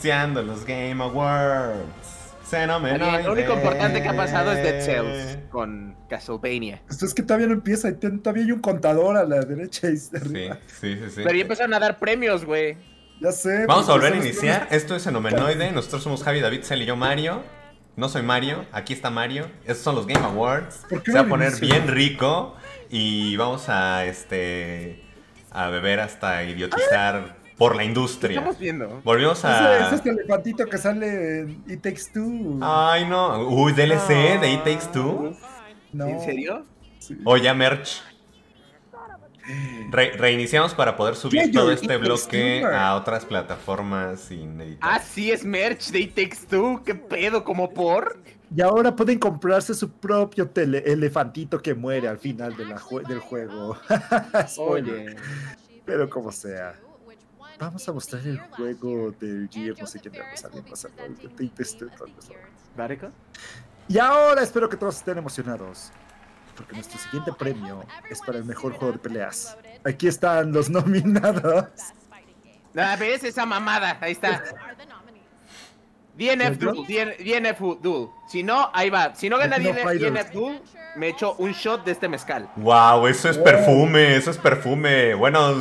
iniciando los Game Awards. Lo único importante que ha pasado es Dead Cells con Castlevania. Esto es que todavía no empieza, todavía hay un contador a la derecha y arriba. Sí. Pero ya empezaron a dar premios, güey. Ya sé. Vamos a volver a iniciar. Esto es Fenomenoide. Nosotros somos Javi, David, Cel y yo, Mario. No soy Mario, aquí está Mario. Estos son los Game Awards. Se va a poner bien rico. Y vamos a a beber hasta idiotizar por la industria. ¿Qué estamos viendo? Volvimos a... Es este elefantito que sale en It Takes Two. Ay, no. Uy, DLC de It Takes Two. No. ¿En serio? Sí. O ya merch. Reiniciamos para poder subir todo este bloque a otras plataformas sin editar. Ah, sí, es merch de It Takes Two. ¿Qué pedo? ¿Como por? Y ahora pueden comprarse su propio elefantito que muere al final de del juego. Oye. Pero como sea. Vamos a mostrar el juego del Gear, no sé quién va a salir más ¿Varico? Y ahora espero que todos estén emocionados, porque nuestro siguiente premio es para el mejor juego de peleas. Aquí están los nominados. Ah, ¿ves esa mamada? Ahí está. DNF Duel. Si no, ahí va. Si no gana DNF Duel, me echo un shot de este mezcal. Wow, eso es perfume, eso es perfume. Buenos.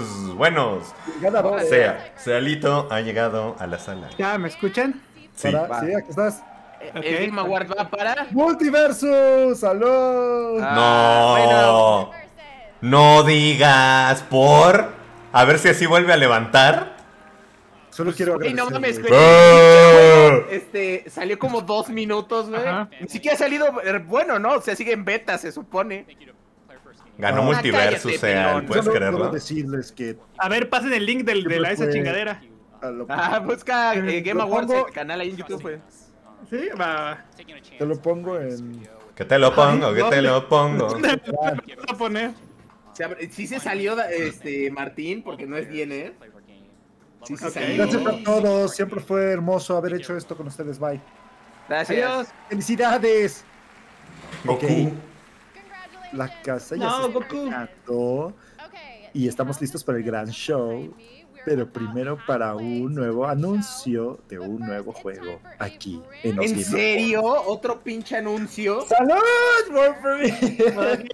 Sealito ha llegado a la sala. ¿Ya me escuchan? Sí. Sí, aquí estás. El Game Award va para... Multiversus, ¡salud! No, no digas por... A ver si así vuelve a levantar. Solo quiero Ey, no mames, agradecer. salió como 2 minutos, güey. Ni siquiera ha salido bueno, ¿no? O sea, sigue en beta, se supone. Ganó Multiversus, cállate, ¿puedes Solo creerlo? quiero decirles que... A ver, pasen el link de esa chingadera. Busca Game Awards en el canal ahí en YouTube, güey. Sí, va. Te lo pongo en... Que te lo pongo, que te lo pongo. ¿Dónde lo vas a poner? Sí se salió Martín, porque no es DNF. Sí se salió. Gracias a todos, siempre fue hermoso haber hecho esto con ustedes, bye. Gracias. Adiós. ¡Felicidades! Goku. Ok. La casa ya No, se está Goku. creando y estamos listos para el gran show, pero primero para un nuevo anuncio de un nuevo juego aquí en los ¿En Game serio? ¿Otro pinche anuncio? ¡Salud! World Premiere.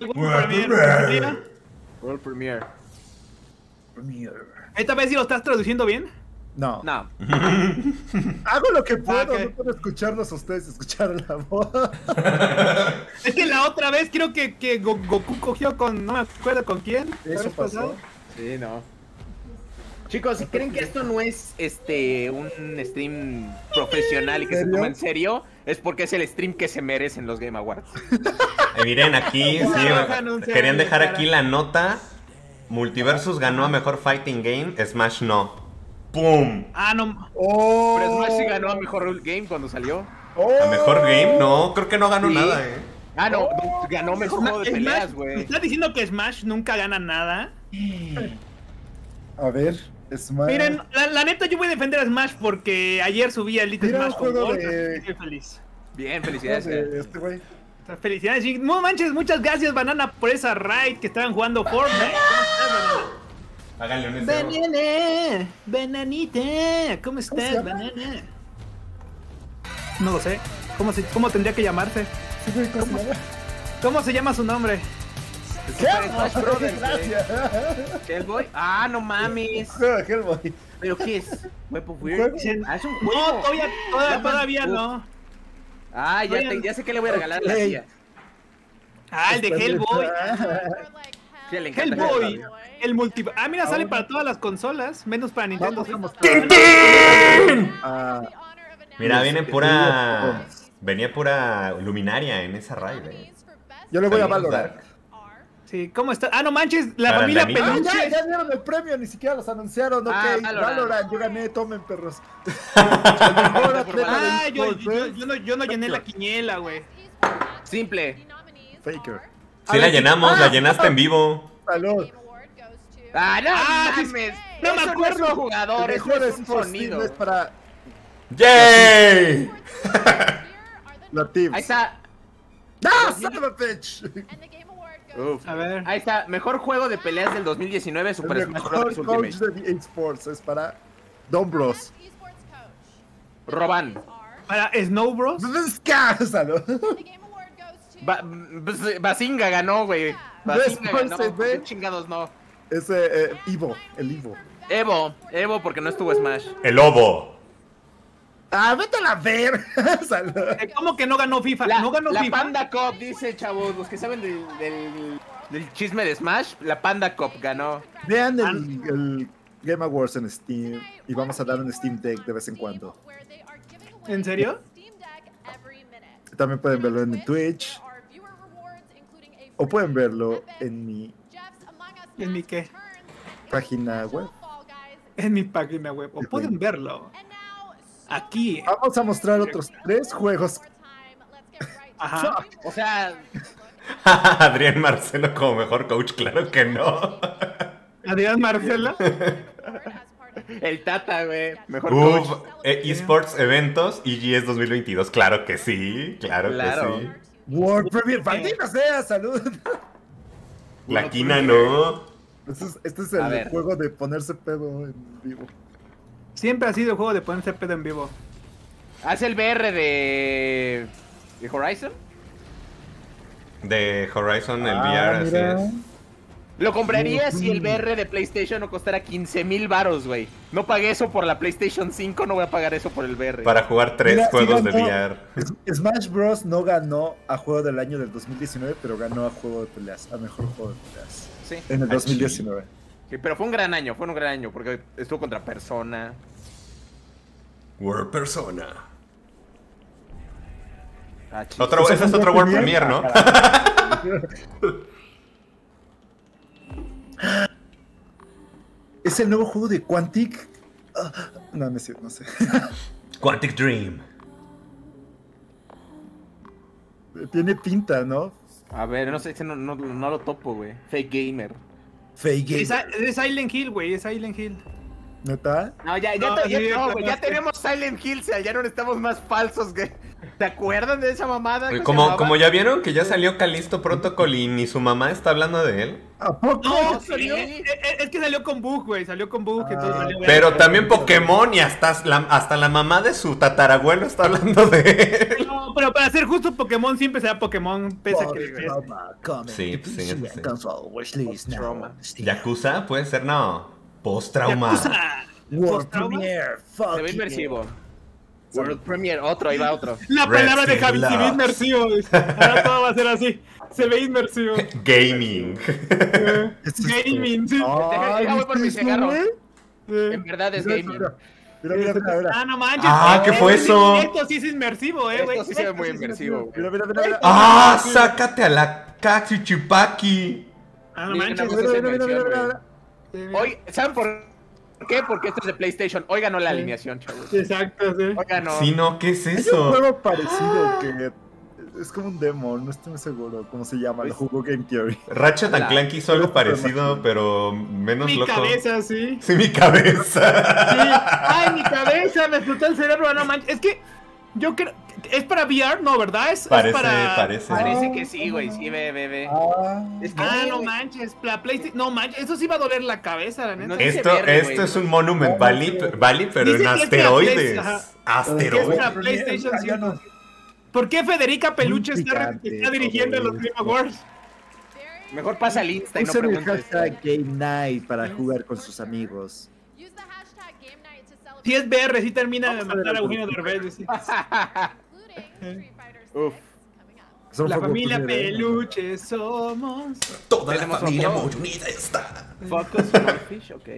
World Premiere. ¿Esta vez sí lo estás traduciendo bien? No. No. Hago lo que puedo, Ok. no puedo escucharlos a ustedes, escuchar la voz. Es que la otra vez creo que Goku cogió con... No me acuerdo con quién. Eso pasó. Sí, no. Chicos, si creen que esto no es un stream profesional y que se toma en serio, es porque es el stream que se merecen los Game Awards. Miren aquí, sí, querían dejar aquí la nota. Multiversus ganó a mejor fighting game, Smash no. ¡Pum! Ah, no. Oh, Pero Smash sí ganó a mejor game cuando salió. ¿A mejor game? No, creo que no ganó Sí. nada, Ah, no, ganó mejor juego de peleas, güey. ¿Estás diciendo que Smash nunca gana nada? A ver, Smash. Miren, la neta yo voy a defender a Smash porque ayer subí a Elite Mira, Smash un con juego Gold, de- estoy feliz. Bien, felicidades. Este güey. Felicidades, y no manches, muchas gracias Banana por esa raid que estaban jugando Fortnite. Háganle un deseo. Banana, bananita, ¿cómo se estás, llama? banana? No lo sé. ¿Cómo tendría que llamarse? Sí, güey, ¿cómo se llama? ¿Cómo se llama su nombre? Smash Brothers, güey. Gracias. Hellboy. Ah, no mames. Juego de Hellboy. ¿Pero qué es? ¿Web of juego? Weird? Ah, es un No, juego. todavía no. Ah, ya sé que le voy a regalar a la tía. Ah, el de Hellboy. Sí, le encanta Hellboy. El multi... Ah, mira, sale para todas las consolas, menos para Nintendo. Vamos a mostrar. Mira, venía pura luminaria en esa raid, Yo le voy a Saludos, valorar. Dark. Sí, ¿cómo está? Ah, no manches, la Para familia la niña. Peluche. Ya dieron el premio, ni siquiera los anunciaron. Ok, Ah, Valorant. Valorant, yo gané, tomen perros. Ah, yo no llené la quiniela, güey. Simple. Faker. Sí, la llenamos, la llenaste en vivo. Salud. Ah, no sí, mames. no me Eso acuerdo. No es un jugador, El eso mejor es un Sports sonido. Team es para ¡Yay! la Teams. Ahí está. ¡Ah, son of a bitch! Uf. A ver. Ahí está. Mejor juego de peleas del 2019, Super El Smash mejor Bros. coach Ultimate. de eSports es para Don Bros. Roban. Para Snow Bros. Salud. Bazinga ganó, güey. Bazinga ganó. ¿Qué chingados no? Ese Evo, el Evo. Evo porque no estuvo Smash. El lobo. Ah, vete a la ver. Salud. ¿Cómo que no ganó FIFA? No ganó la FIFA. Panda Cup, dice, chavos, los que saben del chisme de Smash, la Panda Cup ganó. Vean el Game Awards en Steam y vamos a dar un Steam Deck de vez en cuando. ¿En serio? También pueden verlo en Twitch. O pueden verlo en mi... ¿En mi qué? Página web. En mi página web. O pueden verlo aquí. Vamos a mostrar otros 3 juegos. Ajá. O sea... Adrián Marcelo como mejor coach, claro que no. Adrián Marcelo. El Tata, güey. Mejor coach. Esports Eventos EGS 2022, claro que sí. Claro. Que sí. World Premier, maldita sea, salud. La quina no. Este es el juego de ponerse pedo en vivo. Siempre ha sido el juego de ponerse pedo en vivo. ¿Hace el VR de Horizon? De Horizon, el VR, así es. Lo compraría si el VR de PlayStation no costara 15,000 varos, güey. No pagué eso por la PlayStation 5, no voy a pagar eso por el VR. Para jugar 3 juegos de VR. Smash Bros. No ganó a juego del año del 2019, pero ganó a juego de peleas, a mejor juego de peleas. Sí. En el 2019. Sí, pero fue un gran año, porque estuvo contra Persona. World Persona. Ese es otro World Premier, ¿no? ¿Es el nuevo juego de Quantic? No sé. Quantic Dream. Tiene pinta, ¿no? A ver, no sé, no lo topo, güey. Fake Gamer. Es Silent Hill, güey, es Silent Hill. ¿Neta? No, ya tenemos Silent Hill, o sea, ya no necesitamos más falsos, güey. ¿Te acuerdan de esa mamada? Como ya vieron que ya salió Callisto Protocol y ni su mamá está hablando de él. ¿A poco? No, salió. Es que salió con bug, güey. Salió con bug. Pero también Pokémon y hasta la mamá de su tatarabuelo está hablando de él. No, pero para ser justo, Pokémon siempre será Pokémon, pese a que... Sí. Trauma. Yakuza puede ser, no. Post-trauma. World Premiere. Se ve inmersivo. World Premiere, ahí va otro. La palabra de Javi, se ve inmersivo. Ahora todo va a ser así. Se ve inmersivo. Gaming. Gaming, sí. Voy por mi cigarro. En verdad es gaming. Mira. Ah, no manches. ¿Qué fue eso? Esto sí es inmersivo, güey. Esto sí se ve muy inmersivo. Mira. Sácate a la Kaxichipaki. Ah, no manches. Hoy, ¿saben por qué? Porque esto es de PlayStation. Hoy ganó la alineación, chavos. Exacto, sí. Hoy ganó. Sí, no, ¿qué es Es un eso? juego parecido que es como un demo, no estoy muy seguro cómo se llama, lo jugó Game Theory. Ratchet and Clank hizo algo parecido, pero menos Mi loco. cabeza, sí. Sí, mi cabeza. Sí. Ay, mi cabeza, me explotó el cerebro, no manches. Es que yo creo... ¿Es para VR? No, ¿verdad? Parece. Parece que sí, güey. Sí, ve. Es que no manches. La PlayStation... No manches, eso sí va a doler la cabeza, la neta. No, Esto es un Monument Valley, pero Dice en que es para asteroides. Es Asteroides. para PlayStation 5. ¿Por qué Federica Peluche está dirigiendo los Game Awards? Mejor pasa al Insta y no Usen el preguntes. hashtag Game Night para jugar con sus amigos. Si es VR, sí termina de matar a Eugenio Derbez. Sí. Uf. La familia Peluche somos. Toda la Tenemos familia otro. muy unida está. Focus Swordfish, ok.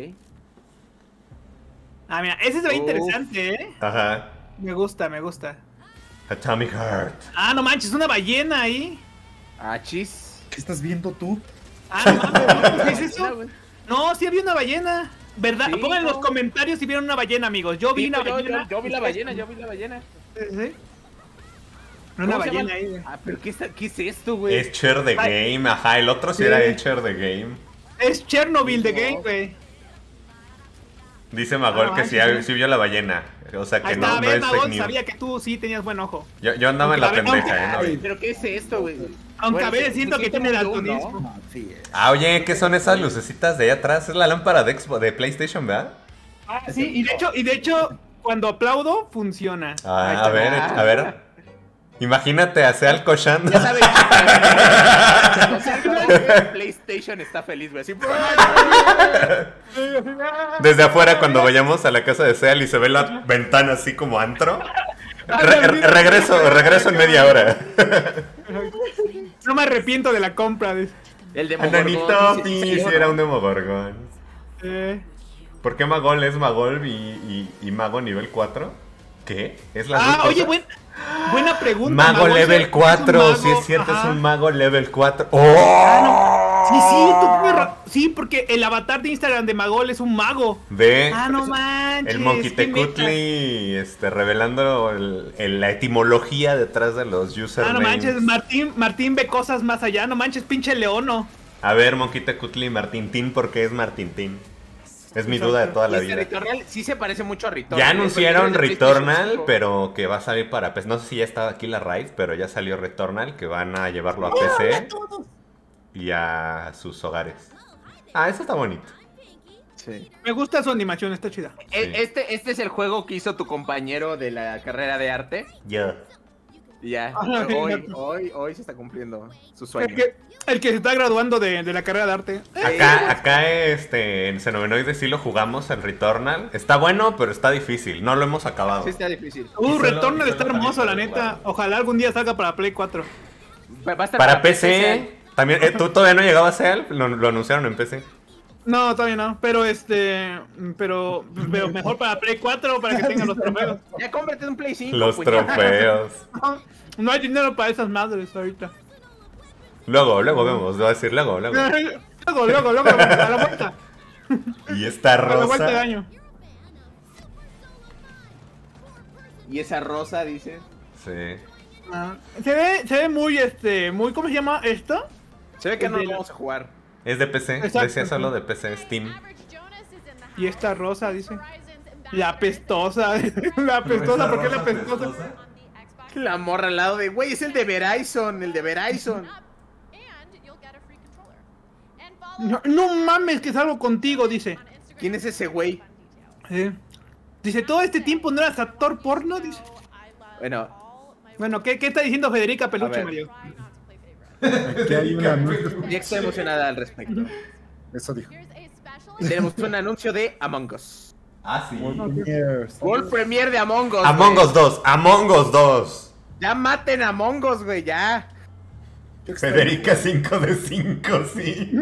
Ah, mira, ese se ve interesante, ¿eh? Ajá. Me gusta. Atomic Heart. Ah, no manches, una ballena ahí. Chis. ¿Qué estás viendo tú? Ah, no mames, ¿qué es eso? No, sí había una ballena. ¿Verdad? Sí, Pongan en los comentarios si vieron una ballena, amigos. Yo vi una ballena. Yo vi la ballena. Sí. Una ballena ahí, güey. Pero ¿qué es esto, güey? Es Share the Game, ajá. El otro sí era el Share the Game. Es Chernobyl de Game, güey. Dice Magol que sí vio la ballena. O sea que Ahí no está, es ves, fake Magol, news. sabía que tú sí tenías buen ojo. Yo andaba en la pendeja, Ay, ¿eh? pero ¿qué es esto, güey? Aunque a Bueno, veces siento que siente tiene muy duro, daltonismo. Oye, ¿qué son esas lucecitas de allá atrás? Es la lámpara de PlayStation, ¿verdad? Ah, sí, y de hecho, cuando aplaudo, funciona. A ver. Imagínate a Seal cochando. Ya sabes, o sea, PlayStation está feliz, güey. Así, Desde afuera, cuando vayamos a la casa de Seal y se ve la ventana así como antro. Regreso en media hora. No me arrepiento de la compra. El Demogorgon. Ananito, sí, era un Demogorgon. ¿Por qué Magol es Magol y Mago nivel 4? ¿Qué? ¿Es la dos oye, cosas? buena pregunta. Mago level 4, si es cierto, es un mago level 4. ¡Oh! Sí, porque el avatar de Instagram de Magol es un mago. Ve. No manches. El Monquitecutli revelando la etimología detrás de los usernames. No manches, Martín ve cosas más allá. No manches, pinche leono. A ver, Monquitecutli Martintín, ¿por qué es Martintín? Es mi duda de toda la vida. Returnal sí se parece mucho a Returnal. Ya anunciaron Returnal, pero que va a salir para PC. No sé si ya estaba aquí la raid, pero ya salió Returnal, que van a llevarlo a PC y a sus hogares. Eso está bonito. Sí. Me gusta su animación, está chida. Este es el juego que hizo tu compañero de la carrera de arte. Yo. Ya, hoy se está cumpliendo su sueño. El que se está graduando de la carrera de arte. Acá en Xenomenoide sí lo jugamos, el Returnal. Está bueno, pero está difícil. No lo hemos acabado. Sí, está difícil. Returnal está hermoso, la neta. Ojalá algún día salga para Play 4. Va a estar para PC. También, ¿tú todavía no llegabas a él? Lo anunciaron en PC. No, todavía no. Pero pero mejor para Play 4 para que tengan los trofeos. Ya cómprate un Play 5. Los trofeos. No hay dinero para esas madres ahorita. Luego vemos, voy a decir luego. Luego, a la vuelta. Y esta rosa. A la vuelta de año. Y esa rosa, dice. Sí. Se ve muy, ¿cómo se llama esto? Se ve que no lo vamos a jugar. Es de PC, Exacto. decía solo de PC, Steam. Y esta rosa, dice. La apestosa. La apestosa, ¿por qué la apestosa? La morra al lado de, güey, es el de Verizon, No mames, que salgo contigo, dice. ¿Quién es ese güey? Dice, todo este tiempo no eras actor porno, dice. Bueno, ¿qué está diciendo Federica Peluche, Mario? Aquí hay una... Ya estoy emocionada al respecto. Eso dijo. Tenemos un anuncio de Among Us. Sí. World Premiere de Among Us. Among Us 2. Ya maten a Among Us, güey, ya. Federica 5 de 5, sí.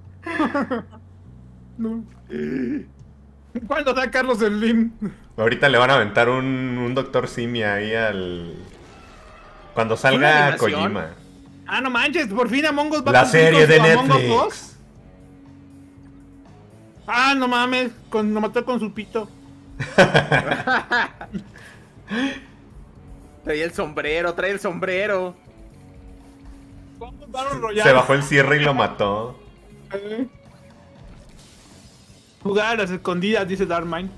No. ¿Cuándo da Carlos Slim? Ahorita le van a aventar un Dr. Simi ahí al... Cuando salga Kojima. No manches, por fin Among Us va la a serie de Among Us Netflix. 2. No mames, lo mató con su pito. Trae el sombrero. Se bajó el cierre y lo mató. Jugar a las escondidas, dice Darkmind.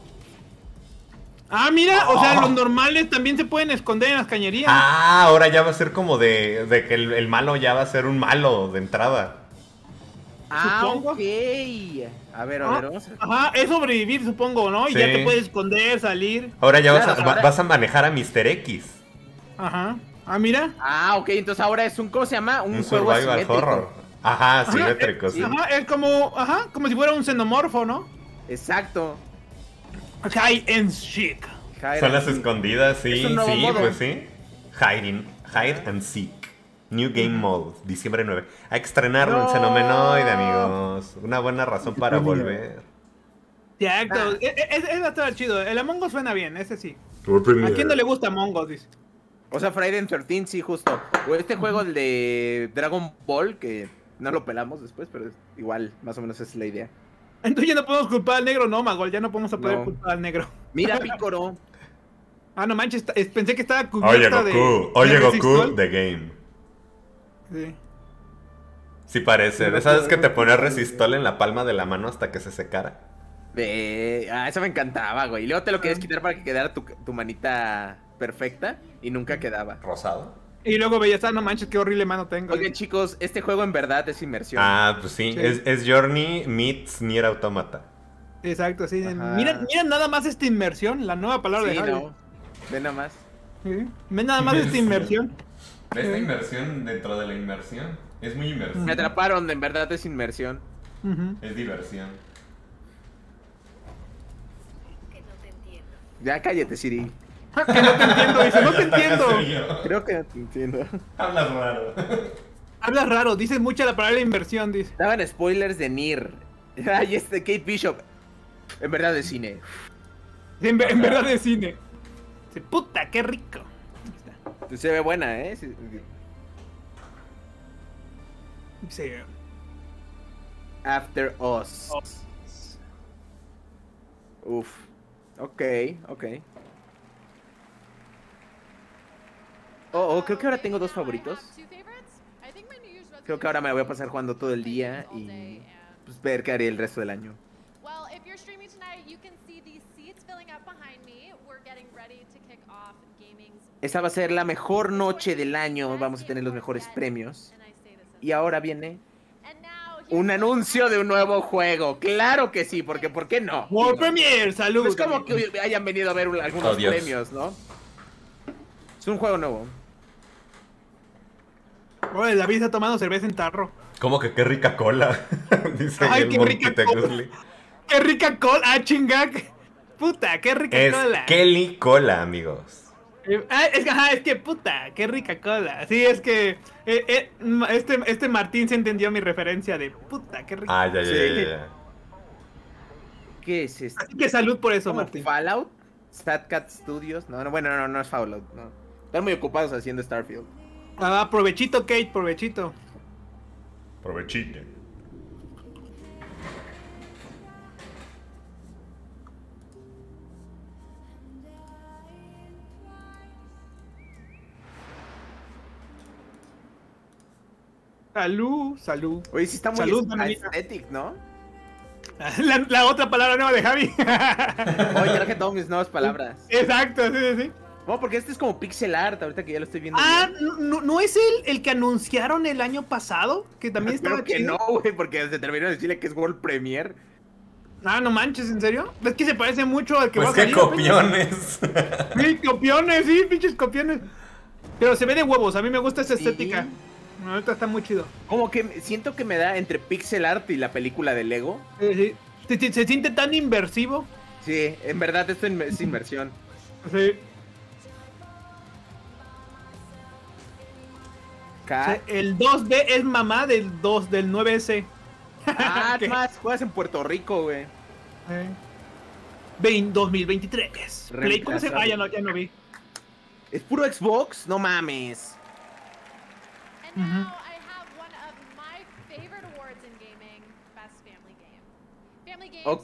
Mira, o sea, los normales también se pueden esconder en las cañerías. Ahora ya va a ser como de que el malo ya va a ser un malo de entrada. Supongo. Ok. A ver, vamos a... Es sobrevivir, supongo, ¿no? Y sí. ya te puedes esconder, salir. Ahora ya vas a manejar a Mr. X. Mira. Ok, entonces ahora es ¿cómo se llama? Un juego survival asimétrico. horror. Asimétrico, sí. Es como si fuera un xenomorfo, ¿no? Exacto. Hide and seek. Son las escondidas, sí, modo. pues sí. Hide and seek. New Game Mode, diciembre 9. Hay que estrenarlo en Xenomenoide, amigos. Una buena razón para volver. Exacto. Ese va a estar chido. El Among Us suena bien, ese sí. ¿A quién no le gusta Among Us? Dice. O sea, Friday 13, sí, justo. O este juego, el de Dragon Ball, que no lo pelamos después, pero igual, más o menos esa es la idea. Entonces ya no podemos culpar al negro, no, Magol, ya no podemos poder culpar al negro. Mira, Picoro. No manches, pensé que estaba cubierta Oye, Goku, the game. Sí. Sí parece. ¿Sabes que te ponía resistol en la palma de la mano hasta que se secara? Eso me encantaba, güey. Y luego te lo querías quitar para que quedara tu manita perfecta y nunca quedaba. ¿Rosado? Y luego veías, no manches, qué horrible mano tengo. Oye, chicos, este juego en verdad es inmersión. Pues sí. Es Journey meets Nier Automata. Exacto, sí. Mira nada más esta inmersión, la nueva palabra de Javi. No. Ve nada más. ¿Sí? Ve nada más esta inmersión. ¿Ves esta inmersión dentro de la inmersión? Es muy inmersión. Me atraparon, en verdad es inmersión. Es diversión. Ya cállate, Siri. Que no te entiendo, dice, no te entiendo. Creo que no te entiendo. Hablas raro. Hablas raro, dices mucha la palabra inversión, dice. Daban spoilers de Nier. Ay, Kate Bishop. En verdad de cine. En verdad de cine. Dice, puta, qué rico. Se ve buena, ¿eh? Sí. Sí. After Us. Uf. Ok. Creo que ahora tengo dos favoritos. Creo que ahora me la voy a pasar jugando todo el día y pues ver qué haré el resto del año. Esta va a ser la mejor noche del año, vamos a tener los mejores premios. Y ahora viene un anuncio de un nuevo juego. Claro que sí, porque ¿por qué no? World Premiere, salud. Es como que hayan venido a ver algunos premios, ¿no? Es un juego nuevo. Oye, David está tomando cerveza en tarro. ¿Cómo que qué rica cola? Dice ay, el qué rica cola. ¡Qué rica cola! ¡Ah, chingac! Puta, qué rica cola. Es Kelly Cola, amigos. Es que puta, qué rica cola. Sí, es que este Martín se entendió mi referencia de puta, qué rica. Ya. ¿Qué es esto? Así que salud por eso, Martín. ¿Fallout? ¿Statcat Studios? No, no es Fallout. No. Están muy ocupados haciendo Starfield. Provechito, Kate, provechito. Provechito. Salud. Oye, sí está muy aesthetic, ¿no? La otra palabra nueva de Javi. Oye, traje todas mis nuevas palabras. Exacto, sí. No, porque este es como pixel art, ahorita que ya lo estoy viendo. ¿No es el que anunciaron el año pasado? Que también estaba chido. Que no, güey, porque se terminó de decirle que es World Premiere. No manches, ¿en serio? Es que se parece mucho al que pues va a salir. Pues qué copiones. Sí, copiones, sí, pinches copiones. Pero se ve de huevos, a mí me gusta esa estética. Ahorita está muy chido. Como que siento que me da entre pixel art y la película de Lego. Sí. Se siente tan inversivo. Sí, en verdad esto es inversión. Sí. El 2D es mamá del 9S. Más juegas en Puerto Rico, güey. 2023. Play, ¿cómo se va? Ya no vi. ¿Es puro Xbox? No mames. Ok,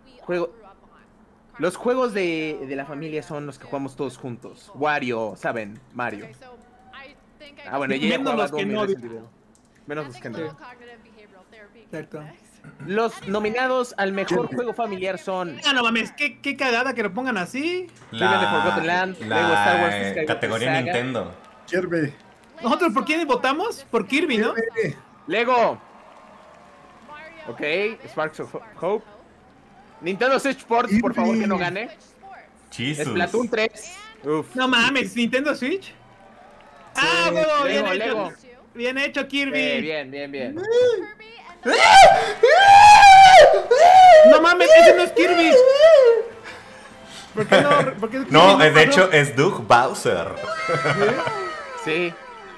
los juegos de la familia son los que jugamos todos juntos. Wario, ¿saben? Mario. Bueno, ya menos los que no. Menos los que no. Exacto. Los nominados al mejor juego familiar son... no mames, qué cagada que lo pongan así. La categoría Nintendo. Kirby. ¿Nosotros por quién votamos? Por Kirby, ¿no? Lego. Ok, Sparks of Hope. Nintendo Switch Sports, por favor, que no gane. Jesus. Splatoon 3. Uf. No mames, ¿Nintendo Switch? Sí. Bueno, Lego. Bien hecho, Kirby. Bien. No mames, ese no es Kirby. ¿Por qué no? ¿Por qué no, de hecho es Doug Bowser. Sí.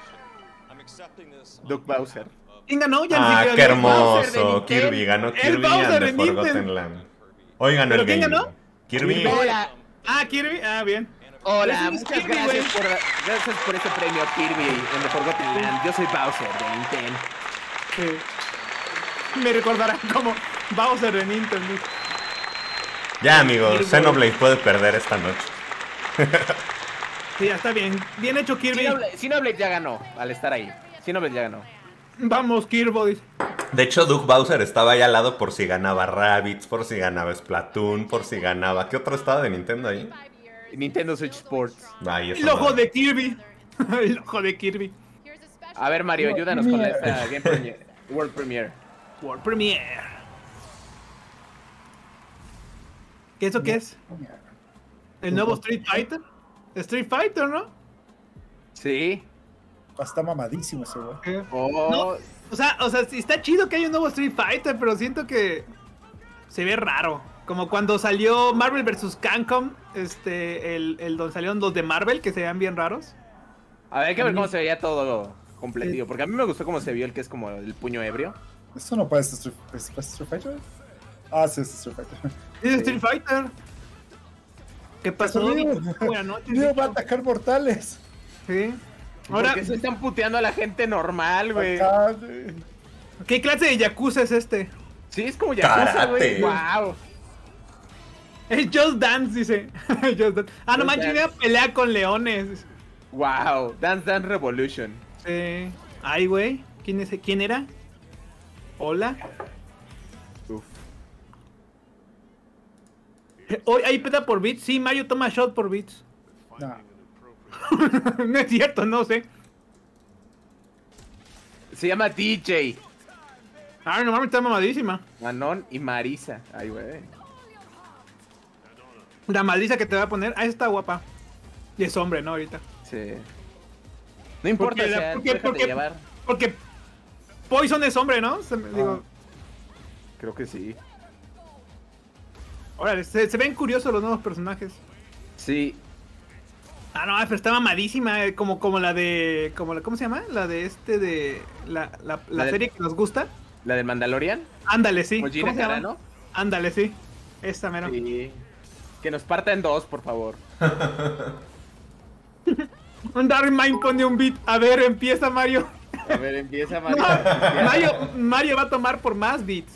Doug Bowser. ¿Quién ganó? Qué hermoso. Kirby ganó Kirby and the Forgotten Land. Hoy ganó el game. ¿Quién ganó? Kirby. Hola. Kirby. Bien. Hola, muchas gracias por este premio, Kirby en The Forgotten Land. Yo soy Bowser de Nintendo. Sí. Me recordarán como Bowser de Nintendo. Ya, amigos, Xenoblade puede perder esta noche. Sí, ya está bien. Bien hecho, Kirby. Xenoblade ya ganó al estar ahí. Xenoblade ya ganó. Vamos, Kirby. De hecho, Doug Bowser estaba ahí al lado por si ganaba Rabbids, por si ganaba Splatoon, por si ganaba... ¿Qué otro estaba de Nintendo ahí? Nintendo Switch Sports. El ojo de Kirby. El ojo de Kirby. A ver, Mario, ayúdanos con esta World Premiere. World Premiere. ¿Eso qué es? ¿El nuevo Street Fighter? Street Fighter, ¿no? Sí. Está mamadísimo ese güey. Oh. No, o sea, sí está chido que haya un nuevo Street Fighter, pero siento que se ve raro. Como cuando salió Marvel vs. Capcom, donde salieron los de Marvel, que se veían bien raros. A ver, hay que ver cómo se veía todo completito. Porque a mí me gustó cómo se vio el que es como el puño ebrio. Esto no puede ser Street Fighter. Ah, sí, es Street Fighter. Es Street Fighter. ¿Qué pasó? Buenas noches. Va a atacar mortales. Sí. Ahora, ¿por qué se están puteando a la gente normal, güey? ¿Qué clase de Yakuza es este? Sí, es como Yakuza, güey. Karate. Wow. Es Just Dance, dice. Just Dance. Ah, no manches, una pelea con leones. Wow, Dance Dance Revolution. Sí. Ay, güey. ¿Quién era? Hola. Uf. Hoy hay peta por bits. Sí, Mario toma shot por bits. No. No es cierto, no sé. Se llama DJ. Ah, no mames, está mamadísima. Manon y Marisa. Ay, güey. La maldiza que te va a poner. Ah, esa está guapa. Y es hombre, ¿no? Ahorita. Sí. No importa, llevar. Porque Poison es hombre, ¿no? Digo, Creo que sí. órale, se ven curiosos los nuevos personajes. Sí. Ah, no, pero está mamadísima, como la de... ¿Cómo se llama? La de la serie que nos gusta. ¿La del Mandalorian? Ándale, sí. ¿O Gina Carano? Ándale, sí. Esta, mero. Sí. Que nos parta en dos, por favor. Darkmine pone un beat. A ver, empieza Mario. A ver, empieza Mario. Mario va a tomar por más beats.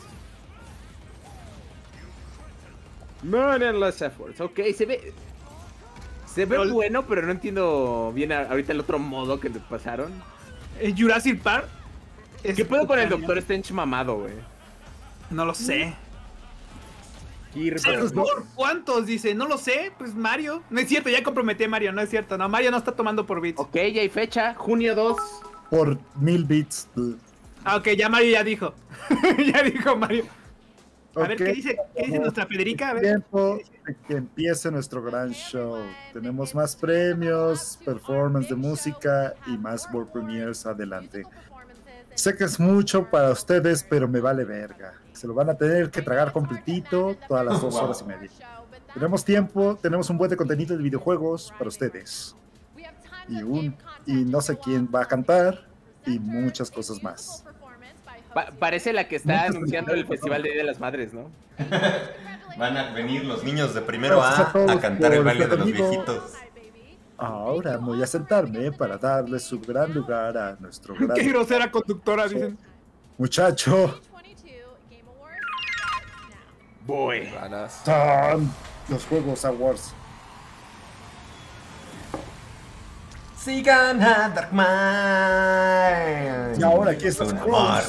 Meaningless efforts. Ok, se ve bueno, pero no entiendo bien ahorita el otro modo que le pasaron. Jurassic Park. ¿Qué puedo con el Doctor Strange mamado, güey? No lo sé. Pero... ¿Por cuántos? Dice, no lo sé, pues Mario. No es cierto, ya comprometí a Mario, no es cierto. No, Mario no está tomando por bits. Ok, ya hay fecha, junio 2. Por 1000 bits. Ah, ok, ya Mario ya dijo. Ya dijo Mario. A ver, Okay. ¿qué dice nuestra Federica? A ver. Tiempo de que empiece nuestro gran show. Tenemos más premios, performance de música y más World Premiers adelante. Sé que es mucho para ustedes, pero me vale verga. Se lo van a tener que tragar completito todas las 2 horas y media. Tenemos tiempo, tenemos un buen de contenido de videojuegos para ustedes. Y no sé quién va a cantar y muchas cosas más. Parece la que está anunciando el Festival de Día de las Madres, ¿no? Van a venir los niños de primero A cantar el baile de los viejitos. Ahora voy a sentarme para darle su gran lugar a nuestro gran... Qué grosera conductora, dicen. Muchacho. Boy. Son los Juegos Awards. Sigan a Darkmine. Y ahora aquí estás Un con... amor.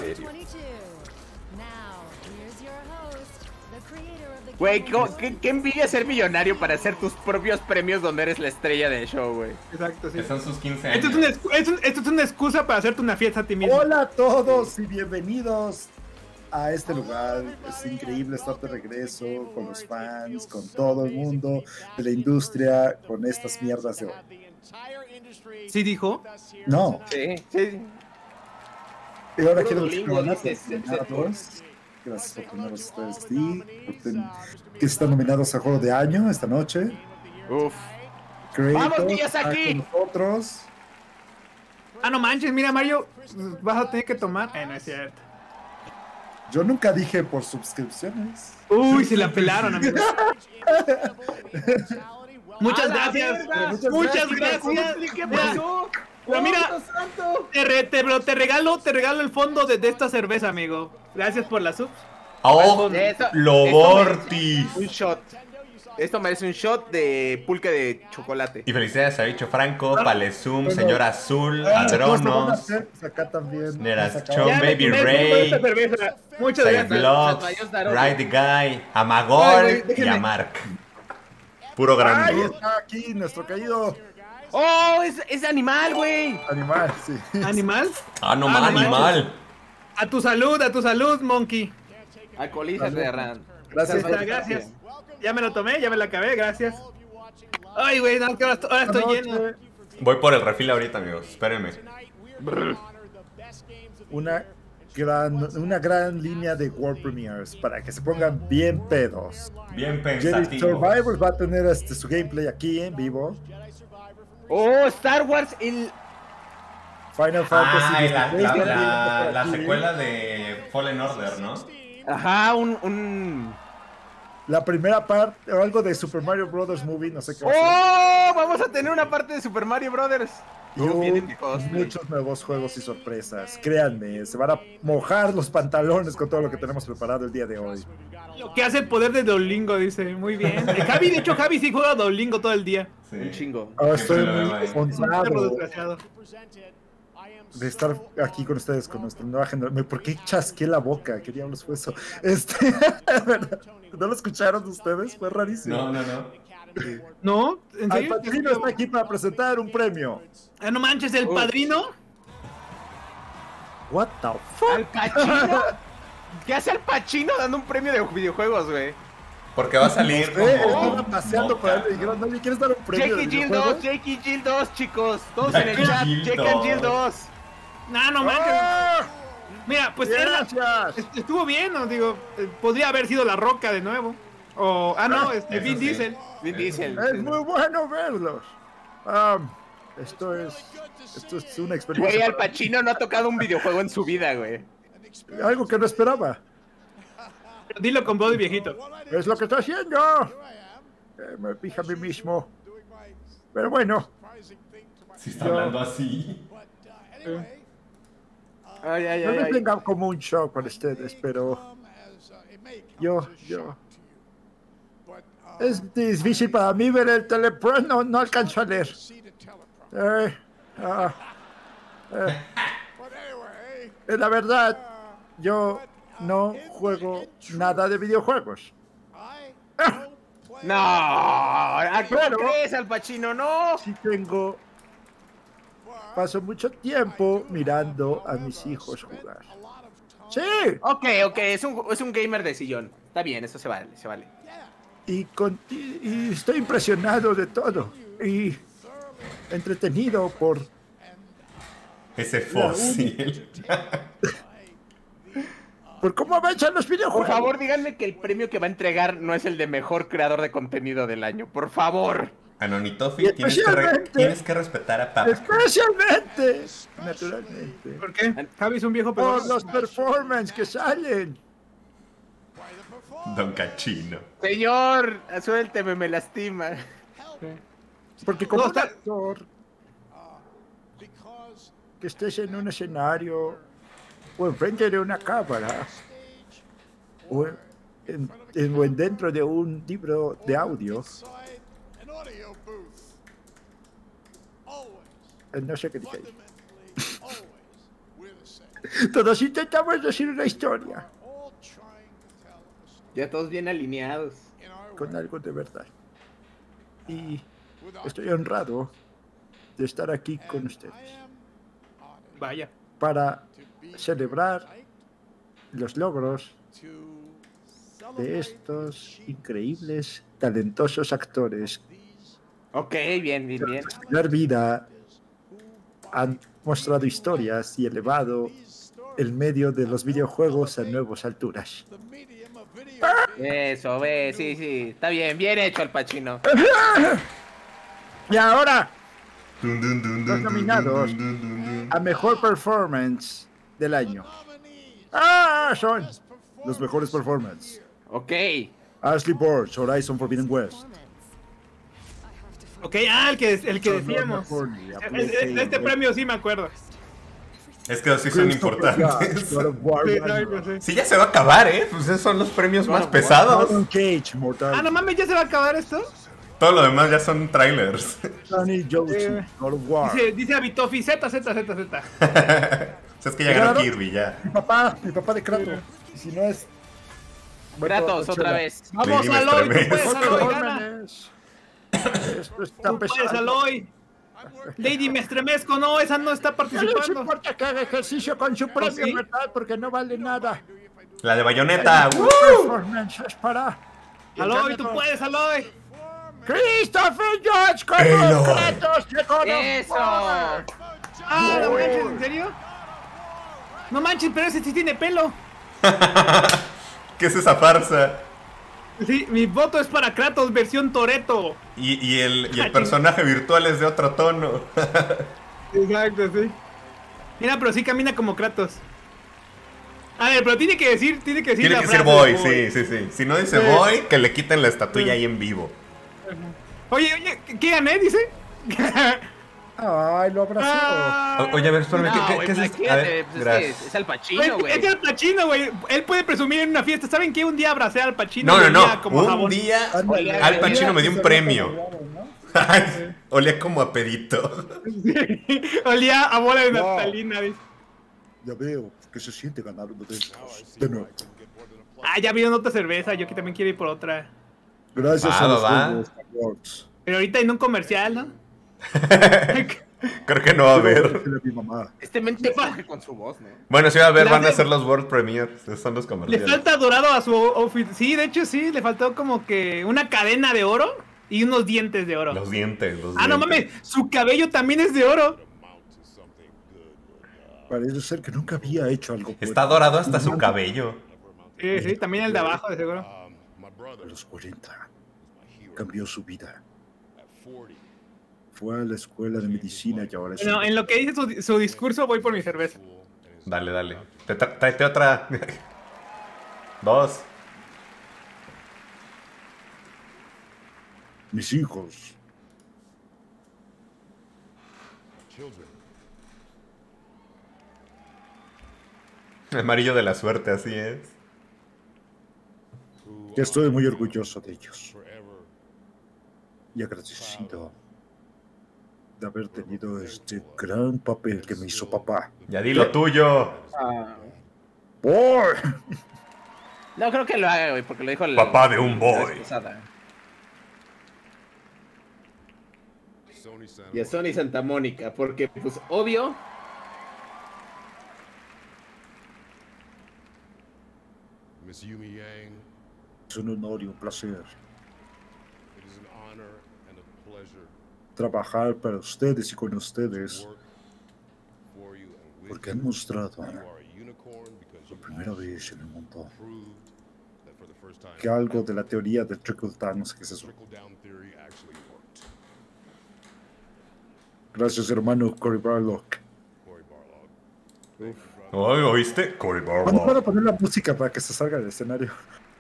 Güey, ¿qué envidia ser millonario para hacer tus propios premios donde eres la estrella del show, güey? Exacto, sí. Que son sus 15 años. Esto es una excusa para hacerte una fiesta a ti mismo. Hola a todos y bienvenidos a este lugar. Es increíble estar de regreso con los fans, con todo el mundo de la industria, con estas mierdas de hoy. ¿Sí dijo? No. Sí. Y ahora Puro quiero domingo, mencionar dices, a todos. Gracias por tenerlos ustedes aquí. Que están nominados a Juego de Año esta noche. Uf. Kratos ¡Vamos, niños, está aquí! con nosotros. Ah, no manches, mira Mario, vas a tener que tomar. No es cierto. Yo nunca dije por suscripciones. Uy, se la pelaron, amigo. Muchas gracias. Muchas gracias. ¿Qué pasó? Pero mira, te regalo el fondo de esta cerveza, amigo. Gracias por la sub. ¡Oh! Esto ¡Lobortis! merece un shot. Esto merece un shot de pulque de chocolate. Y felicidades a Bicho Franco, Palezum, Bueno. Señor Azul, Chicos, lo van a Adronos, hacer, pues acá también. Nerachón, Ya me Baby tomé Ray, esta cerveza. Muchas Side gracias. Vlogs, Ride the Guy, a Magol Ay, güey, y déjenme. a Mark. Puro Ahí grande. está aquí nuestro caído ¡Oh! Es animal, güey. animal, sí. ¿Animal? Ah, no Ah, mal, no animal. A tu salud, Monkey. Alcoholízate, Ran. Gracias. Gracias. Ya me lo tomé, ya me la acabé, gracias. Ay, güey, no, que ahora estoy lleno. Voy por el refil ahorita, amigos. Espérenme. Una gran línea de World Premiers para que se pongan bien pedos. Bien Jedi pensativo. Survivors va a tener su gameplay aquí en vivo. Oh, Star Wars, el... Final Fantasy La secuela de Fallen Order, ¿no? Ajá, La primera parte o algo de Super Mario Bros. Movie, no sé qué va a ¡Oh! Vamos a tener una parte de Super Mario Brothers. ser. Y muchos nuevos juegos y sorpresas. Créanme, se van a mojar los pantalones con todo lo que tenemos preparado el día de hoy. Lo que hace el poder de Duolingo, dice. Muy bien. Javi, de hecho, Javi sí juega Duolingo todo el día. Sí. Un chingo. Estoy lo muy veo ahí. Es un perro honrado desgraciado. de estar aquí con ustedes, con nuestra nueva generación. ¿Por qué chasqué la boca? ¿Qué diablos fue eso? ¿No lo escucharon ustedes? Fue rarísimo. No. ¿No? ¿En Al serio? Pacino está aquí para presentar un premio. Ah, no manches, el padrino. What the fuck? ¿Al Pacino? ¿Qué hace Al Pacino dando un premio de videojuegos, güey? Porque va a salir Estaba como... paseando por él y dijeron, ¿no le quieres dar un premio de Jake y Jill videojuegos? 2, Jake y Jill 2, chicos. Todos en el Jake y chat. Jill Jake and Jill 2. 2. No manches. ¡Ah! Mira, pues Gracias. estuvo bien, ¿no? Digo, podría haber sido La Roca de nuevo. O, no, Eso Vin sí. Diesel. Vin Diesel. Es muy bueno verlos. Esto es una experiencia. Güey, Al Pacino no ha tocado un videojuego en su vida, güey. Algo que no esperaba. Dilo con voz de viejito. Es lo que estoy haciendo. Me fija a mí mismo. Pero bueno, Si está hablando así. Ay. no les venga como un shock para ustedes, pero yo. Es difícil para mí ver el telepro, no alcanzo a leer. La verdad, yo no juego nada de videojuegos. No, ¿a qué Pero- crees, Al Pacino? No. Sí paso mucho tiempo mirando a mis hijos jugar. Sí, Ok, es un gamer de sillón. Está bien, eso se vale. y estoy impresionado de todo y entretenido por Ese fósil. cómo avanzan los Por videojuegos. favor, díganme que el premio que va a entregar no es el de mejor creador de contenido del año. Por favor. Anonitofi, Y tienes especialmente- que respetar a Papa. Especialmente, naturalmente, ¿Por qué? Javi es un viejo por peor. los performances que salen. Don Cachino. Señor, suélteme, me lastima. Porque como No, un actor que estés en un escenario o enfrente de una cámara o dentro de un libro de audio, no sé qué dije ahí. Todos intentamos decir una historia Ya todos bien alineados. con algo de verdad. Y estoy honrado de estar aquí con ustedes Vaya. para celebrar los logros de estos increíbles, talentosos actores Ok, bien. que en su primer vida han mostrado historias y elevado el medio de los videojuegos a nuevas alturas. Eso, ve, sí. Está bien hecho, Al Pacino. Y ahora, Los Los nominados a Mejor Performance del año. Son los mejores performances. Ok. Ashley Borch, Horizon Forbidden West. Ok, el que decíamos. Este premio sí me acuerdo. Es que sí son importantes. God of War, Sí, Ragnarok. sí. Sí, ya se va a acabar, ¿eh? Pues esos son los premios más pesados. Gordon Cage, Mortal. Ah, no mames, ¿ya se va a acabar esto? Todo lo demás ya son trailers. Sonny Johnson, God of War. Dice Abitofi, Z. O sea, es que ya ganó Kirby, ya. Mi papá de Kratos. Y si no es. Kratos, otra vez. Vamos, Lady Aloy, tú Mestremes. puedes, Mejor Aloy, gana. performance. Esto está Tú puedes, pesado. Aloy. Lady me estremezco, no, esa no está No les participando. importa que haga ejercicio con su premio, sí? ¿verdad? Porque no vale nada. La de Bayonetta. El performance es para Aloy, tú puedes, Aloy. Christopher George con Halo. Kratos de God of ¡Eso! War. Ah, no manches, ¿en serio? No manches, pero ese sí tiene pelo. ¿Qué es esa farsa? Sí, mi voto es para Kratos versión Toretto. Y el personaje virtual es de otro tono. Exacto, sí. Mira, pero sí camina como Kratos. A ver, pero tiene que decir Tiene la que decir frase boy, de sí. Si no dice boy, que le quiten la estatuilla ahí en vivo. Oye, ¿qué gané? Dice. Ay, lo abrazó. Ah, Oye, a ver, espérame, No, ¿qué güey, es pues, esto? A fíjate, ver, pues, gracias. es Al Pacino, güey. Es Al Pacino, güey. Él puede presumir en una fiesta. ¿Saben qué? Un día abracé al Pacino. No, y olía no. como Un jabón. día Ándale, Al Pacino me dio un se premio. había peleado, ¿no? Ay, olía como a pedito. Olía a bola de No. naftalina, dice. Ya veo que se siente ganar uno de estos. De nuevo. Ah, ya vieron otra cerveza. Yo que también quiero ir por otra. Gracias a los va. juegos Awards. Pero ahorita en un comercial, ¿no? Creo que no va a haber. Decirle a mi mamá. Este mente coge con su voz, ¿no? Bueno, sí va a haber, Le van a hace- ser los World Premiers. Son los Le comerciales. falta dorado a su outfit. Sí, de hecho sí, le faltó como que una cadena de oro y unos dientes de oro. Los dientes, los Ah, no dientes. mames, su cabello también es de oro. Parece ser que nunca había hecho algo. Está bueno. dorado hasta su cabello. Sí, sí, también el de abajo, de seguro. A los 40 cambió su vida. Fue a la escuela de medicina y ahora es Bueno, en lo que dice su discurso voy por mi cerveza. Dale, dale. Tráete otra. 2. mis hijos. Amarillo de la suerte, así es. Que estoy muy orgulloso de ellos. Y agradecido de haber tenido este gran papel que me hizo papá. Ya di lo tuyo. ¡Boy! No creo que lo haga, güey, porque lo dijo Papá de un la boy. vez pasada. Y a Sony Santa Mónica, porque, pues, obvio. Miss Yumi Yang, Es un honor y un placer it is an honor and a pleasure trabajar para ustedes y con ustedes, to work for you and with porque you. han mostrado You are a unicorn because you por primera vez en el mundo proved that for the first time que algo de la teoría del trickle down, no sé qué es eso. trickle down theory actually worked. Gracias, hermano Cory Barlock. Cory Barlog. Oye, ¿oíste? Cory ¿Cuándo Barlog. puedo poner la música para que se salga del escenario?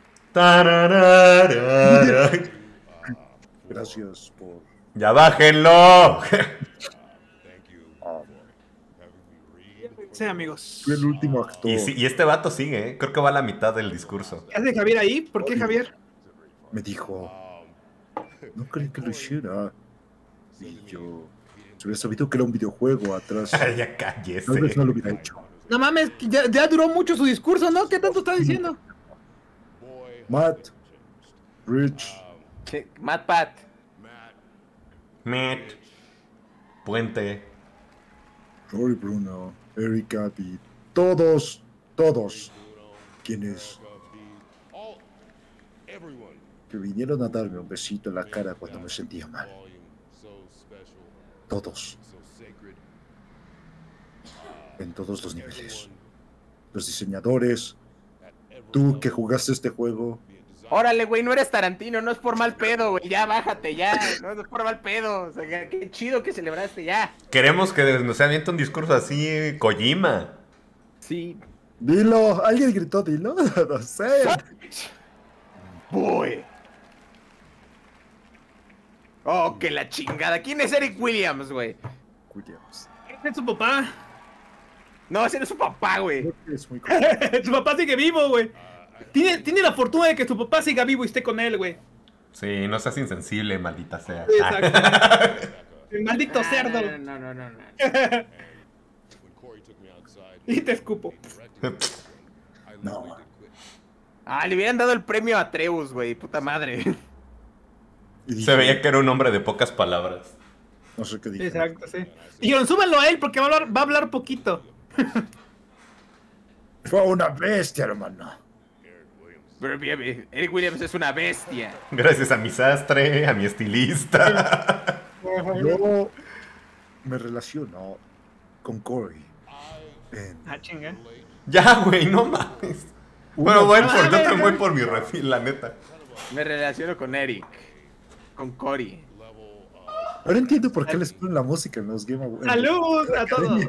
Tararara. Gracias por... Ya bájenlo. Thank you for having me read. Sí, amigos. Fui el último actor. Y este vato sigue, ¿eh? Creo que va a la mitad del discurso. ¿Qué hace Javier ahí? ¿Por qué Javier? Me dijo, no creí que lo hiciera. Y yo, si hubiera sabido que era un videojuego atrás, Ay, ya tal vez cállese. no lo hubiera hecho. No mames, que ya duró mucho su discurso, ¿no? ¿Qué tanto está diciendo? Boy, Matt, Rich, Sí, Matt Pat. Matt, Met. Puente. Rory Bruno, Eric Abby, todos quienes all, everyone. que vinieron a darme un besito en la cara cuando me sentía mal. Volume so special, Todos, so sacred. en todos los niveles. Los diseñadores, tú que jugaste este juego, Órale, güey, no eres Tarantino, no es por mal pedo, güey. Ya, bájate, ya. No es por mal pedo. O sea, qué chido que celebraste, ya. Queremos que nos aviente un discurso así, Kojima. Sí. dilo, alguien gritó dilo, no sé. Boy. Oh, que la chingada. ¿Quién es Eric Williams, güey? Williams. Ese es su papá. No, ese no es su papá, güey. Creo que es muy Su papá sigue vivo, güey. Tiene la fortuna de que su papá siga vivo y esté con él, güey. Sí, no seas insensible, maldita sea. Exacto. El maldito cerdo. No. When Corey took me outside, Y te escupo. directed, I No. literally did quit. Ah, le hubieran dado el premio a Treus, güey. Puta madre. Y dije, Se veía que era un hombre de pocas palabras. no sé qué dije. Exacto, sí. Dijeron, súbanlo a él porque va a hablar poquito. Fue una bestia, hermano. Eric Williams is Pero Eric Williams es una bestia. Gracias a mi sastre, a mi estilista. Yo me relaciono con Corey. Chinga. Ya, güey, no mames. Bueno, voy por, yo también voy por mi refil, la neta. Me relaciono con Eric. Con Cory. Ahora entiendo por qué les ponen la música en los Game Awards. ¡Salud a todos!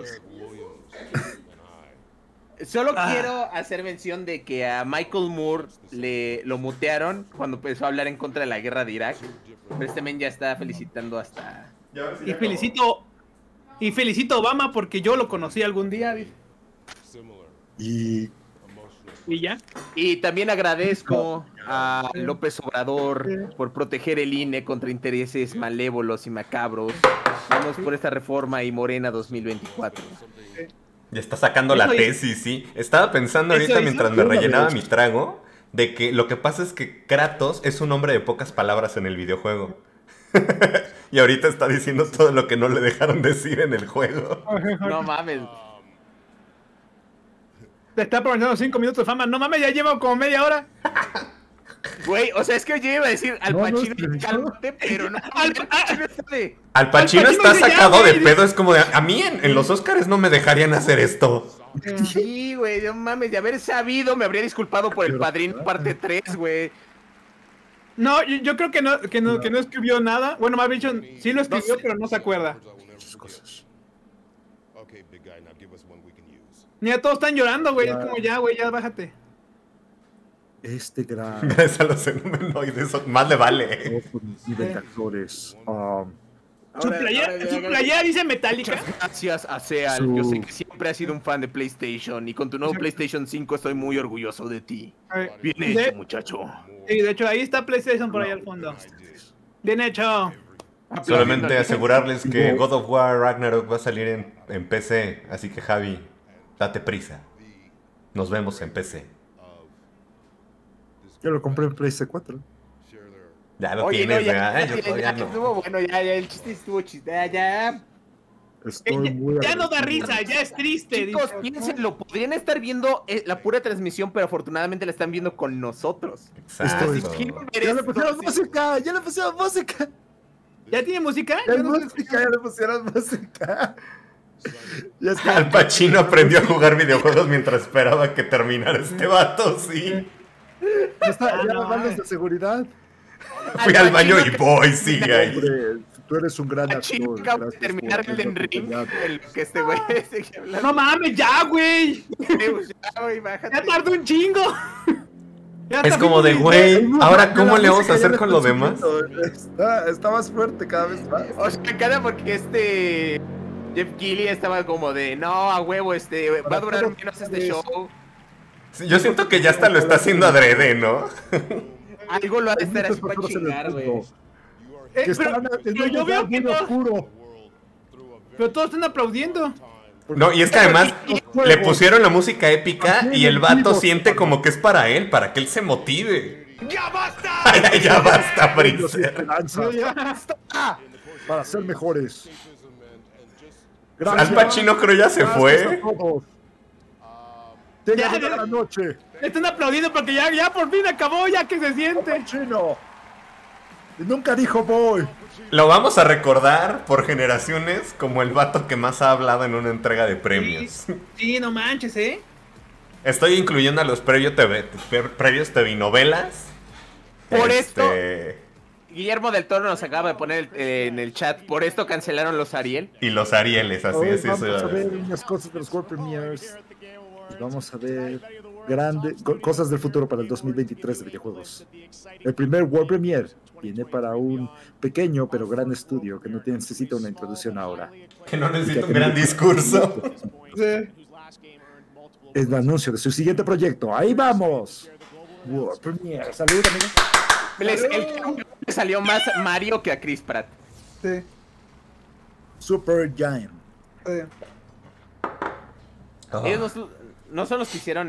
Solo quiero hacer mención de que a Michael Moore lo mutearon cuando empezó a hablar en contra de la guerra de Irak. Pero este men ya está felicitando hasta... Y felicito a Obama porque yo lo conocí algún día. Y ¿Y ya? Y también agradezco a López Obrador por proteger el INE contra intereses malévolos y macabros. Vamos por esta reforma y Morena 2024. Ya está sacando la tesis, sí. Estaba pensando ahorita mientras me rellenaba mi trago de que lo que pasa es que Kratos es un hombre de pocas palabras en el videojuego. Y ahorita está diciendo todo lo que no le dejaron decir en el juego. No mames. Te está prometiendo 5 minutos de fama. No mames, ya llevo como media hora. Güey, o sea, es que yo iba a decir Al Pacino, cálmate, pero no. Al Pacino está sacado de pedo. Es como de, a mí en los Oscars no me dejarían hacer esto. Sí, güey, no mames, de haber sabido me habría disculpado por El Padrino parte 3, güey. No, yo creo que no escribió nada. Bueno, más bien sí lo escribió, pero no se acuerda. Mira, todos están llorando, güey. Es como ya, güey, ya bájate. Este gran Gracias a los fenomenoides, más le vale. nivel de actores. Su playera dice Metallica. Gracias a Seal. Yo sé que siempre has sido un fan de PlayStation y con tu nuevo PlayStation 5 estoy muy orgulloso de ti. Bien hecho, muchacho. Sí, de hecho, ahí está PlayStation por ahí al fondo. Bien hecho. Solamente asegurarles que God of War Ragnarok va a salir en PC, así que Javi, date prisa. Nos vemos en PC. Yo lo compré en PlayStation 4. Ya lo tienes, ya, yo todavía no. Estuvo bueno, ya, el chiste estuvo chiste, ya. Ya no da risa, ya es triste. Chicos, piénsenlo, podrían estar viendo la pura transmisión, pero afortunadamente la están viendo con nosotros. Exacto. Ya le pusieron música, ya le pusieron música. ¿Ya tiene música? Ya le pusieron música. Al Pacino aprendió a jugar videojuegos mientras esperaba que terminara este vato, sí. Ya no bandas de seguridad. Fui al baño y voy, sigue ahí. Hombre, tú eres un gran actor. Acabo de terminar el Den Ring, que este güey sigue hablando. No mames, ya, güey. Ya tardó un chingo. Es como de, güey, ahora ¿cómo le vamos a hacer con lo demás? Está más fuerte cada vez más. O sea, cada porque Jeff Keighley estaba como de, no, a huevo, va a durar menos este show. Sí, yo siento que ya hasta lo está haciendo adrede, ¿no? Algo lo ha de estar así para chingar, güey. Pero yo veo que no. Pero todos están aplaudiendo. No, y es que además le pusieron la música épica y el vato siente como que es para él, para que él se motive. ¡Ya basta! Ya basta, Freezer. Para ser mejores. Al Pacino creo ya se fue. Tengan una gran noche. Están aplaudiendo porque ya por fin acabó, ya que se siente. Chino. Nunca dijo voy. Lo vamos a recordar por generaciones como el vato que más ha hablado en una entrega de premios. Sí, no manches, Estoy incluyendo a los previos TV novelas. Por esto, Guillermo del Toro nos acaba de poner en el chat. Por esto cancelaron los Ariel. Y los Arieles, así es. Vamos a ver unas cosas de los World Premiers. Vamos a ver cosas del futuro para el 2023 de videojuegos. El primer World Premiere viene para un pequeño pero gran estudio que no necesita una introducción ahora. Que no necesita un gran discurso. Es el anuncio de su siguiente proyecto. ¡Ahí vamos! World Premiere. Salud, amigos. El salió más Mario que a Chris Pratt. Sí. Super Giant. Ellos no son los que hicieron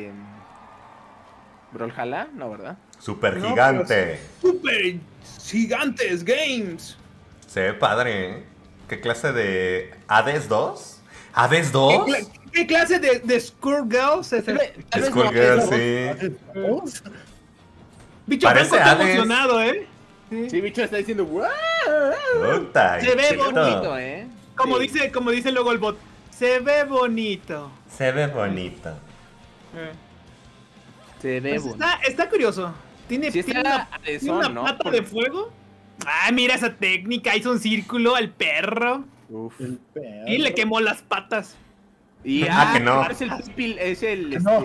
Brawlhalla, ¿no, verdad? Super gigante. Super gigantes games. Se ve padre, ¿eh? ¿Qué clase de Hades 2? ¿Hades 2? ¿Qué clase de Skullgirls es? Skullgirl, sí. Bicho Parece Franco está Hades. emocionado, Sí, bicho está diciendo, ¡wow! Puta, Se ve chiquito. Bonito, Como dice luego el bot. Se ve bonito. Se ve bonito. Se ve Pues bonito. está curioso. Tiene, Sí, tiene está una, Hadesón, tiene una ¿no? pata de fuego. Ah, mira esa técnica. Hizo un círculo al perro. Uf. El perro. Y le quemó las patas. Y que no. Es el Que no.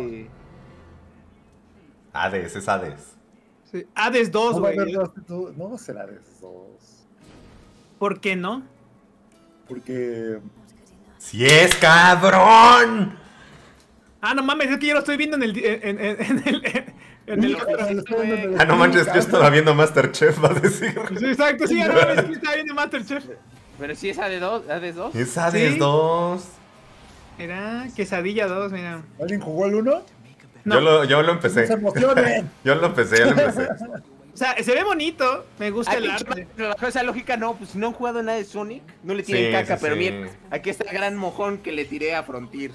Hades, es Hades. Sí. Hades 2, No va a güey. haber no será de esos. ¿Por qué no? Porque ¡Sí es, cabrón! Ah, no mames, es que yo lo estoy viendo en el otro. Ah, no manches, yo estaba viendo Masterchef, va a decir. Sí, exacto, sí, ahora mames, es que estaba viendo Masterchef. Pero sí es AD2, AD2. Es Hades Sí. 2. Mira, quesadilla 2, mira. ¿alguien jugó el 1? No. Yo lo ¡Se empecé. emocionen! Yo lo empecé. O sea, se ve bonito, me gusta el arte. Pero bajo esa lógica no, pues si no han jugado nada de Sonic, no le tienen Sí, caca, sí, pero sí. mira, aquí está el gran mojón que le tiré a Frontier.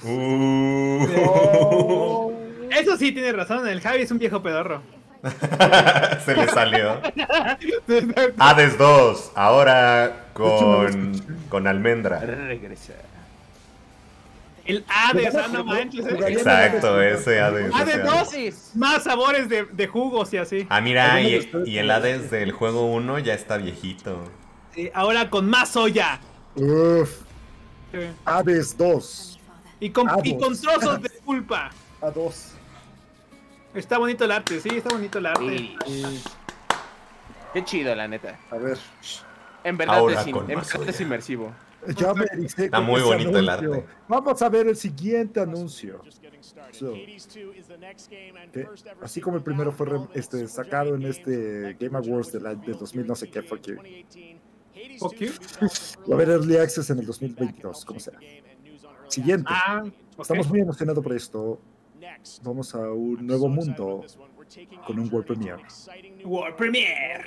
Eso sí, tiene razón, el Javi es un viejo pedorro. Se le salió. Hades 2, ahora con almendra. Regresa. El Hades, ah, no manches, Exacto, ese Hades. Hades ese 2, Hades. más sabores de jugos y así. Ah, mira, y el Hades del juego 1 ya está viejito. Sí, ahora con más soya. Uf, Sí. Hades 2. Y con Hades. trozos de pulpa. A2. Está bonito el arte, sí, está bonito el arte. Sí. Qué chido, la neta. A ver, En verdad, Ahora es, con en más verdad es soya. inmersivo. ya me ericé Está con muy ese bonito el anuncio. arte. Vamos a ver el siguiente anuncio. So, que, así como el primero fue sacado en este Game Awards del 2000 no sé qué fue que ¿Ok? va a haber Early Access en el 2022, ¿cómo será? Siguiente. Ah, ok. Estamos muy emocionados por esto. Vamos a un nuevo mundo con un World Premiere World Premiere.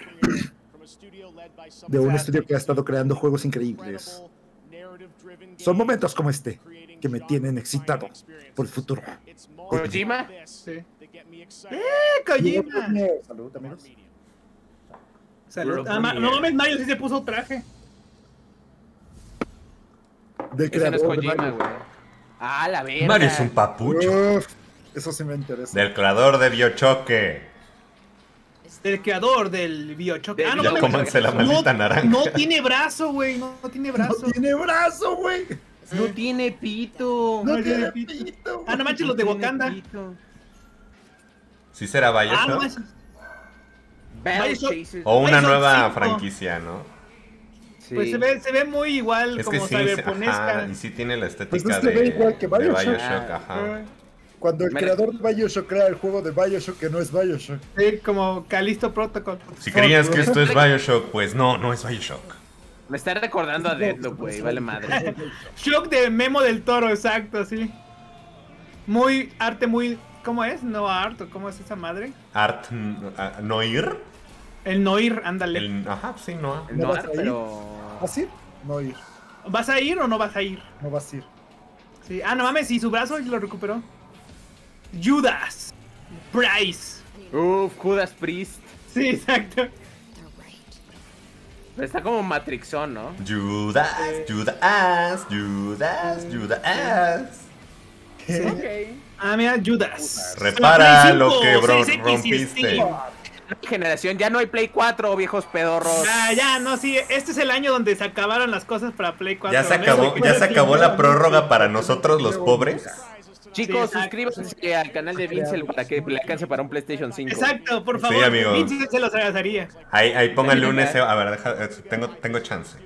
de un estudio que ha estado creando juegos increíbles. Son momentos como este que me tienen excitado por el futuro. ¿Kojima? Sí. Kojima! Salud, amigos. Salud. Ah, no mames, Mario sí se puso traje. Del Ese no es creador de Kojima, Mario. güey. Ah, la verga. Mario es un papucho. Uf, eso sí me interesa. Del creador de Biochoque. Del creador del Bioshock. Ah, no Ya mames. cómanse la maldita naranja. No tiene brazo, güey. No tiene brazo. No tiene brazo, güey. No tiene pito. No tiene tiene pito. Ah, no manches, los de Wakanda. ¿Sí será Ah, no Bioshock? manches. Battle Bioshock. Chasers. O una Bioshock nueva 5. franquicia, ¿no? Sí. Pues se ve muy igual, Es que como sí, cyberpunesca. ajá, y sí tiene la estética Pues es que ve igual que de Bioshock. Bioshock, ajá. Cuando el Mira. creador de Bioshock crea el juego de Bioshock que no es Bioshock. Sí, como Callisto Protocol. Si creías que esto es Bioshock, pues no, no es Bioshock. Me está recordando a Deathloop, güey. Vale madre. Shock de Memo del Toro, exacto, sí. Muy arte, muy. ¿Cómo es? No art, ¿o ¿cómo es esa madre? Art Noir. El Noir, ándale. Ajá, sí, no. El ¿No Noir, vas a ir? pero. ¿Vas a ir? No ir. ¿Vas a ir o no vas a ir? No vas a ir. Sí. Ah, no mames, sí, su brazo lo recuperó. Judas. Price. Uf, Judas Priest. Sí, exacto. Pero está como Matrixón, ¿no? Judas, Judas, Judas, Judas. Ok. Ah, mira, Judas. Repara Play lo 5, que Series X y rompiste. Steam. Generación, ya no hay Play 4, viejos pedorros. Ah, ya, no, sí, este es el año donde se acabaron las cosas para Play 4. Ya se acabó la prórroga para nosotros los pobres. Chicos, Sí, suscríbanse al canal de Vincel para que le alcance para un PlayStation 5. Exacto, por favor. Sí, amigo. Vince se los agasaría. Ahí pónganle un SEO. A ver, tengo chance.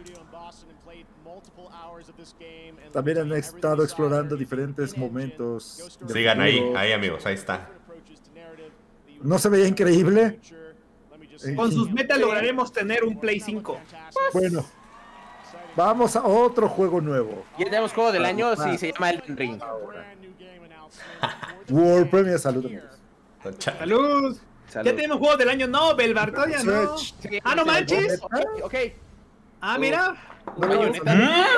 También han estado explorando diferentes momentos. del Sigan ahí, futuro. ahí amigos, ahí está. ¿No se veía increíble? Con sus metas lograremos tener un Play 5. Bueno, vamos a otro juego nuevo. Ya tenemos juego del año, sí, se llama Elden Ring. World Premiere, salud, amigos. ¡Salud! Salud. Ya tenemos juego del año Nobel, Bartoya, ¿no? Switch. Ah, no manches. Ok. Ah, mira. Una bayoneta.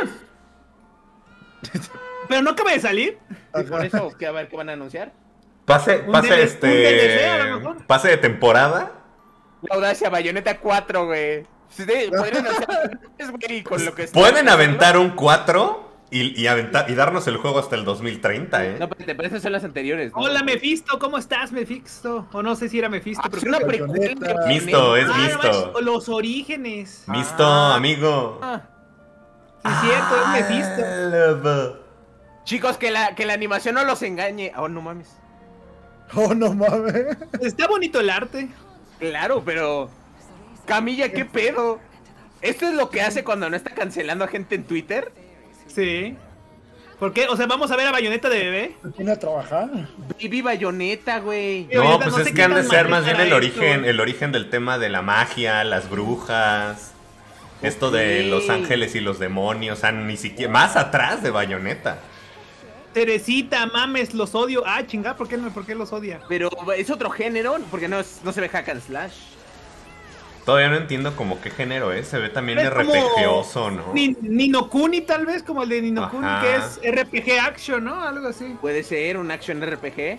Pero no acaba de salir. Y por eso, a ver qué van a anunciar. Pase DLC, a lo este. mejor. Pase de temporada La audacia, Bayonetta 4, güey. Sí, podrían hacer güey, con lo que está. Pueden aventar un 4 y darnos el juego hasta el 2030, No, pero te parecen son las anteriores, ¿no? Hola, Mephisto, ¿cómo estás, Mephisto? O no sé si era Mephisto, Es pero una creo que- precuela. Misto, es Ah, no Misto. manches, los orígenes. Misto, amigo. Sí, cierto, es Mephisto. Chicos, que la animación no los engañe. Oh, no mames. Oh, no mames. Está bonito el arte. Claro, pero... Camilla, ¿qué pedo? ¿Esto es lo que hace cuando no está cancelando a gente en Twitter? Sí. ¿Por qué? O sea, ¿vamos a ver a Bayonetta de bebé? ¿Se pone a trabajar? Baby Bayonetta, güey. Oye, No, no pues sé es qué que han de tan ser más bien manejar el origen del tema de la magia, las brujas, esto de Ok. los ángeles y los demonios, o sea, ni siquiera, más atrás de Bayonetta. Teresita, mames, los odio. Ah, chingada, ¿por qué los odia? Pero es otro género, porque no se ve hack and slash. Todavía no entiendo como qué género es, se ve también Es como RPGoso, ¿no? Ninokuni, tal vez, como el de Ninokuni, Ajá. que es RPG Action, ¿no? Algo así. Puede ser un action RPG.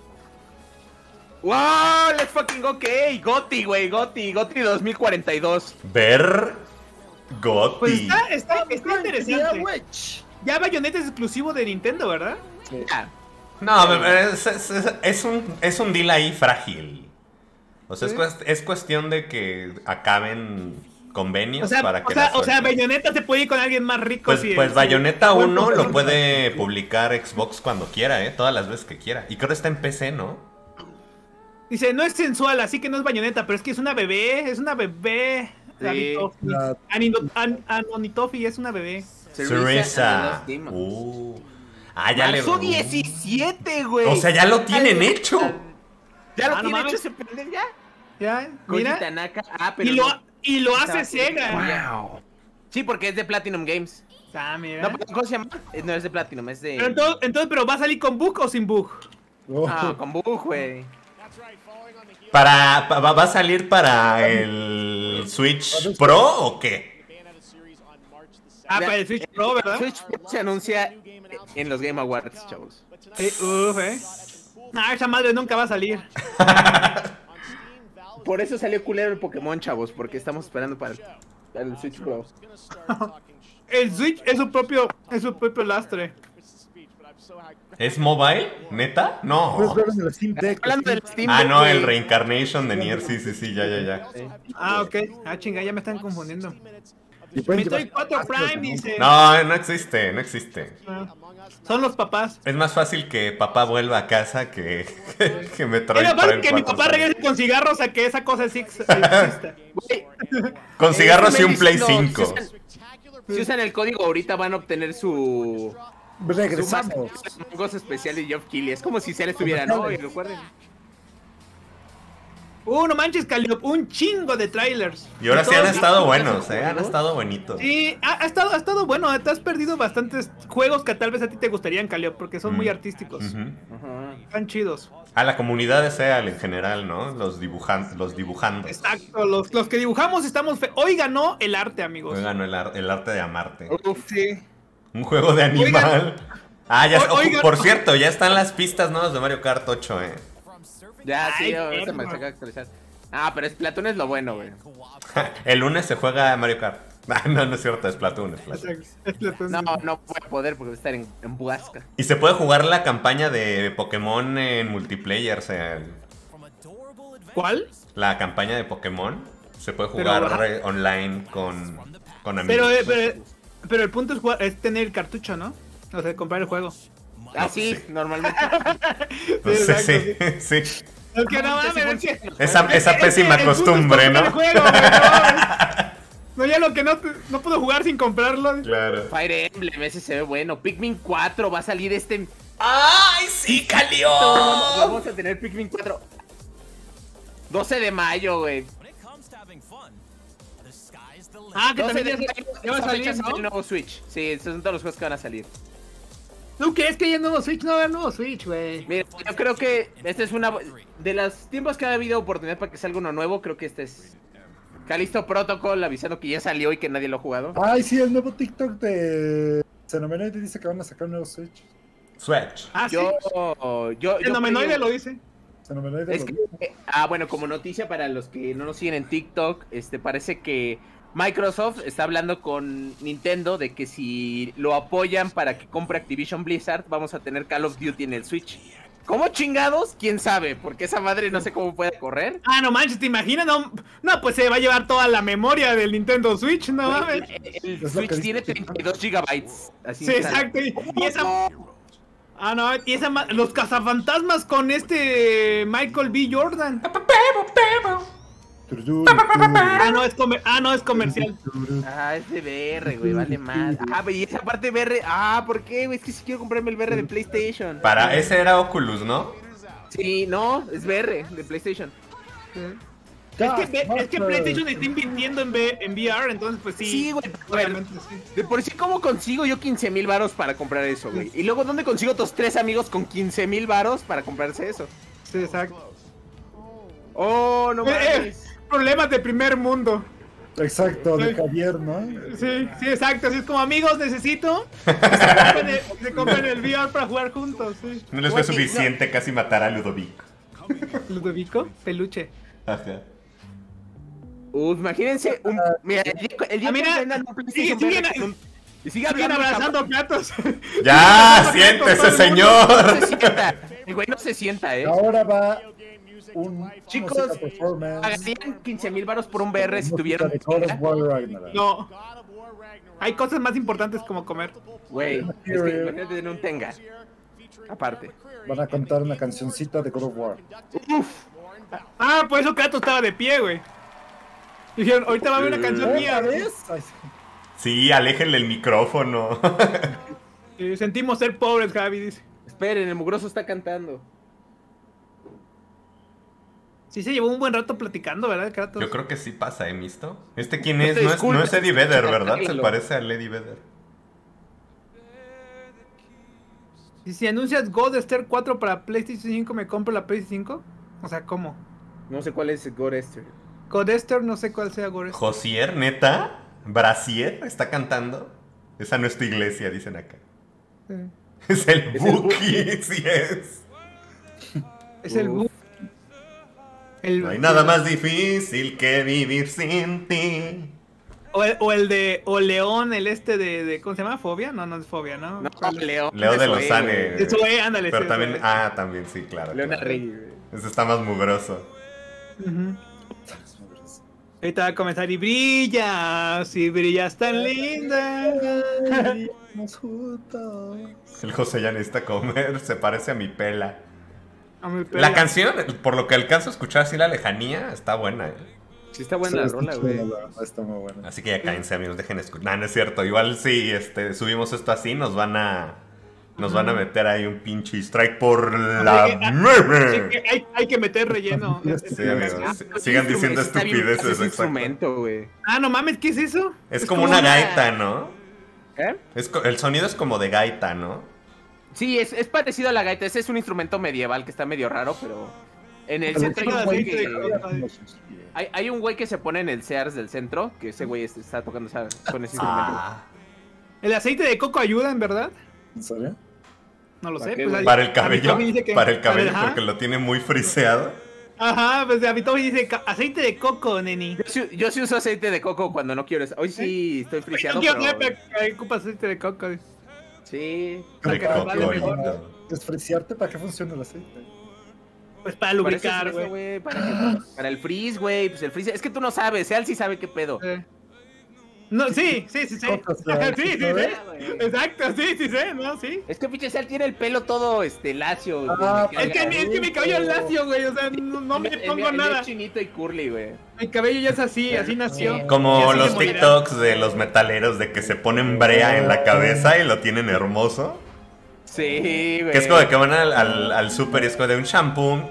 ¡Wow! ¡Let's fucking go! ¿Qué? Goti, güey, Goti 2042. Ver Gotti. Pues está interesante. Ya Bayonetta es exclusivo de Nintendo, ¿verdad? Ah, No, es un deal ahí frágil. O sea, ¿Sí? es cuestión de que acaben convenios para que la O sea, suelten. Bayonetta se puede ir con alguien más rico. Pues, si pues si- Bayonetta buen 1 lo protagonista. puede publicar Xbox cuando quiera, todas las veces que quiera. Y creo que está en PC, ¿no? Dice, no es sensual, así que no es Bayonetta, pero es que es una bebé, Sí. Anonitofi es una bebé. Cereza. Ya le... Marzo 17, güey. O sea, ya lo tienen hecho. ¿Ya lo Ah, no tiene mames. hecho ese pendejo ya? Ya, Koji mira. Tanaka. Ah, pero Y lo Estaba- hace Sega. Wow. Sí, porque es de Platinum Games. Ah, mira. No, ¿cómo se llama? No es de Platinum, es de... Pero entonces, ¿pero va a salir con bug o sin bug? Oh, Ah, con bug, güey. ¿Va a salir para el Switch Pro o qué? Ah, para el Switch Pro, ¿verdad? Switch se anuncia en los Game Awards, chavos. Sí, Ah, esa madre nunca va a salir. Por eso salió culero el Pokémon, chavos, porque estamos esperando para el Switch Pro. El Switch es su propio lastre. ¿Es mobile? ¿Neta? No. puedes ver en el Steam Deck. Hablando del Steam Ah, Deck, no, el güey. Reincarnation de Nier, sí, ya. Ah, ok. Ah, chinga, ya me están confundiendo. Y pueden Metroid llevar 4 pastas, Prime ¿no? dice. No existe. Ah, son los papás. Es más fácil que papá vuelva a casa que Metroid Era fácil Prime que mi 4 papá salga. regrese con cigarros a que esa cosa sí exista. Güey, Con cigarros y un Play diciendo, 5. Si usan el código ahorita van a obtener su Regresamos. gozo especial de Geoff Keighley. Es como si se le estuviera, ¿no? Y recuerden. No manches, Calliope, un chingo de trailers. Y ahora sí han Todos- estado buenos, han estado bonitos. Sí, ha estado bueno. Te has perdido bastantes juegos que tal vez a ti te gustarían, Calliope, porque son muy artísticos. Ujú. Ajá. Están chidos. A la comunidad de SEAL en general, ¿no? Los dibujando. Exacto, los que dibujamos estamos Hoy ganó el arte, amigos. Hoy ganó el arte de amarte. Uf, Sí. Un juego de animal. Oigan. Por cierto, ya están las pistas nuevas de Mario Kart 8, ya, sí, Ay, ahorita me perro. toca actualizar. Ah, pero Splatoon es lo bueno, güey. El lunes se juega Mario Kart. No es cierto, es Splatoon. No voy a poder porque voy a estar en Huasca. Y se puede jugar la campaña de Pokémon en multiplayer, ¿Cuál? la campaña de Pokémon se puede Pero, jugar ajá. online con amigos. Pero el punto es tener el cartucho, ¿no? O sea, comprar el juego. Ah, sí, sí. normalmente. Entonces, exacto, sí. Es que no mames, es que... Esa pésima el punto es costumbre, comprar ¿no? el juego, güey, no, ya lo que no puedo jugar sin comprarlo. Claro. Fire Emblem, ese se ve bueno. Pikmin 4 va a salir este... ¡Ay, sí, Calio! Vamos a tener Pikmin 4. 12 de mayo, güey. Ah, que 12 también de ya, mayo, ya va a esa salir, fecha sale el ¿no? nuevo Switch. Sí, esos son todos los juegos que van a salir. ¿Tú crees que ya el nuevo Switch? No va a haber nuevo Switch, güey. Mira, yo creo que esta es una... De los tiempos que ha habido oportunidad para que salga uno nuevo, creo que este es... Callisto Protocol avisando que ya salió y que nadie lo ha jugado. Ay, sí, el nuevo TikTok de Xenomenoide dice que van a sacar un nuevo Switch. Switch. Ah, sí. Yo El Nomenoide lo dice. Xenomenoide Es lo que, dijo. bueno, como noticia para los que no nos siguen en TikTok, parece que Microsoft está hablando con Nintendo de que si lo apoyan para que compre Activision Blizzard, vamos a tener Call of Duty en el Switch. ¿Cómo chingados? ¿Quién sabe? Porque esa madre no sé cómo puede correr. Ah, no manches, ¿te imaginas? No, pues se va a llevar toda la memoria del Nintendo Switch, no mames. El Es lo Switch que tiene dice. 32 gigabytes. Así Sí, está. exacto. Y esa... Ah, no, y los cazafantasmas con Michael B. Jordan. No, es comercial. Es de VR, güey, vale más. Y esa parte VR. ¿Por qué, güey? Es que si quiero comprarme el VR de PlayStation. Ese era Oculus, ¿no? Sí, no, es VR de PlayStation. Es que PlayStation está invirtiendo en VR, entonces pues sí. Sí, güey. Obviamente, sí. De por sí, ¿cómo consigo yo 15,000 varos para comprar eso, güey? Y luego, ¿dónde consigo otros 3 amigos con 15,000 varos para comprarse eso? Sí, exacto. Oh, no mames. Problemas de primer mundo. Exacto, de Sí. Javier, ¿no? Sí, exacto. Así es como, amigos, necesito. Se compren el VR para jugar juntos. Sí. No les fue suficiente casi matar a Ludovico. Ludovico, peluche. Ajá. Imagínense mira, el día mira, que vendan un PlayStation siguen- VR con y sigue Siguen hablando abrazando gatos. ¡Ya! ¡Siéntese, señor! No se sienta. El güey no se sienta, Ahora va un Chicos, música performance. pagarían 15,000 varos por un VR si música tuvieran de God of Tenga? War Ragnarok. No. Hay cosas más importantes como comer. Güey, es que imagínate tener un Tenga. Aparte. Van a cantar una cancioncita de God of War. Ah, por eso Kratos estaba de pie, güey. Dijeron, ahorita va a haber una canción mía. ¿Otra vez? Ay, sí. Sí, aléjenle el micrófono. Sentimos ser pobres, Javi, dice. Esperen, el mugroso está cantando. Sí se llevó un buen rato platicando, ¿verdad, Kratos? Yo creo que sí pasa, ¿eh, Misto? ¿Quién No es? te No es disculpes, Eddie Vedder, ¿verdad? Se arréglalo. parece a Eddie Vedder. Y si anuncias God Star 4 para PlayStation 5, ¿me compro la PlayStation 5? O sea, ¿cómo? No sé cuál es Gorester. God Star, no sé cuál sea God Star. Josier, ¿neta? ¿Brasier está cantando? Esa no es tu iglesia, dicen acá. Es el Es el Buki, sí es. Es el Uf. No hay nada más difícil que vivir sin ti. O León, de ¿cómo se llama? ¿Fobia? No es Fobia, ¿no? No, ¿Cuál? Leo. Leo de Zoe, Lozane. güey. Eso, ándale. Pero sí, también, eso, también sí, claro. Leona claro. Rey, güey. Ese está más mugroso. Ujú. Ahorita va a comenzar y brillas tan linda. Vamos juntos. El José ya necesita comer, se parece a mi pela. A mi pelo. La canción, por lo que alcanzo a escuchar así la lejanía, está buena, Sí está buena la Sí, rola, está güey. chula, la verdad, está muy buena. Así que ya cállense, amigos, dejen escuchar. No, no es cierto. Igual si subimos esto así, nos van a meter ahí un pinche strike por la Sí, meme. que hay que meter relleno. Sí, amigos. Sigan diciendo Está bien estupideces, ese exacto. instrumento, güey. Ah, no mames, ¿qué es eso? Es como una gaita, ¿no? ¿Eh? El sonido es como de gaita, ¿no? Sí, es parecido a la gaita. Ese es un instrumento medieval que está medio raro, pero en el centro hay un güey que... Hay un güey que se pone en el Sears del centro, que ese güey está tocando con ese instrumento. Ah, ¿El aceite de coco ayuda, en verdad? ¿En serio? No lo ¿Para sé. qué, Pues, güey? para el cabello, Abitobi dice que- para el cabello ajá. porque lo tiene muy friseado. Ajá, pues Abitobi dice aceite de coco, neni. Yo sí uso aceite de coco cuando no quiero. Hoy sí estoy friseado, No quiero pero... saber para qué ocupas aceite de coco. Sí. De que coco vale mejor. lindo. ¿Desfriciarte para qué funciona el aceite? Pues para Para eso lubricar, es eso, güey. Para el frizz, güey. Pues el frizz... Es que tú no sabes. Seal sí sabe qué pedo. No, sí. Sí, Cosas de- sí, sí. güey. Exacto, sí, ¿no? Sí. Es que pinche Seal tiene el pelo todo, lacio. güey. Ah, Me Es que mi cabello es lacio, güey. O sea, no me El mío- pongo el mío nada. es chinito y curly, güey. Mi cabello ya es así nació. Y Como así los se morirá. TikToks de los metaleros de que se ponen brea en la cabeza y lo tienen hermoso. Sí, güey. Que es como de que van al súper y es como de un shampoo.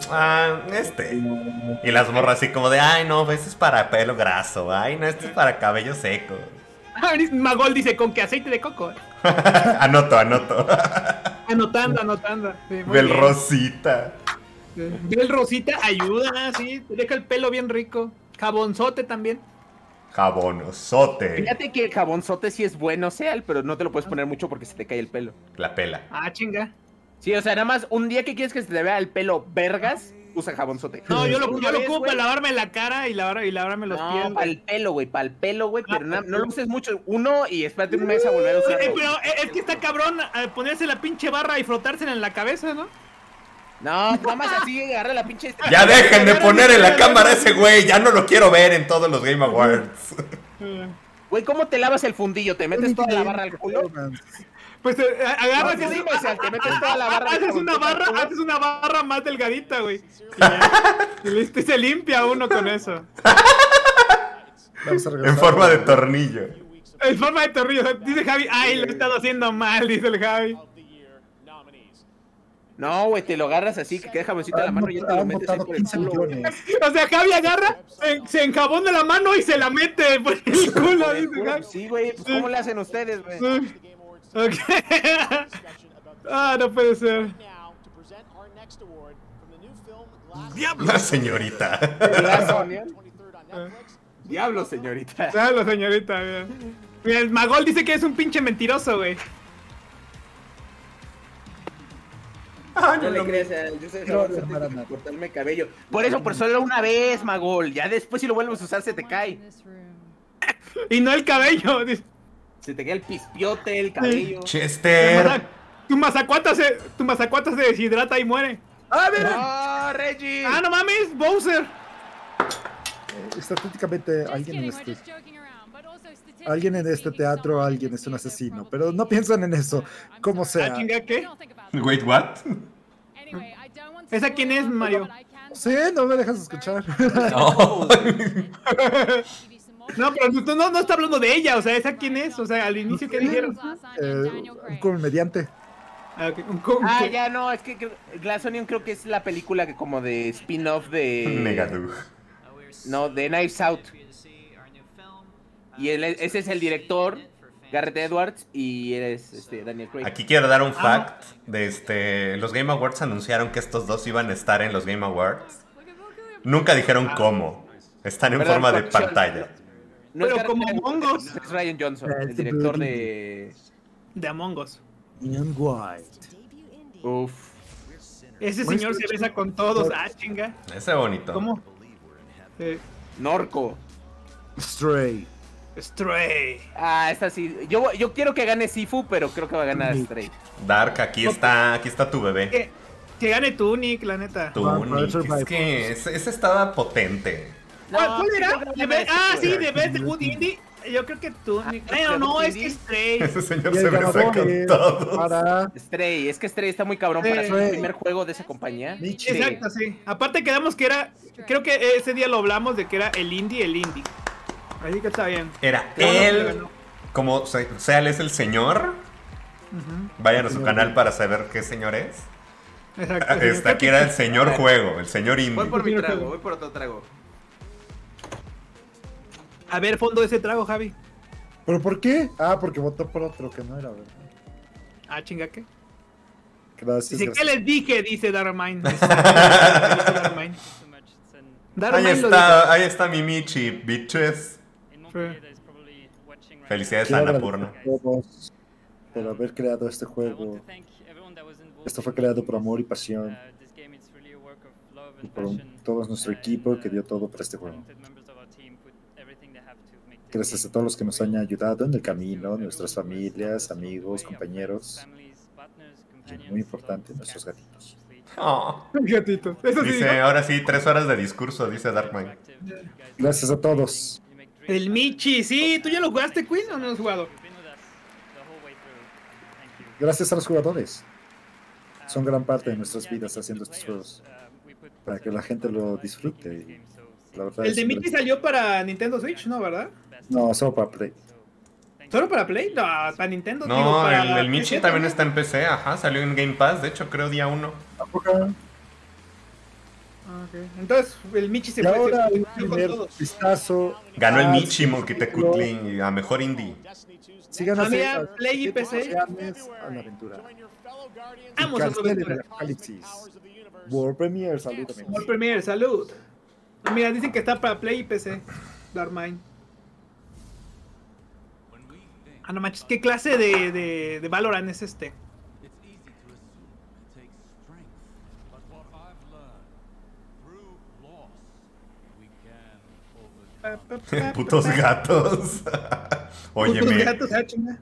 Y las morras así como de, ay no, este es para pelo graso. Ay no, este es para cabello seco. Magol dice con que aceite de coco. Anoto. Anotando. Sí, muy Bel bien. Rosita. Bel Rosita ayuda, sí. Te deja el pelo bien rico. Jabonzote también. Jabonosote. Fíjate que el jabonzote sí es bueno, Seal, pero no te lo puedes poner mucho porque se te cae el pelo. La pela. Ah, chinga. Sí, o sea, nada más un día que quieres que se te vea el pelo vergas, usa jabonzote. No, yo lo Una vez, ocupo güey. para lavarme la cara y lavarme los pies. No, para el pelo, güey, pero no lo uses mucho. Uno y espérate un mes a volver a usarlo. Pero es que está cabrón ponerse la pinche barra y frotársela en la cabeza, ¿no? No, nada más así, agarra la pinche... Ya dejen de poner en la cámara a ese güey. Ya no lo quiero ver en todos los Game Awards. Güey, ¿cómo te lavas el fundillo? ¿Te metes toda la barra al culo? Pues agarras No, dime, o sea, te metes toda la barra. haces una barra más delgadita, güey. Y ya. Y listo, y se limpia uno con eso. Vamos a regresar. En forma de tornillo. En forma de torrillo. Dice Javi, ay, lo he estado haciendo mal, dice el Javi. No, güey, te lo agarras así, que quede jaboncito en la mano y ya te lo Han metes ahí votado por el 15 culo, güey. millones. O sea, Javi agarra, se enjabona la mano y se la mete por el culo, dice Javi. Sí, güey, pues ¿cómo le hacen ustedes, güey? Ok. Ah, no puede ser. La señorita. Glass Onion. Diablo, señorita. Claro, señorita, mira. Mira, el Magol dice que es un pinche mentiroso, güey. No le crees a yo sé No, antes para de nada. cortarme el cabello. Por eso, por solo una vez, Magol. Ya después si lo vuelves a usar se te cae. Y no el cabello. Dice. Se te cae el pispiote, el cabello. Chester. Tu mazacuata se deshidrata y muere. ¡Ah, mira! ¡Ah, Reggie! Ah, no mames, Bowser. Estéticamente, alguien en este teatro, alguien es un asesino, pero no piensan en eso, como sea. Ah, chinga, ¿qué? Wait, what? ¿Esa quién es, Mario? Sí, no me dejas escuchar. No. No, pero no está hablando de ella, o sea, ¿esa quién es? O sea, al inicio, ¿qué dijeron? Un comediante. Ah, ok, Ah, ya no, es que Glass Onion creo que es la película que como de spin-off de... Megadug. No, de Knives Out. Y ese es el director, Gareth Edwards, y eres Daniel Craig. Aquí quiero dar un fact de los Game Awards anunciaron que estos dos iban a estar en los Game Awards. Nunca dijeron cómo. Están en ¿Verdad? forma de Coacción. pantalla. No Pero es Gareth como Edwards, Among Us. es Ryan Johnson, el director de... De Among Us. Ian White. Uf. Ese señor se besa con todos. Ah, chinga. Ese bonito. ¿Cómo? Norco. Stray. Stray. Ah, esta sí. Yo quiero que gane Sifu, pero creo que va a ganar Stray. Dark, aquí está tu bebé. Que gane Tunic, la neta. Tunic. Es que ese estaba potente. ¿Cuál era? yo creo que va a ganar Ah, Sifu, sí, güey. de Best de Wood Indie. Yo creo que Tunic. Ah, Bueno, no, Wood es que Indie. Stray. Ese señor Y se el besa ganador con es todos. para Stray, es que Stray está muy cabrón para ser el primer juego de esa compañía. Michi. Exacto, sí. Aparte quedamos que era, creo que ese día lo hablamos de que era el indie. Así que está bien. Era Qué bueno que le él. ganó. Como sea, él es el señor. Vayan a su canal para saber qué señor es. Exacto. Aquí era el señor juego, el señor Voy indie. por mi Primer trago, juego. voy por otro trago. A ver, fondo de ese trago, Javi. ¿Pero por qué? Ah, porque votó por otro que no era, ¿verdad? Ah, chinga, ¿qué? Gracias. Dice, ¿qué les dije? Dice Darmine. Ahí está mi Michi, bitches. Felicidades a Annapurna. Todos por haber creado este juego. Esto fue creado por amor y pasión. Y por todo nuestro equipo que dio todo para este juego. Gracias a todos los que nos han ayudado en el camino, nuestras familias, amigos, compañeros. Y muy importante, nuestros gatitos. Oh. Gatitos. Eso sí, Dice, dijo. ahora sí, 3 horas de discurso, dice Darkman. Gracias a todos. El Michi, sí, ¿tú ya lo jugaste, Queen, o no lo has jugado? Gracias a los jugadores. Son gran parte de nuestras vidas haciendo estos juegos. Para que la gente lo disfrute. Y la verdad El es de un Michi gran- salió para Nintendo Switch, ¿no, verdad? No, solo para Play. ¿Solo para Play? No, para Nintendo. digo, No, para el Michi PC también está en PC, ajá, salió en Game Pass, de hecho creo día 1. Tampoco. Ah, ok. Entonces, el Michi se Y ahora se un con primer todos. vistazo. Ganó el a Michi su Monkitecutlin y a mejor indie. Sigan Ah, mira, Play y PC. a la aventura. Vamos a Cancelen su el aventura. Apocalipsis. World Premiere, salud amigos. World Premiere, salud. Mira, dicen que está para Play y PC. Darmine. Ah, no manches, ¿qué clase de Valorant es este? Putos gatos. Óyeme. Putos gatos, chinga.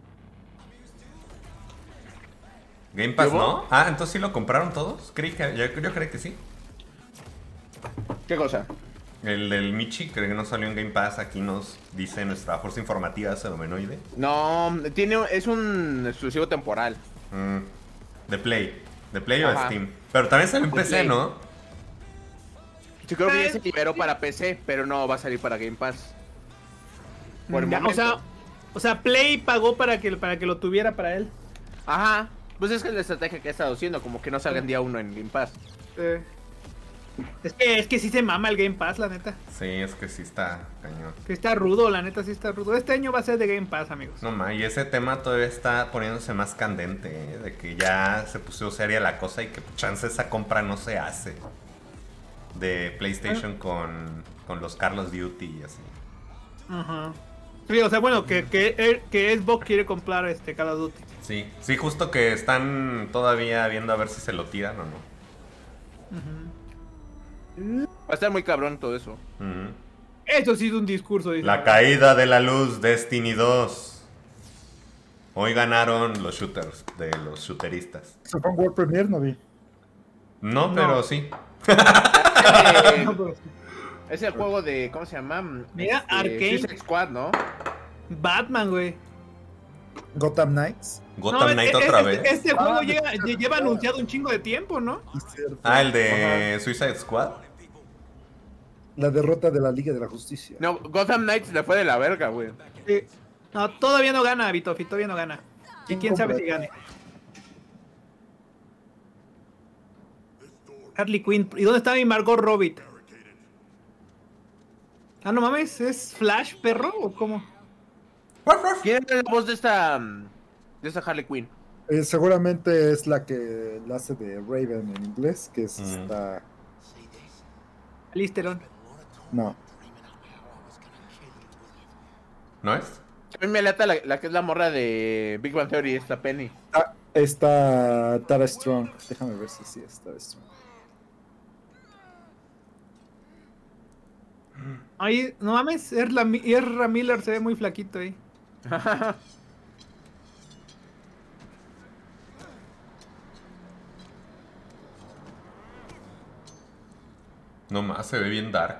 Game Pass, ¿Qué hubo? ¿no? Ah, entonces sí lo compraron todos. Yo creí que sí. ¿Qué cosa? El del Michi, creo que no salió en Game Pass. Aquí nos dice nuestra fuerza informativa Xenomenoide. No, es un exclusivo temporal. De Play. De Play o de Ajá. Steam. Pero también sale en De PC, Play. ¿no? Yo creo que ya se liberó para PC, pero no va a salir para Game Pass. Por el Ya, momento. o sea, Play pagó para que lo tuviera para él. Ajá. Pues es que es la estrategia que ha estado haciendo, como que no salga en día 1 en Game Pass. Es que sí se mama el Game Pass, la neta. Sí, es que sí está cañón. Que está rudo, la neta sí está rudo. Este año va a ser de Game Pass, amigos. No ma, y ese tema todavía está poniéndose más candente, ¿eh? De que ya se puso seria la cosa y que chance esa compra no se hace. De PlayStation con los Call of Duty y así. Ajá. Sí, o sea, bueno, que Xbox quiere comprar Call of Duty. Sí, sí, justo que están todavía viendo a ver si se lo tiran o no. Va a estar muy cabrón todo eso. Ujú. Eso sí es un discurso. Dice. La caída de la luz, Destiny 2. Hoy ganaron los shooters, de los shooteristas. Se fue en World Premiere, no vi. No, No. pero sí. No, pero sí. Es el juego de, ¿cómo se llama? Mira, Arcane. Suicide Squad, ¿no? Batman, güey. Gotham Knights. Gotham No, Knight otra vez. Este juego lleva anunciado un chingo de tiempo, ¿no? Es cierto. Ah, el de Suicide Squad. La derrota de la Liga de la Justicia. No, Gotham Knights le fue de la verga, güey. Sí. No, todavía no gana, Vitofi, todavía no gana. Y quién sabe si gane. Harley Quinn. ¿Y dónde está mi Margot Robbie? Ah, no mames, ¿es Flash, perro? ¿O cómo? ¿Quién es la voz de esta Harley Quinn? Seguramente es la que la hace de Raven en inglés, que es esta... Listeron. No. ¿No es? A mí me lata la que es la morra de Big Bang Theory, esta Penny. Ah, está Tara Strong. Déjame ver si sí es Tara Strong. Ay, no mames, Ezra Miller se ve muy flaquito ahí. No más, se ve bien dark.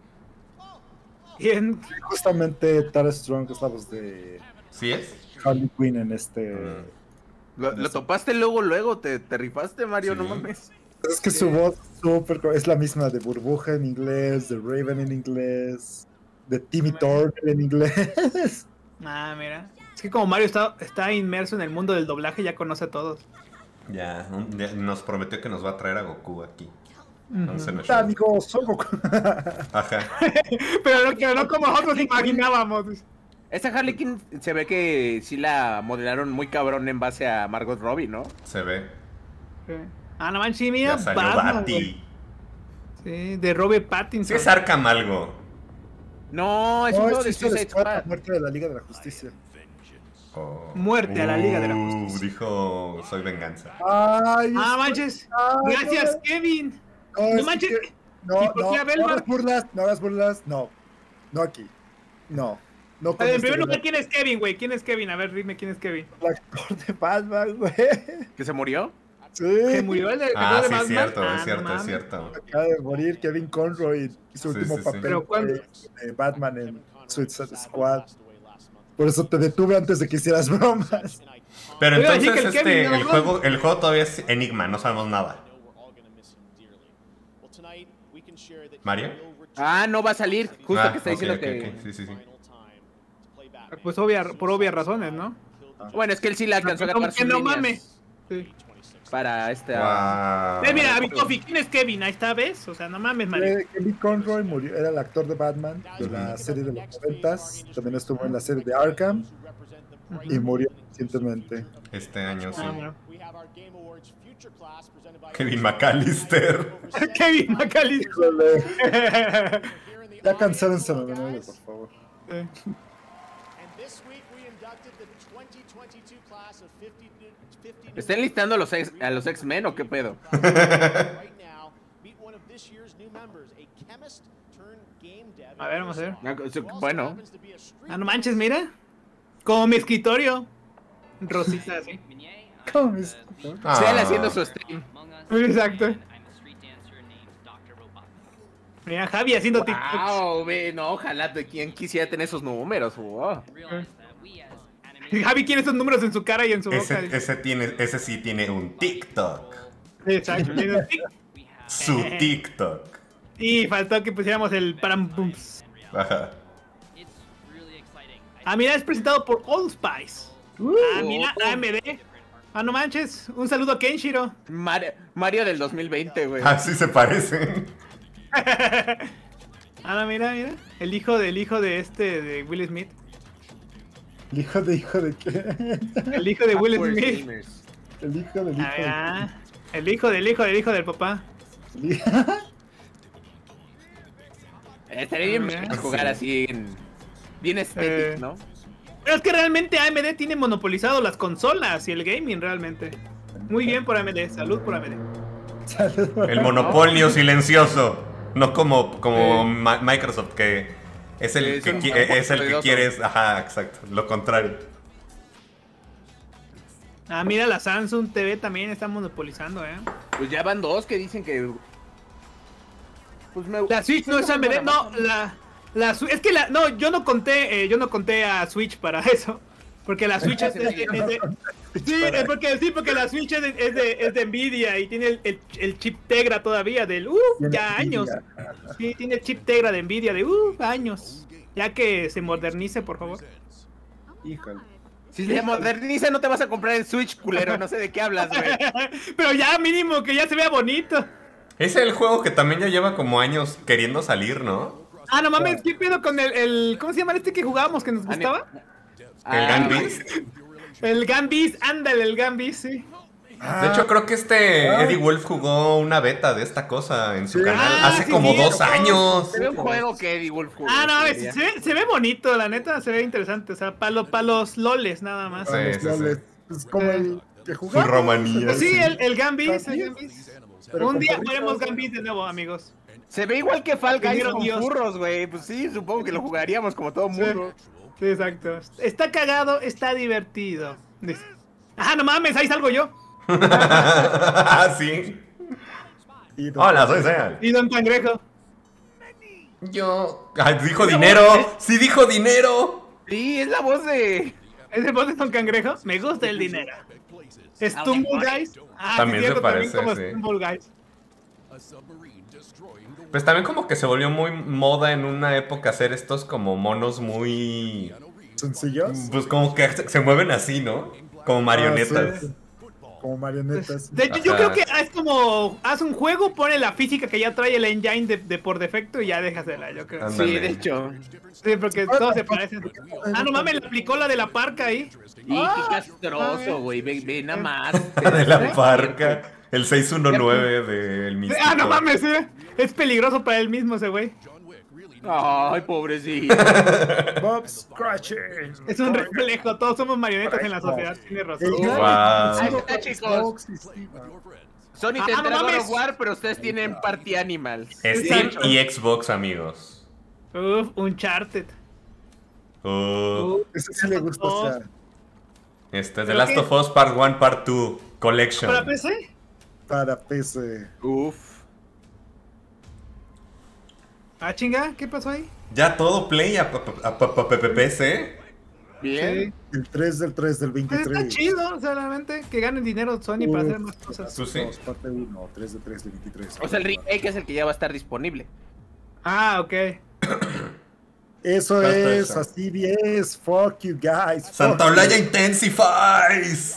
Bien. Justamente Tara Strong es la voz de ¿Sí es? Harley Quinn en este... Lo topaste luego, te rifaste, Mario, Sí. no mames. Es que su voz es la misma de Burbuja en inglés, de Raven en inglés, de Timmy Turner en inglés. Ah, mira. Es que como Mario está inmerso en el mundo del doblaje, ya conoce a todos. Ya, nos prometió que nos va a traer a Goku aquí. Entonces, no Hola, amigos, soy Goku. Ajá. pero no como nosotros imaginábamos. Esta Harley Quinn se ve que sí la modelaron muy cabrón en base a Margot Robbie, ¿no? Se ve. Ah, no manches, mira, Ya salió Batman, Bati. güey. Sí, de Robert Sí Pattinson. es Arkham algo. No, es un No, juego es de Suicide Suicide Squad, Squad. la muerte de la Liga de la Justicia. Oh. Muerte a la Liga de la Justicia. Dijo, soy venganza. Ay, Ah, manches. Gracias, Kevin. No manches. No, ¿Y por qué a Belmar? no hagas burlas, no. No aquí. No. No con En este primer lugar, Belmar. ¿quién es Kevin, güey? ¿Quién es Kevin? A ver, dime quién es Kevin. El actor de Batman, güey. ¿Que se murió? Sí. ¿Se murió el de Ah, de sí, es Batman? cierto, Ah, es no cierto, es mames. cierto. Acaba de morir Kevin Conroy y su Sí, último sí, sí. papel ¿Pero cuándo? de Batman en Suicide Squad. Por eso te detuve antes de que hicieras bromas. Pero Oiga, sí, entonces que el Kevin, el ¿no? juego todavía es enigma, no sabemos nada. ¿Mario? Ah, no va a salir. Justo que está ok, diciendo ok, que... ok. Sí, sí, sí. Pues por obvias razones, ¿no? Bueno, es que él sí le alcanzó a No, agarrar que sus no líneas mames. Sí. para esta... Wow. Mira, Vitofi, ¿quién es Kevin? Ahí está, ¿ves? O sea, no mames, Mario. Kevin Conroy murió, era el actor de Batman de la serie de los 90s. También estuvo en la serie de Arkham y murió recientemente. Este año sí. Ah, bueno. Kevin McAllister. Kevin McAllister. Híjole. Ya cancélense a por favor. ¿Están listando a los X-Men o qué pedo? A ver, vamos a ver. Bueno, Ah, no manches, mira. Como mi escritorio. Rosita, así. ¿Cómo es? Cell haciendo su stream. Exacto. Mira, Javi haciendo TikTok. Wow, ve, no, ojalá de quien quisiera tener esos números. Wow. Javi quiere esos números en su cara y en su boca. Ese sí tiene un TikTok. Exacto. Tiene un tic. Su TikTok. Y faltó que pusiéramos el Parambums. Ajá. Ah, mira, es presentado por Old Spice. Mira, AMD. Ah, no manches. Un saludo a Kenshiro. Mario del 2020, güey. Así se parecen. Ah, no, mira. El hijo de Will Smith. ¿El hijo de qué? El hijo de Will Upward Smith. Gamers. El hijo del hijo. El hijo del papá. Estaría bien mira. jugar así bien estético, ¿no? Pero es que realmente AMD tiene monopolizado las consolas y el gaming realmente. Muy bien por AMD. Salud por AMD. Saludos. El monopolio silencioso. No como Microsoft, que es el Es un que quieres. Ajá, exacto. Lo contrario. Ah, mira, la Samsung TV también está monopolizando, Pues ya van dos que dicen que... Pues La Switch no es AMD, no, es que yo no conté a Switch para eso. Porque la Switch es de porque la Switch es de Nvidia y tiene el chip Tegra todavía ya años. Sí, tiene el chip Tegra de Nvidia de años. Ya que se modernice, por favor. Híjole. Si se moderniza no te vas a comprar el Switch, culero, no sé de qué hablas, güey. Pero ya mínimo que ya se vea bonito. Es el juego que también ya lleva como años queriendo salir, ¿no? Ah, no mames, ¿qué pedo con el ¿cómo se llama este que jugábamos que nos gustaba? El Gunbeast. El Gunbeast, ándale, el Gunbeast, sí. De hecho, creo que Eddie Wolf jugó una beta de esta cosa en su canal hace sí, como sí, 2 años. Se ve un juego que Eddie Wolf jugó. Ah, no, se ve bonito, la neta, se ve interesante. O sea, para los loles nada más. Sí, sí, sí. Es como el que Su jugamos. romanía. Sí, el Gambis, el Gambis. Pero Un con día perritos. jugaremos Gambis de nuevo, amigos. Se ve igual que Fall Guys Primero con Dios. burros, güey. Pues sí, supongo que lo jugaríamos como todo mundo. Sí, exacto. Está cagado, está divertido. Dice. Ah, no mames, ahí salgo yo. Sí. Y Hola, soy Seal. Y Don Cangrejo. Yo. Ay, dijo dinero. Sí, dijo dinero. Sí, es la voz de... ¿Es el voz de Don Cangrejo? Me gusta el dinero. Stumble Guys. Ah, También sí, se cierto, parece, como sí. Stumble Guys. Pues también como que se volvió muy moda en una época hacer estos como monos muy... ¿Sencillos? Pues como que se mueven así, ¿no? Como marionetas. Sí. Como marionetas. De hecho, yo Ajá. creo que es como haz un juego, pone la física que ya trae el engine de por defecto y ya déjasela, yo creo. Ándale. Sí, de hecho. Sí, porque todos se parecen. Ah, no mames, le aplicó la de la parca ahí. Y qué castroso, güey. Ve nada más. De la parca. El 619 del místico. Ah, no mames, es peligroso para él mismo ese güey. Ay, pobrecito. Bob Scratching. Es un reflejo, todos somos marionetas en la sociedad, tiene razón. Wow. Ahí está, chicos. Sony Ah, tendrá no God mames. of War, pero ustedes tienen Party Animals. Steam Exacto. y Xbox, amigos. Uf, Uncharted. Ese sí le gusta. O sea, The ¿Pero Last qué? of Us Part 1, Part 2 Collection. ¿Para PC? para PC. Uf. Ah, chinga, ¿qué pasó ahí? Ya todo Play a PC. Bien. El 3 del 3 del Pues 23. está chido, o sea, realmente, que ganen dinero Sony para hacer más cosas. Pues sí. Parte 1, 3 del 3 del 23. O sea, el remake es el que ya va a estar disponible. Ah, ok. Eso Basta es, eso. así es. Fuck you guys. fuck Santa you. Olaya Intensifies.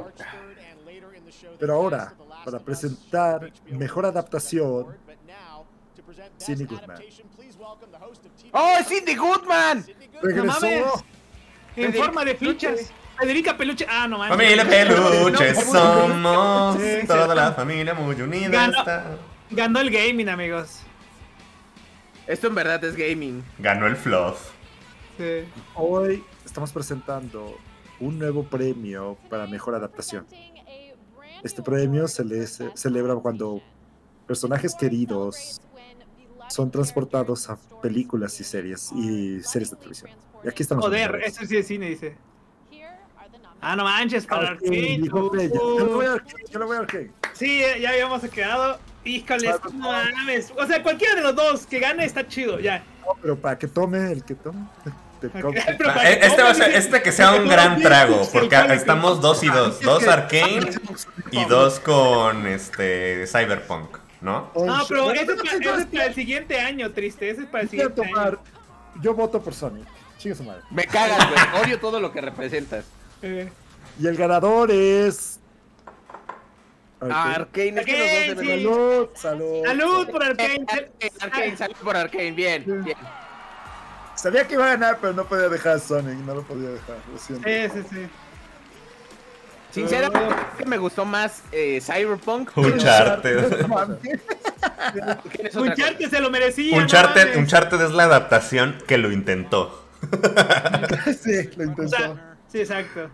Pero ahora, para presentar mejor adaptación, Cindy Goodman. ¡Oh, es Cindy Goodman! Regresó. No mames. En Federica forma de fichas. Federica Peluche. Ah, no mames. Familia Peluche No, somos. Sí, Toda sí. la familia muy unida Ganó. está. Ganó el gaming, amigos. Esto en verdad es gaming. Ganó el fluff. Sí. Hoy estamos presentando un nuevo premio para mejor adaptación. Este premio se celebra cuando personajes queridos son transportados a películas y series de televisión. Y aquí están los Joder, nombres. eso sí es cine, dice. Ah, no manches, para Arcane. Dijo Bella. Yo lo voy a Arcane, yo lo voy a Arcane. Sí, ya habíamos quedado. Híjole, no mames. O sea, cualquiera de los dos que gane está chido, ya. No, pero para que tome el que tome. Pero para que Este va a ser, tomen, este que sea un gran trago, porque estamos 2 y 2. 2 Arcane y 2 con Cyberpunk, ¿no? No, pero ese es para el siguiente año, triste. Ese es para el Quiero siguiente tomar. año. Yo voto por Sonic. Chingue su madre. Me cagas, güey. Odio todo lo que representas. Y el ganador es. Arcane, es que los dos Arcane, deben- Salud, salud. Salud por Arcane. Arcane, salud por Arcane, bien, bien. Sabía que iba a ganar, pero no podía dejar a Sonic. No lo podía dejar, lo siento. Sí. Sinceramente me gustó más Cyberpunk. Uncharted. ¿Quién es otra cosa? Uncharted se lo merecía. no Uncharted, mames. Uncharted es la adaptación que lo intentó. Sí, lo O intentó. sea, sí, exacto.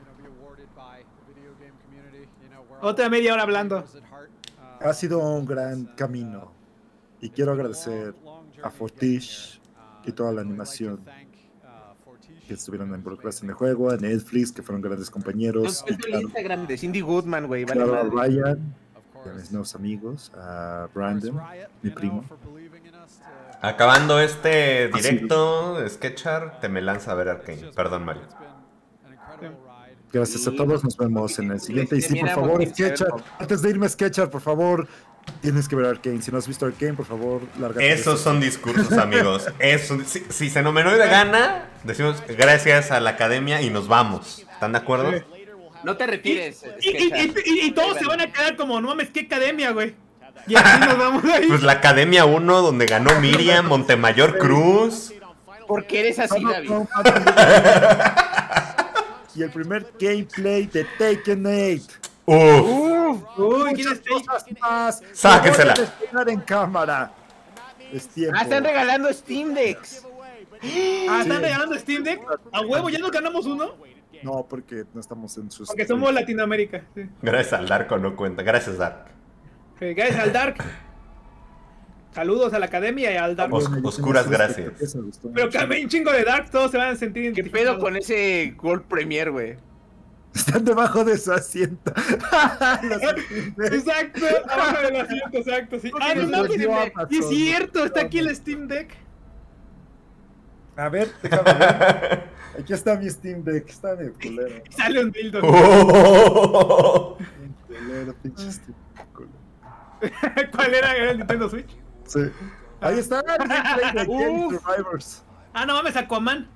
Otra media hora hablando. Ha sido un gran camino. Y quiero agradecer a Fortiche y toda la animación que estuvieron involucrados en el juego, a Netflix, que fueron grandes compañeros. Nos falta el Instagram de Cindy Goodman, güey. Vale, Claro, a madre. Ryan, y a mis nuevos amigos, a Brandon, mi primo. Acabando este directo de Sketchar, te me lanza a ver Arcane. Perdón, Mario. Gracias a todos, nos vemos en el siguiente. Y sí, por Terminamos favor, bien Sketchar, cerca. antes de irme, Sketchar, por favor, tienes que ver Arcane. Si no has visto Arcane, por favor, lárgate. Esos son discursos, amigos. Si Xenomenoide gana, decimos gracias a la academia y nos vamos. ¿Están de acuerdo? No te retires. Y todos se van a quedar como, no mames, qué academia, güey. Y así nos vamos ahí. Pues la Academia 1, donde ganó Miriam, Montemayor Cruz. ¿Por qué eres así, David? Y el primer gameplay de Taken 8. Uf, Uy, ¿quién Muchas es cosas más. Sáquensela. Lo voy a despegar en cámara. Es tiempo. Están regalando Steam Decks. ¿Están regalando Steam Deck? ¿A huevo ya nos ganamos uno? No, porque no estamos en sus. Porque somos Latinoamérica. Sí. gracias al Darko no cuenta. Gracias, Dark. Gracias al Dark. Saludos a la academia y al Dark. Oscuras gracias. Pero que hay un chingo de Dark, todos se van a sentir ¿Qué pedo con ese World Premier, güey? Están debajo de su asiento. Exacto, abajo del asiento, exacto, sí. Ah, no, Nos no, lo dio Amazon. sí es cierto, está aquí el Steam Deck. A ver, déjame ver. Aquí está mi Steam Deck. Está medio culero. Sale un dildo. Oh. Culero, pinche Steam Deck, culero. ¿Cuál era? ¿Era el Nintendo Switch? Sí. Ahí está el gameplay de Game Survivors. Ah, no mames, Aquaman.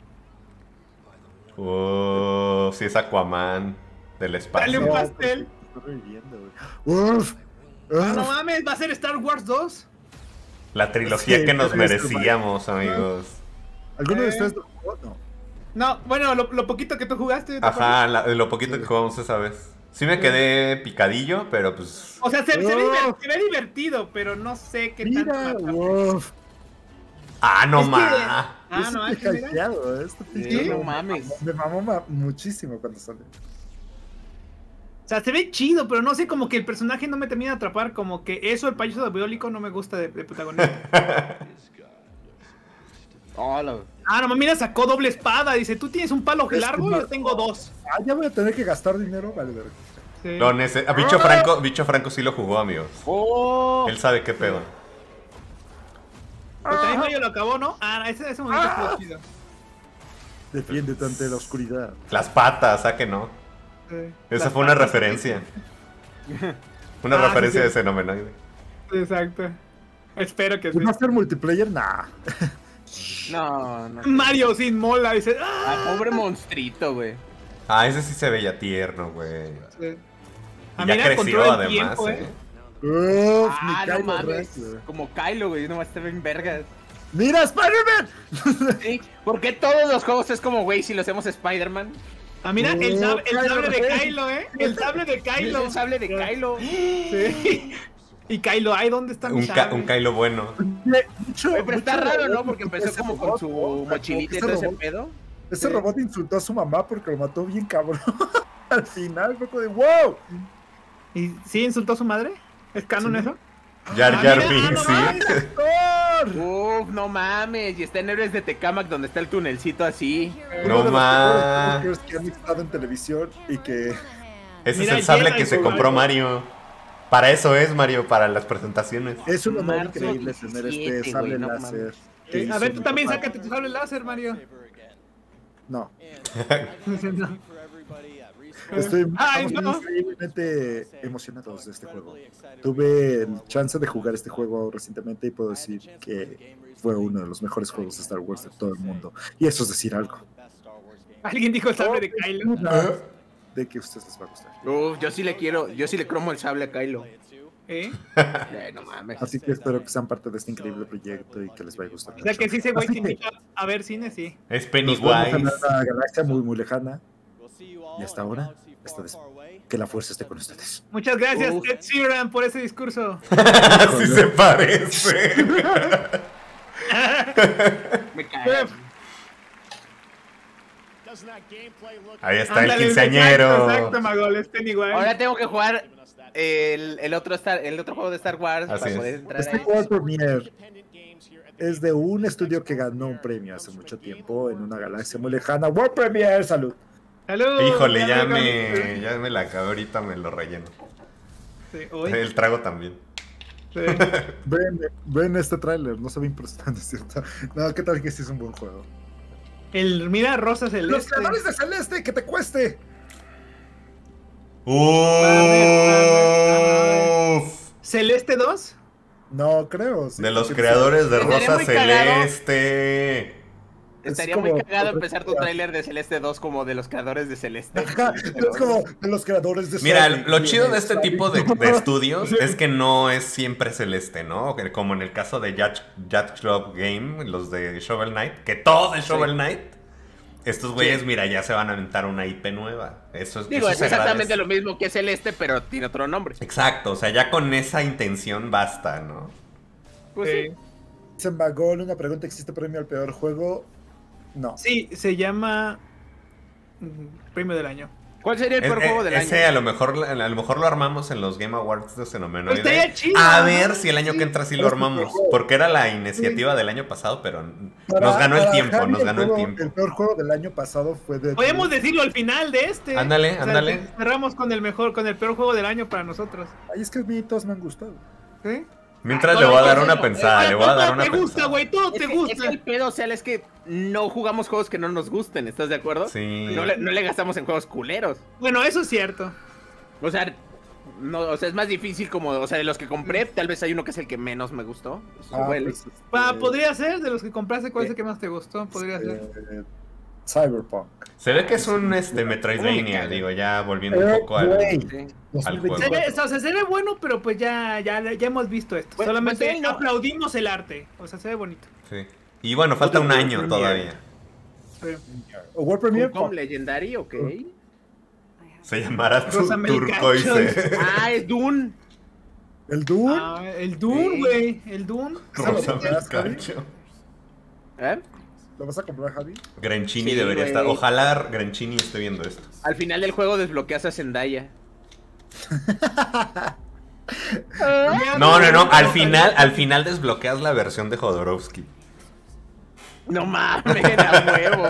Oh, sí es Aquaman del Dale espacio. un pastel. Estoy reviviendo, güey. Uf. Ah, no mames, va a ser Star Wars 2. La trilogía Sí, que nos pero es merecíamos, amigos. ¿Alguno de ustedes lo jugó? No. No, bueno, lo poquito que tú jugaste. ¿te Ajá, lo poquito que jugamos esa vez. Sí me quedé picadillo, pero pues... acuerdas? O sea, se Oh. ve divertido, pero no sé qué Mira, tanto. uf. ¡Ah, no Es que- más! Ah, Yo no, sí es estoy hypeado, este pinche Sí, juego no mames. Me mamó muchísimo cuando salió. O sea, se ve chido, pero no sé, como que el personaje no me termina de atrapar. Como que eso, el payaso diabólico, no me gusta de protagonista. Hola. Ah, no, mira, sacó doble espada. Dice, tú tienes un palo Es largo, que yo tengo dos. Ah, ya voy a tener que gastar dinero. Vale, verga. Sí. Bicho Franco sí lo jugó, amigos. Oh, Él sabe qué pedo. Pero también Mario lo acabó, ¿no? Ah, ese momento estuvo chido. Defiéndete ante la oscuridad. Las patas, ¿a que no? Sí. Esa Las fue una patas. referencia. Una Ah, referencia sí, de sí. Xenomenoide. Exacto. Espero que sí. ¿Va a ser multiplayer? Nah. no. Mario sin mola, dice. ¡Ah! Ah, pobre monstruito, güey. Ah, ese sí se veía tierno, güey. Sí. Y Ah, ya mira, creció controla el además, tiempo, ¿eh? Uf, Ah, mi no Kylo mames. Ren, güey. Como Kylo, güey. Nomás te ven vergas. ¡Mira, Spider-Man! Sí, ¿por qué todos los juegos es como, güey, si lo hacemos Spider-Man? Ah, mira, el Oh, sable de Kylo Ren. Kylo, El sable de Es Kylo. el sable de Kylo. Sí. Y Kylo, ay, ¿dónde está mi sable? Un Kylo bueno. Güey, pero está raro, ¿no? Porque empezó Ese como con robot, su ¿no? mochilita y Ese todo ese robot- pedo. Ese Sí. robot insultó a su mamá porque lo mató bien cabrón. Al final fue como de wow. ¿Y sí insultó a su madre? ¿Es canon Sí. eso? Jar Jar mira, Binks, no sí. Uf, no mames. Y está en Héroes de Tecamac donde está el tunelcito así. No Uno de los más. mejores que han estado en televisión y que Ese Mira, es el sable Jedi que se con compró algo. Mario. Para eso es, Mario, para las presentaciones. es un honor Marzo increíble tener 17, este sable güey, no láser. mames. que A hizo ver, tú mi también papá. sácate tu sable láser, Mario. No, No. estoy Ay, estamos no. increíblemente emocionados de este juego. Tuve el chance de jugar este juego recientemente y puedo decir que fue uno de los mejores juegos de Star Wars de todo el mundo. Y eso es decir algo. Alguien dijo el sable de Kylo. De que a ustedes les va a gustar. Uf, yo sí le cromo el sable a Kylo. ¿Eh? No mames. Así que espero que sean parte de este increíble proyecto y que les vaya a gustar O sea mucho. que sí, ese güey Así te que invita a ver cine, sí. Es nos vemos en Pennywise. una galaxia muy muy lejana. Y hasta ahora, que la fuerza esté con ustedes. Muchas gracias, Uf. Ed Sheeran, por ese discurso. Así se parece. Me cae. Ahí está el Ándale, quinceañero. Exacto, Magol, es Pennywise. Ahora tengo que jugar el otro juego de Star Wars Así para es. poder entrar Este ahí. World Premiere es de un estudio que ganó un premio hace mucho tiempo en una galaxia muy lejana. World Premiere, salud. Salud. Híjole, ya amigo. me la acabé, ahorita me lo relleno. Sí, uy, El trago también. sí. Ven este tráiler, no se ve impresionante, ¿cierto? No, ¿qué tal que sí es un buen juego? El mira rosa Los celeste. creadores de Celeste, que te cueste. Uf. ¿Celeste 2? No, creo. sí, De los sí, creadores de Estaría Rosa muy cagado. Celeste. Estaría Es muy como- cagado empezar tu tráiler de Celeste 2 como de los creadores de Celeste. Ajá, es como de los creadores de Mira, Sonic. lo chido de este Sonic. tipo de estudios es que no es siempre celeste, ¿no? Como en el caso de Yacht Club Game, los de Shovel Knight, que todo es Shovel Knight. Estos güeyes, mira, ya se van a aventar una IP nueva. Eso es Digo, eso es se exactamente agradece. lo mismo que Celeste, pero tiene otro nombre. Exacto, o sea, ya con esa intención basta, ¿no? Pues sí. Dicen Magol, una pregunta, ¿existe premio al peor juego? No. Sí, se llama Premio del Año. ¿Cuál sería el peor juego del Ese año? a lo mejor lo armamos en los Game Awards de Xenomenoide. Pues estaría chido, A ¿no? ver si el año que entra sí lo armamos. Porque era la iniciativa del año pasado, pero nos ganó el tiempo, Javi, nos ganó el juego- tiempo. El peor juego del año pasado fue de... Podemos decirlo al final de este. Ándale, O sea, ándale. Cerramos con el peor juego del año para nosotros. Ay, es que a mí todos me han gustado. ¿Sí? Mientras Ah, le voy a no, dar no, una no, pensada, le voy a dar una Te gusta, pensada. güey, todo te Es gusta. que el pedo, o sea, es que no jugamos juegos que no nos gusten, ¿estás de acuerdo? Sí. No le gastamos en juegos culeros. Bueno, eso es cierto. O sea, no, o sea, es más difícil como, o sea, de los que compré, tal vez hay uno que es el que menos me gustó. Eso huele. pues, Podría ser, de los que compraste, ¿cuál es el que más te gustó? Podría ser. Cyberpunk. Se ve que es un Metroidvania, digo, ya volviendo un poco al... Güey, Sí. al 2024. juego. O sea, se ve bueno, pero pues ya hemos visto esto. Pues- Solamente pues sí, no. aplaudimos el arte. O sea, se ve bonito. Sí. Y bueno, falta un año todavía. Sí. O World Premiere. Funcom Legendary, ok. Se llamará Los americanos. Turquoise. Ah, es Dune. El Doom. Ah, el Dune, Sí. güey. El Dune. Rosa ¿Lo Melcacho. ¿Eh? ¿Lo vas a comprar, Javi? Grenchini Sí, debería güey. estar. Ojalá Grenchini esté viendo esto. Al final del juego desbloqueas a Zendaya. No. Al final desbloqueas la versión de Jodorowsky. No mames, a huevo.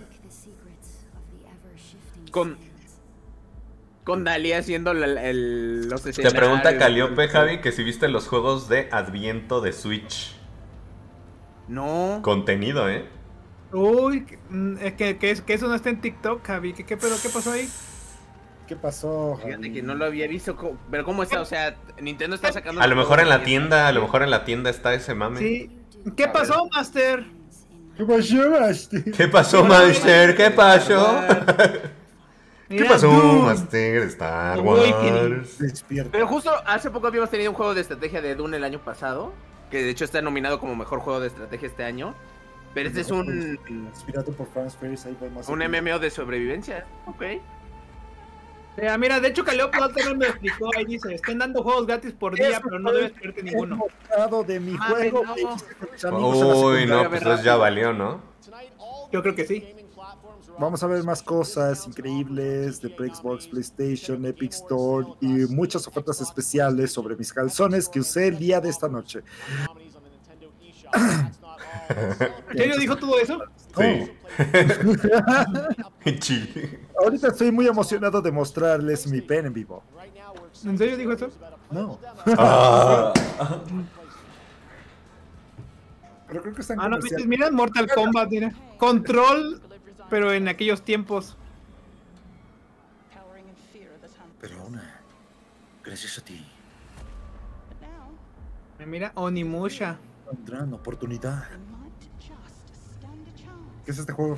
Con Dalí haciendo los Te escenarios. pregunta Caliope, Javi, que si viste los juegos de Adviento de Switch. No. Contenido, ¿eh? Uy, que eso no está en TikTok, Javi. Pero qué pasó ahí? ¿Qué pasó, Fíjate Javi? que no lo había visto. Pero ¿cómo está? O sea, Nintendo está sacando... A lo mejor en la tienda, está ese mame. Sí. ¿Qué A pasó, Master? ¿Qué pasó, Basti? ¿Qué pasó, Master? ¿Qué pasó? ¿Qué Mira, pasó, Dune. Master? Star Awakening. Wars. Despierta. Pero justo hace poco habíamos tenido un juego de estrategia de Dune el año pasado. Que de hecho está nominado como mejor juego de estrategia este año. Pero este es un Inspirado por Franz Farias, ahí va más. MMO de sobrevivencia. Ok. Mira, de hecho, Caliope también me explicó. Ahí dice: están dando juegos gratis por día, pero no debes perderte ninguno. Mostrado de mi Ay, juego no. que hice con mis amigos en la Uy, no, secundaria. pues entonces ya valió, ¿no? Yo creo que sí. Vamos a ver más cosas increíbles de Xbox, PlayStation, Epic Store y muchas ofertas especiales sobre mis calzones que usé el día de esta noche. ¿En serio dijo todo eso? Sí. Ahorita estoy muy emocionado de mostrarles mi pene en vivo. ¿En serio dijo eso? No. Ah. Pero creo que están Ah, no, comercial. mira Mortal Kombat, mira. Control, pero en aquellos tiempos. Pero una, gracias a ti, Mira, Onimusha. tendrán oportunidad. ¿Qué es este juego?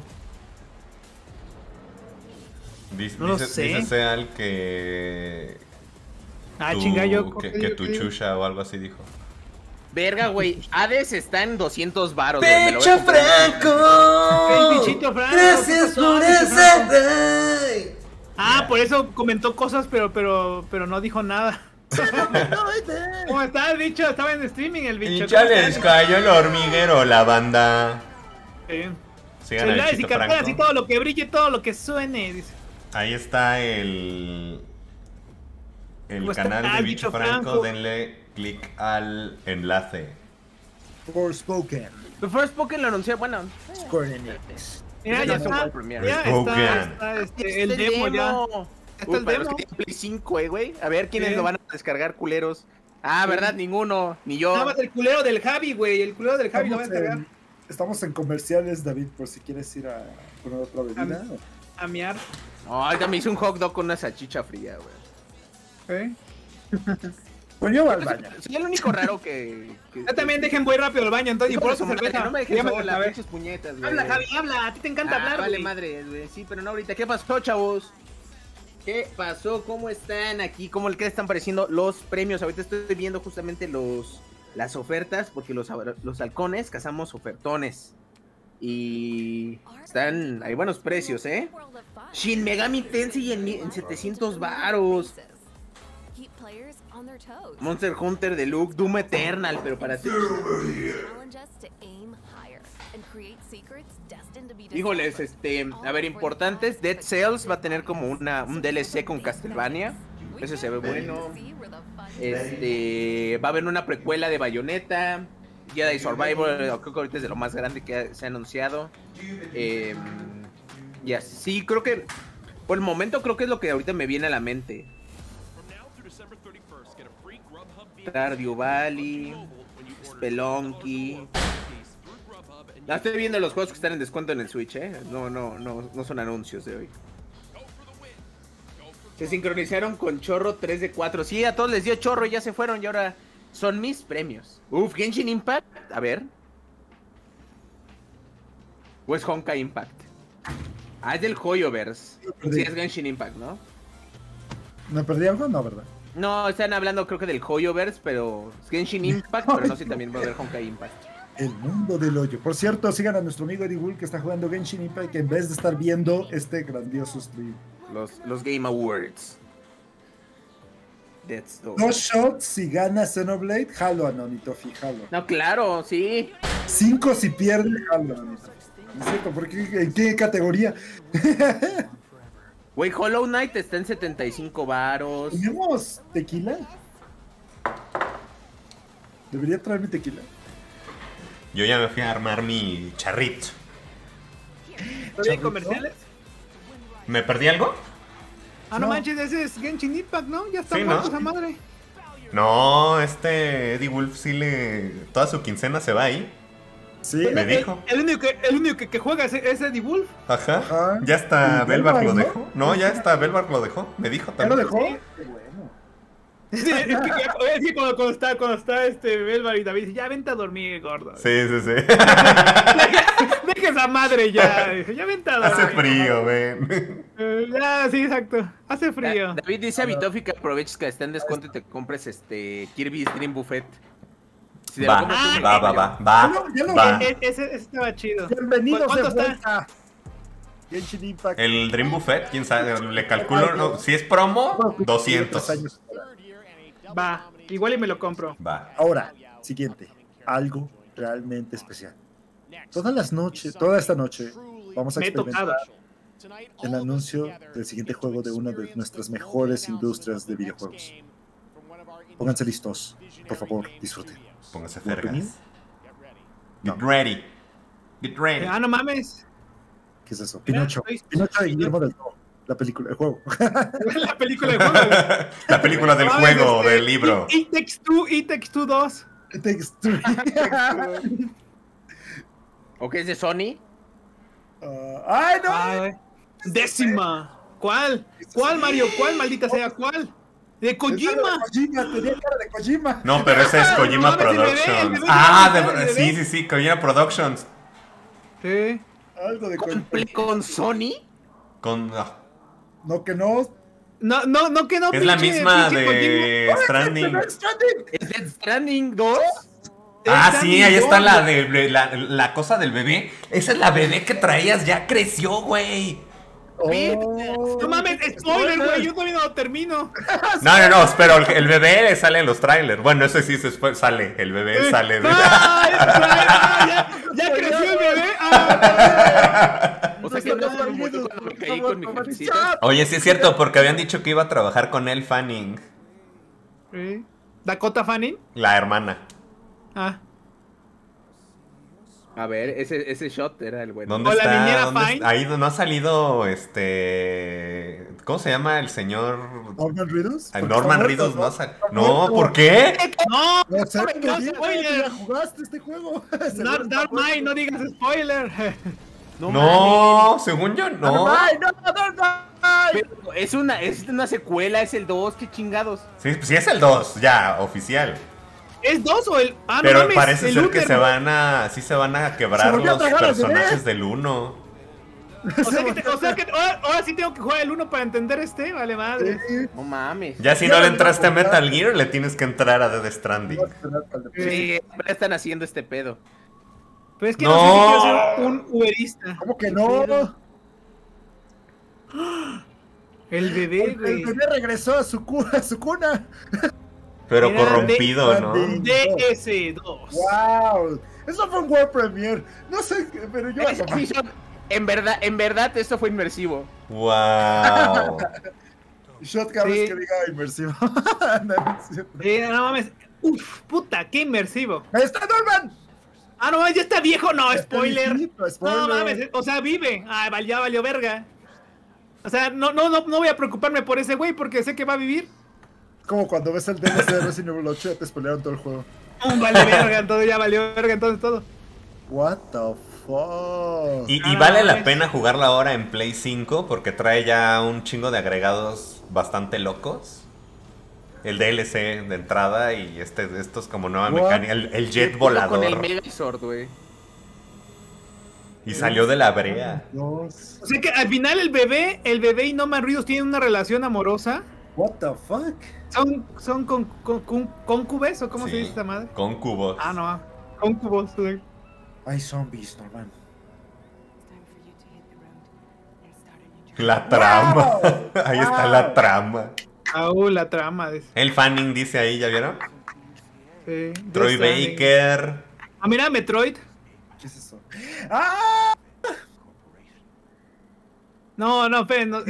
No lo sé. Dice Seal que. Ah, tu- chinga, yo. que tu chusha o algo así dijo. Verga, güey. Hades está en 200 varos, güey. Me lo voy a ¡Pecho comprar. Franco! ¡Ey, bichito Franco! ¡Gracias ¿Qué pasó, por bicho Franco? ese! Ah, por eso comentó cosas, pero no dijo nada. ¿Cómo está el bicho? Estaba en streaming el bicho. Y ya les cayó el hormiguero, la banda. Sí. Sigan a Celulares y Bichito carteras Franco. y todo lo que brille, todo lo que suene. Dice. Ahí está el ¿Cómo está? canal de Ah, Bicho Bicho Franco. Franco. Denle clic al enlace. Forspoken, The First Pokémon lo anunció, bueno. Square Enix. Mira, Ese ya ya es un está. World Premiere. Ya Spoken. está el demo ya. Está el Para los demo. que tienen Play 5, güey. A ver quiénes Sí. lo van a descargar, culeros. Ah, Sí. ¿verdad? Ninguno. Ni yo. Nada más el culero del Javi, güey. El culero del Javi lo va a descargar. Estamos en comerciales, David, por si quieres ir a poner otra bebida. A miar. Ay, también hice un hot dog con una salchicha fría, güey. ¿Eh? Pues yo voy al baño. Soy el único raro que... Ya también dejen voy rápido al baño, entonces. Y por eso cerveza. No me dejes Ya me sola, la pinches puñetas, güey. Habla, Javi, habla. A ti te encanta hablar, Vale güey. madre, güey. Sí, pero no ahorita. ¿Qué pasó, chavos? ¿Qué pasó? ¿Cómo están aquí? ¿Cómo le están pareciendo los premios? Ahorita estoy viendo justamente las ofertas, porque los halcones cazamos ofertones. Y están, hay buenos precios, ¿eh? Shin Megami Tensei en 700 varos. Monster Hunter Deluxe, Doom Eternal, pero para ti. Híjoles, a ver, importantes. Dead Cells va a tener como un DLC con Castlevania. Ese se ve bueno. Va a haber una precuela de Bayonetta. Jedi Survivor, creo que ahorita es de lo más grande que se ha anunciado. Y así, creo que por el momento creo que es lo que ahorita me viene a la mente. Stardew Valley, Spelunky. Estoy viendo los juegos que están en descuento en el Switch, no son anuncios de hoy. Se sincronizaron con Chorro 3 de 4. Sí, a todos les dio Chorro y ya se fueron y ahora son mis premios. Uf, Genshin Impact, a ver. ¿O es Honkai Impact? Ah, es del Hoyoverse. Sí, es Genshin Impact, ¿no? ¿Me perdí algo? No, ¿verdad? No, están hablando creo que del Hoyoverse, pero es Genshin Impact, pero no sé si también va a haber Honkai Impact. El mundo del hoyo. Por cierto, sigan a nuestro amigo Eddie Wool que está jugando Genshin Impact en vez de estar viendo este grandioso stream. Los Game Awards. That's all. 2 shots si gana Xenoblade, jalo a Nonitofi, jalo. No, claro, sí. 5 si pierde, jalo a Nonitofi. ¿No es cierto? ¿Por qué? ¿En qué categoría? Güey, Hollow Knight está en 75 varos. ¿Tenemos tequila? Debería traerme tequila. Yo ya me fui a armar mi charrito. ¿Todavía hay comerciales? ¿Me perdí algo? Ah, no No. manches, ese es Genshin Impact, ¿no? Ya está Sí, muerto ¿no? esa madre. No, Eddie Wolf sí toda su quincena se va ahí. Sí. Me dijo. El único que juega es Eddie Wolf. Ajá. Ajá. Ya hasta ¿Y Belvarg lo Belvarg, no? dejó. No, ya hasta Belvarg lo dejó. Me dijo ¿Ya lo también. dejó? Sí. Qué bueno. Sí, es que cuando está Belvar y David dice, ya vente a dormir, gordo. Sí, sí, sí. Deja esa madre ya. Dice, ya vente a dormir. Hace frío, ven. Ya, sí, exacto. Hace frío. David dice a Bitofi que aproveches que está en descuento y te compres Kirby's Dream Buffet. Si te lo Va, compras tú, va, va, va, va, Ya lo va. Ese estaba chido. Bienvenidos de ¿Cuánto está? vuelta. Genshin Impact. El Dream Buffet, quién sabe, le calculo, no, si es promo, 200. años. Va, igual y me lo compro. Va. Ahora, siguiente. Algo realmente especial. Todas las noches, toda esta noche, vamos a Me he experimentar tocado. el anuncio del siguiente juego de una de nuestras mejores industrias de videojuegos. Pónganse listos, por favor, disfruten. Póngase ¿Wargaming? fergas. Get ready. Get ready. Ah, no mames. ¿Qué es eso? Pinocho. Mira, Pinocho de Guillermo del Toro. La película, el juego. La película de juego. La película del No, juego, del libro. It Takes Two 2. It Takes Two. ¿O qué es de Sony? ¡Ay, no! Ay, décima. ¿Cuál? ¿Cuál, Mario? ¿Cuál, maldita sea? ¿Cuál? De Kojima. Kojima, tenía cara de Kojima. No, pero ese es Kojima No, el bebé, el Productions. bebé, Ah, el bebé. sí, Kojima Productions. Sí. Algo de Kojima. ¿Cumple con Sony? Con, No, que no. No, que no. es la pinche- misma pinche de ¡Oh, Stranding. Death Stranding! ¿Es Dead Stranding 2? Ah, Kojima. sí, ahí está la de la cosa del bebé. Esa es la bebé que traías, ya creció, güey. Oh. No mames, spoiler, güey. Yo todavía no lo termino. No, pero el bebé sale en los trailers. Bueno, eso sí sale. El bebé sale de. Ya creció el bebé. Ah, O sea que no se murió cuando me caí con mi jersita. Oye, sí es cierto, porque habían dicho que iba a trabajar con Elle Fanning, sí. Dakota Fanning. la hermana. Ah. A ver, ese shot era el bueno. ¿Dónde O la está? niñera ¿Dónde Fine. está? Ahí no ha salido ¿cómo se llama el señor? ¿Norman Reedus? Ay, Porque Norman está Reedus muerto, no ¿no? sale. Está No, muerto. ¿por qué? No, No sé, no, porque ya spoiler. jugaste este juego. Dark Knight, no digas spoiler. No, según yo no. Pero es una secuela, es el 2, qué chingados. Sí es el 2, ya, oficial. ¿Es 2 o el.? Ah, no Pero mames, parece el ser que Underworld. sí se van a Se quebrar volvió a los tragar al bebé. personajes del 1. O sea que ahora sí tengo que jugar el 1 para entender vale madre. No mames. Ya si no le entraste a Metal Gear, le tienes que entrar a Death Stranding. Sí, siempre están haciendo este pedo. Pero es que No. no sé si quiero ser un uberista. ¿Cómo que no? El bebé, El güey. bebé regresó a su cuna. Pero Era corrompido, Death ¿no? Stranding. DS2. ¡Wow! Eso fue un World Premiere. No sé, pero yo. Sí, en verdad, esto fue inmersivo. Wow. Shot cada Sí. vez que diga inmersivo. No, es cierto. No mames. Uf, puta, qué inmersivo. ¡Ahí está Norman! Ah, no mames, ya está viejo. No, spoiler. viejito, spoiler. No mames, o sea, vive. Ah, ya valió verga. O sea, no voy a preocuparme por ese güey porque sé que va a vivir. Como cuando ves el DLC de Resident Evil 8 te spoilearon todo el juego. Vale verga, entonces ya valió verga, entonces todo. What the fuck? Y Ah, vale la mames. pena jugarla ahora en Play 5 porque trae ya un chingo de agregados bastante locos. El DLC de entrada y esto es como nueva What? mecánica. El jet Con el volador. Megazord, güey. Y salió de la brea. Dios. O sea que al final el bebé y Norman Reedus tienen una relación amorosa. What the fuck? ¿Son concubes o cómo se Sí, dice esta madre? con cubos. Ah, no. Concubos. Sí. Hay zombies, Norman. La trama. Wow. Ahí está la trama. La trama. El Fanning dice ahí, ¿ya vieron? Sí. Troy Death Stranding. Baker. Ah, mira, Metroid. ¿Qué es eso? ¡Ah! No, esperen, no,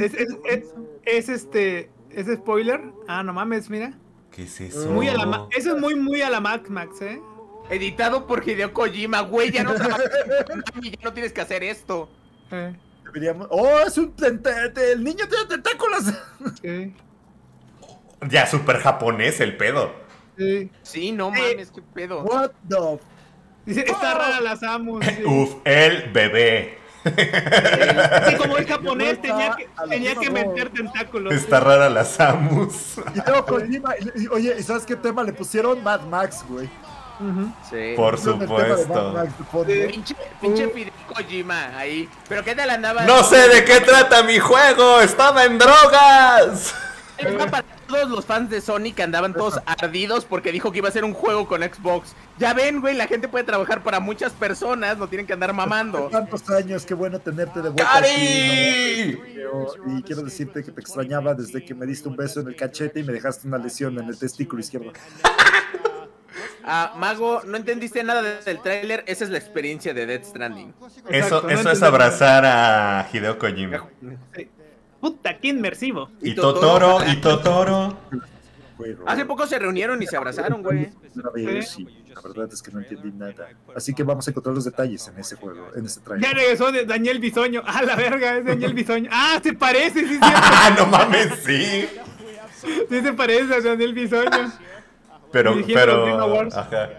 es spoiler. Ah, no mames, mira. ¿Qué es eso? Muy a la eso es muy a la Max, Editado por Hideo Kojima, güey, ya no trabajas con Konami, ya no tienes que hacer esto. Deberíamos... ¡Oh, es un el niño tiene tentáculos! Sí. Ya, súper japonés el pedo. Sí. Sí, no mames, qué pedo. What the... Dice, está rara la Samus. Sí. Uf, el bebé. Sí, como es japonés, Yo estaba a la tenía que misma meter tentáculos. Está rara la Samus. Y luego Kojima... Oye, ¿y sabes qué tema le pusieron? Mad Max, güey. Ujú. Sí. Por Pusieron el tema de Mad supuesto. Max de fondo. Pinche Hideo Kojima ahí. ¿Pero qué tal andaba? No sé de qué trata mi juego. Estaba en drogas. Era para todos los fans de Sony que andaban todos ardidos porque dijo que iba a ser un juego con Xbox. Ya ven, güey, la gente puede trabajar para muchas personas, no tienen que andar mamando. Tantos años, qué bueno tenerte de vuelta ¡Cari! aquí, ¿no? Y quiero decirte que te extrañaba desde que me diste un beso en el cachete y me dejaste una lesión en el testículo izquierdo. Mago, no entendiste nada del tráiler. Esa es la experiencia de Death Stranding. Eso no es entendemos. abrazar a Hideo Kojima. Sí. Puta, qué inmersivo. Y Totoro, y Totoro. Juego. Hace poco se reunieron y se abrazaron, güey. Una vez, y la verdad es que no entendí nada. Así que vamos a encontrar los detalles en ese juego, en ese Ya trailer. regresó de Daniel Bisoño. Ah, la verga, es Daniel Bisoño. Ah, se parece, sí, sí. ¡Ah, no mames, sí! Sí se parece a Daniel Bisoño. Pero, Dirigiendo los Game Awards. ajá.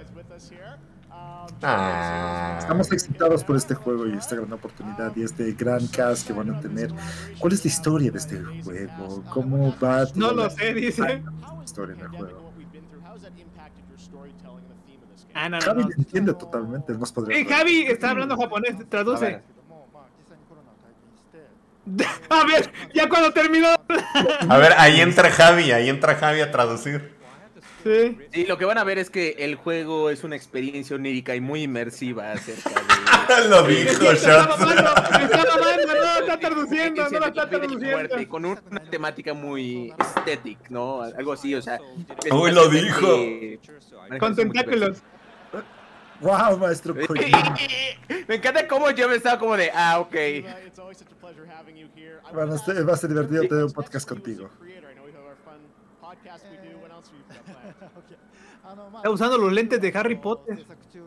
Ah. Estamos excitados por este juego y esta gran oportunidad y este gran cast que van a tener. ¿Cuál es la historia de este juego? ¿Cómo va? No toda lo la sé, dice. historia en el juego. Ah, no, no, Javi no. lo entiende totalmente. Nos podría Javi está hablando japonés, A traduce. ver. A ver, ya cuando terminó. A ver, ahí entra Javi a traducir. Sí. Sí, lo que van a ver es que el juego es una experiencia onírica y muy inmersiva acerca de... Lo dijo, Está Shots. mamando, no, está traduciendo, no lo Experiencia está de vida y muerte, traduciendo. con una temática muy estética, ¿no? Algo así, o sea... es Uy, lo básicamente- Con tentáculos. ¡Wow, maestro Kojima! Me encanta cómo yo me estaba como de, ok. Bueno, va a ser divertido tener un podcast contigo. Está usando los lentes de Harry Potter.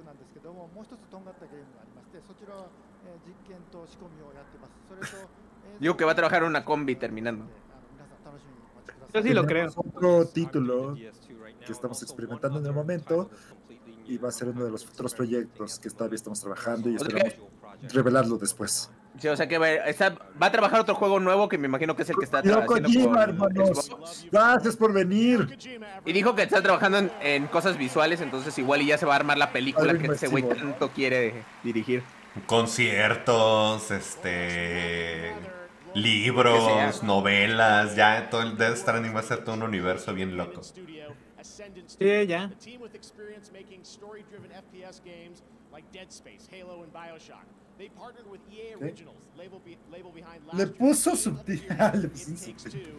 Digo que va a trabajar en una combi terminando. Yo sí lo creo. Tenemos otro título que estamos experimentando en el momento y va a ser uno de los futuros proyectos que todavía estamos trabajando y O sea esperamos revelarlo después. Sí, o sea que va a trabajar otro juego nuevo que me imagino que es el que está Hideo haciendo Kojima, con hermanos. Xbox. Gracias por venir. Y dijo que está trabajando en cosas visuales, entonces igual y ya se va a armar la película Algo que ese güey inmersivo. tanto quiere dirigir. Conciertos, libros, Que sea. novelas, ya todo el Death Stranding va a ser todo un universo bien loco. Sí, ya. Le puso subtítulos.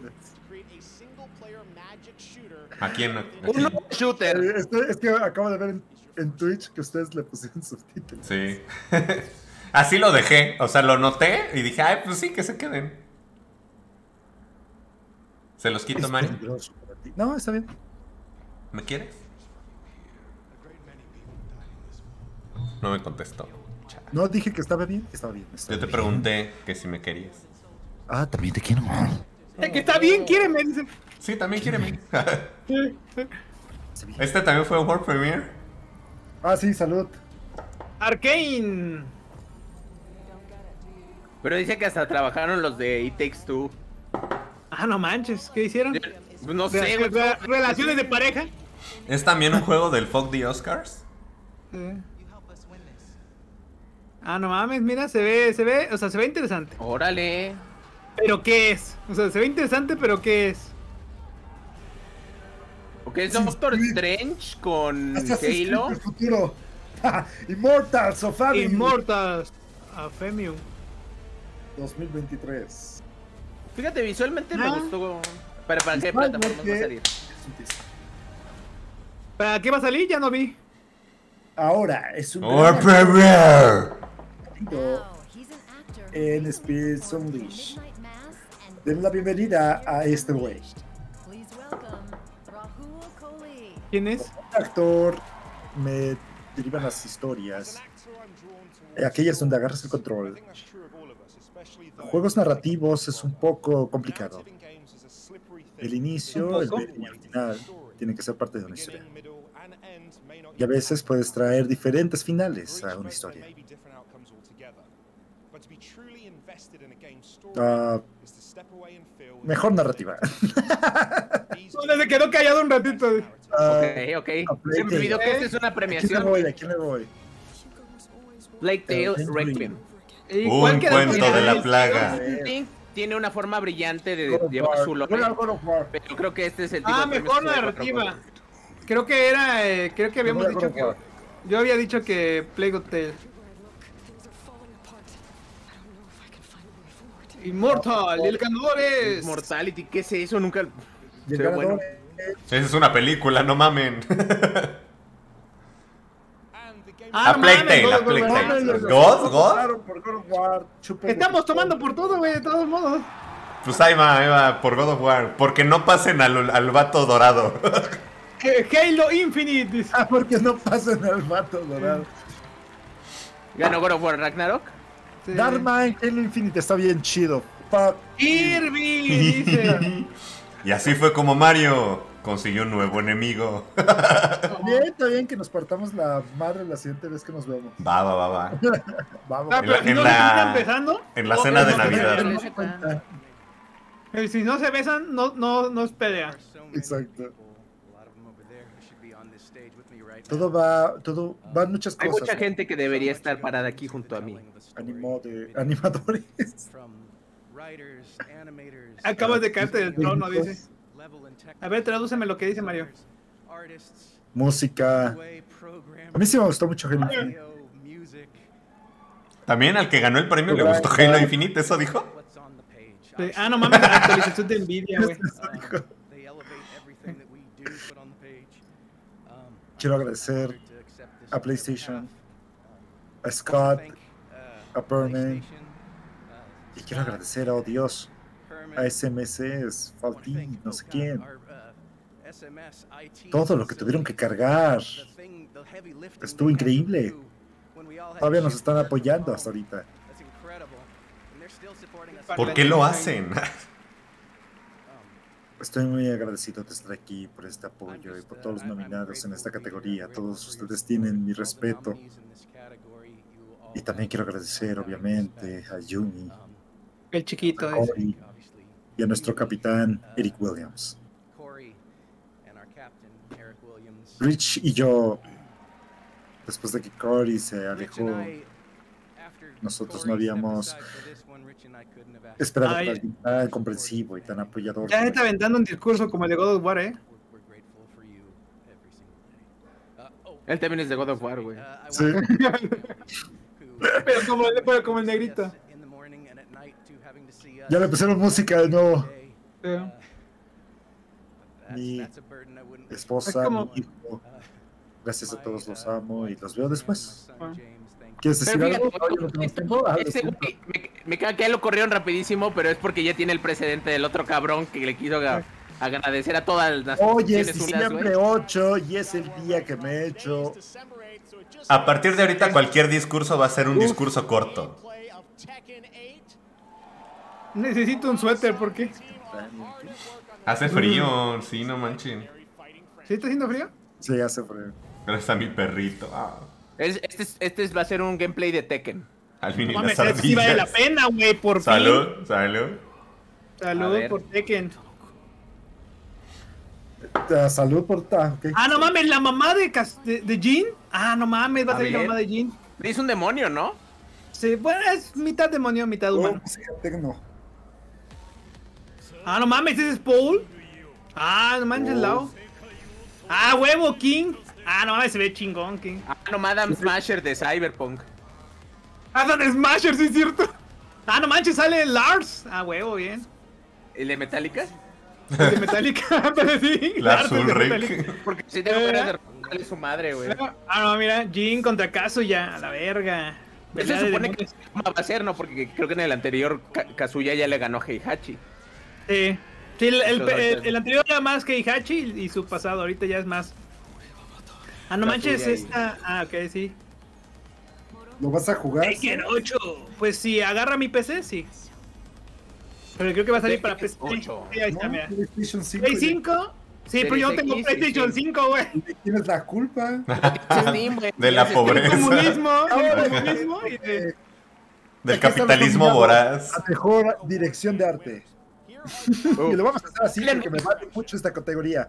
¿A quién? Un shooter. Es que acabo de ver en Twitch que ustedes le pusieron subtítulos. Sí. Así lo dejé, o sea, lo noté y dije, ay, pues sí, que se queden. ¿Se los quito, Es Mario? peligroso para ti. No, está bien. ¿Me quieres? No me contestó. No dije que estaba bien. Estaba bien. Yo te pregunté que si me querías. Ah, también te quiero. Que está bien, quiere, me dice. Sí, también quiere. Está bien. Este también fue un World Premiere. Ah, sí, salud. Arcane. Pero dice que hasta trabajaron los de It Takes Two. Ah, no manches, ¿qué hicieron? No sé, güey. Relaciones de pareja. ¿Es también un juego del Fuck the Oscars? Ah, no mames, mira, se ve, o sea, se ve interesante. Órale. ¿Pero qué es? O sea, se ve interesante, pero ¿qué es? Porque es Doctor Strange con Halo. El futuro. Immortals of Avenue. Immortals a Femium. 2023. Fíjate, visualmente me Ah. gustó. ¿Para qué plataformas va a salir? ¿Para qué va a salir? Ya no vi. Ahora es un World gran Premiere. evento en Spirits Unleashed. Den la bienvenida a este güey. ¿Quién es? Actor, me derivan las historias. Aquellas donde agarras el control. Juegos narrativos es un poco complicado. El inicio, el medio y el final tienen que ser parte de una historia. Y a veces puedes traer diferentes finales a una historia. Mejor narrativa. Se quedó callado un ratito. Ok. Se me olvidó que esta es una ¿A quién le premiación. voy? ¿A quién le voy? Plague Tale Elden Ring. Requiem. ¿Y Un cuál quedó cuento callado? de la plaga. Sí, tiene una forma brillante de God of llevar War. su lore. God of War. Pero creo que este es el tipo Ah, de premios mejor que se da cuatro narrativa. cosas. Creo que era, creo que habíamos God of dicho que... War. Yo había dicho que Plague of Tale. Immortal, y el ganador es... Mortality, ¿qué es eso? Nunca. Y el Se ve ganador bueno. Esa es una película, no mamen. A Plague Tale, a Plague Tale. ¿God? Por God of War, Estamos tomando por todo, güey, de todos modos. Pues ahí va, por God of War. Porque no pasen al vato dorado. Halo Infinite. Dice. Porque no pasen al vato dorado. ¿Ganó God of War Ragnarok? Sí. Darkman, Halo Infinite está bien chido. Fuck. Kirby, dice. Y así fue como Mario consiguió un nuevo enemigo. Está bien que nos partamos la madre la siguiente vez que nos vemos. Va. Vamos. Ah, pero si no se están besando. En la cena de Navidad. Si no se besan, no es pelea. Exacto. Todo van muchas Hay cosas. mucha gente que debería estar parada aquí junto a mí. Animadores. Acabas de caerte del trono, dice. A ver, tradúceme lo que dice Mario. Música. A mí sí me gustó mucho Halo Infinite. También al que ganó el premio le gustó Halo Infinite, ¿eso dijo? Sí. Ah, no mames, la actualización de Nvidia, güey. Quiero agradecer a PlayStation, a Scott, a Perman, y quiero agradecer a Dios, a SMS, Falti, no sé quién. Todo lo que tuvieron que cargar. Estuvo increíble. Todavía nos están apoyando hasta ahorita. ¿Por qué lo hacen? Estoy muy agradecido de estar aquí por este apoyo y por todos los nominados en esta categoría. Todos ustedes tienen mi respeto. Y también quiero agradecer, obviamente, a Yumi, El chiquito, a Cory y a nuestro capitán Eric Williams. Rich y yo, después de que Cory se alejó, nosotros no habíamos esperado Ay. a alguien tan comprensivo y tan apoyador. Ya se está aventando un discurso como el de God of War, ¿eh? Él también es de God of War, güey. Sí. pero como el negrito. Ya le pusieron música de nuevo. Sí. Mi esposa, Es como- mi hijo. Gracias a todos, los amo y los veo después. Ah. ¿Quieres decir Pero algo? fíjate, Oye, lo que nos tengo, lo ese siento. güey, me caga que lo corrieron rapidísimo, pero es porque ya tiene el precedente del otro cabrón que le quiso agradecer a todas las Hoy es Naciones Unidas, güey. diciembre 8 y es el día que me he hecho. A partir de ahorita cualquier discurso va a ser un discurso corto. Necesito un suéter, ¿por qué? Hace frío, sí, no manchen. ¿Sí está haciendo frío? Sí, hace frío. Gracias a mi perrito. Ah, Va a ser un gameplay de Tekken. Alvin y No las mames, sí vale la ardillas. pena, güey, por fin. Salud. A Salud ver. por Tekken. Salud por ok. Ah, no mames, la mamá de Jin. Ah, no mames, va a A salir la ver. mamá de Jin. Es un demonio, ¿no? Sí, bueno, es mitad demonio, mitad humano. Música tecno. Ah, no mames, ese es Paul. Ah, no manches, Lao. Ah, huevo, King. Ah, no mames, se ve chingón, King. Ah, no, Madame Smasher de Cyberpunk. Ah, son Smasher, sí es cierto. Ah, no manches, sale Lars. Ah, huevo, bien. ¿El de Metallica? El de Metallica, pero sí. Lars es de Ulrich. Metallica. Porque si tengo ganas de romperle su madre, güey. Ah, no, mira, Jin contra Kazuya, a la verga. Eso Pelea se de supone que demonios. va a ser, ¿no? Porque creo que en el anterior Kazuya ya le ganó a Heihachi. Sí, sí Entonces, el anterior era más que Heihachi y su pasado, ahorita ya es más. Ah, no manches, Kazuya y- esta. Ah, ok, sí. ¿Lo vas a jugar? Tekken 8. Pues si agarra mi PC, sí. Pero creo que va a salir para PC. Tekken 8. Sí, ahí está, No, mira. PlayStation 5. Play 5. Sí, pero yo no tengo Series X, PlayStation sí. 5, güey. ¿De quién es la culpa? Steam, güey. De la Steam. pobreza. Del comunismo y de... Del Aquí capitalismo estamos voraz. A mejor dirección de arte. Y lo vamos a hacer así porque me vale mucho esta categoría.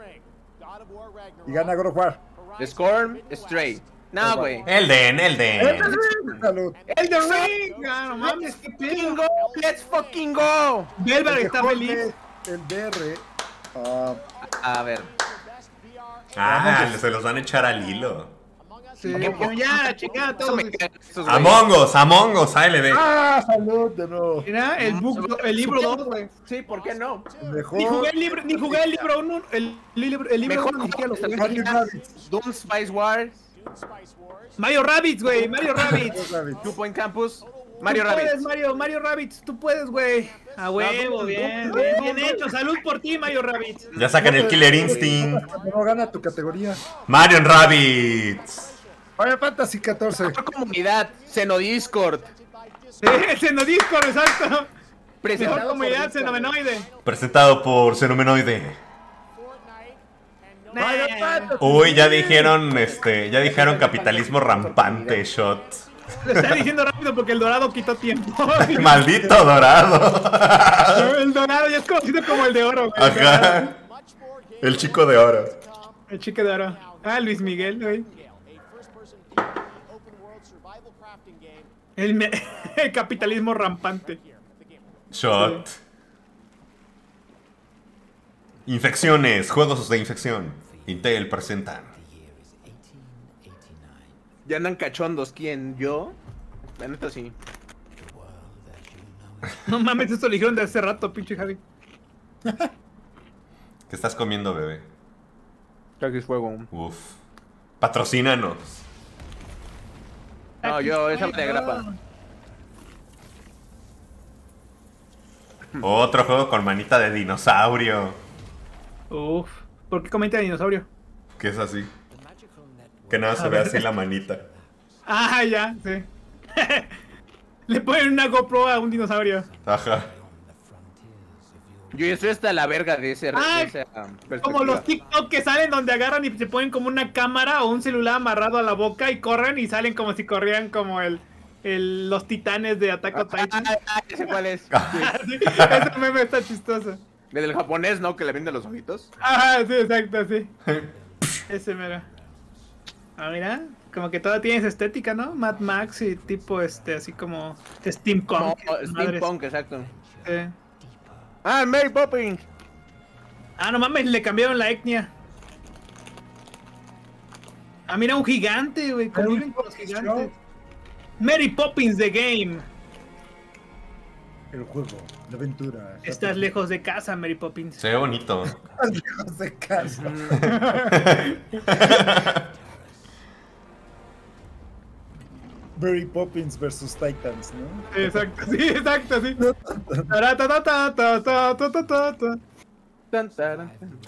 Y gana God of War. Scorn, Stray. No, güey. Elden. Salud. ¡Elden Ring! Ah, no mames, qué Fucking pedo. go, let's fucking go. Velvar El está mejor feliz. El DR. ah, A ver. Ah, se los van a echar al hilo. Sí, bueno, ya, chingada, Eso todos. me cagan estos güeyes. Among Us, ALB. salud de nuevo. Mira, el libro 2, güey. Sí, ¿por qué no? El mejor. Ni jugué el libro 1, el libro Mejor 1 ni siquiera lo jugué. Mario Rabbids. Doom Spice Wars. Mario Rabbids, güey, Mario Rabbids. Two Point Campus. Tú Mario puedes, Rabbids. Mario Rabbids, tú puedes, güey. A huevo, bien hecho. Salud por ti, Mario Rabbids. Ya sacan el Killer Instinct. No gana tu categoría. Mario Rabbids. Final Fantasy 14. Comunidad, Xenodiscord. Xeno Discord, exacto. Mejor Presentado comunidad por Xenomenoide. Presentado por Xenomenoide. Uy, ya dijeron capitalismo rampante, shot. Lo está diciendo rápido porque el dorado quitó tiempo. Maldito dorado. El dorado ya es conocido como el de oro, güey. Ajá. El chico de oro. El chico de oro. Ah, Luis Miguel, güey. El capitalismo rampante. Shot. Infecciones, juegos de infección. Intel presentan. Ya andan cachondos. ¿Quién? ¿Yo? La neta sí. No mames, esto lo dijeron de hace rato, pinche Javi. ¿Qué estás comiendo, bebé? Trackis Fuego. Uf. Patrocínanos. No, yo, esa me grapa. Otro juego con manita de dinosaurio. Uf. ¿Por qué comenta dinosaurio? Que es así. Que nada se ve así la manita. Ah, ya, sí. Le ponen una GoPro a un dinosaurio. Ajá. Yo estoy hasta la verga de esa perspectiva. Como los TikTok que salen donde agarran y se ponen como una cámara o un celular amarrado a la boca y corren y salen como si corrieran como los titanes de Attack on Titan. Ya sé cuál es. Sí, ese meme está chistoso. El del japonés, ¿no? Que le venden los ojitos. Ah, sí, exacto, sí. Ese mero. Ah, mira, como que toda tiene esa estética, ¿no? Mad Max y tipo así como steampunk. No, steampunk, exacto. Sí. Ah, Mary Poppins. Ah, no mames, le cambiaron la etnia. Ah, mira, un gigante, güey. Conviven con los gigantes. Mary Poppins The Game. El juego, la aventura. Estás lejos de casa, Mary Poppins. Se ve bonito. Lejos de casa. Mary Poppins versus Titans, ¿no? Exacto, sí, exacto, sí. Tan, taran.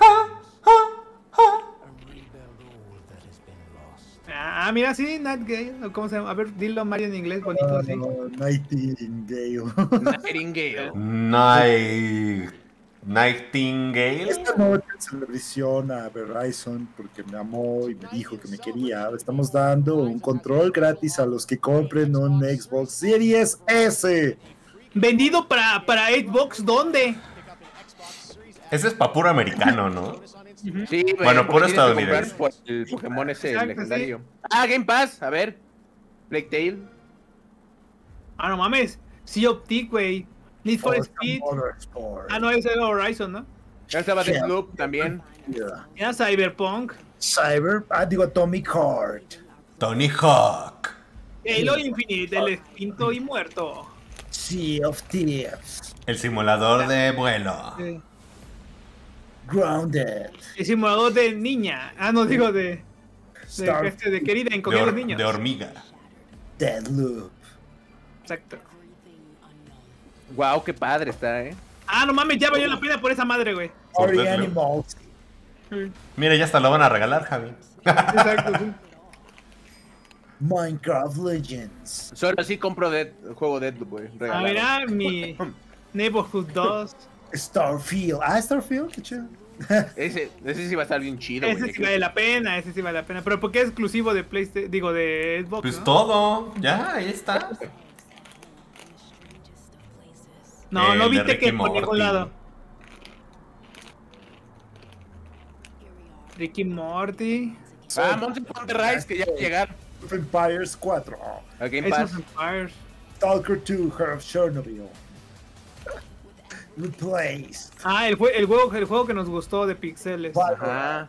Ah, mira, sí, Nightingale. ¿Cómo se llama? A ver, dilo Mario en inglés, bonito, sí. Nightingale. Nightingale. Nightingale. Esta noche en celebración a Verizon porque me amó y me dijo que me quería. Estamos dando un control gratis a los que compren un Xbox Series S. Vendido para Xbox, ¿dónde? Ese es pa' puro americano, ¿no? Sí, güey, Bueno, puro porque tienes que estadounidense. comprar por el Pokémon ese Exacto, legendario. Ah, Game Pass, a ver. Plague Tale. Ah, no mames. Sea of Thieves, güey. Need for Speed. Motorsport. Ah, no, ese era Horizon, ¿no? Ya estaba Yeah. Deathloop también. Yeah. Era Cyberpunk. Digo Atomic Heart. Tony Hawk. Halo Infinite, el extinto y muerto. Sea of Thieves. El simulador de vuelo. Sí. Grounded. El simulador de niña. Ah, no, digo de querida en coger a los niños. De hormiga. Deadloop. Exacto. Wow, qué padre está, Ah, no mames, ya valió la pena por esa madre, güey. Por Ori Deadloop. Animals. Mira, ya hasta lo van a regalar, Javi. Exacto, sí. Minecraft Legends. Solo así compro el juego Deathloop, güey. A regalado. ver, mi Neighborhood 2. Starfield. Starfield, qué chido. Ese sí va a estar bien chido, Ese güey. sí vale la pena, ese sí vale la pena. Pero porque es exclusivo de PlayStation, digo, de Xbox, Pues ¿no? todo. Ya, ahí está. No, no El de viste que Ricky por ningún Morty. lado. Ricky Morty. Ah, Monster Hunter Rise, que ya va a llegar Empires 4. a Game Age Pass. of Empires. Stalker 2, Heart of Chernobyl. Replaced. Ah, el juego que nos gustó de pixeles. Ajá.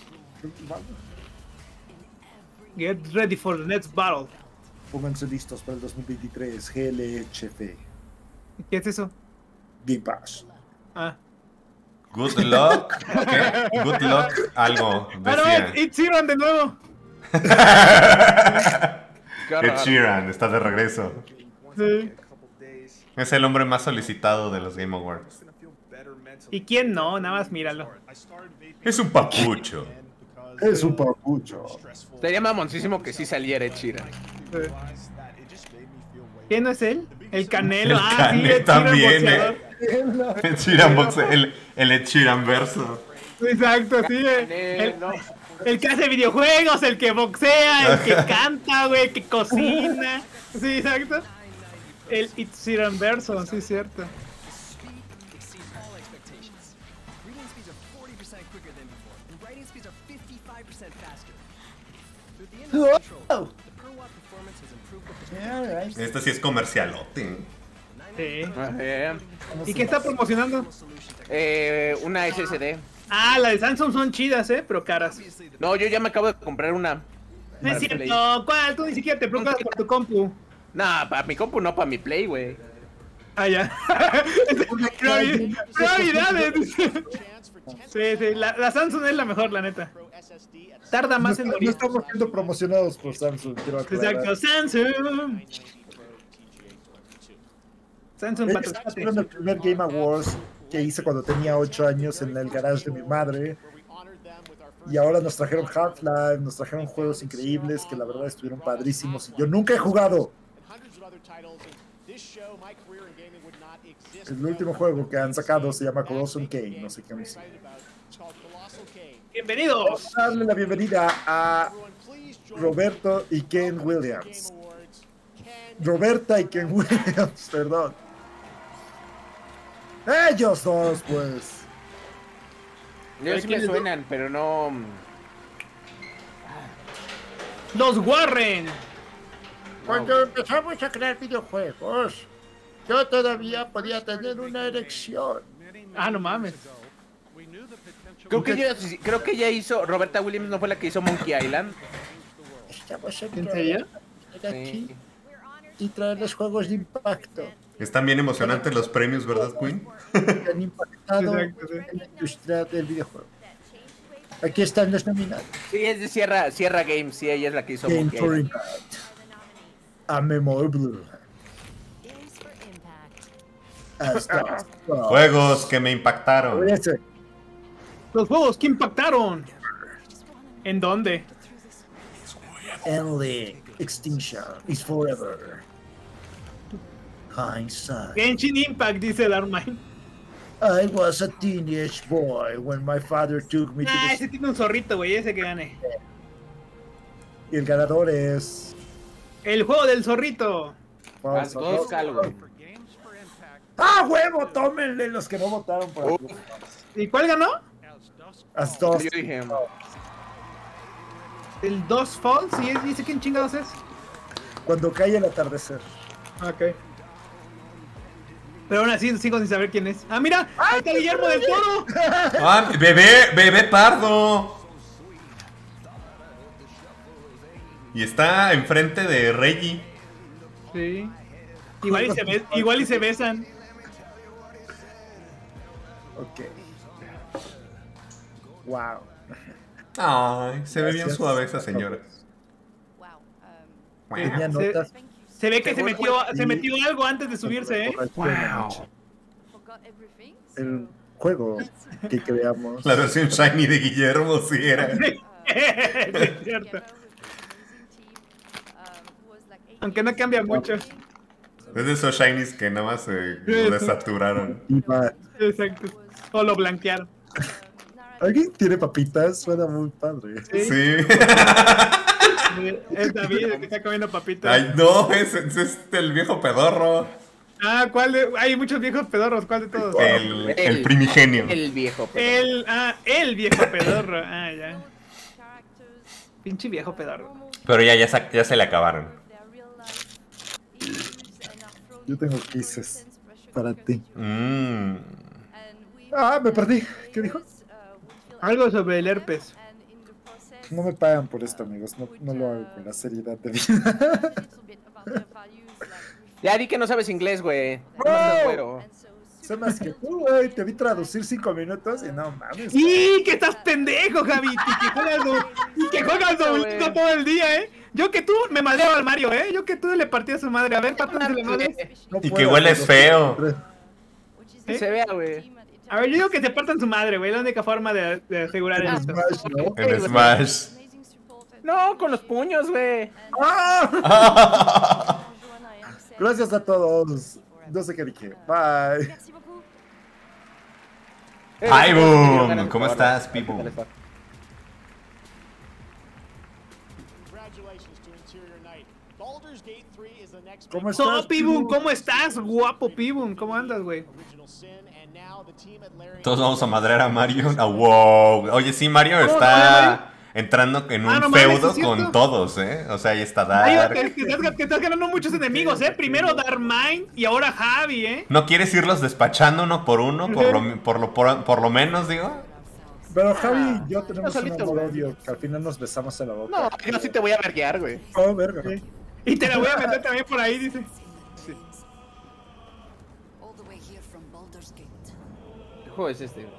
Get ready for the next battle. Pónganse listos para el 2023. GLHF. ¿Qué es eso? Game Pass. Ah. Good luck. ¿Qué? Good luck. Algo. Ah, no, Decía. It's Iron de nuevo. Qué Ed horror. Sheeran está de regreso. Sí. Es el hombre más solicitado de los Game Awards. ¿Y quién no? Nada más míralo. Es un papucho. Es un papucho. Sería mamoncísimo que sí saliera Ed Sheeran. ¿Quién no es él? El Canelo. El Ah, sí, Cane Ed Sheeran, también, boxeador. Ed Sheeran el Ed Sheeran verso. Exacto, sí. No. El que hace videojuegos, el que boxea, el que canta, güey, el que cocina. Sí, exacto. El Ed Sheeran verso, sí, cierto. Este sí es comercialote. Sí. Eh, ¿Y qué está promocionando? una SSD. Ah, las de Samsung son chidas, pero caras. No, yo ya me acabo de comprar una. No es Para cierto. Play. ¿Cuál? Tú ni siquiera te preocupas por tu compu. Nah, para mi compu, no para mi Play, güey. Ah, ya. Prioridades. Sí, sí, la Samsung es la mejor, la neta. Tarda más en No morir. estamos siendo promocionados por Samsung, quiero aclarar. Exacto, Samsung. Samsung Estaba patrocina. esperando el primer Game Awards que hice cuando tenía 8 años en el garage de mi madre. Y ahora nos trajeron Half-Life, nos trajeron juegos increíbles que la verdad estuvieron padrísimos. Y yo nunca he jugado. El último juego que han sacado se llama Colossal Kane, no sé qué más. Bienvenidos. Vamos a darle la bienvenida a Roberto y Ken Williams. Roberta y Ken Williams, perdón. Ellos dos, pues. Ellos sí me suenan, pero no. Los Warren. Cuando empezamos a crear videojuegos, yo todavía podía tener una erección. Ah, no mames. Creo que ella hizo. Roberta Williams no fue la que hizo Monkey Island. Estamos en ¿En serio? aquí y traerles juegos de impacto Están bien emocionantes los premios, ¿verdad, Queen? que han impactado Exacto, sí. en la industria del videojuego. Aquí están los nominados. Sí, es de Sierra Games, sí, ella es la que hizo Game Monkey for Island. Impact. A Memorable. Hasta Juegos que me impactaron. ese. Los juegos que impactaron. ¿En dónde? Only extinction is forever. Hindsight. Genshin Impact, dice Darkmine. I was a teenage boy when my father took me to Ah, the... ese tiene un zorrito, güey, ese que gane. Y el ganador es... El juego del zorrito. Las dos, Calvo. ¡Ah, huevo! Tómenle los que no votaron por aquí. ¿Y cuál ganó? As dos. Yo dije, El Dos Falls, ¿y dice quién chingados es? Cuando cae el atardecer. Ok. Pero aún así sigo sin saber quién es. ¡Ah, mira! ¡Ahí está Guillermo del Toro! ¡Ah, bebé pardo! Y está enfrente de Reggie. Sí. Igual y se besan. Ok. Wow. Ay, se ve bien Gracias. suave esa señora. Tenía Se- notas. Se ve que se metió algo antes de subirse, ¿eh? El juego que creamos. La versión shiny de Guillermo sí era. Es cierto. Aunque no cambia mucho. Es de esos shinies que nada más se desaturaron. Iba- Exacto. O lo blanquearon. ¿Alguien tiene papitas? Suena muy padre. Sí. Es David el que está comiendo papitas. Ay, no, es el viejo pedorro. Ah, ¿cuál de...? Hay muchos viejos pedorros, ¿cuál de todos? El primigenio. el viejo. pero- El viejo pedorro. Ah, ya. Pinche viejo pedorro. Pero ya se le acabaron. Yo tengo kisses para ti. Mm. Ah, me perdí. ¿Qué dijo? Algo sobre el herpes. No me pagan por esto, amigos. No lo hago con la seriedad de vida. Ya di que no sabes inglés, güey. ¡Oh! No seas güero. Sé más que tú, güey. Te vi traducir 5 minutos y no mames. ¡Y que estás pendejo, Javi! Que juegas Y que juegas doblito todo el día, Yo que tú me maleaba al Mario, Yo que tú le partí a su madre. A ver, patrón, le madre. No Y puede, que hueles feo. Que se vea, güey. A ver, yo digo que te partan su madre, güey. La única forma de asegurar En esto. Smash, ¿no? En Smash. No, con los puños, güey. ¡Ah! Gracias a todos. No sé qué dije. Bye. ¡Hi, boom! ¿Cómo estás, Pipo? ¿Cómo So, estás, Pibun, Pibu? ¿cómo estás? Guapo, Pibun. ¿Cómo andas, güey? Todos vamos a madrear a Mario. Ah, wow. Oye, sí, Mario ¿Cómo, está entrando en un no mames, feudo ¿sí es cierto? con todos, O sea, ahí está Ay, Dark. que estás ganando muchos enemigos, Primero Darkmind y ahora Javi, ¿No quieres irlos despachando uno, por lo menos, digo? Pero Javi y yo tenemos No, un solito, amor-odio que al final nos besamos en la boca. No, yo sí te voy a verguear, güey. Oh, verga. Y te la voy a meter también por ahí, dice. ¿Qué juego es este?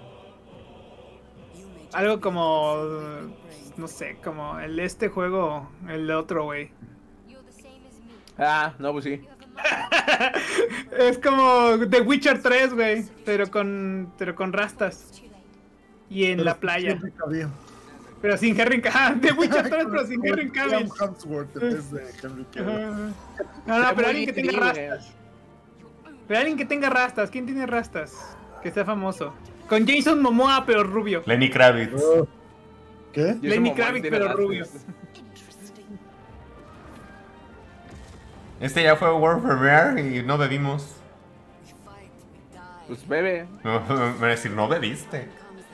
Algo como... No sé, como el juego, el otro, güey. Ah, no, pues sí. Es como The Witcher 3, güey. Pero con rastas. Y en la playa. Henry Cavill. Pero sin Henry Cavill. The Witcher 3, pero sin Henry Liam Cavill. Hemsworth en vez de Henry Cavill. No, pero alguien que Muy tenga gris, rastas. Pero alguien que tenga rastas. ¿Quién tiene rastas? Que sea famoso. Con Jason Momoa, pero rubio. Lenny Kravitz. Oh. ¿Qué? Yo Lenny soy Kravitz, tiene pero rastas. rubio. Este ya fue World Premiere y no bebimos. Pues bebe. Me van a decir, no bebiste.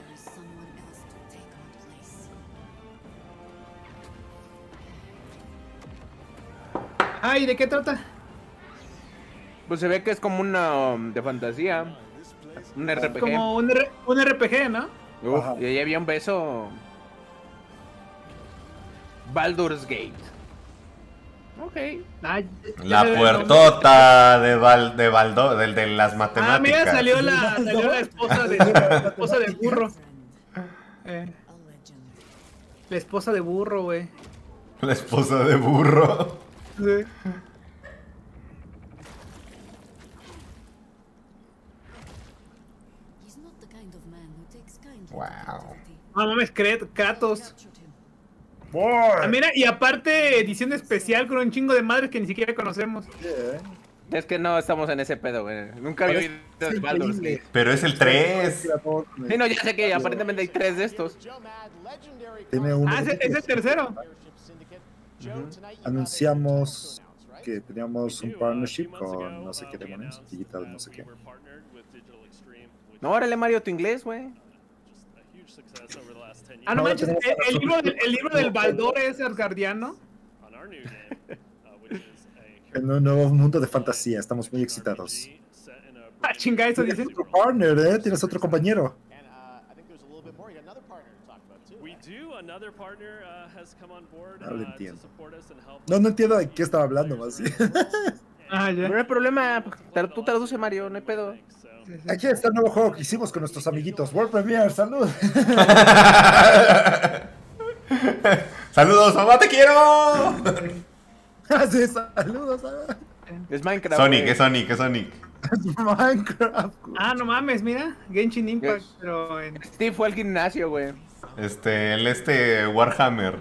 Ay, ¿de qué trata? Pues se ve que es como una de fantasía. Un RPG. Como un RPG, ¿no? Uf, Ajá. y ahí había un beso. Baldur's Gate. Ok. Ay, ya La se ve el nombre. puertota de las matemáticas. Ah, mira, salió la esposa del burro. La esposa de burro, güey. La esposa de burro. Sí. Wow. No mames, Kratos. Boy. Ah, mira, y aparte edición especial con un chingo de madres que ni siquiera conocemos. Yeah. Es que no estamos en ese pedo, güey. Nunca había oído de Baldur's Gate. Pero es el 3. Sí, no, ya sé que aparentemente hay 3 de estos. Tiene uno. Ah, es el tercero. Anunciamos que teníamos un partnership con no sé qué demonios, digital no sé qué. No, órale, Mario, tu inglés, güey. Ah, no No, manches, tenemos el libro del Baldor es asgardiano. En un nuevo mundo de fantasía, estamos muy excitados. Ah, chinga, eso Tienes dicen. otro partner, tienes otro compañero. No lo entiendo. No entiendo de qué estaba hablando más bien. Ah, ya. No hay problema. Tú traduce, Mario, no hay pedo. Aquí está el nuevo juego que hicimos con nuestros amiguitos. World Premiere, salud. Saludos, mamá, te quiero. Así, saludos. Es Minecraft. Sonic, güey. es Sonic, es Sonic. Minecraft. Ah, no mames, mira. Genshin Impact, pero en... Steve fue al gimnasio, güey. Warhammer.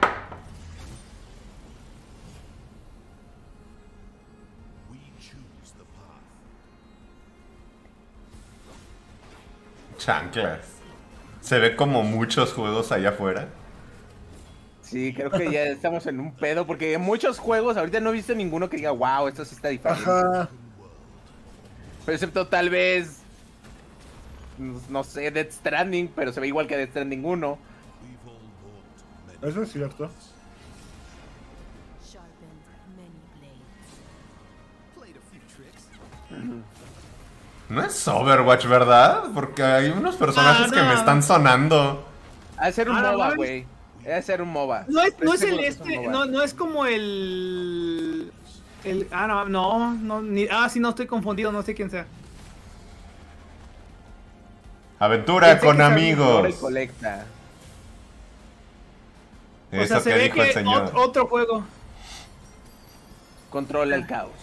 Chanclas. Se ve como muchos juegos allá afuera. Sí, creo que ya estamos en un pedo, porque en muchos juegos ahorita no he visto ninguno que diga, wow, esto sí está diferente. Ajá. Pero excepto tal vez, no sé, Death Stranding, pero se ve igual que Death Stranding 1. Eso es cierto. No es Overwatch, ¿verdad? Porque hay unos personajes que me están sonando. Ha de ser un Ah, no MOBA, mames. güey. Ha de ser un MOBA. No es Estoy el seguro que es un MOBA. no es como el... sí, no, estoy confundido, no sé quién sea. Aventura Pensé con que sabía Flora y amigos. Colecta. O Eso sea, se que ve dijo el que señor. otro juego. Controla el caos.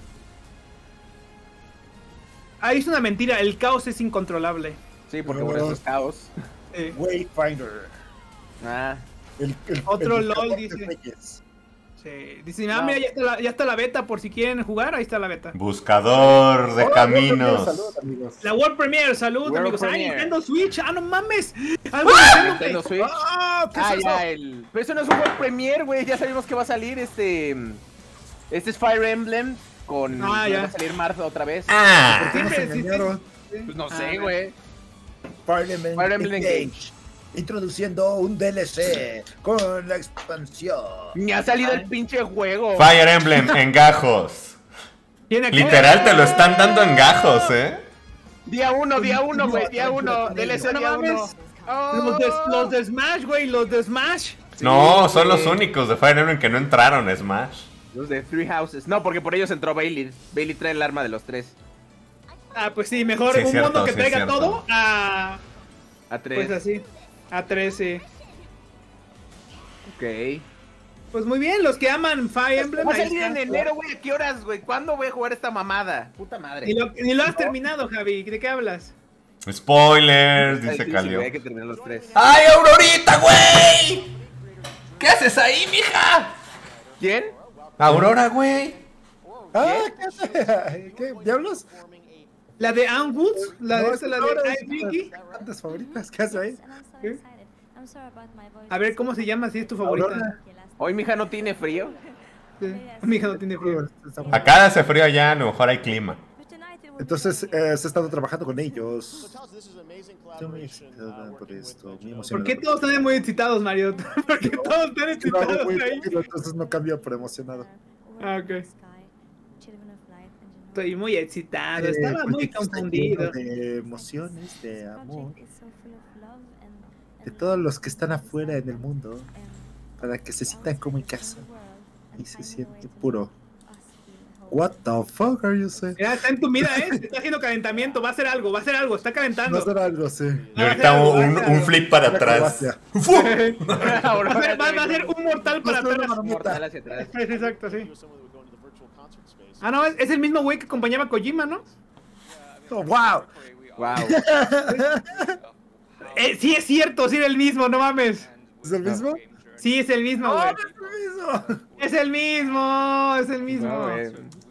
Ahí es una mentira, el caos es incontrolable. Sí, porque por eso es caos. Sí. Wayfinder. Ah, Otro el LOL de dice. Reyes. Sí. Dice, mira, ya está la beta por si quieren jugar, ahí está la beta. Buscador de Hola, caminos. Saludos, amigos. La World Premiere, salud World amigos. Premiere. Nintendo Switch, no mames. Algo de Nintendo Nintendo Play. Switch. ¿Qué es eso? ya, Pero eso no es un World Premiere, güey. Ya sabemos que va a salir este es Fire Emblem con... Ah, ya. ya. Va a salir marzo otra vez. ¿Por qué nos Siempre, sí, engañaron? Pues no sé, güey. Fire Emblem Fire Emblem Engage. Introduciendo un DLC con la expansión. Ni ha salido el pinche juego. Fire Emblem en gajos. ¿Tiene aquí? Literal te lo están dando en gajos, ¿eh? Día 1, güey. Día 1. DLC No día 1. mames. Los de Smash, güey, los de Smash. No, son güey. los únicos de Fire Emblem que no entraron a Smash. Los de Three Houses. No, porque por ellos entró Bailey. Bailey trae el arma de los tres. Ah, pues sí, mejor Sí, es un cierto, mundo que sí, es traiga cierto. todo a... A tres. Pues así, a 13. Ok. Pues muy bien, los que aman Fire Emblem. Va a ahí salir en está. enero, güey. ¿A qué horas, güey? ¿Cuándo voy a jugar esta mamada? Puta madre. Ni lo has terminado, Javi. ¿De qué hablas? Spoilers, Está dice difícil, Calio. güey, hay que terminar los tres. ¡Ay, Aurorita, güey! ¿Qué haces ahí, mija? ¿Quién? Aurora, güey. Ah, ¿qué hace? ¿Qué diablos? La de Anne Woods, la No, de es esa, la Aurora, de es Ice Vicky. ¿Tantas favoritas? ¿Qué hace ahí? ¿Qué? A ver, ¿cómo se llama? Si es tu favorita. Aurora. Hoy mi hija no tiene frío. Sí. Mi hija no tiene frío. Acá hace frío allá, a lo mejor hay clima. Entonces, se ha estado trabajando con ellos. Estoy muy excitada por esto. Muy ¿Por emocionado. qué todos están muy excitados, Mario? ¿Por qué todos están No, excitados muy ahí? tranquilo, entonces no cambia por emocionado. Ah, ok. Estoy muy excitado, estaba Porque muy está confundido. lleno de emociones, de amor, de todos los que están afuera en el mundo, para que se sientan como en casa y se siente puro. What the fuck are you saying? Mira, está en tu mira, está haciendo calentamiento, va a hacer algo, está Va a calentando. hacer algo, sí. Y ahorita un flip para atrás. Acrobacia. Va a ser un mortal para No, no, atrás. no, no. Mortal hacia atrás. Sí, exacto, sí. Ah, no, es el mismo güey que acompañaba a Kojima, ¿no? Oh, wow. Wow. Sí, es cierto, sí era el mismo, no mames. ¿Es el mismo? Sí, es el mismo, ¡Oh, güey. es el mismo! Es el mismo, es el mismo. No, güey.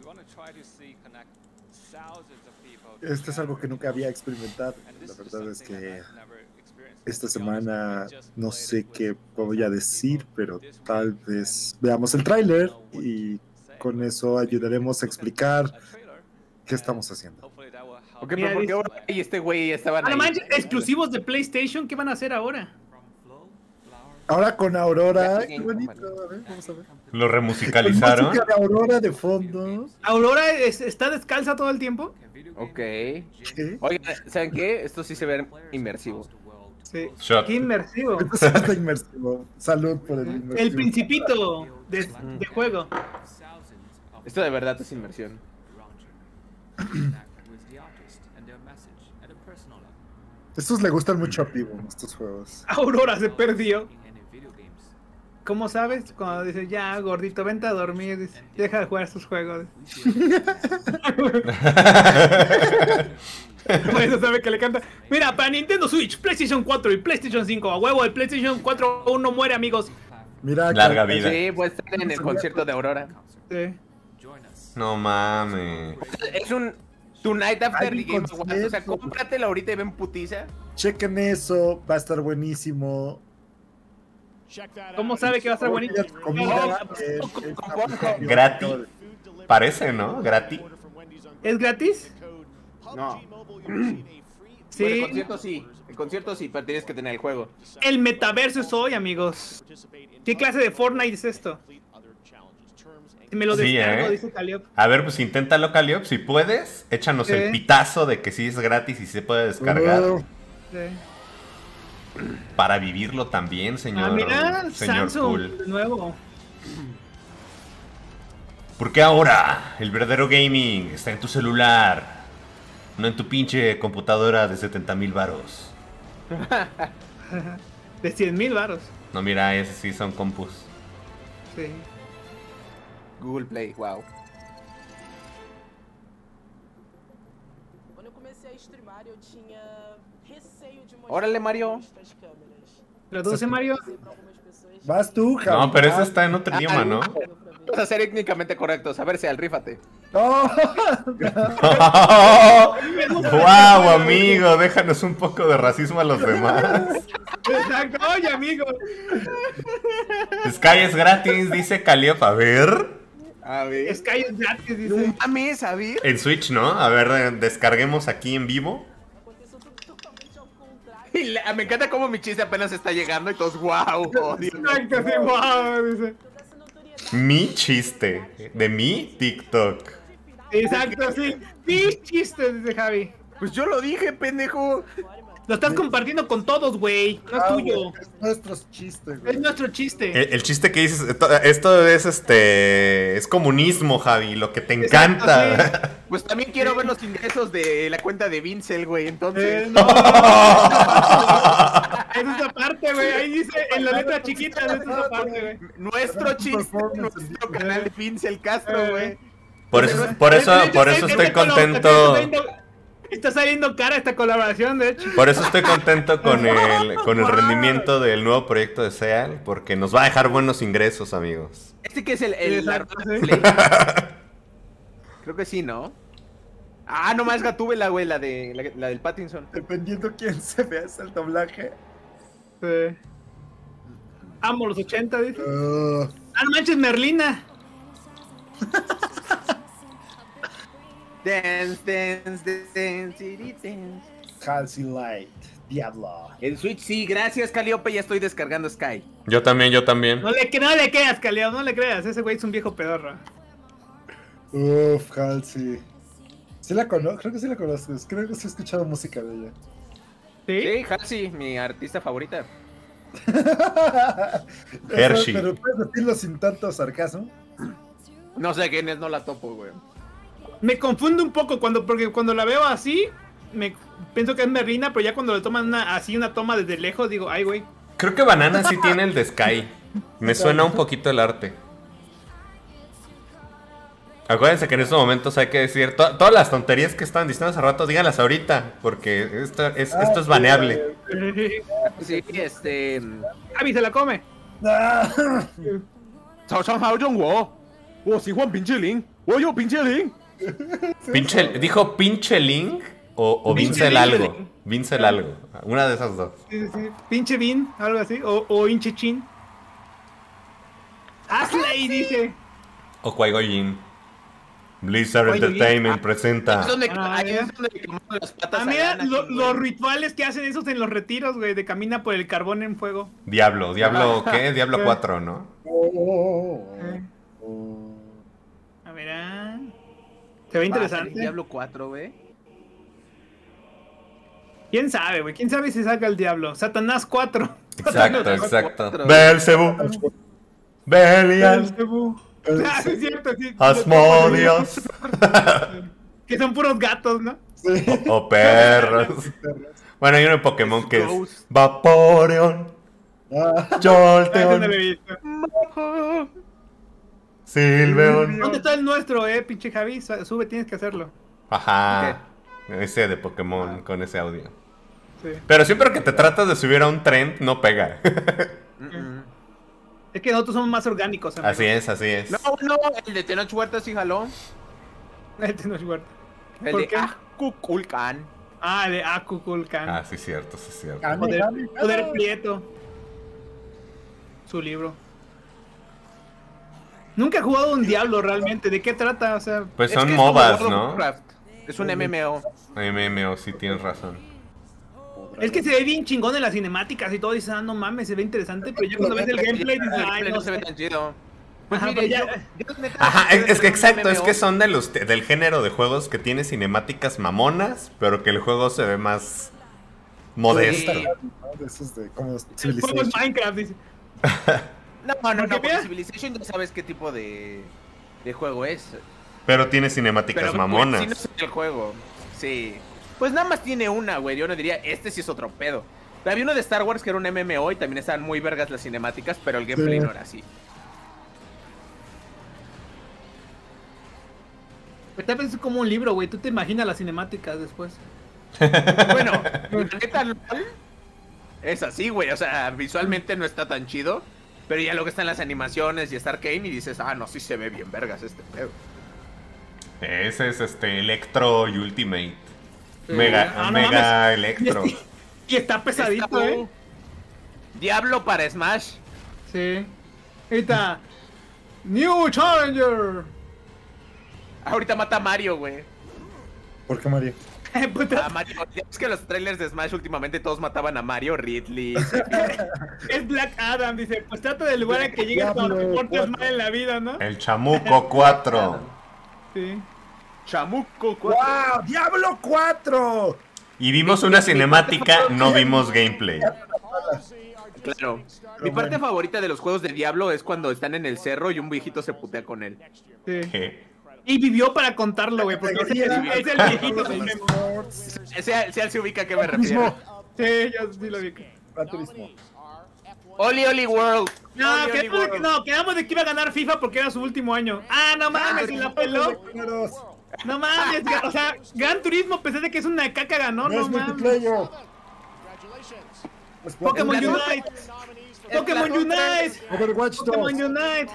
Esto es algo que nunca había experimentado. La verdad es que esta semana no sé qué voy a decir, pero tal vez veamos el tráiler y con eso ayudaremos a explicar qué estamos haciendo. Ok, Mira, pero ¿por qué dice- ahora y este güey estaban Ah, no ahí? manches, exclusivos de PlayStation, ¿qué van a hacer ahora? Ahora con Aurora, Ya, qué bonito, a ver, vamos a ver. Lo Con remusicalizaron. música de Aurora de fondo. ¿Aurora está descalza todo el tiempo? Ok. ¿Qué? Oigan, ¿saben qué? Esto sí se ve inmersivo. Sí. Shot. Qué inmersivo. Esto sí está inmersivo. Salud por el inmersivo. El principito de juego. Esto de verdad es inmersión. Estos le gustan mucho a Pivo, estos juegos. Aurora se perdió. ¿Cómo sabes? Cuando dice, ya, gordito, vente a dormir. Dice, deja de jugar estos juegos. Bueno, sabe que le canta. Mira, para Nintendo Switch, PlayStation 4 y PlayStation 5. A huevo, el PlayStation 4 aún no muere, amigos. Mira, Larga vida. Sí, puede estar en el concierto de Aurora. Sí. No mames. Es un Tonight After Hay the Game un Awards. O sea, concierto. cómpratela ahorita y ven putiza. chequen eso, va a estar buenísimo. ¿Cómo sabe que va a estar bonito? Comida, Gratis. Parece, ¿no? Gratis. ¿Es gratis? No. Sí. El concierto sí. El concierto sí, pero tienes que tener el juego. El metaverso es hoy, amigos. ¿Qué clase de Fortnite es esto? Me lo Sí, descargo, ¿eh? dice Calliope. A ver, pues inténtalo, Calliope. Si puedes, échanos ¿Qué? el pitazo de que sí es gratis y se puede descargar. Sí. Para vivirlo también, señor. Ah, mira, señor Samsung cool. de nuevo. Porque ahora el verdadero gaming está en tu celular, no en tu pinche computadora de 70,000 varos. De 100,000 varos. No, mira, esos sí son compus. Sí. Google Play, wow. Quando eu comecei a streamar, eu tinha receio de mostrar Órale, Mario. as câmeras. Traduce, Mario. Para algumas pessoas, Vas tú, Javi. No, pero eso vas. está en otro idioma, ¿no? Vamos a ser étnicamente correctos. A ver, Seal, rífate. No. ¡Wow, amigo! Déjanos un poco de racismo a los demás. Exacto. Oye, amigo. Sky es gratis, dice Calliope. A ver. A ver. Sky es gratis, dice. No mames, a ver. En Switch, ¿no? A ver, descarguemos aquí en vivo. aconteceu tudo totalmente ao contrário. Me encanta cómo mi chiste apenas está llegando y todos, wow. Exacto, sí, wow, dice. Toda essa notoriedade Mi chiste. De mi TikTok. Exacto, sí. Mis chistes, dice Javi. Pues yo lo dije, pendejo. Lo estás compartiendo con todos, güey. No es tuyo. Es nuestro chiste, Es güey. nuestro chiste. El chiste que dices, esto es es comunismo, Javi, lo que te encanta. Exacto, Pues también quiero ver los ingresos de la cuenta de Vincel, güey. Entonces. No. Esa es aparte, güey. Ahí dice en la letra chiquita, esa es aparte, güey. Nuestro chiste, nuestro canal de Vincel Castro, güey. Por eso estoy contento. Está saliendo cara esta colaboración, de hecho. Por eso estoy contento con el rendimiento del nuevo proyecto de Seal, porque nos va a dejar buenos ingresos, amigos. Este que es la Exacto, sí. Play. Creo que sí, ¿no? Ah, no más Gatúbela, güey, la del Pattinson. Dependiendo quién se vea, es el doblaje. Sí. Amo los 80, dice. Uh, Ah, no manches, Merlina. Dance, dance, dance, dance. Halsey Light, Diablo. El Switch, sí, gracias, Calliope, ya estoy descargando Sky. Yo también. No le creas, Caleo, no le creas. Ese güey es un viejo pedorro. Uf, Halsey. Sí la conozco, creo que sí la conozco. Creo que sí he escuchado música de ella. ¿Sí? Sí, Halsey, mi artista favorita. Hershey. Pero puedes decirlo sin tanto sarcasmo. No sé quién es, no la topo, güey. Me confundo un poco porque cuando la veo así, pienso que es Merlina, pero ya cuando le toman una toma desde lejos, digo, ay, güey. Creo que Banana sí tiene el de Sky. Me suena un poquito el arte. Acuérdense que en estos momentos hay que decir todas las tonterías que estaban diciendo hace rato, díganlas ahorita, porque esto es baneable. Sí, Javi se la come. ¿Dijo pinche Link o Pinche Vincel Link. algo? Vincel algo. Una de esas dos. Sí. Pinche Bean, algo así. O Inche Chin. Asley, dice. O Qui-Gon Jinn. Blizzard Qui-Gon Jinn. Entertainment presenta. Es donde, Ah, ahí ya. es donde le quemamos las patas Ah, a mira, Anakin, los güey. rituales que hacen esos en los retiros, güey, de camina por el carbón en fuego. Diablo, ¿qué? Diablo 4, ¿no? A ver, se ve interesante. Diablo 4, güey. ¿Quién sabe, güey? ¿Quién sabe si saca el diablo? Satanás 4. Exacto. Cuatro. Belzebú. Belial. Belzebú. Ah, sí, es cierto, sí. Asmodeus. Que son puros gatos, ¿no? Sí. O perros. Bueno, hay uno en Pokémon que es Ghost. Vaporeon. Ah, Ese no lo he Jolteon. visto. Silveon. ¿Dónde está el nuestro, pinche Javi? Sube, tienes que hacerlo. Ajá. Ese de Pokémon con ese audio. Sí. Pero siempre que te tratas de subir a un trend, no pega. Es que nosotros somos más orgánicos, amigo. Así es. No, el de Tenoch Huerta sí jaló. Este no es fuerte. El ¿Por de qué? Kukulkan. Ah, de Akukulkan. Ah, sí, cierto. Poder Prieto. Su libro. Nunca he jugado un Diablo realmente. ¿De qué trata? O sea, Pues Es son que es como MOBAs, World of ¿no? Warcraft. Es un MMO. MMO, sí tienes razón. es que se ve bien chingón en las cinemáticas y todo. Dices, ah, no mames, se ve interesante. Pero ya cuando ves el gameplay, dices, El ay, gameplay no no se ve sé. tan chido. Pues Ajá, mire, pero ya- yo neta, Ajá, quiero es que un exacto, es MMO. que son del género de juegos que tiene cinemáticas mamonas, pero que el juego se ve más modesto. Sí. de esos de como El juego Civilization. es Minecraft, dice. No, Porque con mira- Civilization ya sabes qué tipo de juego es. Pero tiene cinemáticas Pero mamonas. si no es el juego. Sí. Pues nada más tiene una, güey. Yo no diría, este sí es otro pedo. Había uno de Star Wars que era un MMO y también estaban muy vergas las cinemáticas, pero el gameplay Sí. no era así. Tal vez es como un libro, güey. Tú te imaginas las cinemáticas después. Bueno, la neta, LOL es así, güey. O sea, visualmente no está tan chido. Pero ya luego están las animaciones y está Arcane y dices, ah, no, sí se ve bien vergas este pedo. Ese es Electro y Ultimate. Mega no Mega Electro. Y está pesadito, Está, Diablo para Smash. Sí. Ahorita. New Challenger. Ahorita mata a Mario, güey. ¿Por qué, Mario? Puta, A Mario. Es que los trailers de Smash últimamente todos mataban a Mario, Ridley. es Black Adam, dice. Pues trata del lugar al que llegas cuando te Diablo, portas cuatro. mal en la vida, ¿no? El Chamuco 4. Sí. Chamuco, ¡Wow! ¡Diablo 4! Y vimos una cinemática, no vimos gameplay. Claro. Mi parte favorita de los juegos de Diablo es cuando están en el cerro y un viejito se putea con él. Sí. ¿Qué? Y vivió para contarlo, güey, porque es el viejito del memo. Ese se ubica a qué me refiero. Sí, yo sí lo vi. Gran Turismo. Oli Oli World. No, Oli, Oli quedamos de, World. no, quedamos de que iba a ganar FIFA porque era su último año. Ah, no mames, y la peló. No mames, o sea, Gran Turismo, pensé de que es una caca ganó, No no es mames. multiplayer. Es Pokémon Splatoon. Unite. Pokémon Splatoon Unite. Overwatch 2. Pokémon Unite.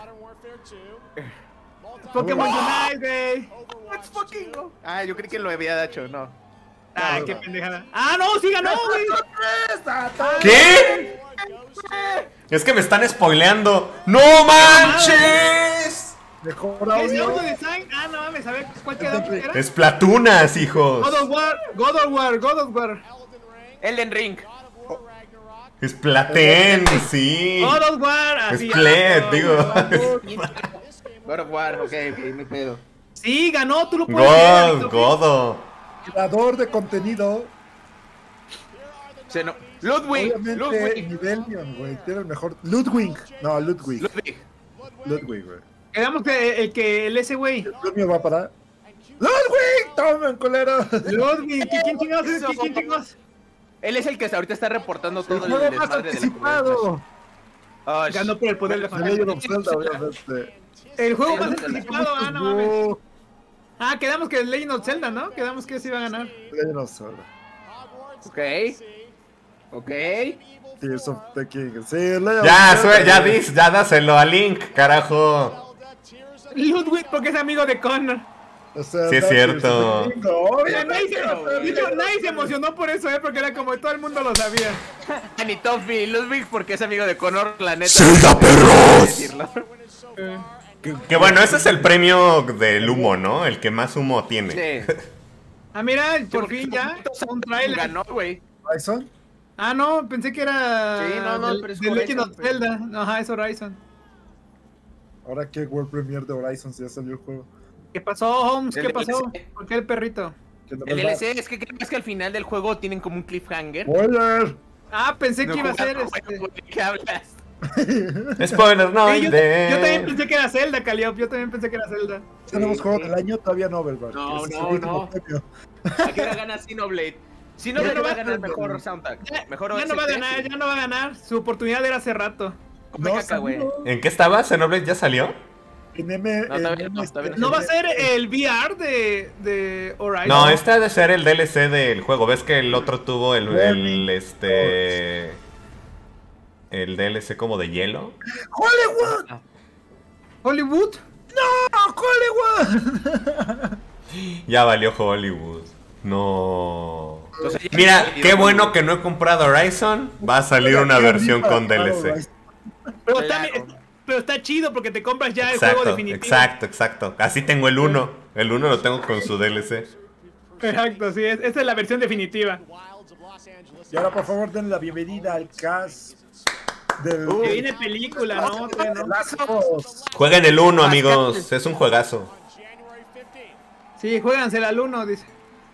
Pokémon Unite, güey. Let's fucking go. Ah, yo creí que lo había hecho, no. Ah, qué pendejada. Ah, no, sí ganó, güey. ¿Qué? Es que me están spoileando. ¡No manches! Mejor ¿Qué es audio. audio design? Ah, no mames, a ver, ¿cuál quedamos? ¿Era? Es Platunas, hijos. God of War, God of War, God of War. Elden Ring. Es Platén, sí. God of War, Es así. Plet, ah, digo. God of War, ok, me pedo. Sí, ganó, tú lo puedes ver, God, Godo. Creador de contenido. Ludwig. Obviamente, Ludwig. Nivelion, güey. Tiene el mejor. Ludwig. No, Ludwig. Ludwig. Ludwig, güey. Quedamos que el ese güey. El premio va para. ¡Ludwig! ¡Tomen, culero! Ludwig, ¿quién chingados es? ¿Quién chingados? Él es el que hasta ahorita está reportando El todo el juego más desmadre de la comunidad. anticipado. Oh, Ganó por el poder de The Legend of Zelda, familia. obviamente. El juego más Zelda. anticipado, ah, no mames. No, Ah, quedamos que el Legend of Zelda, ¿no? Quedamos que ese iba a ganar. Legend of Zelda. Ok. Ok. Tears of the King. Sí, Legend Ya, of Zelda. ya dáselo a Link, carajo. Ludwig, porque es amigo de Connor. O sea, Sí, es Tears cierto. of the King, no, Oye, de hecho, nadie se emocionó por eso, porque era como todo el mundo lo sabía. Ni Toffee, Ludwig porque es amigo de Connor, la neta. ¡Zelda, no sé perros! decirlo. Que bueno, ese es el premio del humo, ¿no? El que más humo tiene. Sí. Ah, mira, por porque fin ya, un Ganó, trailer. güey. Horizon. Ah, no, pensé que era Sí, no, del- pero es de Legend of Horizon, pero- Zelda. No, ajá, es Horizon. Ahora que World Premiere de Horizon si ya salió el juego. ¿Qué pasó, Holmes? ¿Qué El pasó? DLC. ¿Por qué el perrito? Que no El me va- DLC es que creo que al final del juego tienen como un cliffhanger. ¡Spoiler! Ah, pensé que No iba a ser jugando, este. güey, ¿de qué hablas? Spoiler, no, Sí, yo también pensé que era Zelda, Calliope. Yo también pensé que era Zelda. Tenemos juego del año, todavía no, Overwatch. No, Ese es no, el último no. premio. ¿A qué hora gana Xenoblade? Xenoblade Ya no va a va- ganar mejor soundtrack. Mejor Ya no va a OST. ganar, ya no va a ganar. Su oportunidad era hace rato. Come caca, güey. salió. ¿En qué estaba? ¿Xenoblade ya salió? En M. No, todavía no, todavía ¿No va a ser el VR de Horizon? No, este ha de ser el DLC del juego. ¿Ves que el otro tuvo el DLC como de hielo? ¡Hollywood! ¿Hollywood? ¡No! ¡Hollywood! Ya valió Hollywood. No. Entonces, ya Mira, salió. qué bueno que no he comprado Horizon. Va a salir una versión con DLC. Pero, Claro. pero está chido porque te compras ya el juego Exacto, definitivo. exacto. Así tengo el 1. El 1 lo tengo con su DLC. Exacto, sí, esta es la versión definitiva. Y ahora, por favor, den la bienvenida al cast del. Que viene película, ¿no? Todavía no. Last of Us. Jueguen el 1, amigos. Es un juegazo. Sí, juégansela al 1, dice.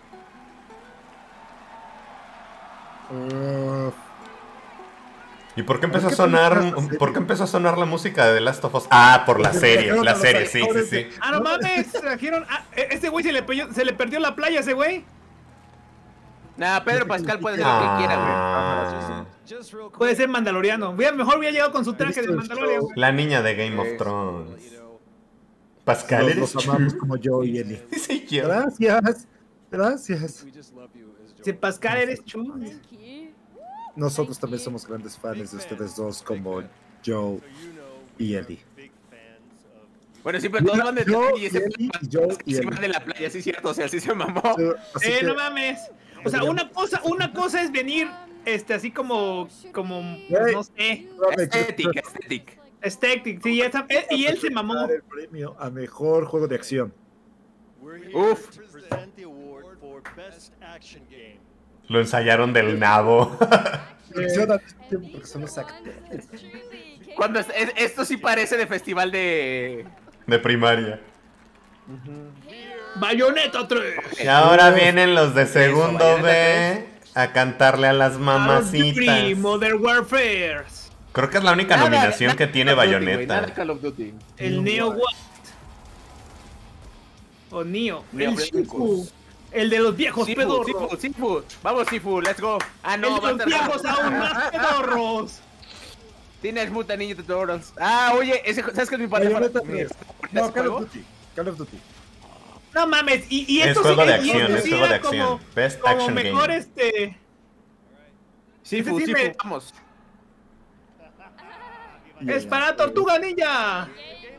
¿Y por qué empezó a sonar? ¿Por qué empezó a sonar la música de The Last of Us? Ah, por la serie, sí. Ah, no mames, trajeron. Ah, ese güey se le perdió la playa, ese güey. Nah, Pedro Pascal puede hacer lo que quiera, güey. Ah. Puede ser mandaloriano. Mejor hubiera llegado con su traje de Mandalorian. Güey. La niña de Game of Thrones. Pascal, Los eres amamos tú. como yo y Eli. Sí, yo. Gracias. Gracias. Si Pascal eres chulo. Nosotros también somos grandes fans de ustedes dos como Joe y Eli. Bueno, siempre todos van de Yo, y ese Eli, y yo y se Eli. van de la playa, sí es cierto, o sea, sí se mamó. Así que, No mames. O sea, una cosa es venir, así como, pues, no sé, Aesthetic. aesthetic, sí, y él se mamó. dar el premio a mejor juego de acción. Uf. Lo ensayaron del nabo. Acción al mismo tiempo porque son los actores. Cuando esto sí parece de festival de... De primaria. Bayonetta 3. Y ahora vienen los de segundo Bayonetta B a cantarle a las Call of mamacitas. Duty, Modern Warfare. Creo que es la única Nada, nominación nada que tiene Call of Duty, güey, Bayonetta. nada Call of Duty. El Neo West. O Neo. Neo El Blancos. Shifu. El de los viejos pedorros. Sifu. Vamos, Sifu, let's go. Ah, no, El de los viejos aún más pedorros. Tienes Mutant Ninja Turtles. Ah, oye, ¿sabes qué es mi padre? Bayonetta 3. No, Call of Duty. Call of Duty. No mames, y Es esto juego sí, de y acción, esto es sí juego de era como- acción. Best como Action mejor Game. Sifu, Ese sí me- vamos. Es para Tortuga Ninja.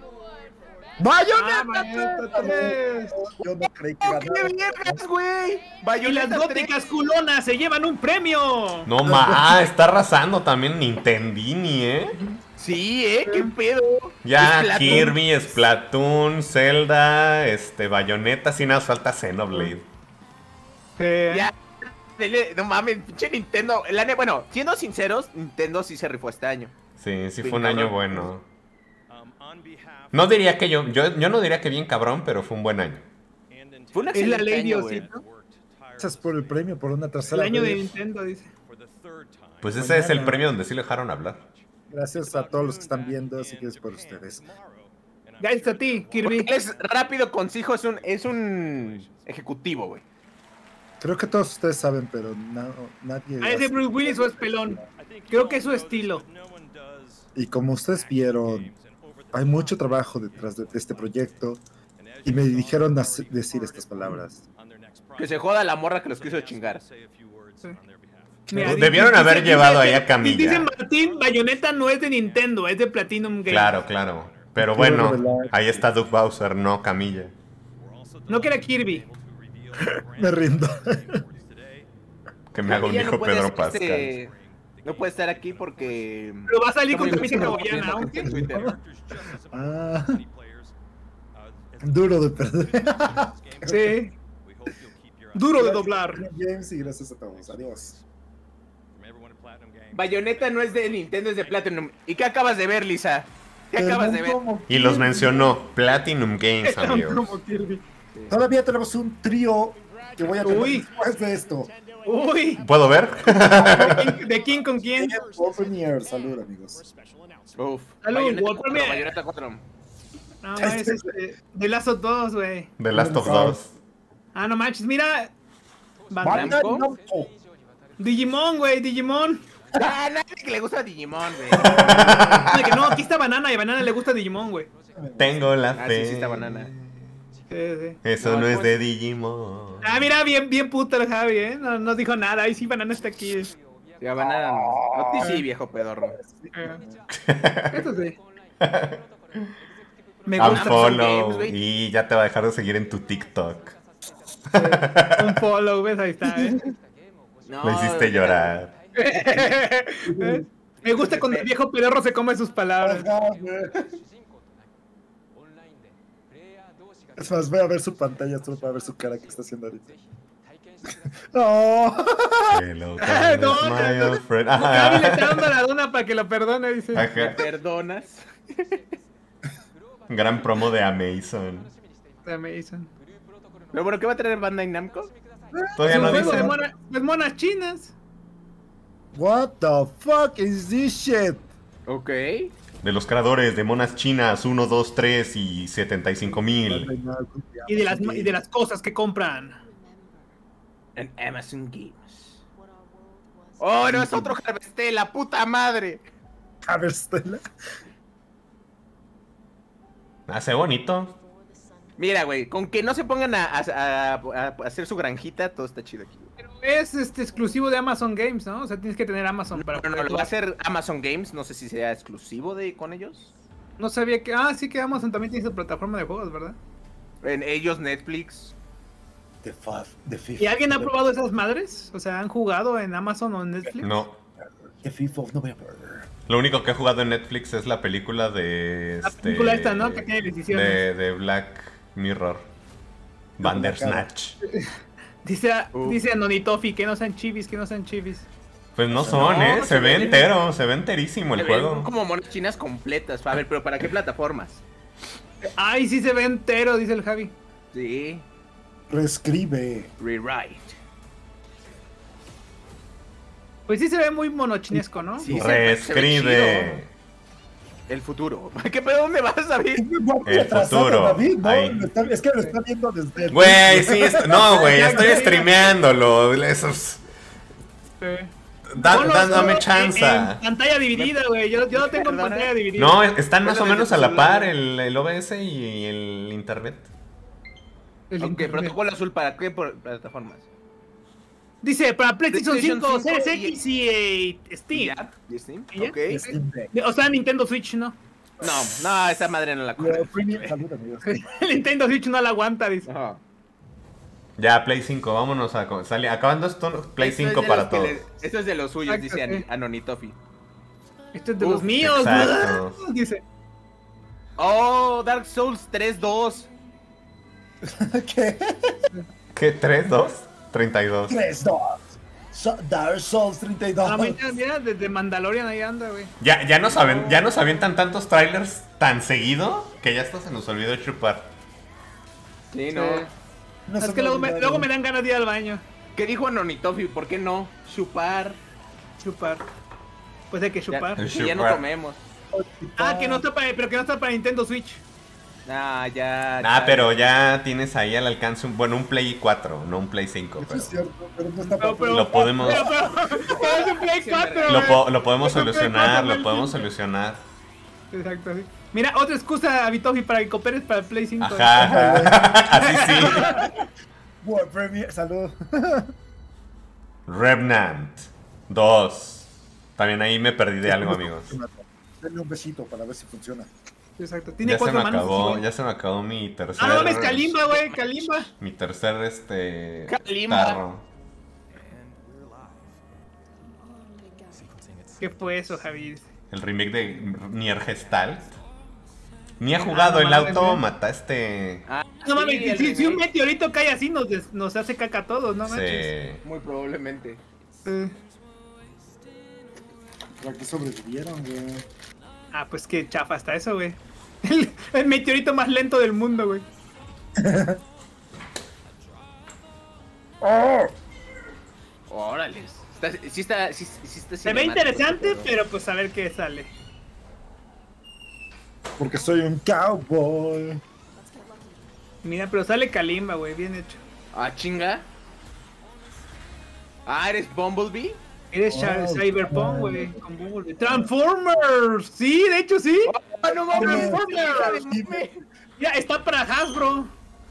Bayonetta 3. Yo no creí que ¡Qué ganara. vergas, güey! Y las Bayonetta 3. góticas culonas se llevan un premio. No está arrasando también Nintendini, ¿eh? Sí, qué pedo. Ya Splatoon. Kirby, Splatoon, Zelda, Bayonetta, sin nada, falta Xenoblade. Ya. No mames, pinche Nintendo. Bueno, siendo sinceros, Nintendo sí se rifó este año. Sí, Sí, fue un cabrón. año bueno. No diría que yo no diría que bien cabrón, pero fue un buen año. Fue un Es la excelente ley año, güey. Diosito. Gracias por el premio, por una El tercera año de vez. Nintendo, dice. Pues ese es el Mañana. premio donde sí lo dejaron hablar. Gracias a todos los que están viendo, así que es por ustedes. Gracias a ti, Porque Kirby. él es rápido, conciso, es un ejecutivo, güey. Creo que todos ustedes saben, pero nadie. ¿Ah, es de hace- Bruce Willis o es pelón? Creo que es su estilo. Y como ustedes vieron, hay mucho trabajo detrás de este proyecto. Y me dijeron decir estas palabras. Que se joda la morra que los quiso chingar. Mira, Debieron dice- haber dice- llevado dice- ahí a Camilla. Dice Martín, Bayonetta no es de Nintendo, es de Platinum Games. Claro. Pero Quiero bueno, revelar. ahí está Doug Bowser, no Camilla. No que era Kirby. Me rindo. Que me haga un Ella hijo no puede Pedro hacer Pascal. no puede estar aquí porque... Pero va a salir con Como camisa dijo hawaiana, en aunque. Twitter. Ah, duro de perder. Sí. Duro de doblar. James, y gracias a todos. Adiós. Bayonetta no es de Nintendo, es de Platinum. ¿Y qué acabas de ver, Lisa? ¿Qué Pero acabas no de ver? como Y los Kirby. mencionó Platinum Games, amigos. Como Kirby. Todavía tenemos un trío que voy a tener Uy. después de esto. Uy, ¿Puedo ver? ¿de quién con quién? World Premiere. Salud, amigos. Uf. Salud, Bayonetta World 4, Premiere. Bayonetta 4. No, es de Last of Us, güey. The Last of Us. Ah, no manches, mira. Bandai Namco? Namco. Digimon, güey, Digimon. Ah, nadie que le gusta Digimon, güey. De que no, aquí está Banana y a Banana le gusta Digimon, güey. Tengo la Ah, fe. sí, está banana. Sí, sí. Eso No, no es pues- de Digimon. Ah, mira, bien puto el Javi, ¿eh? No dijo nada. Ahí sí, Banana está aquí. Ya, banana no. No te sí, viejo pedorro. Eso sí. Me gusta Unfollow. Games, güey. Y ya te va a dejar de seguir en tu TikTok. un follow, ¿ves? Ahí está, ¿eh? No, Me hiciste llorar. Me gusta cuando el viejo pedorro se come sus palabras. Ajá, güey. Es más, voy a ver su pantalla solo para ver su cara que está haciendo ahorita. No. Hello, No, my old friend. Javi le está Ajá. dando la dona para que lo perdone, dice. ¿Me Ajá. perdonas? Gran promo de Amazon. Me dicen. Pero bueno, ¿qué va a traer Bandai Namco? Todavía no Juego de dice. pues monas chinas. What the fuck is this shit? Ok. De los creadores de monas chinas 1, 2, 3 y 75,000. Y de las cosas que compran. En Amazon Games. Oh, no, es otro Harvestel, la puta madre. Harvestella. Hace bonito. Mira, güey, con que no se pongan a hacer su granjita, todo está chido aquí. Pero es exclusivo de Amazon Games, ¿no? O sea, tienes que tener Amazon para No, poder lo va a jugar. hacer Amazon Games, no sé si sea exclusivo con ellos. No sabía que... Ah, sí que Amazon también tiene su plataforma de juegos, ¿verdad? En ellos Netflix. The Fifth. ¿Y alguien ha probado esas madres? O sea, ¿han jugado en Amazon o en Netflix? No. The 5th of November. Lo único que he jugado en Netflix es la película de... La película esta, ¿no? Que tiene decisiones. de Black Mirror. Bandersnatch. Dice Anonitofi que no sean chivis, Pues no son, No, se ve entero, se ve enterísimo el Se ven juego. como monas chinas completas. A ver, pero ¿para qué plataformas? Ay, sí se ve entero, dice el Javi. Sí, Reescribe. rewrite. Pues sí se ve muy monochinesco, ¿no? Sí, se ve Reescribe. El futuro. ¿Qué pedo? ¿Dónde vas, David? El futuro. David, ¿no? Ahí. Es que lo está viendo desde el... Güey, sí, no, güey, estoy streameándolo. Esos... Ponlo Dame en chance. pantalla dividida, güey. Yo lo tengo en Perdona. pantalla dividida. No, están más o Bueno, menos desde a la tu par lado. el OBS y el internet. El Ok, internet. protocolo azul, ¿para qué plataformas? Dice, para PlayStation PlayStation 5, 5 Series X y Steam. ¿Ya? ¿Y Steam? ¿Y ya? Ok. Steam Deck. O sea, Nintendo Switch, ¿no? No, esa madre no la corre. Salud, amigos. El Nintendo Switch no la aguanta, dice. Ajá. Ya, Play 5, vámonos a... acabando esto, Play Esto es 5 de para los que todos. Esto es de los suyos, Exacto, dice sí. Anonitofi. Este es de Uf, los míos, exacto. dice. Oh, Dark Souls 3-2. ¿Qué? ¿Qué? ¿3, 2? 32. 3-2. Dark Souls 32. Ah, mira, desde Mandalorian ahí anda, güey. Ya nos avientan tantos trailers tan seguido que ya hasta se nos olvidó chupar. Sí, no. No Es se que luego me olvidaron. dan ganas de ir al baño. ¿Qué dijo Anonitofi? ¿Por qué no? Chupar. Chupar. Pues hay que Ya, chupar. El ya no chupar. comemos. Ah, que no está para, pero que no está para Nintendo Switch. Ah, ya. Ah, pero ya tienes ahí al alcance un Play 4, no un Play 5. Eso Pero es cierto, pero no está Pero- para... lo podemos, Pero es un Play 4, lo podemos Es un Play solucionar, 4, lo podemos solucionar. Exacto, sí. Mira, otra excusa a Vitofi para que cooperes para el Play 5. Ajá, así sí. World Premiere. Salud. Revenant 2. También ahí me perdí de algo, amigos. Denle un besito para ver si funciona. Exacto. Tiene Ya se me 4 manos. acabó, sí. ya se me acabó mi tercer. Ah, no mames, Kalimba, güey, Kalimba. Mi tercer Kalimba. tarro. ¿Qué fue eso, Javi? El remake de Nier Gestalt. Ni ha jugado no el mames, autómata, Ah, No mames, sí, el si un remake. meteorito cae así, nos hace caca a todos, ¿no manches? Sí. Muy probablemente. ¿Para qué sobrevivieron, güey? Ah, pues qué chafa está eso, güey. El meteorito más lento del mundo, güey. Órale. Sí está Se ve cinemático, interesante, pero- pero pues a ver qué sale. Porque soy un cowboy. Mira, pero sale Kalimba, güey, bien hecho. Ah, chinga. Ah, ¿eres Bumblebee? Eres Oh, Cyberpunk, güey. con Bumblebee. ¡Transformers! Sí, de hecho sí. ¡Ah, no mames! Transformers. ¡Transformers! Ya, está para Hasbro.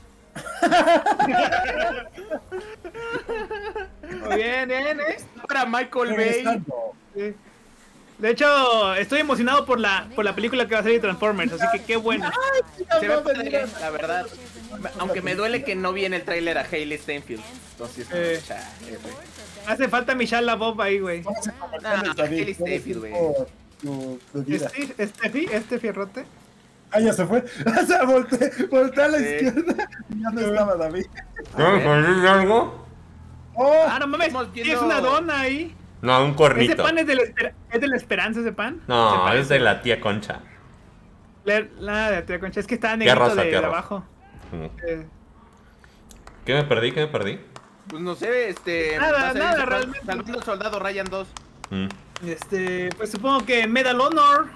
Muy bien, bien, Para Michael Bay. Sí. De hecho, estoy emocionado por la película que va a salir de Transformers, así que qué bueno. Se ve padre, la verdad. Aunque me duele que no vi en el tráiler a Hailey Steinfeld. Entonces, chale, güey. Hace falta Michelle LaBeouf ahí, güey. Vamos a comentar, No, David, Kelly ¿cuál es Steinfeld, güey. tu bebida? Este fierrote. Ah, ya se fue. O sea, volteé a la Sí. izquierda y ya no estaba David. ¿No me perdí algo? ¡Oh! Ah, no mames, Estamos tienes viendo- una dona ahí. No, un ¿Ese cornito. pan es de la esperanza, ese pan? Se No, parece. es de la tía Concha. La de tía Concha, es que está Tía negrito Rosa, de tía Rosa. abajo. ¿Qué me perdí? ¿Qué me perdí? Pues no sé, Nada, va a salir nada, realmente. Salvando al Soldado Ryan 2. Mm. Pues supongo que Medal Honor.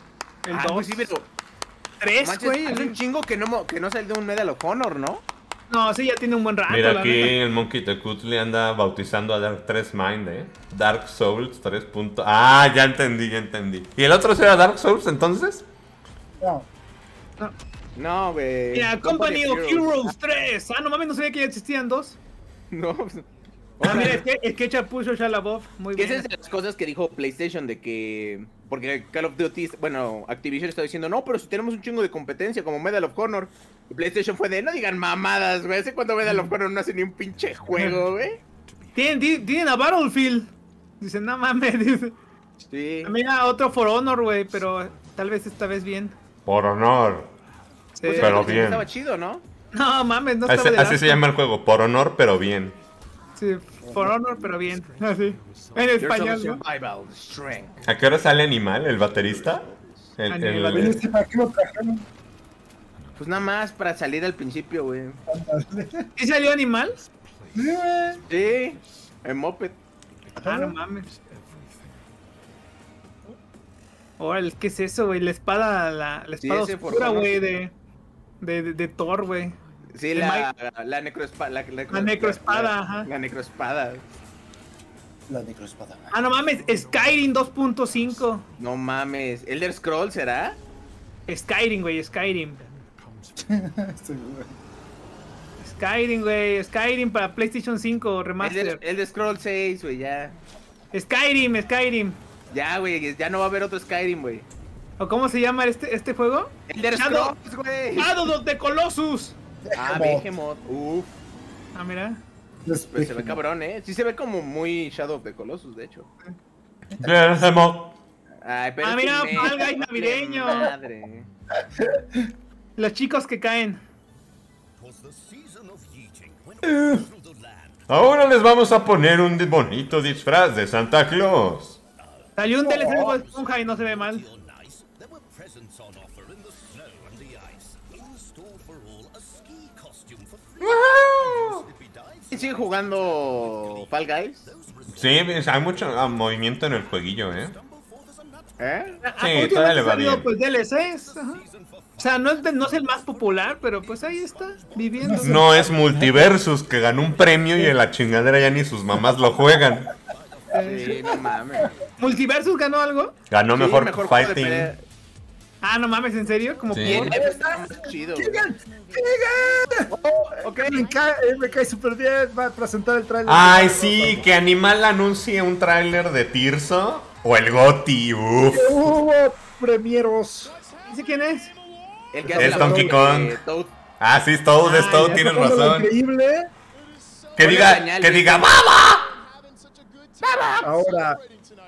El 2. Pues sí, pero 3, manches, güey. hace un chingo que no salió un Medal of Honor, ¿no? No, sí, ya tiene un buen rato. Mira la aquí neta. el Monkey Tekut le anda bautizando a Dark 3 Mind, Dark Souls 3. Ah, ya entendí, ya entendí. ¿Y el otro será Dark Souls entonces? No. No, güey. Mira, Company of Heroes 3. Ah, no mames, no sabía que ya existían dos. No. Ah, mira, es que puso Shia LaBeouf. Muy Que bien. esas es de las cosas que dijo PlayStation de que... Porque Call of Duty, bueno, Activision está diciendo, no, pero si tenemos un chingo de competencia como Medal of Honor. Y PlayStation fue de, no digan mamadas, güey. ¿Hace cuánto Medal of Honor no hace ni un pinche juego, güey? Tienen a Battlefield. Dicen, no mames. Dice. Sí. Mira, otro For Honor, güey, pero tal vez esta vez bien. Por honor. Sí. Pues Pero el bien. Estaba chido, ¿no? No mames, no estaba Así, de así se llama el juego, por honor, pero bien. Sí, For Honor, pero bien. Así. En español, ¿no? Survival strength. ¿A qué hora sale Animal, el baterista? Animal. ¿Viste para qué lo trajeron? Pues nada más para salir al principio, güey. ¿Sí salió Animal? Sí, güey. Sí, en Moped. Ah, no mames. Órale, ¿qué es eso, güey? La espada Sí, espada ese For oscura, Honor. güey, de Thor, güey. Sí, El la necroespada. La necroespada, ajá. La necroespada. La necroespada. Ah, no mames, Skyrim 2.5. No mames. ¿Elder Scrolls será? Skyrim, güey, Skyrim. Sí, güey. Skyrim para PlayStation 5 Remaster. Elder Scrolls 6, güey, ya. Skyrim. Ya, güey, ya no va a haber otro Skyrim, güey. ¿O cómo se llama este juego? Elder Shadow- Scrolls, güey. Shadow of the Colossus. Ah, Behemoth. Behemoth. Uf, Ah, mira. pues se ve cabrón, ¿eh? Sí se ve como muy Shadow of the Colossus, de hecho. Behemoth. Ay, pero Ah, es mira, que Fall Guys vale navideño. Madre. Los chicos que caen. Ahora les vamos a poner un bonito disfraz de Santa Claus. Salió un DLC de Bob Esponja y no se ve mal. ¿Sigue jugando Fall Guys? Sí, hay mucho movimiento en el jueguillo, ¿Eh? Sí, todavía le va salido, bien. pues DLCs. Ajá. O sea, no es el más popular, pero pues ahí está, viviendo. No es Multiversus, que ganó un premio y en la chingadera ya ni sus mamás lo juegan. Sí, no mames. ¿Multiversus ganó algo? Ganó Sí, mejor juego de fighting. pelea. Ah, no mames, ¿en serio? Como Sí. Y por- el F está más chido, güey. Ok. Me cae súper bien. Va a presentar el trailer. Ay, sí, que Animal anuncie un tráiler de Tirso o el GOTY, uff. Hubo premieros. ¿Dice quién es? El que hace Es la Donkey voz Kong. de Toad. Ah, sí, es Toad, es Toad, Ya tienes sacando lo razón. Increíble. Que Ponle diga, señal, que güey. diga, ¡Baba! Ahora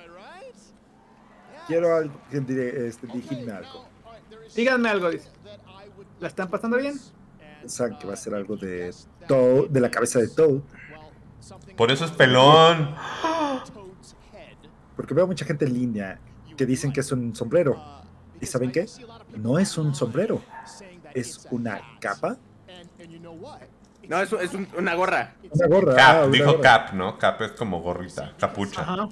quiero que dijime algo. Díganme algo, dice. ¿La están pasando bien? Saben que va a ser algo de Toad, de la cabeza de Toad. Por eso es pelón. Porque veo mucha gente en línea que dicen que es un sombrero. ¿Y saben qué? No es un sombrero. Es una capa. No, es una gorra. Una gorra. Cap, una dijo gorra. Cap, ¿no? Cap es como gorrita, capucha. Ajá.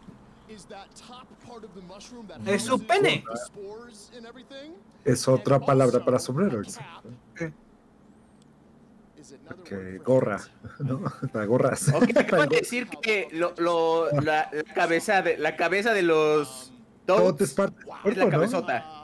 Es su pene. Es otra palabra para sombrero. Gorra, ¿no? Para gorras. Ok, acaban de decir que la cabeza de los Toad Toads es parte del es cuerpo, la ¿no? cabezota.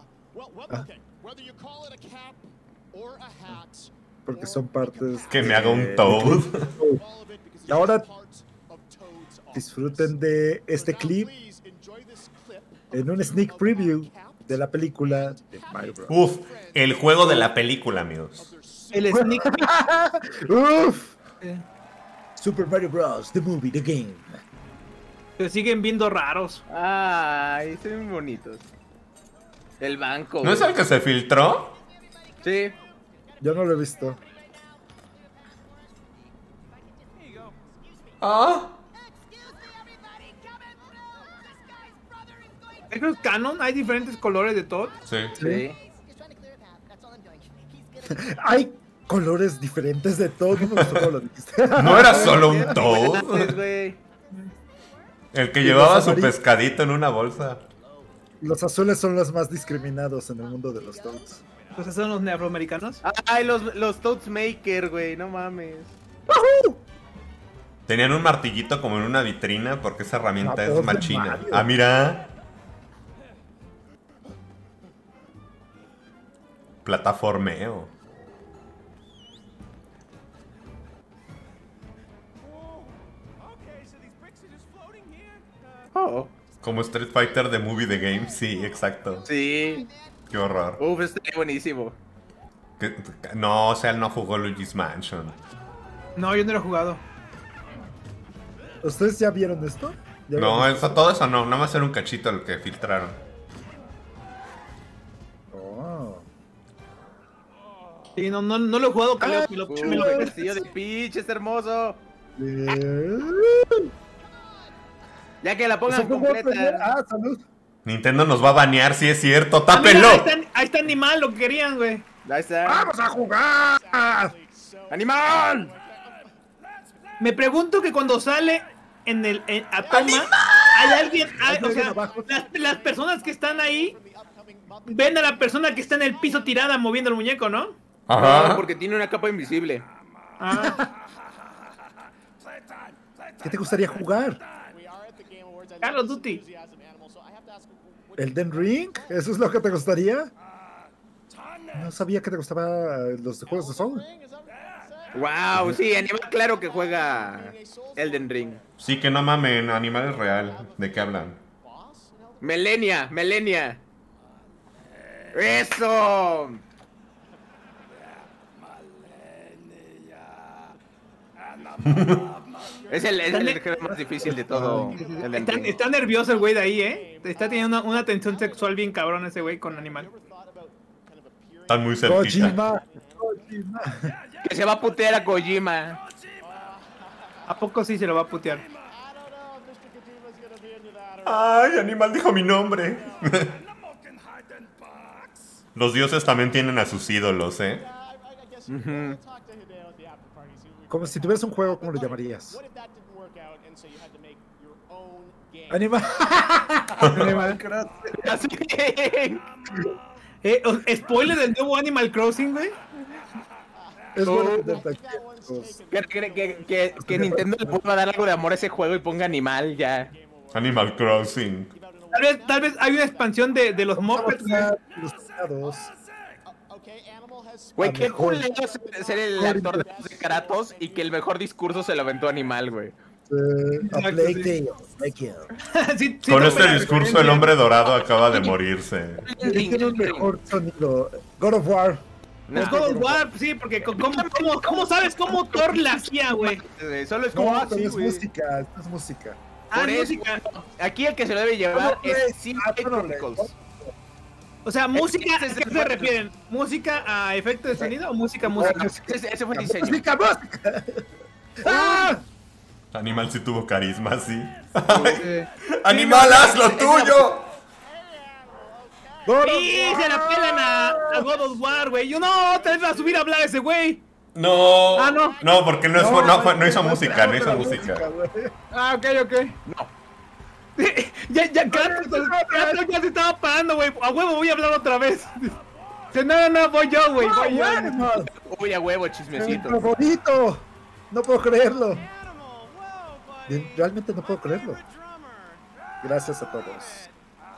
Porque son partes. Que me haga un Toad. Y ahora disfruten de este clip en un sneak preview de la película de Mario Bros. Uf, el juego de la película, amigos. El sneak peek. Uf. Super Mario Bros. The movie, the game. Se siguen viendo raros. Ay, se ven bonitos. El banco. ¿No es güey. el que se filtró? Sí. Yo no lo he visto. Ah. ¿Eso es canon? ¿Hay diferentes colores de Todd? Sí. Sí. Hay colores diferentes de todo. No me gustó cómo lo dijiste. No era solo un Toad. Pues, güey. El que Y llevaba los su amarillos. pescadito en una bolsa. Los azules son los más discriminados en el mundo de los Toads. Pues esos son los afroamericanos. Ay, los Toastmaker, güey, no mames. Tenían un martillito como en una vitrina porque esa herramienta La es voz de machina. Mario. Ah, mira. Plataformeo. Oh, Como Street Fighter The Movie The Game, sí, exacto. sí. Qué horror. Está buenísimo. No, o sea, él no jugó Luigi's Mansion. No, yo no lo he jugado. ¿Ustedes ya vieron esto? ¿Ya No, vieron eso, todo eso no, nada más era un cachito el que filtraron. Oh. Sí, no lo he jugado, que El castillo de Peach es hermoso. Ya que la pongan completa. Ah, salud. Nintendo nos va a banear, sí es cierto. Ah, mira, ¡Tápenlo! ahí está Animal, lo que querían, güey. Ahí está. ¡Vamos a jugar! ¡Animal! Me pregunto que cuando sale a toma, hay alguien, o sea, abajo. las personas que están ahí ven a la persona que está en el piso tirada moviendo el muñeco, ¿no? Ajá. No, porque tiene una capa invisible. Ah, ¿Qué te gustaría jugar? Call of Duty. ¿Elden Ring? ¿Eso es lo que te gustaría? No sabía que te gustaban los juegos de Soul. Wow, sí, Animal claro que juega Elden Ring. Sí, que no mamen, animal es real. ¿De qué hablan? Melenia. ¡Eso! Es el género más difícil de todo Elden Ring. Está nervioso el güey de ahí, ¿eh? Está teniendo una tensión sexual bien cabrón ese güey con Animal. Están muy cerquita. Kojima. Que se va a putear a Kojima. ¿A poco sí se lo va a putear? Ay, animal dijo mi nombre. Los dioses también tienen a sus ídolos, ¿eh? Como si tuvieras un juego, ¿cómo lo llamarías? Animal. Animal Crossing. Así. Spoiler del nuevo Animal Crossing, güey. Es bueno Que Nintendo le ponga a dar algo de amor a ese juego y ponga Animal ya. Animal Crossing. Tal vez hay una expansión de los Muppets, güey. Ilustrados. Güey, qué mejor. culero ser el actor de voz de Kratos y que el mejor discurso se lo aventó Animal, güey. A Plague Tale. Thank you. Sí, Con no, este pero- discurso el hombre dorado acaba de morirse. Él tiene un mejor sonido. God of War. Los God of War, sí, porque ¿cómo sabes cómo Thor la hacía, güey? Solo es como No, así, pero es güey. música. Esto es música. Por eso, Música. aquí el que se lo debe llevar ¿Cómo es fue? Simple Chronicles. O sea, música, ¿a ese es qué el se bueno. refieren? ¿Música a efecto de sonido o música? Ese fue el diseño. ¡Música, música! ¡Ah! Animal sí tuvo carisma, sí. Sí. ¡Animal, haz lo tuyo! Sí, se la pelan a God of War, güey. Yo no, otra vez va a subir a hablar ese güey. No. Ah, no. No, porque no hizo música, no hizo música. güey. Ah, ok. No. ya, Kratos ya se estaba parando, güey. A huevo voy a hablar otra vez. Dice, no, voy yo, güey. Voy yo. Animal, Uy, a huevo, mi chismecito. favorito. No puedo creerlo. Realmente no puedo creerlo. Gracias a todos.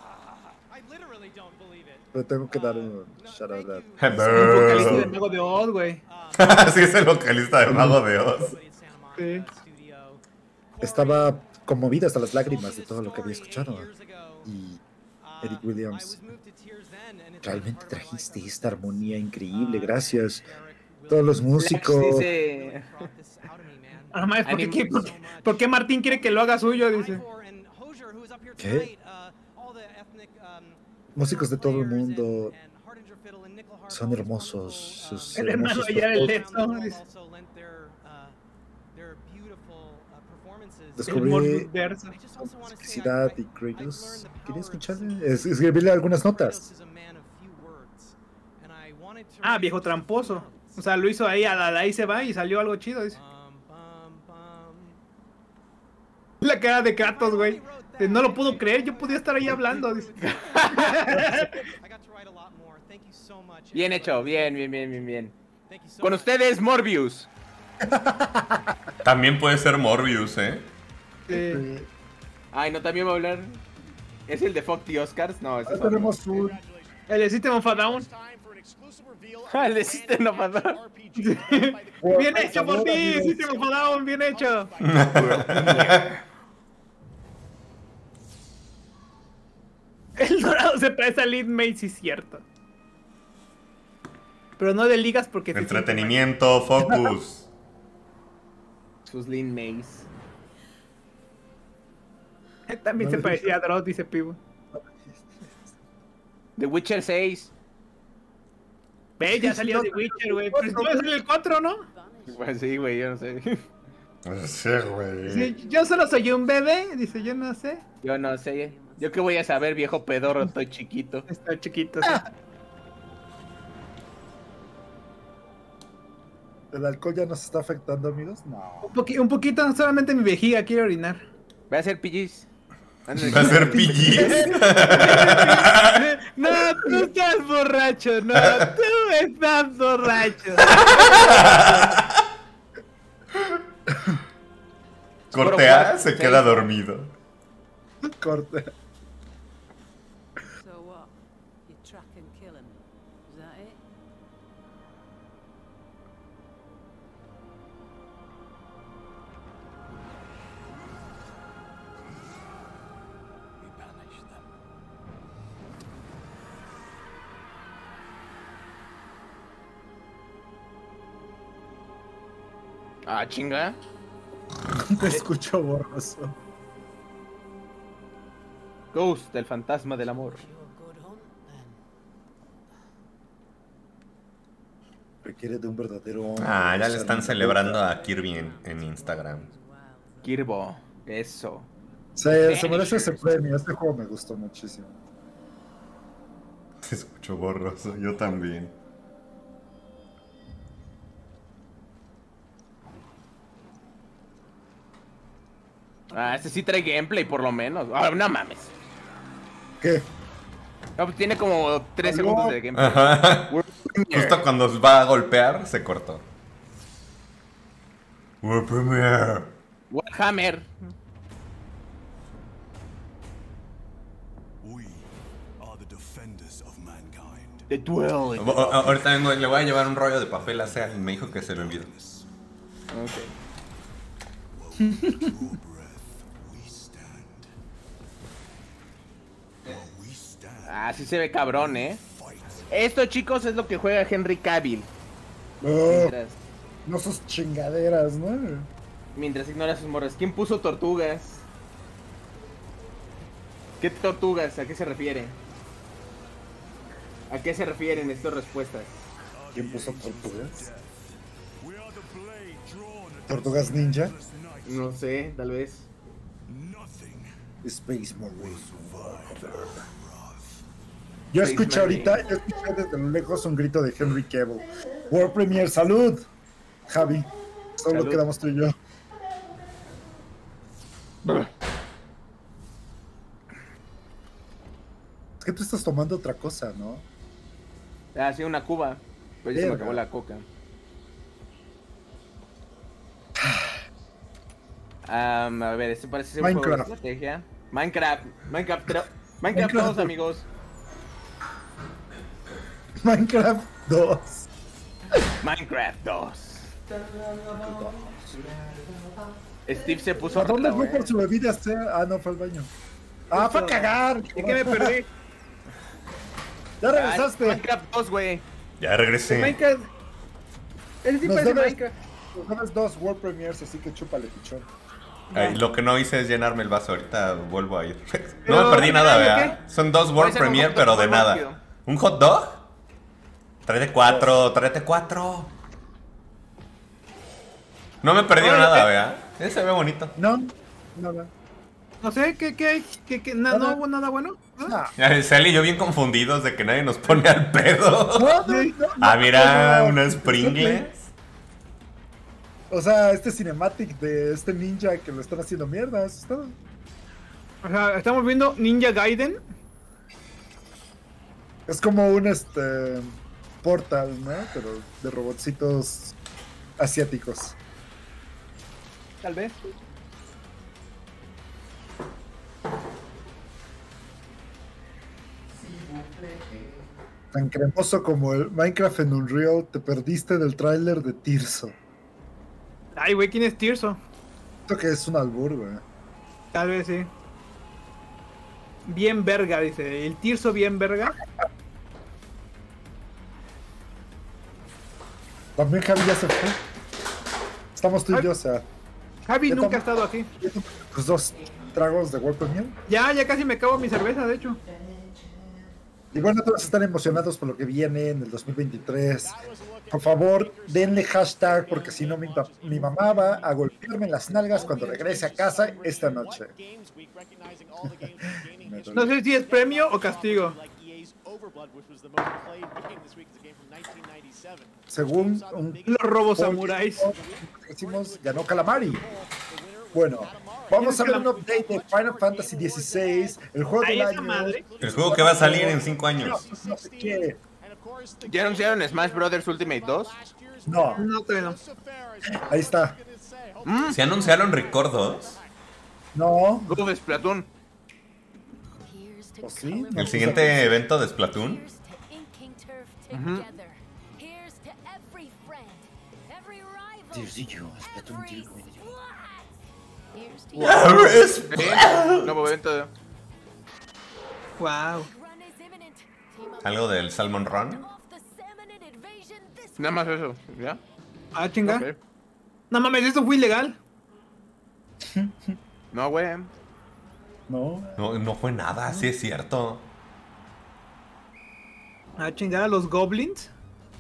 Pero tengo que dar un shout out. El vocalista del Mago de Oz, güey. Sí, es el vocalista del Mago de Oz. Sí. Estaba conmovido hasta las lágrimas de todo lo que había escuchado. Y Eric Williams, realmente trajiste esta armonía increíble. Gracias. Todos los músicos. Dice, Ah, madre, ¿por qué Martín quiere que lo haga suyo? Dice. ¿Qué? Músicos de todo el mundo son hermosos. Sus El hermano hermosos allá del performances. Leto. Dice. El Descubrí multiverso. simplicidad y Kratos. Quería escucharle, escribirle algunas notas. Ah, viejo tramposo. O sea, lo hizo ahí, ahí se va y salió algo chido. Dice. La cara de Kratos, güey. No lo puedo creer, yo podía estar ahí hablando. Dice. Bien hecho, bien. Con ustedes, Morbius. También puede ser Morbius, ¿eh? Ay, no, también va a hablar. ¿Es el de Fuck the Oscars? No, ese es otro. Tenemos un... El de System of a Down. El de System of a Down. Bien hecho por ti, System of a Down, bien hecho. El dorado se parece a Lead Mate, sí es cierto. Pero no de ligas porque... Entretenimiento, focus. Sus Lean Maze. También se parecía a Dross, dice Pivo. The Witcher 6. Ve, ya salió The Witcher, güey. Pero no sale el 4, ¿no? Pues sí, güey, yo no sé. Sí, güey. Sí, yo solo soy un bebé, dice, yo no sé. Yo no sé. Yo qué voy a saber, viejo pedorro, estoy chiquito. Está chiquito, sí. ¿El alcohol ya nos está afectando, amigos? No. Un poquito, solamente mi vejiga quiere orinar. Voy a hacer pillis. Va a ser PGs. No, tú estás borracho, no, tú estás borracho. Cortea se queda dormido. Corte. So what? You track and kill him. Is that it? We banish them. Ah, chinga. Te escucho borroso. Ghost, el fantasma del amor. You're a good hunt, then. Requiere de un verdadero... Ah, ya le están celebrando a Kirby en Instagram. Kirbo, eso. Se merece ese premio. Este juego me gustó muchísimo. Se escuchó borroso, yo también. Ah, este sí trae gameplay, por lo menos. Ah, no mames. ¿Qué? No, pues tiene como 3 segundos de gameplay. Ajá. Justo cuando va a golpear, se cortó. World Premiere. Warhammer. We are the defenders of mankind. The Dwelling. Ahorita vengo, le voy a llevar un rollo de papel a Sea y me dijo que se lo envió. Ok. Your breath, we stand. While we stand, Ah, sí se ve cabrón, fight. Esto, chicos, es lo que juega Henry Cavill. Oh, no sus chingaderas, ¿no? Mientras ignora sus morras. ¿Quién puso tortugas? ¿Qué tortugas? ¿A qué se refiere? ¿A qué se refieren estas respuestas? ¿Quién puso tortugas? We are the blade drawn at ¿Tortugas ninja? this night. No sé, tal vez. Nothing Space Marine. survive their wrath. Yo Space escuché Marine. ahorita, yo escuché desde lo lejos un grito de Henry Cavill. World Premiere, salud. Javi, solo Salud. quedamos tú y yo. Es que tú estás tomando otra cosa, ¿no? Ah, sí, una cuba. Pues ya se me Verga. acabó la coca. A ver, este parece ser un juego de Minecraft. estrategia. Minecraft 2, amigos. Minecraft 2. Minecraft 2. Steve se puso ¿A dónde fue retro, por su bebida? Ah, no, fue al baño. Ah, fue a cagar. ¿Y qué me perdí? Ya regresaste. Minecraft 2, güey. Ya regresé. Minecraft. Ese sí Nos parece debes- Minecraft. Nos debes 2 World Premiers, así que chúpale, pichón. Ay, lo que no hice es llenarme el vaso, ahorita vuelvo a ir. Pero, No me perdí nada, ¿qué? ¿verdad? Son 2 World Puede ser un Premiere, hot dog pero de muy nada. rápido. ¿Un hot dog? Tráete 4, tráete 4. No me perdí Oye, nada, ¿qué? ¿verdad? Ese se ve bonito. No, nada. No sé, ¿qué hay? ¿No hubo nada bueno? ¿No? No. Sally y yo bien confundidos de que nadie nos pone al pedo. No, no, Ah, mira, no, unas Pringles. O sea, este cinematic de este ninja que lo están haciendo mierda, eso es todo. O sea, estamos viendo Ninja Gaiden. Es como un Portal, ¿no? Pero de robotcitos asiáticos. Tal vez. Tan cremoso como el Minecraft en Unreal, te perdiste del tráiler de Tirso. Ay, güey, ¿quién es Tirso? Esto que es un albur, güey. Tal vez sí. Bien verga, dice. ¿El Tirso bien verga? También Javi ya se fue. Estamos tú y yo, o sea, Javi Ya nunca ha tam- estado aquí. los 2 tragos de World Premiere. Ya casi me acabo mi cerveza, de hecho. Y bueno, todos están emocionados por lo que viene en el 2023. Por favor, denle hashtag porque si no mi mamá va a golpearme en las nalgas cuando regrese a casa esta noche. Me No dolió. sé si es premio o castigo. Según un Los robos samuráis. decimos, ganó Calamari. Bueno, vamos a ver un update de Final Fantasy XVI, el juego Ahí del esa año. madre. El juego que va a salir en 5 años. No sé qué. ¿Ya anunciaron Smash Brothers Ultimate 2? No, No, todavía no. ahí está. ¿Se anunciaron Recordos? No, Uf, Splatoon. ¿o sí? No, ¿El siguiente evento de Splatoon? Nuevo evento. Wow. ¿Algo del Salmon Run? Nada más eso, ¿ya? Ah, chinga. Ok. No mames, esto fue ilegal. No, güey. No. No, no fue nada, sí es cierto. Ah, chingada, los goblins.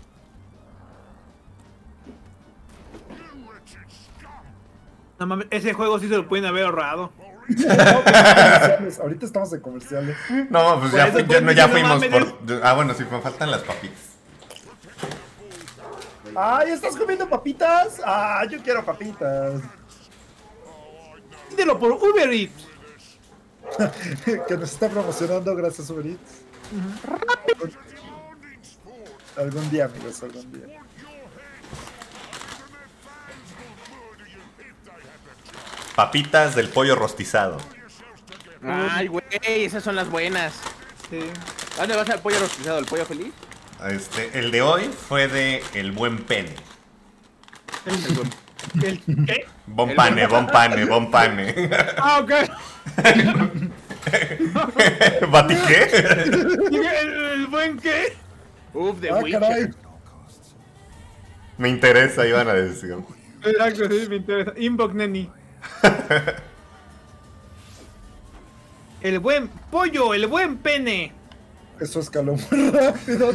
No mames, ese juego sí se lo pueden haber ahorrado. Ahorita estamos en comerciales. No, pues Por ya, eso, ya, no, ya no fuimos mames, por... Ah, bueno, sí, me faltan las papitas. ¡Ay, estás comiendo papitas! ¡Ah, yo quiero papitas! Pídelo por Uber Eats. Que nos está promocionando gracias a Uber Eats. Algún día, amigos, algún día. Papitas del pollo rostizado. Ay, güey, esas son las buenas. Sí. ¿A ¿Dónde vas al pollo rostizado? ¿El pollo feliz? El de hoy fue de El Buen Pene. ¿El qué? Bon El pane, buen- bon pane, bon pane. Ah, ok. ¿Batiqué? ¿El buen qué? Uf, de ¡Ah, Witcher. caray! Me interesa, iban a decir. Exacto, sí, me interesa. Inbox Neni. El buen pollo, el buen pene. Eso escaló muy rápido.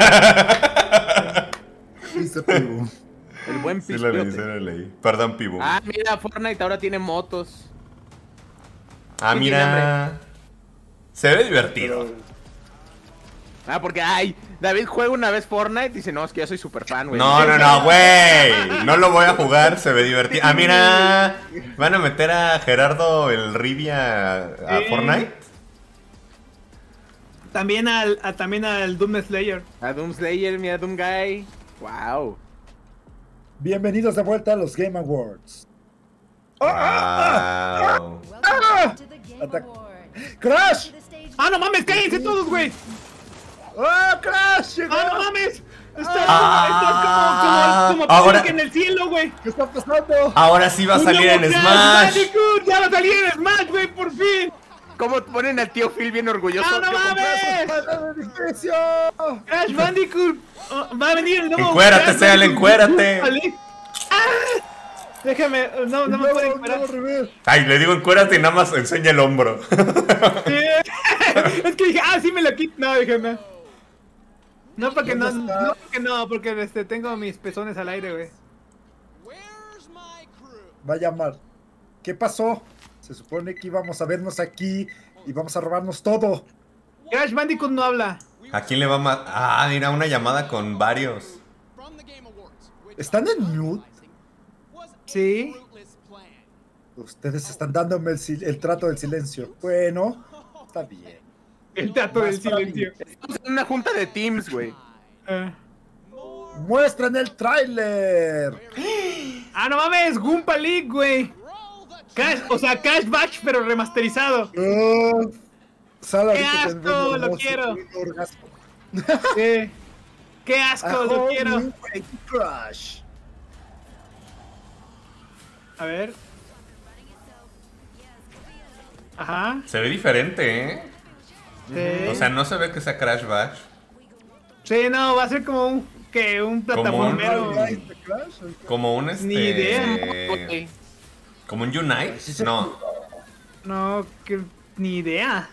Dice Pibu. El buen Sí lo leí, pispiote. sí lo leí. Perdón, Pibu. Ah, mira, Fortnite ahora tiene motos. Ah, mira. Se ve divertido. Ah, porque, ay, David juega una vez Fortnite y dice, no, es que yo soy super fan, güey. No, no, no, güey. No lo voy a jugar, se ve divertido. Ah, mira. ¿Van a meter a Gerardo el Rivia a Sí. Fortnite? También al Doom Slayer. A Doom Slayer, mira, Doom Guy. Wow. Bienvenidos de vuelta a los Game Awards. Wow. ¡Crash! ¡Ah, no mames! ¡Cállense todos, güey! ¡Ah, Crash! ¡Llegó! ¡Ah, no mames! Está Ah, como ahora- Pink en el cielo, güey. ¿Qué está pasando? Ahora sí va a Un salir nuevo en Crash Smash. Bandicoot, ¡ya va a salir en Smash, güey! ¡Por fin! ¿Cómo ponen al tío Phil bien orgulloso? ¡Ah, no Yo compré- mames! ¡Falta de edificio! ¡Crash Bandicoot! Oh, va a venir el nuevo. Encuérate, Crash Seal, Bandicoot. encuérate. Vale. ¡Ah! Déjame, no me pueden encuerar. Ay, le digo encuérate y nada más enseña el hombro. Sí. Es que dije, sí me lo quito. No, dije, no. No, porque no, ¿Dónde está? no, porque no, porque tengo mis pezones al aire, güey. Va a llamar. ¿Qué pasó? Se supone que íbamos a vernos aquí y vamos a robarnos todo. Crash Bandicoot no habla. ¿A quién le va a matar? Ah, mira, una llamada con varios. ¿Están en mute? Sí. Ustedes están dándome el trato del silencio. Bueno, está bien. El teatro del silencio. Estamos en una junta de teams, güey. ¡Muestran el tráiler! Ah, no mames, Goomba League, güey. Cash Bash, pero remasterizado. Sale ¡Qué ahorita asco! tendremos Lo voz y quiero. un orgasmo. Sí. ¡Qué asco! Lo quiero. Crush. A ver. Ajá. Se ve diferente, ¿eh? Sí. O sea, no se ve que sea Crash Bash. Sí, no, va a ser como un plataformero. Como un Ni idea. Güey. Como un Unite. No. No, ni idea.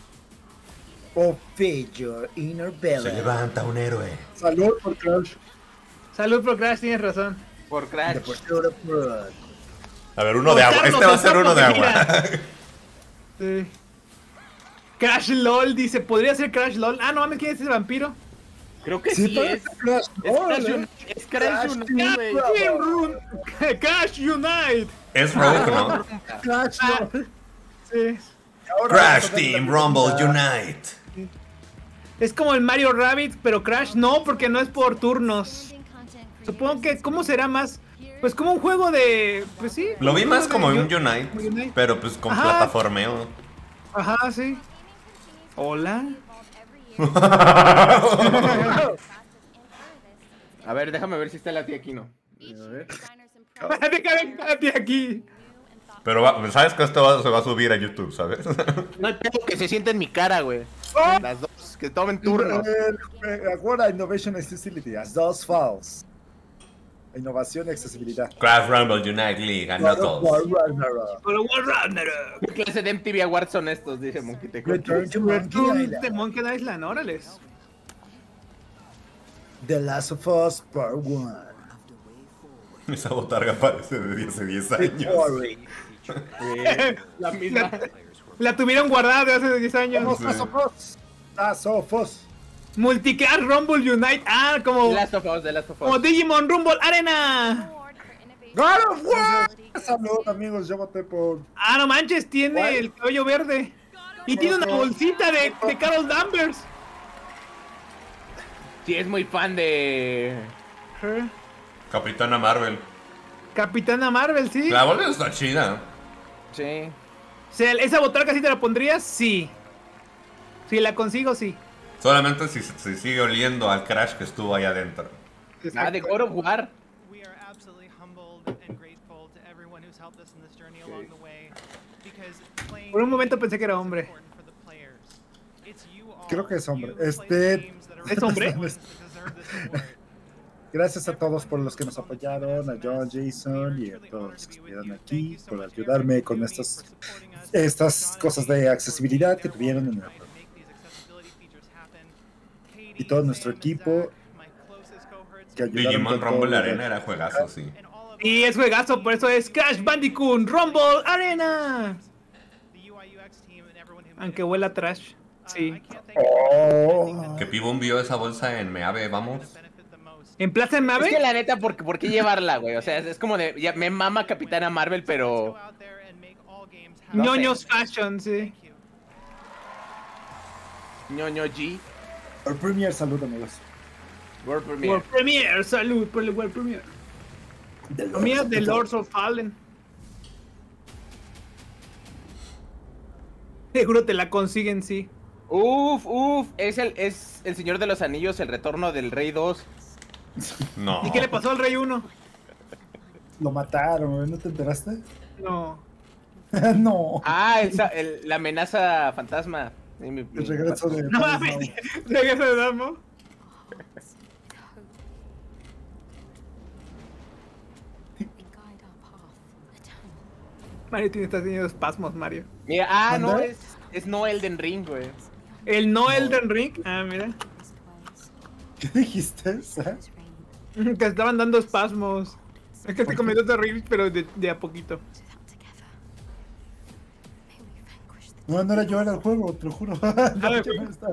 Feed your inner belly. Se levanta un héroe. Salud por Crash. Salud por Crash, tienes razón. Por Crash. The pursuit of blood. A ver, uno de agua. Este va a ser uno de agua. Sí. Crash LOL dice, ¿podría ser Crash LOL? Ah, no mames, ¿quién es ese vampiro? Creo que Sí, sí parece es. Crash. Es Crash Unite, güey. Crash Unite. Es Rogue, ¿no? Crash, no. Sí. Ahora Crash vamos a ver Team la Rumble película. Unite. Es como el Mario Rabbit, pero Crash no, porque no es por turnos. Supongo que, ¿cómo será más? Pues como un juego de... Pues sí. Lo vi más como un un Unite, pero pues con Ajá. plataformeo. Ajá, sí. Hola. A ver, déjame ver si está la tía aquí, ¿no? Déjame quédate aquí. Pero sabes que esto se va a subir a YouTube, ¿sabes? No hay pedo que se sienta en mi cara, güey. Las dos, que tomen turno. Ahora Innovation Accessibility, as those files. Innovación y accesibilidad. Crash Rumble Unite League and Knuckles. Pero War Ragnarok. ¿Qué clase de MTV Awards son estos? Dice Monkey Teco. Return to Monkey Return Island. de Monkey Island, órales. The Last of Us Part 1. Esa botarga parece de hace 10 años. Ori. La misma. La tuvieron guardada de hace 10 años. Sí. Last of Us. Multicast Rumble Unite. Ah, The como Last of Us, The Last of como Us. Digimon Rumble Arena. God of War. Salud, amigos, yo voté por. Ah, no manches, tiene ¿Cuál? el cabello verde. Y tiene una bolsita de Carol Danvers. Sí, es muy fan de... Capitana Marvel. Capitana Marvel, sí. La bola está chida. Sí. O sea, ¿esa botarga sí te la pondrías? Sí. Si la consigo, sí. Solamente si sigue oliendo al Crash que estuvo ahí adentro. Ah, de God of War. We are absolutely humbled and grateful to everyone who's helped us in this journey along the way. Because playing Por un momento pensé que era hombre. is important for the players. It's you all, Creo que es hombre. you who play the games that are ¿Es hombre? the ones that deserve this award. Gracias a todos por los que nos apoyaron, a John, Jason y a todos los que estuvieron aquí por ayudarme con estas cosas de accesibilidad que tuvieron en el juego. Y todo nuestro equipo que ayudaron Digimon con todo Rumble lo Arena de- era juegazo, sí. Y es juegazo, por eso es Crash Bandicoot Rumble Arena. Aunque huela trash. Sí. Oh. Que Pibum vio esa bolsa en Meave, vamos. ¿En Plaza Es Mave? que la neta, ¿por qué llevarla, güey? O sea, es como de... Ya, me mama Capitana Marvel, pero... no sé. Ñoños Fashion, sí. Ñoño G. Por Premier, salud, amigos. World Premiere. World Premiere, salud por el World Premiere. Mía de Lords of Fallen. Seguro te la consiguen, sí. Uf, es el Señor de los Anillos, el retorno del Rey 2. No. ¿Y qué le pasó al Rey 1? Lo mataron, güey, ¿no te enteraste? No. No. Ah, la amenaza fantasma. Sí, El regreso de. No mames. Regresa de Damo. Mario está teniendo espasmos, Mario. Mira, no, ¿Mande? es no Elden Ring, güey. El no Elden Ring. Ah, mira. ¿Qué dijiste? ¿Sabes? Que estaban dando espasmos. Es que te comenzó a reír, pero de a poquito. No, no era yo, era el juego, te lo juro. No, yo no estaba.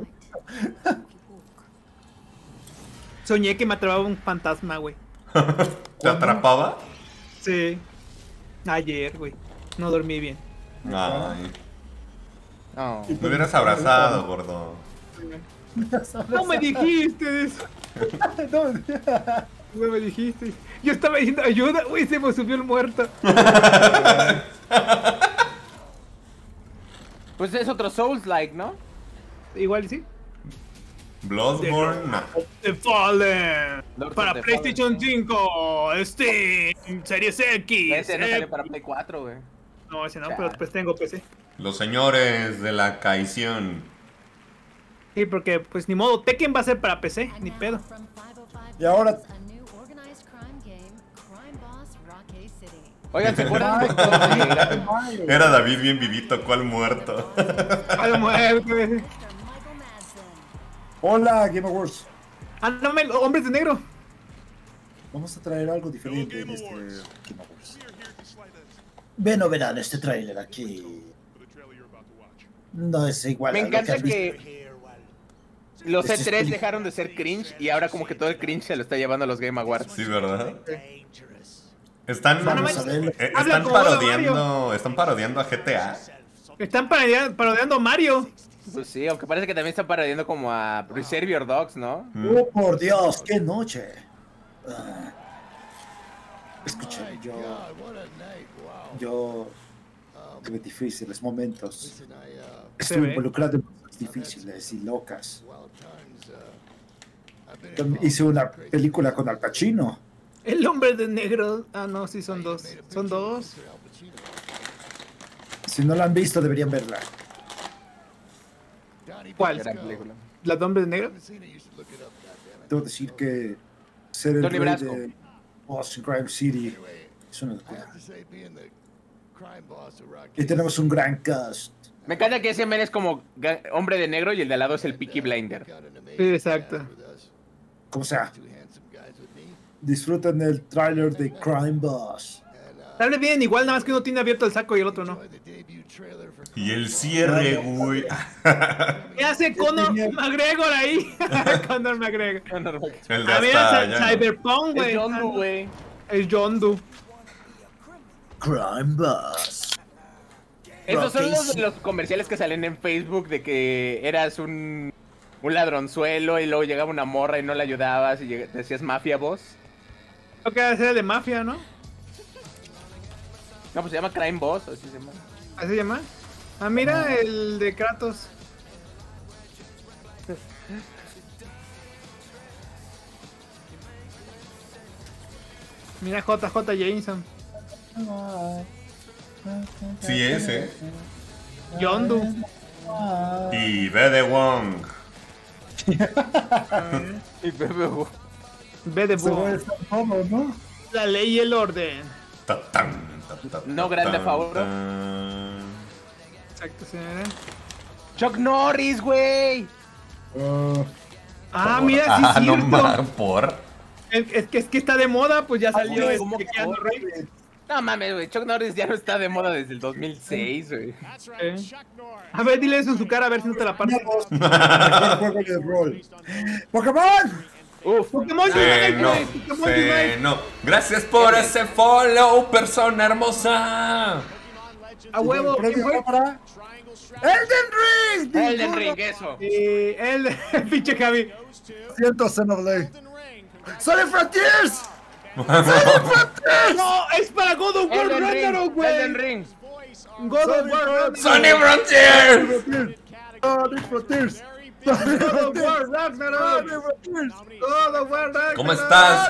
Soñé que me atrapaba un fantasma, güey. ¿Te atrapaba? Sí. Ayer, güey. No dormí bien. Ay. Oh. Me hubieras abrazado, gordo. No me dijiste eso. No me dijiste. Yo estaba diciendo ayuda, uy, se me subió el muerto. Pues es otro Souls-like, ¿no? Igual sí. Bloodborne, no. The Fallen. Lords Para of the PlayStation 5, Steam, Series X. Ese no sale para Play 4, güey. No, ese no, pero pues tengo PC. Los señores de la caición. Sí, porque pues ni modo, Tekken va a ser para PC, ni pedo. Y ahora Oigan, ¿se acuerdan de Era David bien vivito, ¿cuál muerto? A la muerte. hola Game Awards. Ah, no, hombres de negro. Vamos a traer algo diferente en este Game Awards. Ven o verán este tráiler aquí. No es igual Me a lo que encanta has visto. que los Este E3 es- dejaron de ser cringe y ahora como que todo el cringe se lo está llevando a los Game Awards. Sí, ¿verdad? Están, Vamos a ver. Habla están como de parodiando a GTA. Están parodiando a Mario. Pues sí, aunque parece que también están parodiando como a Reserve Your Dogs, ¿no? Oh, por Dios, qué noche. Escuché, yo tuve difíciles momentos. Estuve ve. involucrado en cosas difíciles y locas. Hice una película con Al Pacino. El hombre de negro. Ah, no, sí, son dos. Son dos. Si no la han visto, deberían verla. ¿Cuál? Gran película. ¿La de hombre de negro? Debo decir que ser el Tony rey Brasco. de Boston Crime City es una locura. Y tenemos un gran cast. Me encanta que ese men es como hombre de negro y el de al lado es el Peaky Blinder. Sí, exacto. Como sea, disfruten el tráiler de Crime Boss. Tal vez vienen igual, nada más que uno tiene abierto el saco y el otro no. Y el cierre, güey. ¿Qué hace Conor McGregor ahí? Conor McGregor. El de A ver, hasta allá. Cyberpunk, güey. Es John Doe, güey. Es John Doe. Crime Boss. Esos son los comerciales que salen en Facebook de que eras un ladronzuelo y luego llegaba una morra y no la ayudabas y decías Mafia Boss. Lo que hacer de mafia, ¿no? No, pues se llama Crime Boss, así se llama. ¿Así se llama? Ah, mira el de Kratos. Mira JJ Jameson. Sí, ese. John Doe. Y Bede Wong. Y Pepe, güey. Ve de Se va a Boom. estar todo, ¿no? La ley y el orden. Ta-tan, ta-ta, No grande ta-tan, favor. tan. Exacto, señora. Chuck Norris, güey. Ah, mira, sí es No cierto. mames, por. Es que está de moda, pues ya salió güey, ¿cómo este que Keanu por? Reeves. No mames, güey. Chuck Norris ya no está de moda desde el 2006, güey. A ver, dile eso en su cara a ver si no te la partes. Mejor juego de rol. ¡Pokémon! Uf. Pokémon Unite, No, güey. Pokémon Unite. no. Gracias por ese follow, persona hermosa. A huevo, ¿quién Premio fue? para Elden Ring. Elden Ring, eso. El pinche Javi. 100 Xenoblade. ¡Sonic Frontiers! No, es para God of War Elden Ragnarok, Ring. Elden güey. Ring. God of War Ragnarok. Sonic Frontiers. Sonic Frontiers. God of War Ragnarok. God of War Ragnarok. ¿Cómo estás,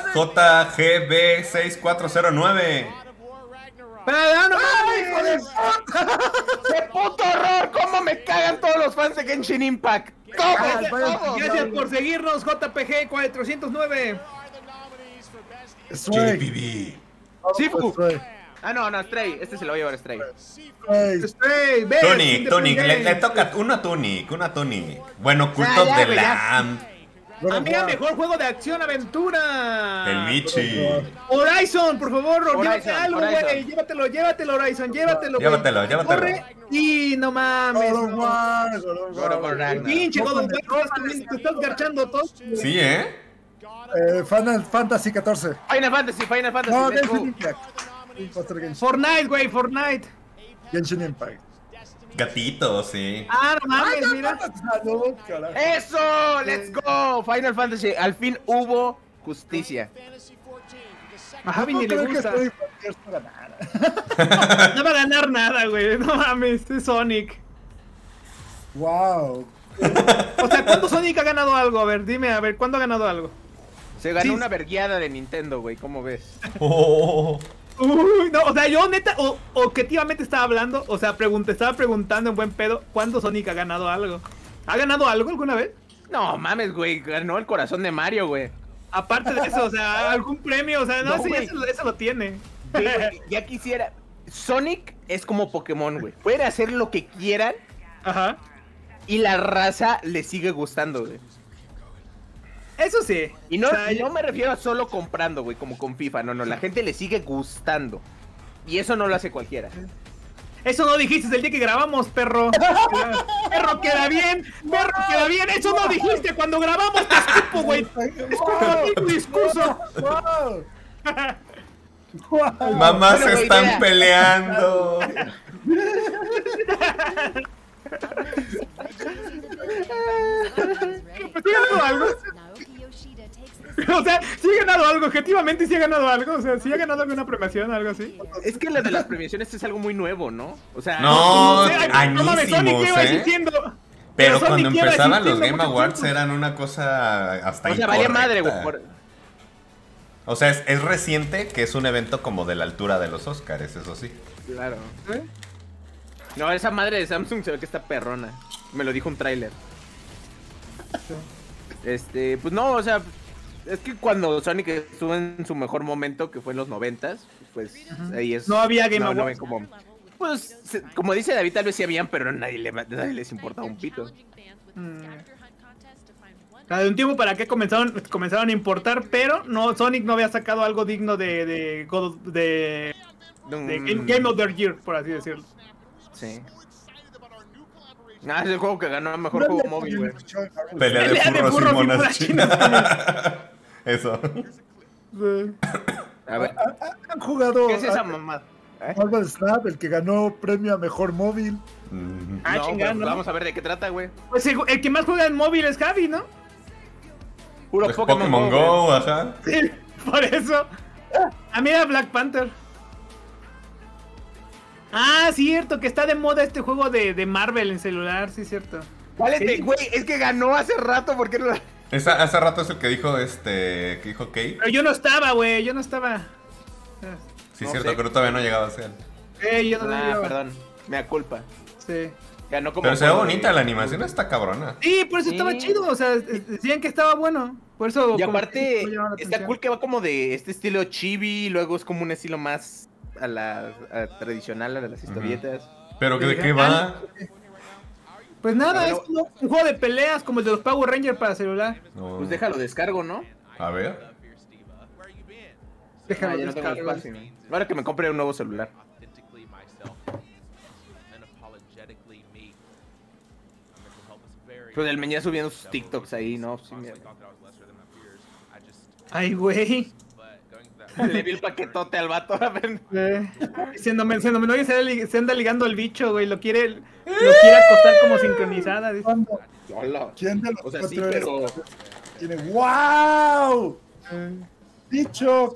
JGB6409? Pero no mames. ¡Qué puto horror! ¿Cómo me cagan todos los fans de Genshin Impact? ¡Todos, todos! Gracias por seguirnos, JPG 409. Stray. JPB. Sifu. Stray. Ah, no, Stray. Este se lo va a llevar Stray. Stray. Stray, ven, Tunic, Tunic, le Independent. toca una Tunic. Bueno, Cult of ya, the güey, ya. Lamb. Amiga, mejor juego de acción aventura. El Michi. Horizon, por favor, Horizon, llévate algo, Horizon. güey. Llévatelo, Horizon, llévatelo. güey. Llévatelo. Corre y no mames. God of no. War, God of God of War War. Ragnarok. Pinche God of War, te estás garchando todo. Sí, ¿eh? Final Fantasy 14. Final Fantasy, No, let's go. Genshin Impact. Va a ser Genshin. Fortnite, güey, Fortnite. Genshin Impact. Gatito, sí. Ah, no mames, mira. Salud, carajo. ¡Eso! ¡Let's go! Final Fantasy. Al fin hubo justicia. A Javi ni le ¿Cómo crees gusta. que estoy para ganar? No va a ganar nada, güey. No mames, es Sonic. Wow. O sea, ¿cuándo Sonic ha ganado algo? A ver, dime, a ver, ¿cuándo ha ganado algo? Se ganó Sí. una vergueada de Nintendo, güey. ¿Cómo ves? Oh. Uy, no, o sea, yo neta, objetivamente estaba hablando, o sea, estaba preguntando en buen pedo, ¿cuándo Sonic ha ganado algo? ¿Ha ganado algo alguna vez? No mames, güey. Ganó el corazón de Mario, güey. Aparte de eso, o sea, algún premio, o sea, no, No, sí, güey. eso lo tiene. Güey, ya quisiera. Sonic es como Pokémon, güey. Puede hacer lo que quieran Ajá. y la raza le sigue gustando, güey. Eso sí. Y no, O sea, no me refiero a solo comprando, güey, como con FIFA. No, la gente le sigue gustando. Y eso no lo hace cualquiera. Eso no dijiste el día que grabamos, perro. Perro, queda bien. Perro, queda bien. Eso no dijiste cuando grabamos, te escupo, güey. Escupo mi discurso. Wow. Wow. Mamás Bueno, se güey, están mira. peleando. Pues sí ha ganado algo. O sea, sí ha ganado algo, objetivamente sí ha ganado algo. O sea, sí ha ganado alguna premiación, algo así. Es que lo de las premiaciones es algo muy nuevo, ¿no? O sea, No, sé, ay, no mames, Sonic, ¿qué añísimos, iba ¿eh? diciendo? Pero Sonic cuando lleva empezaban los existiendo Game mucho Awards tiempo. eran una cosa hasta o sea, valía madre, güey. incorrecta. O sea, es reciente que es un evento como de la altura de los Oscars, eso sí. Claro. No, esa madre de Samsung se ve que está perrona. Me lo dijo un tráiler. Pues no, o sea, es que cuando Sonic estuvo en su mejor momento, que fue en los 90s, pues ahí es. No había Game no Awards. ven como, pues, como dice David, tal vez sí habían, pero nadie les importaba un pito. De un tiempo para acá comenzaron a importar, pero no, Sonic no había sacado algo digno de Game of the Year, por así decirlo. Sí. Ah, es el juego que ganó mejor juego móvil, güey. Pelea de Pelea de furros y furros y monas monas chinas. Eso. A ver, Han jugado ¿qué es esa mamada? Marvel Snap, el que ganó premio a mejor móvil. Ah, No, chingada, pero ¿no? vamos a ver de qué trata, güey. Pues el que más juega en móvil es Javi, ¿no? Puro Pues Pokémon Go, ajá. Sí, por eso. Ah, mira Black Panther. Ah, cierto, que está de moda este juego de Marvel en celular, sí, cierto. Vale, Sí. güey, es que ganó hace rato, ¿por qué no? Hace rato es el que dijo que dijo Kate. Pero yo no estaba, güey, yo no estaba. Sí, No cierto, sé. pero todavía no llegaba a ser. Yo no Ah, estaba. perdón, me da culpa. Sí. Ganó como. Pero se ve juego de- bonita, la animación está cabrona. Sí, por eso estaba Sí. chido, o sea, decían que estaba bueno. Por eso. Y como aparte, que me llamaba la está atención. cool que va como de este estilo chibi, luego es como un estilo más a tradicional, a de las historietas. Pero ¿de qué va? Pues nada, A ver, es como un juego de peleas como el de los Power Rangers para celular. No. Pues déjalo descargo, ¿no? A ver. Déjalo Ya no tengo descargo. espacio. Ahora que me compre un nuevo celular. Pues el Meña subiendo sus TikToks ahí, ¿no? Sí, mira. Ay, güey. Le vi el paquetote al vato. A ver. Siéndome, oye, se anda ligando el bicho, güey. Lo quiere acostar como sincronizada. Dice. Hola. ¿Quién de los O sea, sí, cuatro pero. tiene? ¡Wow! Dicho.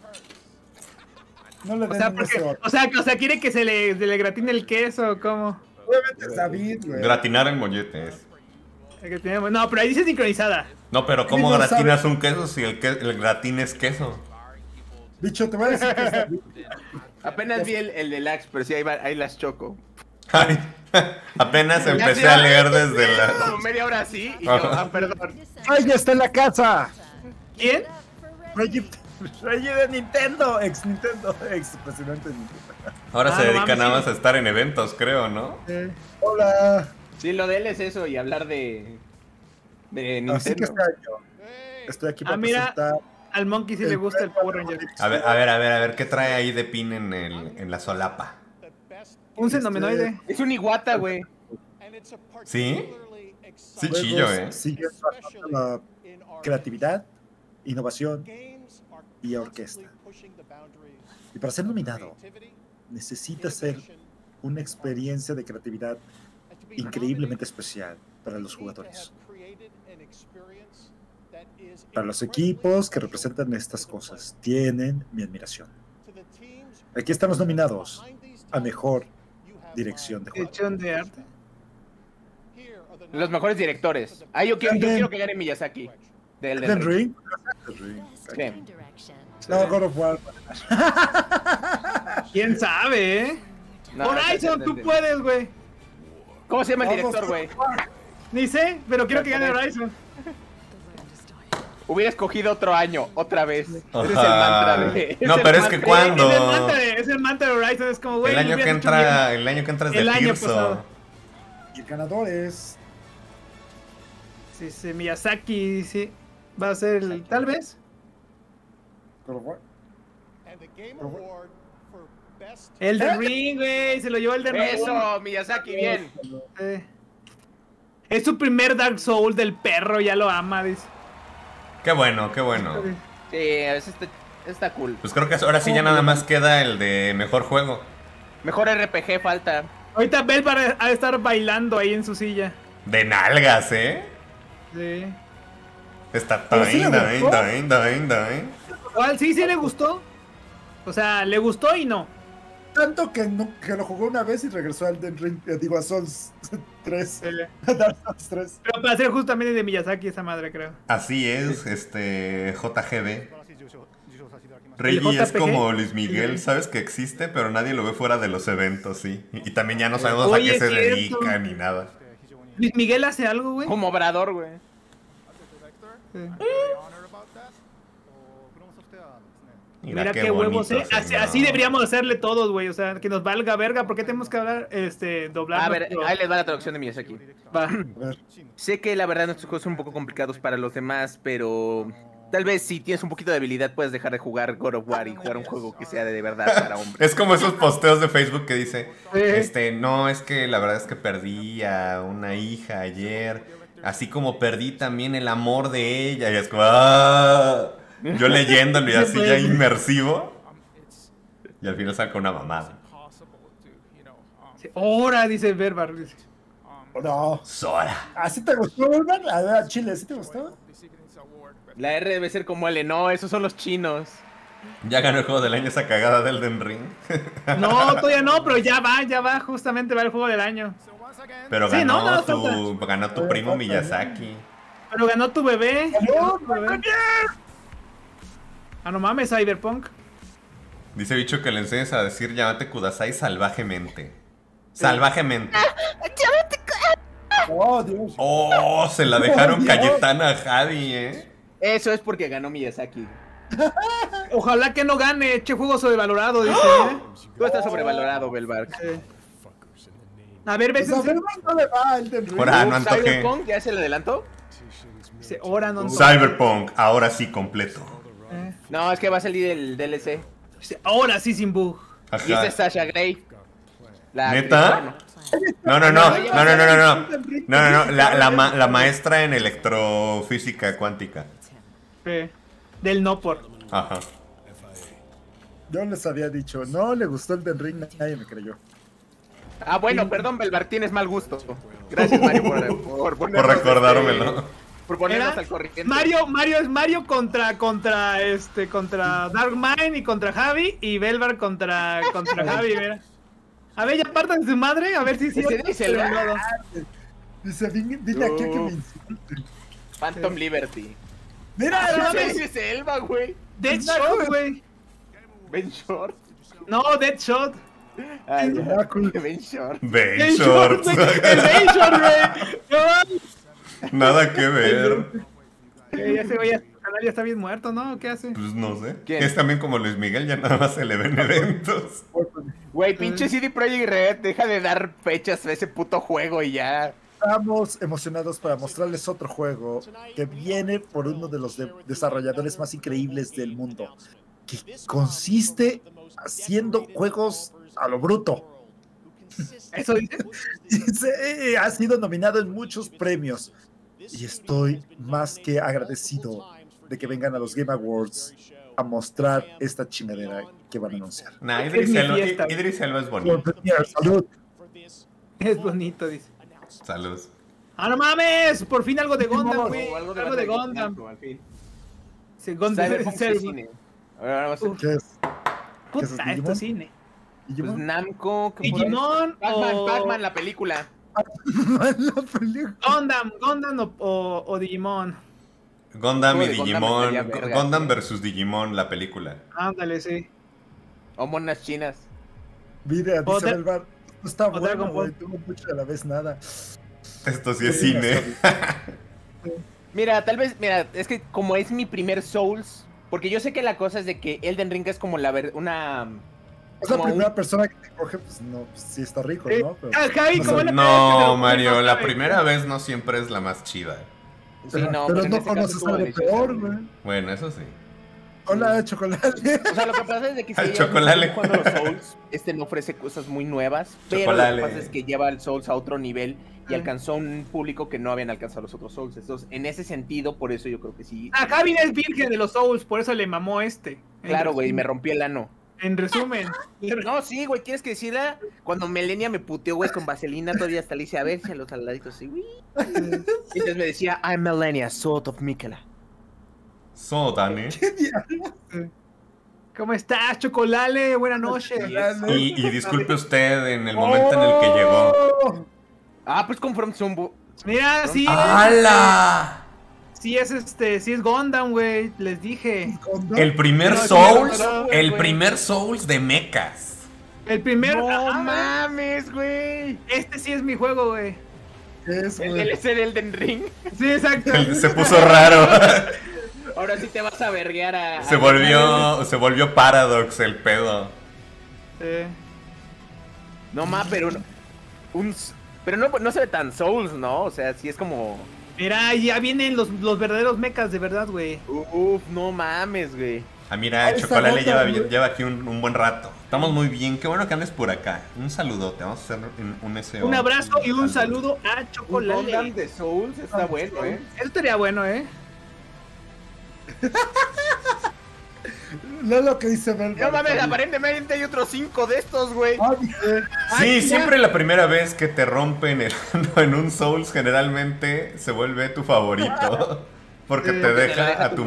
No le O den sea, ese porque, orden. o sea, quiere que se le gratine el queso, ¿cómo? Obviamente es David, güey. Gratinar el mollete es. No, pero ahí dice sincronizada. No, pero ¿cómo no gratinas un queso si el gratín es queso? Bicho, te voy a decir que es David. Apenas vi el deluxe, pero sí, ahí las choco. Ay, apenas Ya empecé sí, a leer desde Como la... media hora así, y yo, Ajá. perdón. ¡Ay, está en la casa! ¿Quién? Reggie de Nintendo, ex presidente de Nintendo. Ahora se no dedica mames, nada sí. más a estar en eventos, creo, ¿no? Hola. Sí, lo de él es eso, y hablar de Nintendo. Así que este año estoy aquí para mira, presentar. al Monkey sí le gusta el Power Ranger. A ver, ¿qué trae ahí de pin en la solapa? Un xenomenoide. Es un iguata, güey. ¿Sí? Sí, Juegos chillo, ¿eh? siguen tratando la creatividad, innovación y orquesta. Y para ser nominado, necesitas ser una experiencia de creatividad increíblemente especial para los jugadores. Para los equipos que representan estas cosas, tienen mi admiración. Aquí están los nominados a Mejor Dirección de Juego. Dirección de arte. Los mejores directores. Ah, yo quiero que gane Miyazaki. De Elden Ring. Sí. No, God of War. ¿Quién sabe, eh? No, Horizon, no, tú puedes, güey. ¿Cómo se llama el director, güey? Ni sé, pero quiero que gane Horizon. Hubiera escogido otro año, otra vez. Ajá. Ese es el mantra de... No, pero es que cuando... Es el mantra de Horizon, es como, güey. El año que entra es de El año Tirso. pasado. Y el ganador es... Sí, Miyazaki, sí. Va a ser el... Tal vez. God of War. Elden Ring, güey. Se lo llevó Elden Ring. Eso, Miyazaki, bien. Es su primer Dark Soul del perro, ya lo ama, dice. Qué bueno, qué bueno. Sí, eso está cool. Pues creo que ahora sí ya nada más queda el de mejor juego. Mejor RPG falta. Ahorita Bell va a estar bailando ahí en su silla. De nalgas, ¿eh? Sí. Está Pero sí le gustó. ¿Cuál? Sí le gustó. O sea, le gustó y no. Tanto que lo jugó una vez y regresó al Elden Ring, digo a Souls 3. Dark Souls 3. Pero para ser justamente de Miyazaki esa madre, creo. Así es, JGB. ¿El Reggie es JPG? como Luis Miguel, sabes que existe, pero nadie lo ve fuera de los eventos, sí. Y también ya no sabemos a Oye, qué se es cierto. dedica ni nada. Luis Miguel hace algo, güey. Como obrador, güey. Sí. Mira qué huevos, bonito, Así señor. deberíamos hacerle todos, güey. O sea, que nos valga verga. ¿Por qué tenemos que hablar, doblar? A ver, nuestro- ahí les va la traducción de Miyazaki. Va. A ver, Sé que la verdad nuestros juegos son un poco complicados para los demás, pero tal vez si tienes un poquito de habilidad puedes dejar de jugar God of War y jugar un juego que sea de verdad para hombres. Es como esos posteos de Facebook que dice, no, es que la verdad es que perdí a una hija ayer, así como perdí también el amor de ella, y es como, ¡ah! Yo leyéndolo y así ya inmersivo, y al final saca una mamada. Sí, ahora, dice Berbar. Dice. no. Sora. ¿Así te gustó, Urban? A ver, Chile, ¿sí te gustó? La R debe ser como L, no, esos son los chinos. Ya ganó el juego del año esa cagada del Elden Ring. No, todavía no, pero ya va, justamente va el juego del año. Pero Sí, ganó, no, ganó tu primo Miyazaki. Pero ganó tu bebé. ¡No, Ganó tu bebé. Ah, no mames, Cyberpunk. Dice Bicho que le enseñes a decir llámate Kudasai salvajemente. Salvajemente. Oh, Dios. Oh, se la dejaron Cayetana a Javi, ¿eh? Eso es porque ganó Miyazaki. Ojalá que no gane, che juego sobrevalorado, dice. Tú estás sobrevalorado, Belbark. A ver, ves. Pues a ver, no le va al Elden Ring. Ahora no antojé. ¿Cyberpunk ya se le adelantó? Dice, ahora no. Cyberpunk, ahora sí completo. No, es que va a salir el DLC. Dice, ahora sí sin bug. Y Ajá. esta es Sasha Grey. La ¿Neta? actriz porno. No, la maestra en electrofísica cuántica. Del no por. Ajá. Yo les había dicho, no le gustó el Elden Ring, nadie me creyó. Ah, bueno, perdón, Belbark, tienes mal gusto. Gracias, Mario, por Por recordármelo. Por ponernos Era al corriente. Mario es Mario contra Darkmine y contra Javi y Belvar contra Javi, mira. A ver, ya partan de su madre, a ver si sí. Ese dice el Dice, vine aquí a que me insulten. Phantom Liberty. Mira, no no, mames. Ese es Elba, güey. Deadshot, güey. Ben Short. No, Deadshot. Ay, Oráculo. Ben Short. Bane Shorts. güey. El Deadshot, güey. No mames. Nada que ver. Ya ese güey, su canal ya está bien muerto, ¿no? ¿Qué hace? Pues no sé. ¿Quién? Es también como Luis Miguel, ya nada más se le ven eventos. Güey, pinche CD Projekt Red, deja de dar fechas a ese puto juego y ya. Estamos emocionados para mostrarles otro juego que viene por uno de los desarrolladores más increíbles del mundo, que consiste haciendo juegos a lo bruto. ¿Eso dice? Ha sido nominado en muchos premios y estoy más que agradecido de que vengan a los Game Awards a mostrar esta chingadera que van a anunciar. Nah, Es Idris mi Elba, fiesta. Idris Elba es World bonito. Premiere, salud. Es bonito, dice. Salud. ¡Ah, no mames! Por fin algo de Gundam, güey. O algo Algo de Bandai Gundam. Namco, al fin. Sí, Gundam. Cyberpunk Cyberpunk. es cine. Ahora vamos a Uf. ¿Qué es? ¿Qué es Puta, Digimon? esto es cine. pues, ¿Digimon? Namco. ¿qué por ahí? Digimon Pac-Man, o... Pac-Man, la película. La película. Gundam o Digimon. Gundam Juego y de Gundam Digimon. estaría verga. Gundam versus Digimon, la película. Ándale, sí. O monas chinas. Mira, O dice Dra- Belvar. No está o bueno, Dragon Ball. güey. Tuvo mucho a la vez nada. Esto sí es cine. Mira, tal vez, mira, es que como es mi primer Souls, porque yo sé que la cosa es de que Elden Ring es como una... Es la como primera persona que te coge, pues no, pues, sí está rico, ¿no? Pero, Ah, Javi, no ¿cómo sé. la No, Mario, la primera vez no siempre es la más chida. Sí, no, pero pues en no este caso conoces estuvo algo delicioso. peor, güey. Bueno, eso sí. Hola, chocolate. O sea, lo que pasa es de que si Al llevas Chocolale. mucho tiempo jugando los Souls, no ofrece cosas muy nuevas, pero Chocolale. lo que pasa es que lleva el Souls a otro nivel y Ah. alcanzó un público que no habían alcanzado los otros Souls. Entonces, en ese sentido, por eso yo creo que sí. Ah, Javi es virgen de los Souls, por eso le mamó este. Claro, güey, me resumen. rompí el ano. En resumen. No, sí, güey, ¿quieres que decirla? Cuando Melenia me puteó, güey, con vaselina, todavía hasta le hice a ver si a los saladitos así, güey. Y entonces me decía, I'm Melenia, Sword of Mikela. So, Dani. ¿Cómo estás, Chocolale? Buenas noches. Y disculpe usted en el momento en el que llegó. Oh, Ah, pues con From Zumbo. Mira, sí, ¡Hala! sí es Gundam, güey, les dije. El primer No, Souls, no, no, el güey. primer Souls de mechas. El primer... No Ajá, mames, güey. este sí es mi juego, güey. ¿qué es, El güey? DLC de Elden Ring. Sí, exacto. Se puso raro. Ahora sí te vas a verguear a... Se volvió Paradox el pedo. No más, pero... Pero no se ve tan Souls, ¿no? O sea, sí es como... Mira, ya vienen los verdaderos mechas, de verdad, güey. Uf, no mames, güey. Ah, mira, Ahí está Chocolate Gundam, güey. lleva aquí un buen rato. Estamos muy bien. Qué bueno que andes por acá. Un saludote. Vamos a hacer un SEO. Un abrazo y un al- saludo a Un Gundam Chocolate. de Souls está bueno, ¿eh? Eso estaría bueno, ¿eh? Lee lo que dice Belvar. No mames, aparentemente hay otros 5 de estos, güey. Ah, dije, Sí, siempre la primera vez que te rompen en un Souls generalmente se vuelve tu favorito. Porque te deja a tu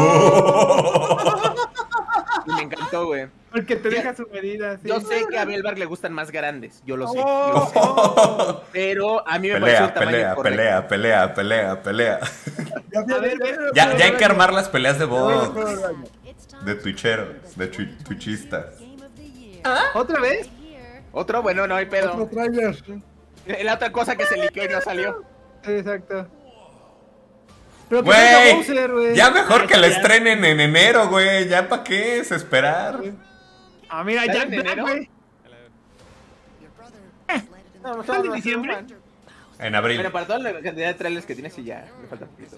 Y me encantó, güey. Porque te deja su medida. Sí. Yo sé que a Belvar le gustan más grandes, yo lo sé. Oh. yo lo sé. Pero a mí me pareció el tamaño correcto. pelea. ya, A ver, Ya hay que armar las peleas de voz. It's De twitcheros, de twitchistas. ¿Otra vez? Otro, bueno, no hay Otro pedo. tráiler. La otra cosa que se liqueó y no salió. Sí, exacto. Pero que salga Güey, Bowser, güey. ya mejor que la Ya. estrenen en enero, güey. Ya para qué es esperar. Ah, mira, ¿Sale Jack en Black, enero? güey. ¿Sale en diciembre? En abril. Pero para toda la cantidad de trailers que tienes, sí, ya me falta poquito.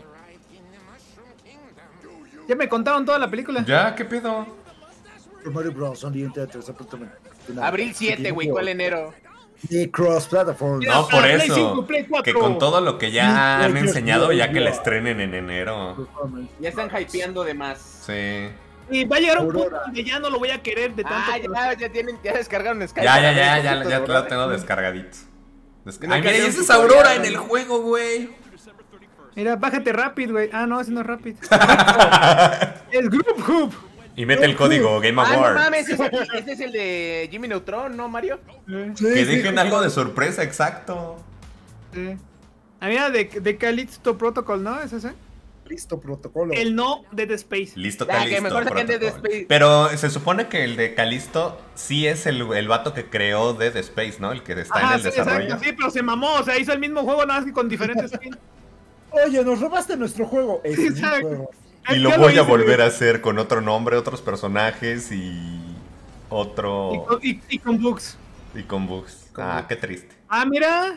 Ya me contaron toda la película. Ya, ¿qué pedo? Super Mario Bros. On the Internet, absolutamente. Abril 7, güey, ¿cuál enero? Y cross platform. No, por Play eso. 5, Play 4. Que con todo lo que ya Sí, han sí, enseñado, sí, ya sí. que la estrenen en enero. Ya están hypeando de más. Sí. Y va a llegar un punto Aurora. donde ya no lo voy a querer de tanto. Ah, ya descargaron Skype. Ya lo tengo descargadito. No Ay, mira, cambió esa su es Aurora tutorial, en el ¿no? juego, güey. Mira, bájate Rapid, güey. Ah, no, ese no es Rapid. Es Group Hoop. Y mete el código Game Ah, no Awards. mames, ese es el de Jimmy Neutron, ¿no, Mario? Sí, Que sí, dejen algo de sorpresa, exacto. Sí. Ah, mira, de Callisto Protocol, ¿no? ¿Es ese? Listo protocolo. El no de The Space. Listo, Ya, que Calisto. mejor saquen Dead protocolo. Space. Pero se supone que el de Calisto sí es el vato que creó Dead Space, ¿no? El que está en Ajá, el sí, desarrollo. exacto, sí, pero se mamó, o sea, hizo el mismo juego nada más que con diferentes skins. Oye, nos robaste nuestro juego. Es mi Exacto. juego. Y lo voy a volver a hacer con otro nombre, otros personajes y otro... Y con bugs. Y con bugs. Ah, qué triste. Ah, mira.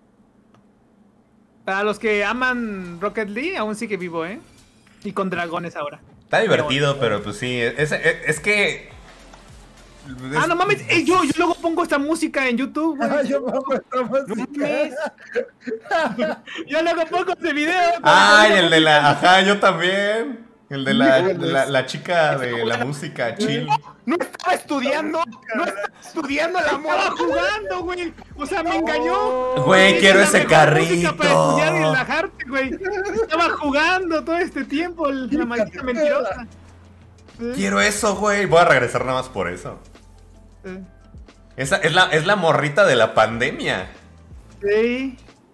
Para los que aman Rocket League, aún sigue vivo, ¿eh? Y con dragones ahora. Está divertido, pero pues sí, es que... Ah, no mames, yo luego pongo esta música en YouTube, güey. Ah, yo amo esta música. Yo luego pongo este video. Ay, el de la... Ajá, yo también. El de la chica de la música chill. No estaba estudiando. No estaba estudiando la moda. Estaba jugando, güey. O sea, me engañó. Güey, quiero ese Música para estudiar y carrito. relajarte, güey. Estaba jugando todo este tiempo, la maldita mentirosa. Quiero eso, güey. Voy a regresar nada más por eso. Esa es la morrita de la pandemia. Sí.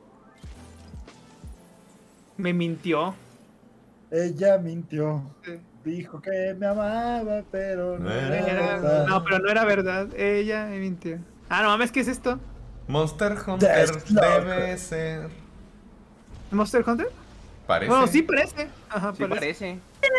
Me mintió. Ella mintió. Sí. Dijo que me amaba, pero no era No, pero no era verdad. Ella me mintió. Ah, no mames, ¿qué es esto? Monster Hunter debe ser. ¿Monster Hunter? Parece. Bueno, sí parece. Ajá, Sí parece.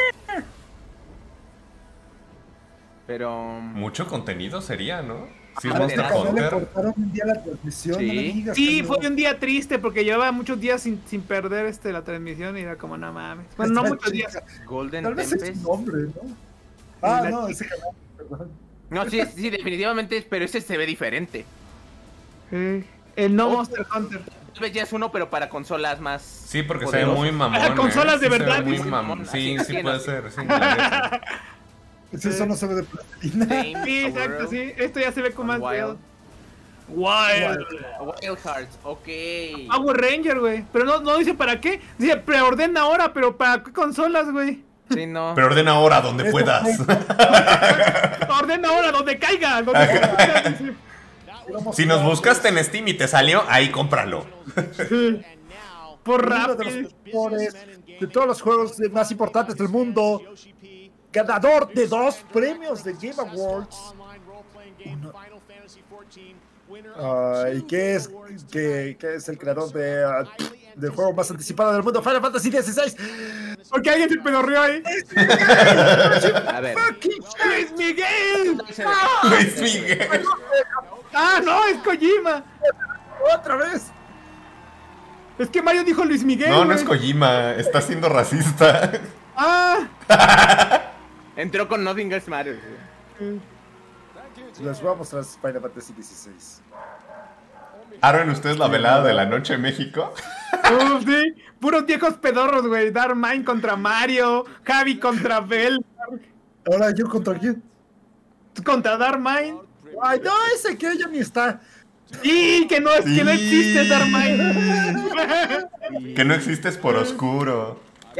Pero... Mucho contenido sería, ¿no? Sí, es Ah, Monster ¿verdad? No le Hunter. cortaron un día la transmisión, Sí. no me digas. Sí, Carlos. fue un día triste porque llevaba muchos días sin perder la transmisión y era como, no mames. Bueno, no Esta muchos días. chica, Golden Tal vez es Tempest. su nombre, ¿no? Ah, La no, chica. ese canal, perdón. No, sí, definitivamente, pero ese se ve diferente. El no Monster Hunter. Tal vez ya es uno, pero para consolas más. Sí, porque se ve poderosas. muy mamón. Para consolas de Sí se ve verdad, muy dice. mamón. Sí, Así, sí así, puede así. ser. Sí, la neta. Sí, eso no se ve de plastilina. Same Sí, exacto, World, sí. Esto ya se ve con más Wild. Wild. Wild Hearts, ok. Power Ranger, güey. Pero no dice para qué. Dice preordena ahora, pero ¿para qué consolas, güey? Sí, no. Pero ordena ahora donde puedas. Ordena ahora, donde caiga. Donde caiga, dice. Si nos buscaste en Steam y te salió, ahí cómpralo. Por Uno de Rappi. los mejores de todos los juegos más importantes del mundo. Ganador de 2 premios de Game Awards. ¿Y qué es el creador del juego más anticipado del mundo, Final Fantasy XVI? Porque alguien se pedorreó ahí. A ver. ¡Luis Miguel! Luis Miguel. ¡Ah, no! ¡Es Kojima! ¡Otra vez! Es que Mario dijo Luis Miguel. No, no güey. es Kojima. Está siendo racista. ¡Ah! Entró con Nothing Else Matters. Les voy a mostrar Final Fantasy XVI. ¿Arwen ustedes la velada de la noche en México? Uf, sí. Puros viejos pedorros, güey. Darkmine contra Mario. Javi contra Bell. Ahora yo contra quién. Contra Darkmine. Ay, no, ese que ella ni está. ¡Y que no existe Darkmine! Que no existes por oscuro.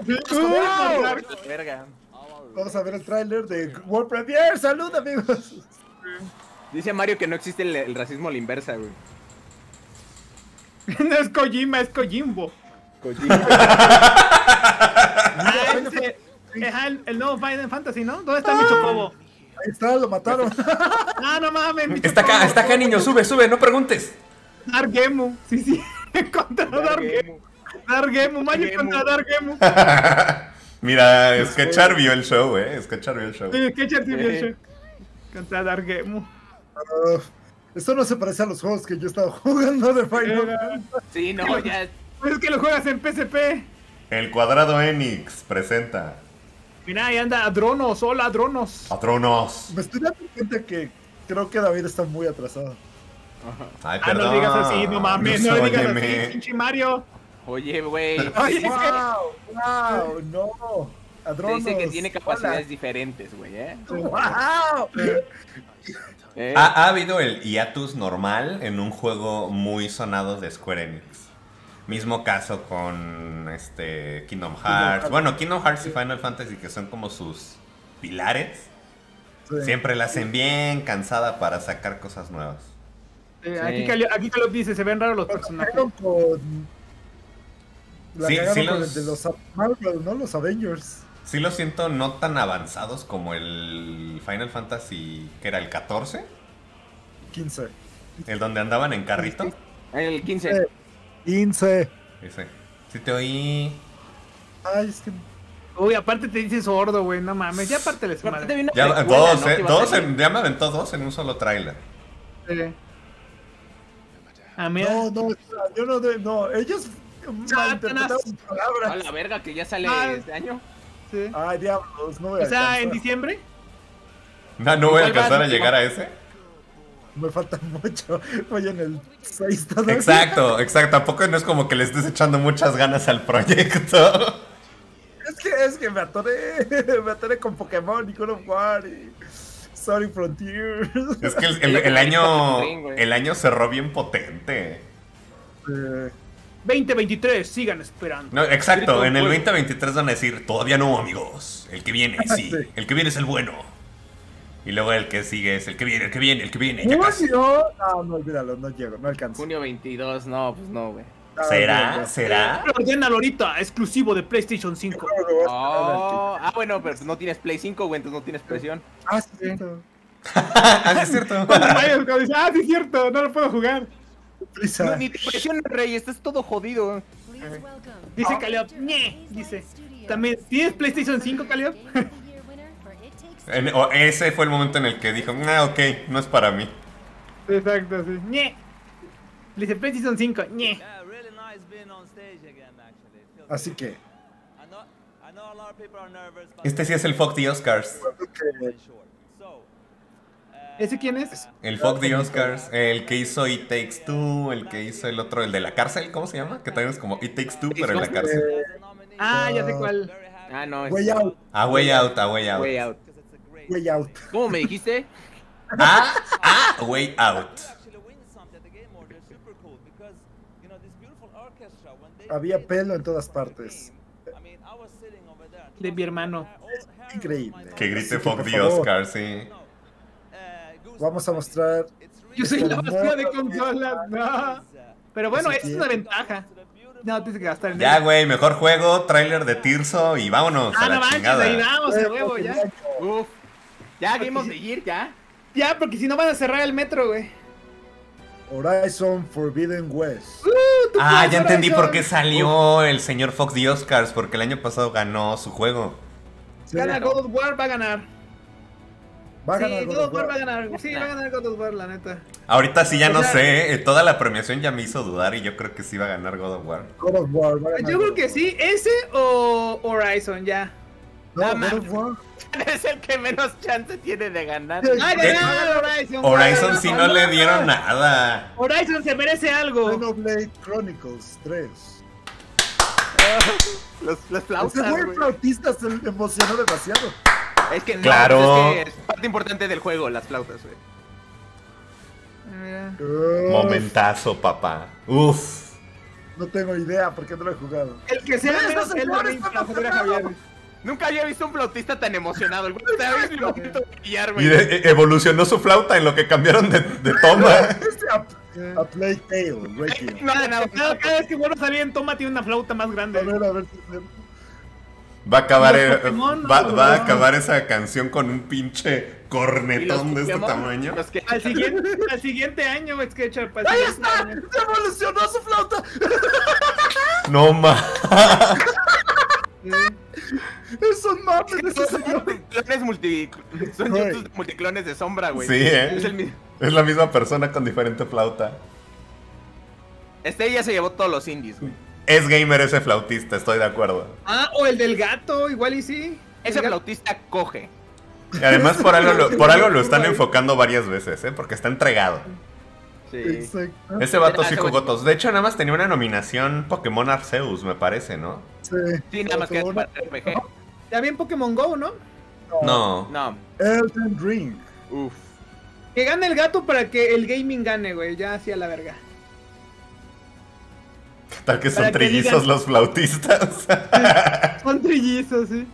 Verga. Vamos a ver el tráiler de World Premiere. ¡Salud, amigos! Dice Mario que no existe el racismo a la inversa, güey. No es Kojima, es Kojimbo. El nuevo Final Fantasy, ¿no? ¿Dónde está mi chocobo? Ahí está, lo mataron. Ah, no mames. mi Está chocobo. acá, niño. Sube, no preguntes. Dargemu. Sí. Contra Dargemu. Dargemu. Mario contra Dargemu. Mira, Sketchar vio el show, Sketchar vio el show. Sí, qué chévere. Contra Dargemu. Esto no se parece a los juegos que yo estaba jugando de Final. Sí, no, ya. Pues es que lo juegas en PSP. El Cuadrado Enix presenta Mira, ahí anda Adronos. Hola, Adronos. Patronos. Me estoy dando cuenta que creo que David está muy atrasado. Ay, Ah, perdón. no digas así, no mames. No digas Óyeme. así, pinche Mario. Oye, güey. Oye, es que... ¡Wow! ¡No! Se Adronos. dice que tiene capacidades diferentes, güey, ¡Wow! Ha habido el hiatus normal en un juego muy sonado de Square Enix. Mismo caso con Kingdom Hearts. Bueno, Kingdom Hearts y Final Fantasy, que son como sus pilares. Sí. Siempre la hacen bien cansada para sacar cosas nuevas. Aquí Caleb dice, se ven raros los personajes. Cagaron con... La Sí, cagaron sí con los- el de los Marvel, ¿no? Los Avengers. Sí lo siento no tan avanzados como el Final Fantasy, que era el 14, 15. el donde andaban en carrito. El 15. 15. Ese. Sí te oí. Ay, es que... Uy, aparte te dice sordo, güey, no mames. Ya aparte les Aparte madre. vi una Ya, precuela, dos, ¿no? Que iba a dos salir. ya me aventó dos en un solo tráiler. Ah, mira. No, yo no, ellos malinterpretaron mis A palabras. la verga, que ya sale Ah. este año. Sí. Ay, diablos, no voy a O sea, en alcanzar. diciembre. No voy a ¿Cuál vas, alcanzar a último? llegar a ese. Me falta mucho. Voy en el 6 todavía. Exacto. Tampoco no es como que le estés echando muchas ganas al proyecto. Es Es que me atoré con Pokémon y God of War y Sonic Frontier. Es que el año cerró bien potente. 2023, sigan esperando. No, exacto, en el 2023 van a decir, todavía no, amigos. El que viene, sí. Sí. El que viene es el bueno. Y luego el que sigue es el que viene, el que viene, el que viene. Ya casi. No, olvídalo, no llego, no alcanzo. Junio 22, no, pues no, güey. ¿Será? Ordénalo ahorita, exclusivo de PlayStation 5. Bueno, pero no tienes Play 5, güey, entonces no tienes presión. Ah, sí, cierto. Ah, es cierto. Cuando dice, sí es cierto, no lo puedo jugar. Prisa. Ni te presiones, Rey, estás todo jodido. Dice Caleb, ñe, dice. También, ¿tienes PlayStation 5, Caleb? Ese fue el momento en el que dijo, ok, no es para mí. Exacto, sí. ñe. Le dice PlayStation 5, ñe. Así que. Este sí es el Fuck the Oscars. ¿Ese quién es? El Fuck the Oscars, el que hizo It Takes Two, el que hizo el otro, el de la cárcel, ¿cómo se llama? Que también es como It Takes Two, pero en la cárcel. Ya sé cuál. No, Way Out. Way Out, Way Out. Way Out. Way Out. ¿Cómo me dijiste? Way Out. Había pelo en todas partes. De mi hermano. Increíble. Que grite Así Fuck por the favor, Oscar, sí. Vamos a mostrar. Yo soy la Este basura de modo consolas, no. Pero bueno, Eso esa es sí. una ventaja. No, tienes que gastar en Ya, él. güey, mejor juego, tráiler de Tirso y vámonos a No la manches, chingada. ahí vamos, a huevo, ya. Uf. Ya, Game of the Year, ya. Ya, porque si no van a cerrar el metro, güey. Horizon Forbidden West. Ya entendí por qué salió el señor Fox the Oscars, porque el año pasado ganó su juego. Gana God of War, va a ganar. Va a ganar Sí, God of War va a ganar. Sí, va a ganar God of War, la neta. Ahorita sí ya O no sea- sé, toda la premiación ya me hizo dudar y yo creo que sí va a ganar God of War. God of War. Va a ganar Yo God creo of que War. sí, ese o Horizon, ya. No, No, God of War. Es el que menos chance tiene de ganar. ¡Ah, ganar Horizon! Horizon sí no le dieron nada. Horizon se merece algo. Xenoblade Chronicles 3. Las Ese flautas, güey güey. flautista se emocionó demasiado. Es que no, Claro. pues es que es parte importante del juego, las flautas, güey. Mira. Momentazo, papá. Uf. No tengo idea porque no lo he jugado. El que sea Pero menos esos el señores Ring están para joder a Javier. Nunca había visto un flautista tan emocionado. El güey estaba en el momento de brillar, Y güey. evolucionó su flauta en lo que cambiaron de toma. Este a Plague Tale, Radio. No ha ganado. Cada vez que vuelve a salir en toma tiene una flauta más A grande. ver si Va a acabar, Los Pokémon, no, va a acabar esa canción con un pinche Y los cornetón de este Pokémon, tamaño. los que- Al siguiente año, güey, SketchUp. para el ¡Ahí siguiente está! año. ¡Se evolucionó su flauta! No ma. Es un mame de ese señor. Son YouTube multiclones de sombra, güey. Sí, Es el ¿eh? mismo. Es la misma persona con diferente flauta. Este ya se llevó todos los indies, güey. Es gamer ese flautista, estoy de acuerdo. O el del gato, igual y sí. Ese El gato- flautista coge. Y además por algo lo están enfocando varias veces, ¿eh? Porque está entregado. Sí. Exacto. Ese vato sí Ese jugó güey- todos. De hecho, nada más tenía una nominación Pokémon Arceus, me parece, ¿no? Sí. Sí, nada más que es Una- para RPG. Ya vi en Pokémon Go, ¿no? No. No. Elden Ring. Uf. Que gane el gato para que el gaming gane, güey. Ya así a la verga. Tal que son Para que trillizos digan- los flautistas. Son trillizos, sí.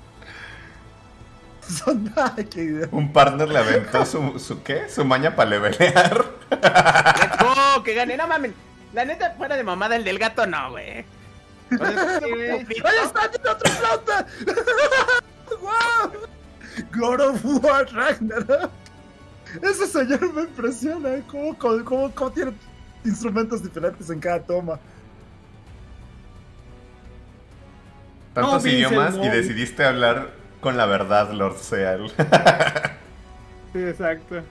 Son nada que idea. Un partner le aventó su ¿qué? Su maña para levelear. Let's go, que gane. No mames. La neta, fuera de mamada, el del gato no, güey. O sea, ¡Ahí está! ¡Tiene otra flauta! ¡Wow! God of War Ragnarok. Ese señor me impresiona. ¿Cómo tiene instrumentos diferentes en cada toma? Tantos No, Vince, idiomas no. y decidiste hablar con la verdad, Lord Seal. Sí, exacto.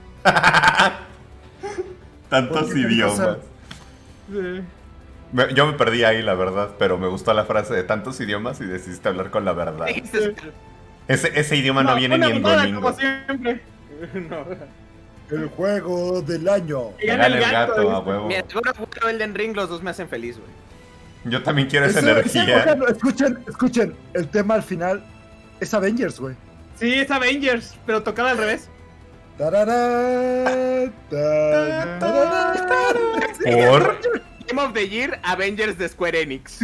Tantos Porque tiene idiomas. cosas- Sí. Yo me perdí ahí, la verdad, pero me gustó la frase de tantos idiomas y decidiste hablar con la verdad. dijiste- Ese idioma no viene una ni en mamada Duolingo. como siempre. El juego del año. Que gane Gana el gato, a dice. huevo. Mira, God of War o Elden Ring, los dos me hacen feliz, güey. Yo también quiero esa Ese- energía. Escuchen, el tema al final Es Avengers, güey. Sí, es Avengers, pero tocada al revés. Tarará, tarará. ¿Por? Game of the Year, Avengers de Square Enix.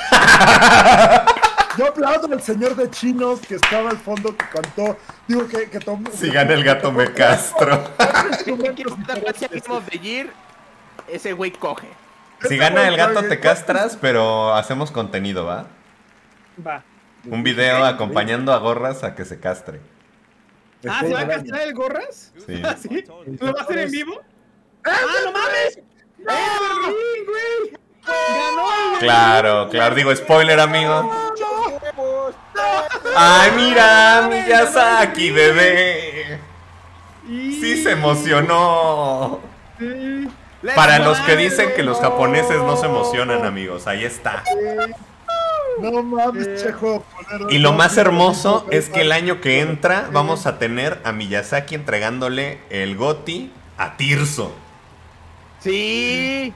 Yo aplaudo al señor de chinos que estaba al fondo que cantó. Digo que tomó. Si gana el gato me castro. Game of the Year, ese güey coge. Si gana el gato te castras, pero hacemos contenido, ¿va? Va. Un video acompañando a Gorras a que se castre. Ah, ¿se va a castrar el Gorras? Sí. ¿Ah, sí? ¿Lo va a hacer en vivo? ¡Ah, no mames! ¡Evergreen, güey! ¡Ganó! Claro, claro. Digo, spoiler, amigo. ¡Ay, mira! Miyazaki, bebé. Sí se emocionó. Para los que dicen que los japoneses no se emocionan, amigos, ahí está. No mames, Chejo. Y lo más hermoso es que el año que entra vamos a tener a Miyazaki entregándole el GOTY a Tirso. Sí.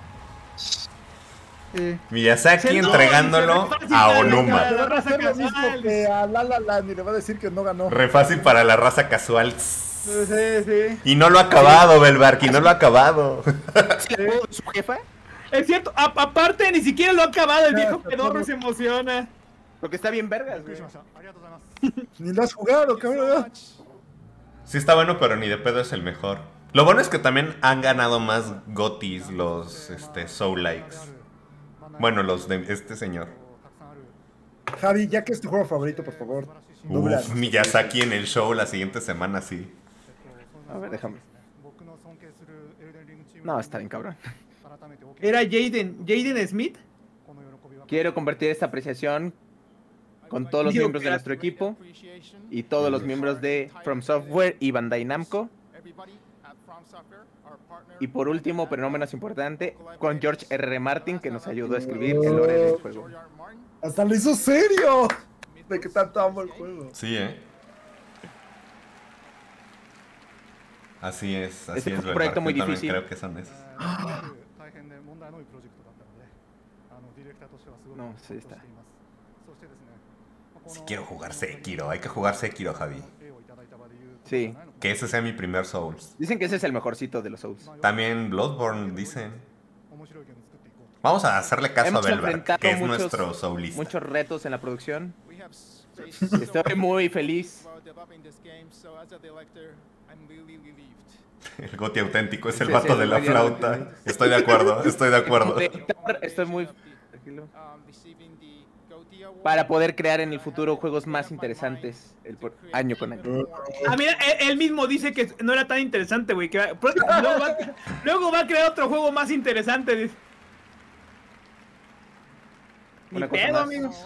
Miyazaki entregándolo a Onuma. Le va a hacer lo mismo que a La La Land y le va a decir que no ganó. Re fácil para la raza casual. Sí. Y no lo ha acabado, Belbarki, no lo ha acabado. ¿Su jefa? Es cierto, aparte ni siquiera lo ha acabado, el viejo pedorro se emociona. Porque está bien vergas, güey. Ni lo has jugado, cabrón. Sí está bueno, pero ni de pedo es el mejor. Lo bueno es que también han ganado más GOTYs los Soul Likes. Bueno, los de este señor. Javi, ya que es tu juego favorito, por favor. dobla. Uf, Miyazaki en el show la siguiente semana, sí. A ver, déjame. No, está bien cabrón. ¿Era Jaden Smith? Quiero convertir esta apreciación con todos los miembros de nuestro equipo y todos los miembros de From Software y Bandai Namco. Y por último, pero no menos importante, con George R.R. Martin, que nos ayudó a escribir el lore del juego. Hasta lo hizo serio. De que tanto amo el juego. Sí, Así es, así Este es. fue un proyecto muy Yo también difícil. creo que son esos. No, sí está. Si quiero jugar Sekiro, hay que jugar Sekiro, Javi. Sí. Que ese sea mi primer Souls. Dicen que ese es el mejorcito de los Souls. También Bloodborne, dicen. Vamos a hacerle caso Hemos a Belvar, enfrentado que es nuestro Soulista. muchos retos en la producción. Estoy muy feliz. El GOTY auténtico es el Sí, vato sí, de la muy flauta. bien. Estoy de acuerdo, estoy de acuerdo. Estoy muy tranquilo. Para poder crear en el futuro juegos más interesantes año con año. Ah, mira, él mismo dice que no era tan interesante, güey. Luego va a crear otro juego más interesante. Dice. Ni Una cosa pedo, más. amigos.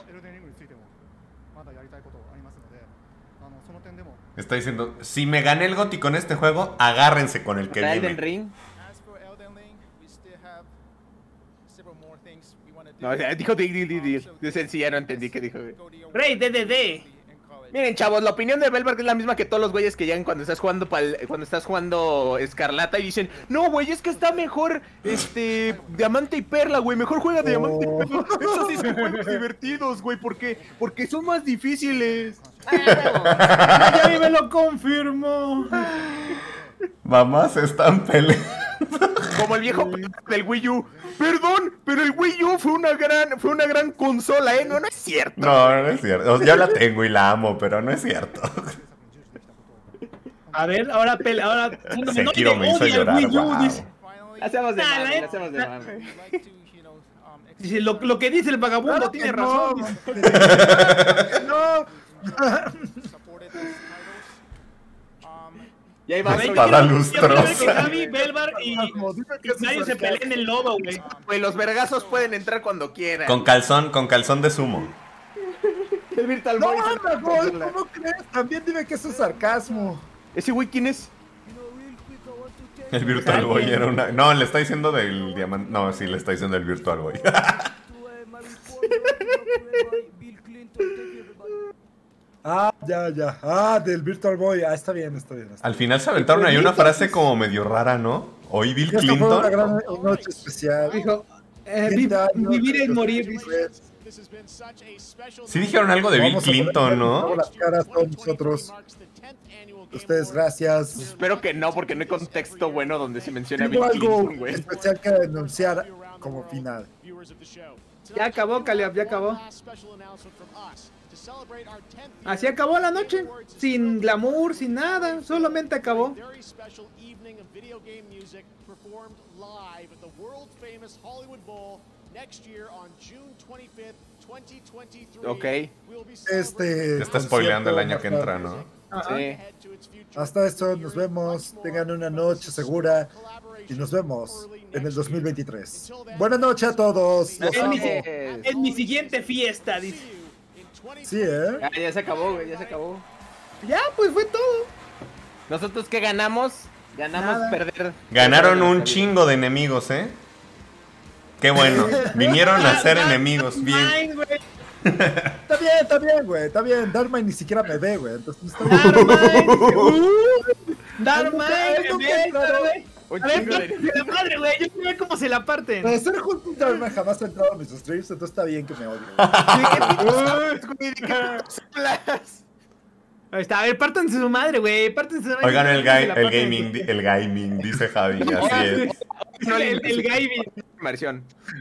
Está diciendo, si me gané el GOTY con este juego, agárrense con el que Para Elden viene. Ring. No, dijo Dicen, sí, ya no entendí qué dijo, güey. Rey, DDD. Miren, chavos, la opinión de Belvark es la misma que todos los güeyes que llegan cuando estás jugando Escarlata y dicen, no, güey, es que está mejor Diamante y Perla, güey, mejor juega Diamante y Perla. Esos sí son juegos divertidos, güey, porque son más difíciles. Ya me lo confirmó. Mamás están peleando. Como el viejo del Wii U. Perdón, pero el Wii U fue una gran consola, ¿eh? No, no es cierto. No es cierto. O sea, yo la tengo y la amo, pero no es cierto. A ver, ahora Sekiro me hizo llorar, wow. Hacemos de Ah, mame, la- hacemos de mame. Dice, lo que dice el vagabundo Claro tiene que razón. no. dice. No. Y ahí va A ver, Espada yo quiero ver lustrosa. que Javi, Belvar y Dime que es Mario se peleen en el lodo, güey. Güey, los vergazos pueden entrar cuando quieran. Con calzón de sumo. El Virtual No, Boy. anda, Boy, ¿cómo crees? También dime que eso es sarcasmo. ¿Ese güey quién es? El Virtual Boy era una... No, le está diciendo del diamante... No, sí, le está diciendo el Virtual Boy. Ah, ya. Ah, del Virtual Boy. Ah, está bien. Al final se aventaron ahí una frase como medio rara, ¿no? Hoy Bill Esta fue una Clinton. gran noche especial. Dijo, 20 años vivir de es morir. los Sí dijeron algo de Bill Vamos a Clinton, poner ¿no? las caras todos nosotros. Ustedes, gracias. Espero que no, porque no hay contexto bueno donde se menciona a Bill Tengo algo Clinton, güey. especial que anunciar como final. Ya acabó, Caleb, ya acabó. Así acabó la noche. Sin glamour, sin nada. Solamente acabó. Ok. Este. Te está spoileando el año que concierto entra, ¿no? Ajá. Sí. Hasta esto, nos vemos. Tengan una noche segura. Y nos vemos en el 2023. Buenas noches a todos. Los amo. En mi siguiente fiesta, dice. Sí, ¿eh? Ya se acabó, güey, ya se acabó. Ya, pues fue todo. ¿Nosotros qué ganamos? Ganamos Nada. perder. Ganaron un chingo. chingo de enemigos, ¿eh? Qué bueno. Vinieron a ser enemigos. Bien. Está bien, güey. Está bien. Dharma ni siquiera me ve, güey. Entonces está bien. Dharma, güey. Un A ver, chingo de- de la madre, güey. Yo quiero ver cómo se la parten. Para ser justo, Dharma jamás ha entrado a mis streams, entonces está bien que me odie. Ahí está, a ver, pártanse su madre, güey. Pártanse su madre. Oigan, el Se la parten. gaming, dice Javi. Así es. El gaming. Versión.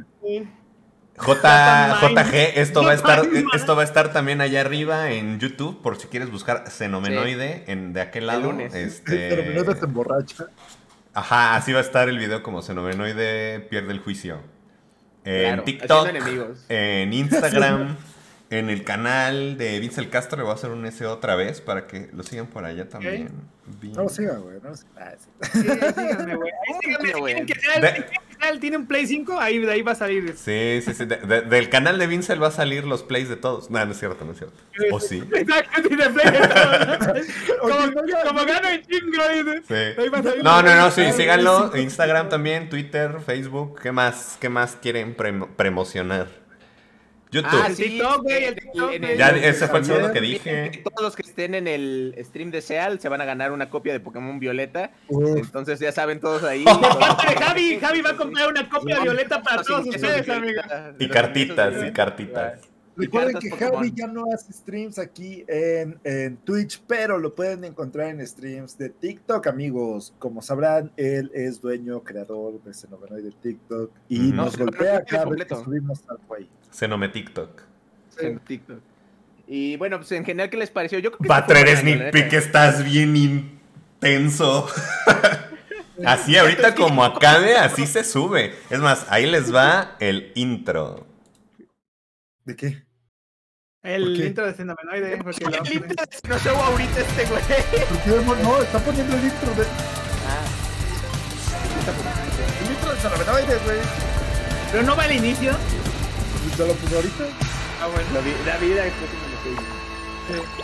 JG, esto va a estar también allá arriba en YouTube, por si quieres buscar Xenomenoide de aquel lado. lunes. Pero no te emborracha. Ajá, así va a estar el video como Xenomenoide pierde el juicio. En Claro, TikTok, haciendo enemigos. en Instagram, en el canal de Vince el Castro, le voy a hacer un SEO otra vez para que lo sigan por allá también. No lo sigan, güey. No lo sigan. Sí, síganme, güey. Síganme, si quieren que sea tiene un Play 5, ahí, de ahí va a salir. Sí. Del canal de Vince va a salir los plays de todos. No, no es cierto, no es cierto. ¿O sí? Exacto, tiene Play de todo. Como gano el chingo, dice. Sí. Ahí va a salir. No, sí, síganlo. Instagram también, Twitter, Facebook. ¿Qué más quieren promocionar? YouTube. Ah, El sí, TikTok, güey, el TikTok, güey. Ya, ese fue el segundo que Que dije. todos los que estén en el stream de Seal se van a ganar una copia de Pokémon Violeta. Uf. Entonces ya saben todos ahí. Javi va a comprar una copia violeta para todos ustedes, amigos. Y cartitas. Recuerden cartas que Pokémon. Javi ya no hace streams aquí en Twitch, pero lo pueden encontrar en streams de TikTok, amigos. Como sabrán, él es dueño, creador de Xenomenoide de TikTok y Ujú. nos No, golpea no, cada vez que completo. subimos algo ahí. Xenome TikTok. En TikTok. Y bueno, pues en general, ¿qué les pareció? Yo creo que Patrer estuvo buena, Sneak la Peek, neta. estás bien intenso. Así ahorita como acabe, así se sube. Es más, ahí les va el intro. ¿De qué? El ¿Por qué? intro de Xenomenoide. Porque El intro de no show ahorita este güey. ¿Por qué no? Está poniendo el intro de. Ah, El intro de Xenomenoide, güey. Pero no va al inicio. ¿Ya lo puse ahorita? Ah, bueno. la vida es lo que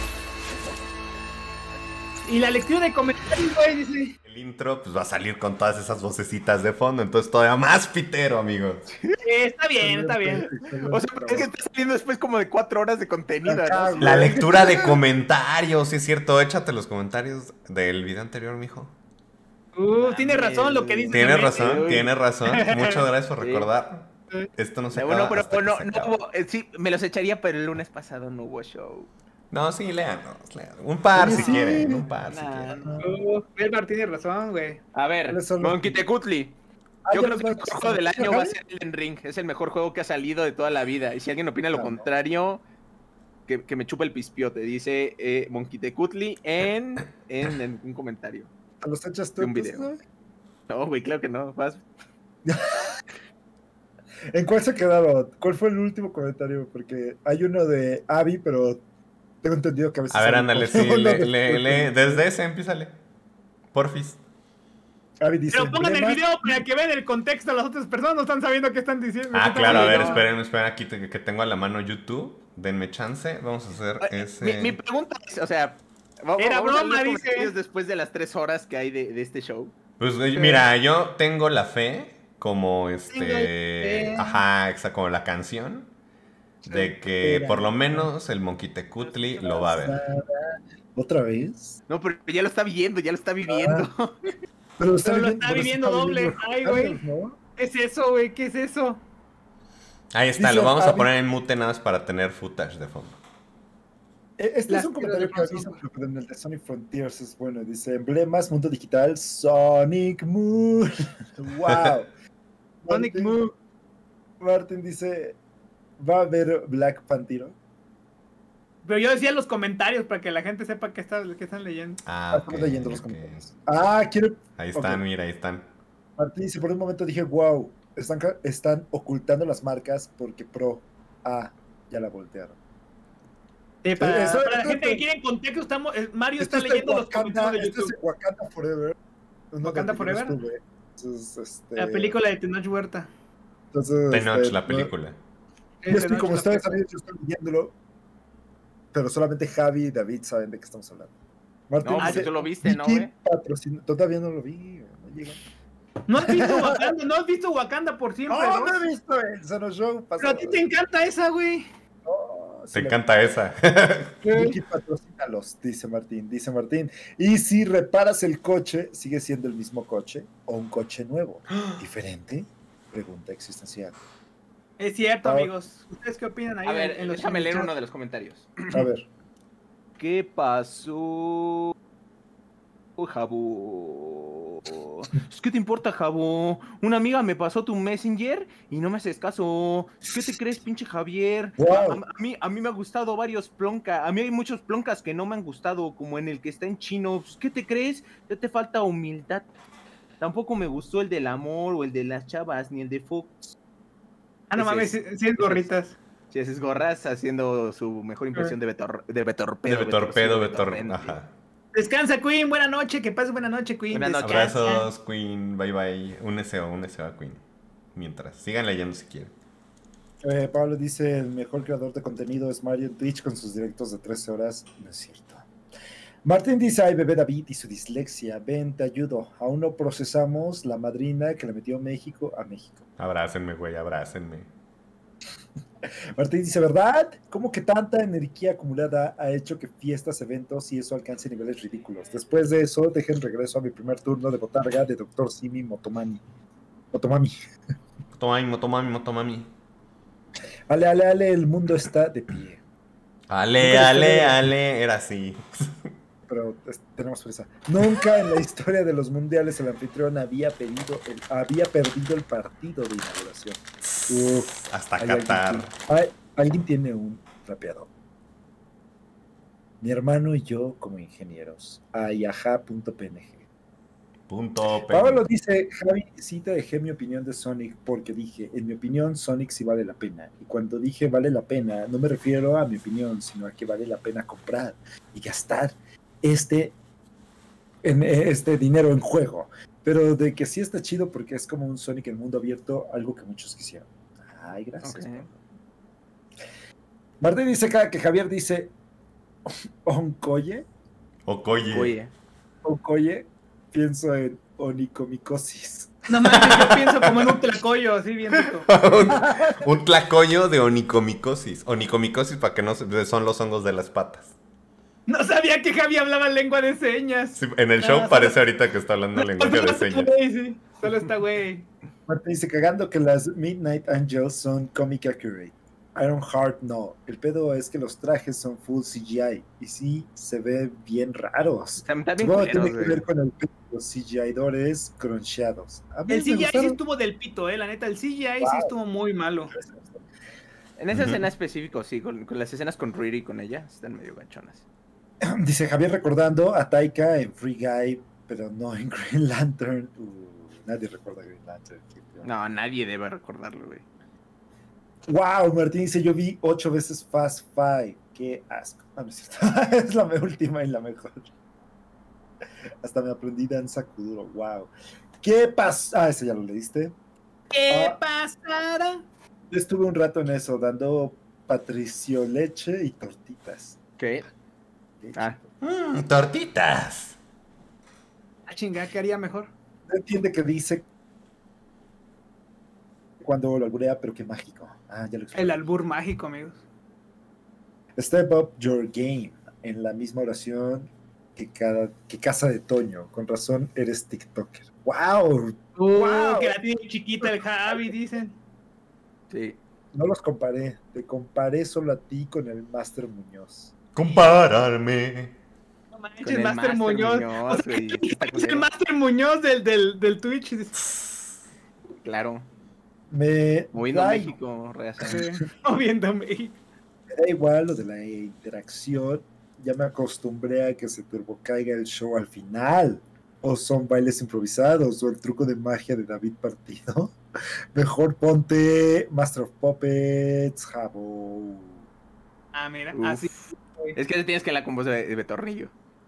Y la lectura de comentarios, güey, dice. El intro pues va a salir con todas esas vocecitas de fondo, entonces todavía más pitero, amigos. Está bien, está bien. O sea, es que está saliendo después como de 4 horas de contenido, Acá, ¿no? güey. La lectura de comentarios, sí es cierto, échate los comentarios del video anterior, mijo. Tiene razón lo que dice. Tienes Meme. razón. Muchas gracias por Sí. recordar. Esto no se Bueno, acaba pero hasta que no, se no acaba. hubo, sí, me los echaría, pero el lunes pasado no hubo show. No, sí, léanos. Un par Oye, si sí. quieren, un par si Nah, quieren. Belvar tiene razón, güey. A ver, ¿Cuáles son los- Monkey Tecutli. Yo ya creo los que el vas mejor a juego del hacer, año va a Javi. ser Elden Ring. Es el mejor juego que ha salido de toda la vida. Y si alguien opina lo Claro. contrario, que me chupa el pispiote. Dice Monkey Tecutli en un comentario. ¿Te los echas tú? De un video. entonces, No, güey, claro que no. Vas. güey? ¿En cuál se quedaron? ¿Cuál fue el último comentario? Porque hay uno de Abby, pero tengo entendido que a veces. A ver, sale ándale, por- sí, uno lee. Desde ese, empiézale. Porfis. Abby dice. Pero pongan el "Emblema". video para que vean el contexto. Las otras personas no están sabiendo qué están diciendo. qué Ah, están claro, a ver, diciendo. esperen, aquí que tengo a la mano YouTube. Denme chance, vamos a hacer ese... Mi pregunta es, o sea, Era vamos a broma, leer los dice. comentarios después de las 3 horas que hay de este show. Pues mira, yo tengo la fe como Tengo la fe. ajá, exacto, como la canción de que Espera. por lo menos el Monkey Tecutli lo va a ver. ¿Otra vez? No, pero ya lo está viviendo, ya lo está viviendo. Pero lo Pero lo está viviendo doble. Ay, güey. ¿no? ¿Qué es eso, güey? ¿Qué es eso? Ahí está, Dice lo vamos a Abby- poner en mute nada más para tener footage de fondo. Este es un comentario que aviso, pero en el de Sonic Frontiers es bueno. Dice, emblemas, mundo digital, Sonic Moon. ¡Wow! Sonic Moon. Martin dice, ¿va a haber Black Panther? Pero yo decía en los comentarios para que la gente sepa qué están leyendo. Estamos leyendo los comentarios. quiero... Ahí están, Ok. mira, ahí están. Martín dice, por un momento dije, wow, están ocultando las marcas porque ya la voltearon. Sí, para Eso- la esto- gente que quiere en contexto, Mario Esto está es leyendo los Wakanda, comentarios de esto es YouTube. Wakanda Forever. Wakanda donde yo Forever. estuve. Entonces, La película de Tenoch Huerta. Entonces, Tenoch, la película. Yo estoy Tenoch, como la ustedes, película. amigos, yo estoy leyéndolo, pero solamente Javi y David saben de qué estamos hablando. Martín No, porque dice, tú lo viste, ¿no, Vicky güey? Todavía no lo vi, no llega. ¿No has visto Wakanda? ¿No has visto Wakanda por siempre? No, ¿no? no he visto el Sano Show. Pero a ti te encanta esa, güey. Te encanta esa. Vicky, patrocínalos, dice Martín. Y si reparas el coche, ¿sigue siendo el mismo coche o un coche nuevo? ¿Diferente? Pregunta existencial. Es cierto, Ah. amigos. ¿Ustedes qué opinan ahí A ver, en los déjame leer chats? uno de los comentarios. A ver. ¿Qué pasó, Jabo? ¿Qué te importa, Jabo? Una amiga me pasó tu Messenger y no me haces caso. ¿Qué te crees, pinche Javier? Wow. A mí me ha gustado varios plonkas. A mí hay muchos plonkas que no me han gustado, como en el que está en chino. Pues, ¿qué te crees? Ya te falta humildad. Tampoco me gustó el del amor o el de las chavas, ni el de Fox. Ah, no mames, sí es gorritas. Sí, ese es Gorras haciendo su mejor impresión de Betorpedo. De Betorpedo, Betorrente. Ajá. Descansa, Queen. Buena noche. Que pases buena noche, Queen. Buenas noches. Descansa. Abrazos, Queen. Bye bye. Únese a Queen. Mientras. Sigan leyendo si quieren. Pablo dice, el mejor creador de contenido es Mario en Twitch con sus directos de 13 horas. No es cierto. Martín dice, ay, bebé David y su dislexia. Ven, te ayudo. Aún no procesamos la madrina que le metió México a México. Abrácenme, güey, abrácenme. Martín dice, ¿verdad? ¿Cómo que tanta energía acumulada ha hecho que fiestas, eventos y eso alcance niveles ridículos? Después de eso, dejen regreso a mi primer turno de botarga de Dr. Simi Motomami. Motomami. Ale, el mundo está de pie. Ale, era así. Pero tenemos prisa. Nunca en la historia de los mundiales el anfitrión había perdido el partido de inauguración. Hasta Hay Qatar. alguien tiene un rapeador. Mi hermano y yo como ingenieros. Ayaja.png. Pablo dice, Javi, sí te dejé mi opinión de Sonic porque dije, en mi opinión Sonic sí vale la pena. Y cuando dije vale la pena, no me refiero a mi opinión, sino a que vale la pena comprar y gastar este dinero en juego. Pero de que sí está chido porque es como un Sonic en mundo abierto, algo que muchos quisieron. Ay, gracias. Okay. Martín dice acá que Javier dice Oncoye. Okoye. Pienso en onicomicosis. No mames, yo pienso como en un tlacoyo, así bien rico. un tlacoyo de onicomicosis. Onicomicosis, para que no son los hongos de las patas. No sabía que Javi hablaba lengua de señas. Sí, en el show parece ahorita que está hablando lenguaje de señas. Sí, solo está güey. Martín dice cagando que las Midnight Angels son comic accurate. Ironheart no. El pedo es que los trajes son full CGI y sí se ve bien raros. Están bien Supongo que culeros, tiene que ver con el pedo de los CGI-dores cruncheados. A mí El me CGI sí gustaron. estuvo del pito, la neta. El CGI sí Wow. estuvo muy malo. En esa escena específica, sí, con las escenas con Riri y con ella, están medio ganchonas. Dice Javier recordando a Taika en Free Guy, pero no en Green Lantern. Nadie recuerda Green Lantern. No, nadie debe recordarlo, güey. Wow, Martín dice, yo vi 8 veces Fast Five. Qué asco. No, no es cierto. Es la última y la mejor. Hasta me aprendí Danza Kuduro. Wow. ¿Qué pasa? Ese ya lo leíste. ¿Qué pasará? Yo estuve un rato en eso, dando patricio leche y tortitas. ¿Qué? Tortitas. Ah, chinga, ¿qué haría mejor? No entiende que dice cuando lo alburea, pero qué mágico. Ya lo expliqué. El albur mágico, amigos. Step up your game. En la misma oración que Casa de Toño. Con razón eres TikToker. ¡Wow! ¡Wow! Que la tiene chiquita el Javi, dicen. Sí. No los comparé. Te comparé solo a ti con el Master Muñoz. Compararme. No Con manches, el Master Muñoz. O sea, güey, está es el culero. Master Muñoz del Twitch. Claro. Me Moviendo da, México, Reaza. Moviendo México. me da igual lo de la interacción. Ya me acostumbré a que se turbocaiga el show al final. O son bailes improvisados. O el truco de magia de David Partido. Mejor ponte Master of Puppets, Jabo. Ah, mira, Uf. así. Es que tienes que la con voz de Betorrillo.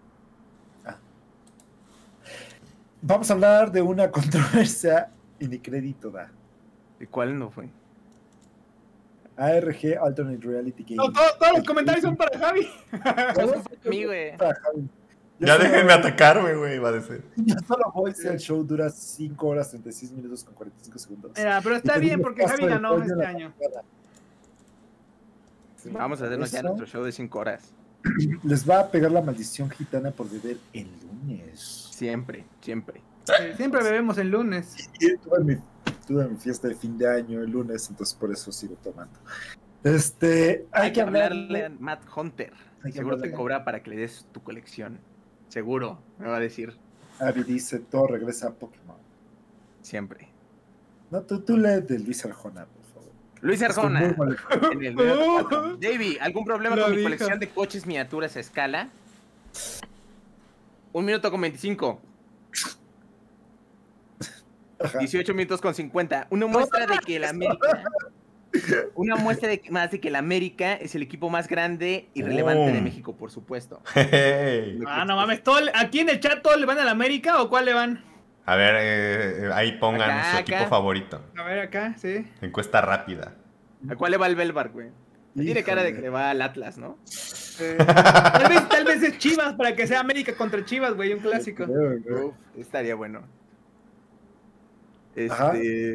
Vamos a hablar de una controversia y ni crédito da. ¿Y cuál no fue? ARG Alternate Reality Game. No, todos los comentarios son para Javi. Todos A mí, güey. para Javi. Ya solo- déjenme atacarme, güey, va a decir. Yo solo voy si el show dura 5 horas 36 minutos con 45 segundos. Mira, pero está Y bien tenemos porque paso Javi de ganó pollo en este la año. pantalla. Sí, Vamos a hacernos ya eso nuestro show de 5 horas. Les va a pegar la maldición gitana por beber el lunes. Siempre, siempre. Siempre bebemos el lunes. Y tuve mi fiesta de fin de año el lunes, entonces por eso sigo tomando. Hay que hablarle a Matt Hunter. Hay que Seguro te hablarle. cobra para que le des tu colección. Seguro, me va a decir. Avi dice, todo regresa a Pokémon. Siempre. No, tú lee de Luis Arjona, por favor. Luis Estoy muy Arjona. molesto. En el video. Davey, ¿algún problema Lo con mi dijo. colección de coches miniaturas a escala? 1 minuto con 25. Ajá. 18 minutos con 50. Una muestra de que el América. Una muestra más de que el América es el equipo más grande y relevante de México, por supuesto. Hey. Ah, no mames. ¿Aquí en el chat todos le van a la América o cuál le van? A ver, ahí pongan Acá, su acá. equipo favorito. A ver, acá, sí. Encuesta rápida. ¿A cuál le va el Belvar, güey? Tiene cara de que Híjole. le va al Atlas, ¿no? Tal vez es Chivas para que sea América contra Chivas, güey, un clásico. Uf, estaría bueno. Ajá.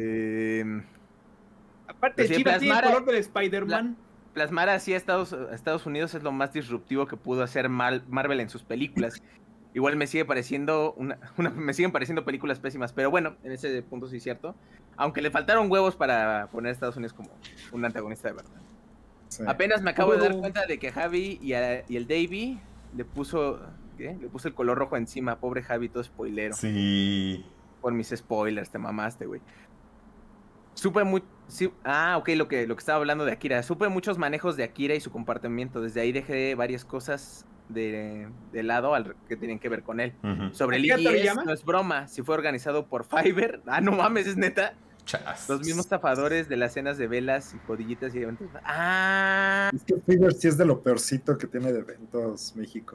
Aparte, Pues sí, Chivas tiene el plasmar- color del Spider-Man. Plasmar así a Estados Unidos es lo más disruptivo que pudo hacer Marvel en sus películas. Igual me sigue pareciendo me siguen pareciendo películas pésimas, pero bueno, en ese punto sí es cierto. Aunque le faltaron huevos para poner a Estados Unidos como un antagonista de verdad. Sí. Apenas me acabo de dar cuenta de que Javi y el Davey le puso el color rojo encima. Pobre Javi, todo spoilero. Sí. Por mis spoilers, te mamaste, güey. Supe muy... sí, ok, lo que estaba hablando de Akira. Supe muchos manejos de Akira y su comportamiento. Desde ahí dejé varias cosas de lado que tenían que ver con él. Ujú. Sobre el ¿Akira IGS, Toriyama? no es broma. Si fue organizado por Fiverr. Ah, no mames, es neta. Chas. Los mismos estafadores de las cenas de velas y codillitas y eventos. Ah, Es que Fiverr sí es de lo peorcito que tiene de eventos México.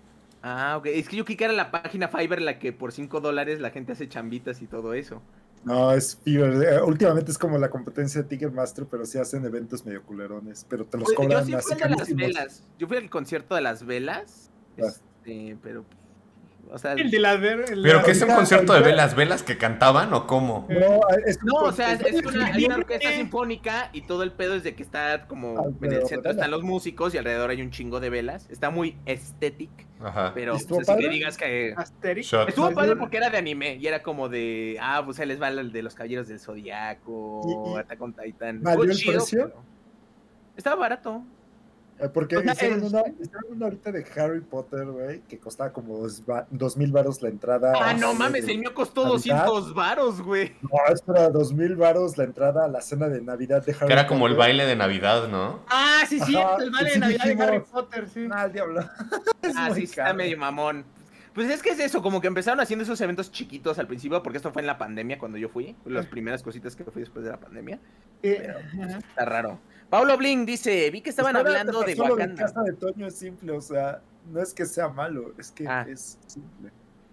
ok. Es que yo creí que era la página Fiverr la que por $5 la gente hace chambitas y todo eso. No, es Fiverr. Últimamente es como la competencia de Ticketmaster, pero sí hacen eventos medio culerones, pero te los Yo cobran sí así fui al de las carísimos. velas. Yo fui al concierto de las velas. Ah. Pero. O sea. El de la ver. el de ¿Pero la- qué es un concierto de velas que cantaban o cómo? No, es No, o sea, es es hay una orquesta sinfónica y todo el pedo es de que está como en Alrededor el de centro velas. están los músicos y alrededor hay un chingo de velas. Está muy estético, Ajá. pero ¿Estuvo o sea, si padre? le digas que Asterix. Shot. estuvo padre porque era de anime y era como de, pues ahí les va el de los Caballeros del Zodiaco, ¿Y Attack on Titan. valió Estuvo el chido, precio? pero estaba barato. Porque O sea, hicieron una ahorita de Harry Potter, güey, que costaba como 2,000 varos la entrada. Ah, no a- mames, el mío costó ¿Navidad? 200 varos, güey. No, espera, 2,000 varos la entrada a la cena de Navidad de Harry Que era como el Potter. baile de Navidad, ¿no? Ah, sí, sí, Ajá, el baile sí de Navidad de dijimos. Harry Potter, sí. Ah, diablo. Es Ah, muy sí, está caro. medio mamón. Pues es que es eso, como que empezaron haciendo esos eventos chiquitos al principio, porque esto fue en la pandemia cuando yo fui, las primeras cositas que fui después de la pandemia. Pero Ajá. está raro. Paulo Bling dice, vi que estaban Espera, hablando te de pasó lo Wakanda. Casa de Toño es simple, o sea, no es que sea malo, es que Ah. es simple.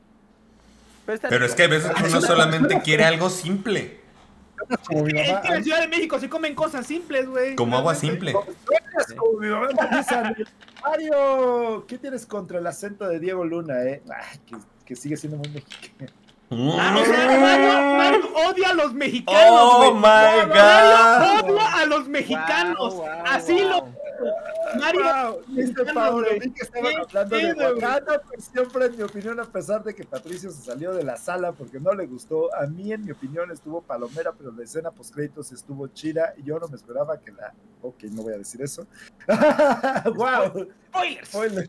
está Pero rico. es que a veces uno solamente quiere algo simple. Como mi Es mamá. que en la Ciudad de México se comen cosas simples, güey. Como agua simple. Como mi mamá empieza, Mario, ¿qué tienes contra el acento de Diego Luna, Ay, que sigue siendo muy mexicano. Ah, o sea, Mario odia a los mexicanos, Oh güey. my Mario God. odia a los mexicanos. Wow, Así wow. Mario, Dice Pablo, vi que estaban hablando de pedo, güey? Wakanda, pues siempre en mi opinión, a pesar de que Patricio se salió de la sala porque no le gustó, a mí en mi opinión estuvo palomera, pero la escena post créditos estuvo chida y yo no me esperaba que la... Ok, no voy a decir eso. ¡Wow! Spoilers.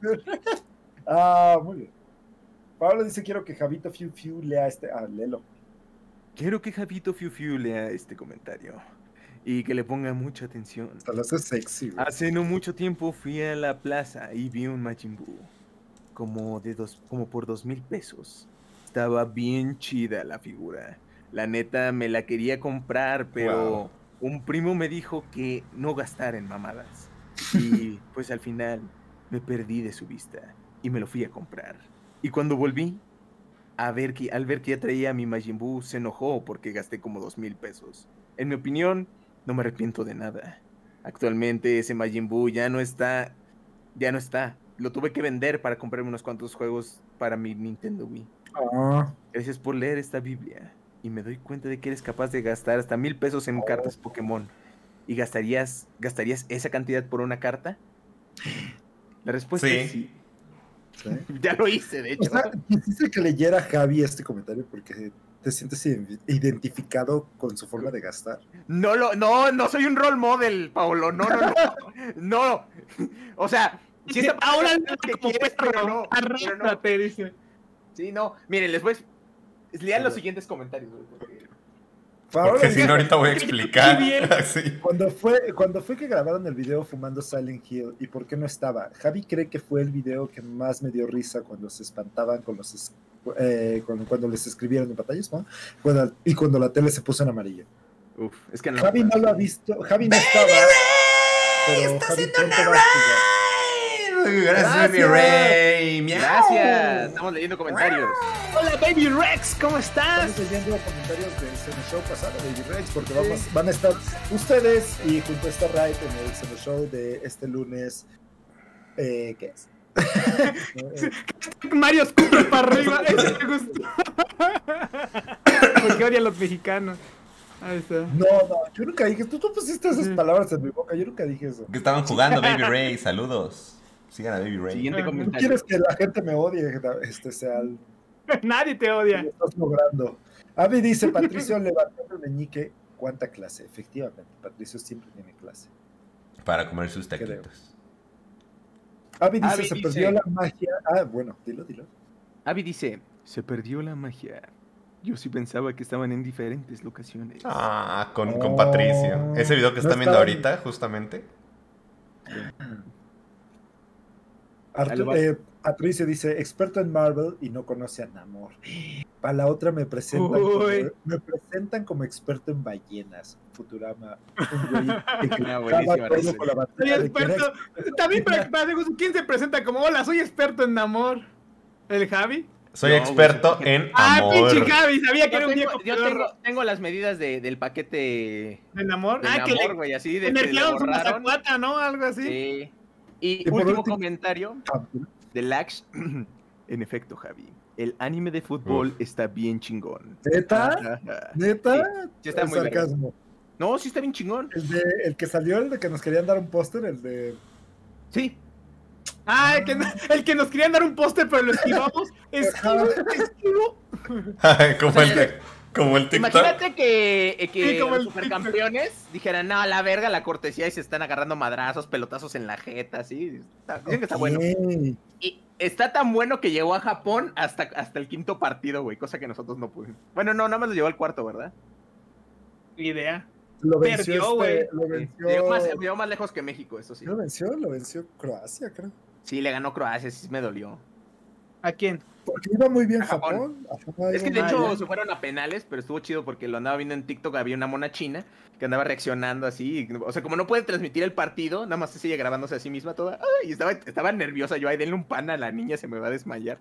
Muy bien. Pablo dice, quiero que Javito Fiu Fiu lea este... léelo. Quiero que Javito Fiu Fiu lea este comentario y que le ponga mucha atención. Hasta lo hace sexy, güey. Hace no mucho tiempo fui a la plaza y vi un Majin Buu como por 2,000 pesos. Estaba bien chida la figura. La neta me la quería comprar, pero un primo me dijo que no gastar en mamadas. Y pues al final me perdí de su vista y me lo fui a comprar. Y cuando volví, al ver que ya traía mi Majin Buu, se enojó porque gasté como 2,000 pesos. En mi opinión, no me arrepiento de nada. Actualmente ese Majin Buu ya no está. Lo tuve que vender para comprarme unos cuantos juegos para mi Nintendo Wii. Gracias por leer esta Biblia. Y me doy cuenta de que eres capaz de gastar hasta 1,000 pesos en cartas Pokémon. ¿Y gastarías esa cantidad por una carta? La respuesta es sí. ¿Sí? Ya lo hice, de hecho. O sea, quisiste que leyera Javi este comentario porque te sientes identificado con su forma de gastar. No soy un role model, Paolo. No. No. O sea, si esta ahora que como quieres, pero no. arrástrate, dice. Sí, no. Miren, les voy. Lean los siguientes comentarios, güey. Porque si no, ahorita voy a explicar. Sí. Cuando fue que grabaron el video fumando Silent Hill y por qué no estaba, Javi cree que fue el video que más me dio risa cuando se espantaban con los cuando les escribieron en batallas, ¿no? Y cuando la tele se puso en amarillo. Uf, es que no. Javi no lo ha visto, Javi no estaba. Pero Javi pronto va a jugar. Gracias, Baby Ray. Miau. Gracias. Estamos leyendo comentarios. Hola, Baby Rex, ¿cómo estás? Estamos leyendo comentarios del Show pasado, Baby Rex, porque van a estar ustedes y junto a esta Raid en el Seno Show de este lunes. ¿Qué es? Mario escupe para arriba. Eso me gustó. Porque odian los mexicanos. Ahí está. No, yo nunca dije. Tú pusiste esas palabras en mi boca. Yo nunca dije eso. Que estaban jugando, Baby Ray. Saludos. Sigan a Baby Ray. Siguiente ¿No comentario. quieres que la gente me odie? Sea el... Nadie te odia. Lo estás logrando. Avi dice, Patricio levantando el meñique. ¿Cuánta clase? Efectivamente, Patricio siempre tiene clase. Para comer sus taquitos. Avi dice, se perdió la magia. Bueno, dilo. Avi dice, se perdió la magia. Yo sí pensaba que estaban en diferentes locaciones. Con Patricio. Ese video que están viendo ahorita, justamente. Patricio dice, experto en Marvel y no conoce a Namor. Para la otra me presentan como experto en ballenas. Futurama. Soy experto. También para ¿quién se presenta como hola? Soy experto en Namor. ¿El Javi? Soy experto en amor. Pinche Javi, sabía que era un viejo. Yo tengo las medidas del paquete de Namor. Que le güey, así de energearon su mazacuata, ¿no? Algo así. Sí. Y último comentario de Lax. En efecto, Javi, el anime de fútbol está bien chingón. ¿Neta? Sí, está muy sarcasmo. No, sí está bien chingón. El que salió, el de que nos querían dar un póster, el de... Sí. El que nos querían dar un póster, pero lo esquivamos. Esquivo. Como el TikTok. Imagínate que los supercampeones dijeran, no, a la verga, la cortesía, y se están agarrando madrazos, pelotazos en la jeta, ¿sí? Dicen que está bueno. Y está tan bueno que llegó a Japón hasta el quinto partido, güey, cosa que nosotros no pudimos. Bueno, no, nada más lo llevó al cuarto, ¿verdad? Ni idea. Lo venció, güey. Llegó más lejos que México, eso sí. Lo venció Croacia, creo. Sí, le ganó Croacia, sí me dolió. ¿A quién? Porque iba muy bien Japón. Es que de hecho se fueron a penales, pero estuvo chido porque lo andaba viendo en TikTok, había una mona china que andaba reaccionando así. O sea, como no puede transmitir el partido, nada más se sigue grabándose a sí misma toda. Y estaba nerviosa yo, denle un pan a la niña, se me va a desmayar.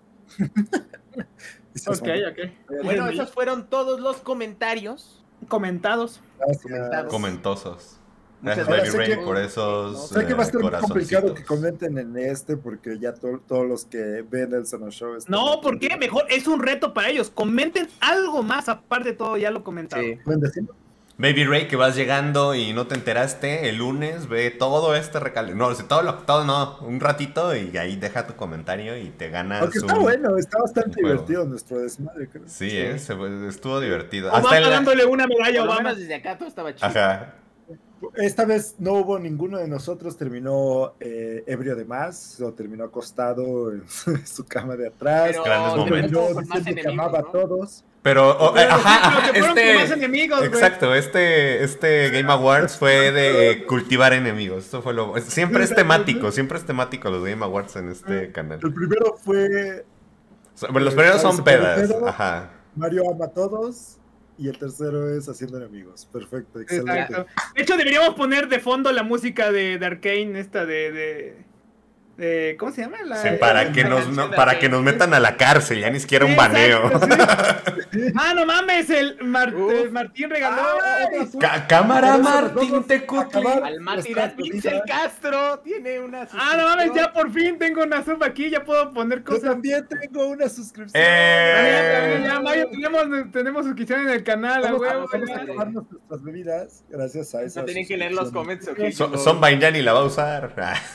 Ok. Bueno, esos fueron todos los comentarios. Comentados. Comentosos. Gracias, Baby Ray, por esos sé que va a ser muy complicado que corazoncitos. comenten en porque ya todos los que ven el Seno Show están... No, ¿por qué? Mejor es un reto para ellos. Comenten algo más, aparte de todo, ya lo comentaron. Sí. ¿Pueden decirlo? Baby Ray, que vas llegando y no te enteraste, el lunes ve todo este No, todo no, un ratito y ahí deja tu comentario y te ganas. Aunque está bueno, está bastante divertido nuestro desmadre, creo. Sí, estuvo divertido. Obama dándole una medalla a Obama. Desde acá todo estaba chido. Ajá. Esta vez no hubo ninguno de nosotros, terminó ebrio de más, o terminó acostado en su cama de atrás. Pero grandes momentos. Diciendo que amaba a todos. Pero, más enemigos, exacto, este Game Awards fue de cultivar enemigos. Esto fue siempre es temático los Game Awards en este canal. El primero fue... Los primeros son pedas. Ajá. Mario ama a todos. Y el tercero es haciendo enemigos. Perfecto, excelente. Exacto. De hecho, deberíamos poner de fondo la música de Arcane, esta de ¿cómo se llama? Sí, para que nos metan a la cárcel, ya ni siquiera un baneo. Sí. Ah, no mames, Martín regaló. Cámara, Martín Tecutli. Al Pixel Castro tiene una suscripción. Ah, no mames, ya por fin tengo una sub aquí, ya puedo poner cosas. Yo también tengo una suscripción. Ya, Mario, tenemos suscripción en el canal. Vamos a tomar nuestras bebidas gracias a eso. No tienen que leer los comments, ¿ok? Son Bainjani la va a usar.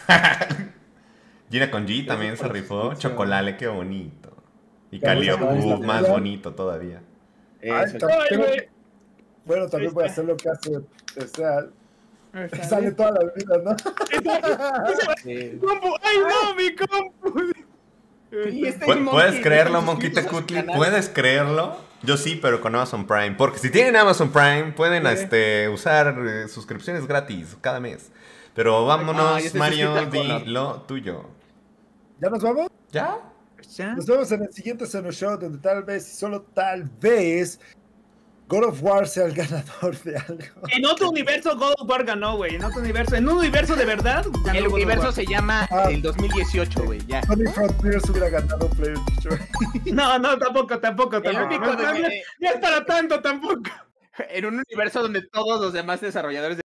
Gina con G también se rifó. Chocolate, qué bonito. Y Calliope, más bonito todavía. Bueno, también voy a hacer lo que hace sale toda la bebida, ¿no? ¡Ay, no, mi compu! ¿Puedes creerlo, Monkey Tecutli? ¿Puedes creerlo? Yo sí, pero con Amazon Prime. Porque si tienen Amazon Prime, pueden usar suscripciones gratis cada mes. Pero vámonos, Mario, di lo tuyo. ¿Ya nos vamos? ¿Ya? Nos vemos en el siguiente Seno Show, donde tal vez, y solo tal vez, God of War sea el ganador de algo. En otro universo God of War ganó, güey. En otro universo. En un universo de verdad ganó. El universo se llama el 2018, güey. Ya. Sonic Frontiers hubiera ganado Player Feature. No, tampoco. No es para tanto, tampoco. En un universo donde todos los demás desarrolladores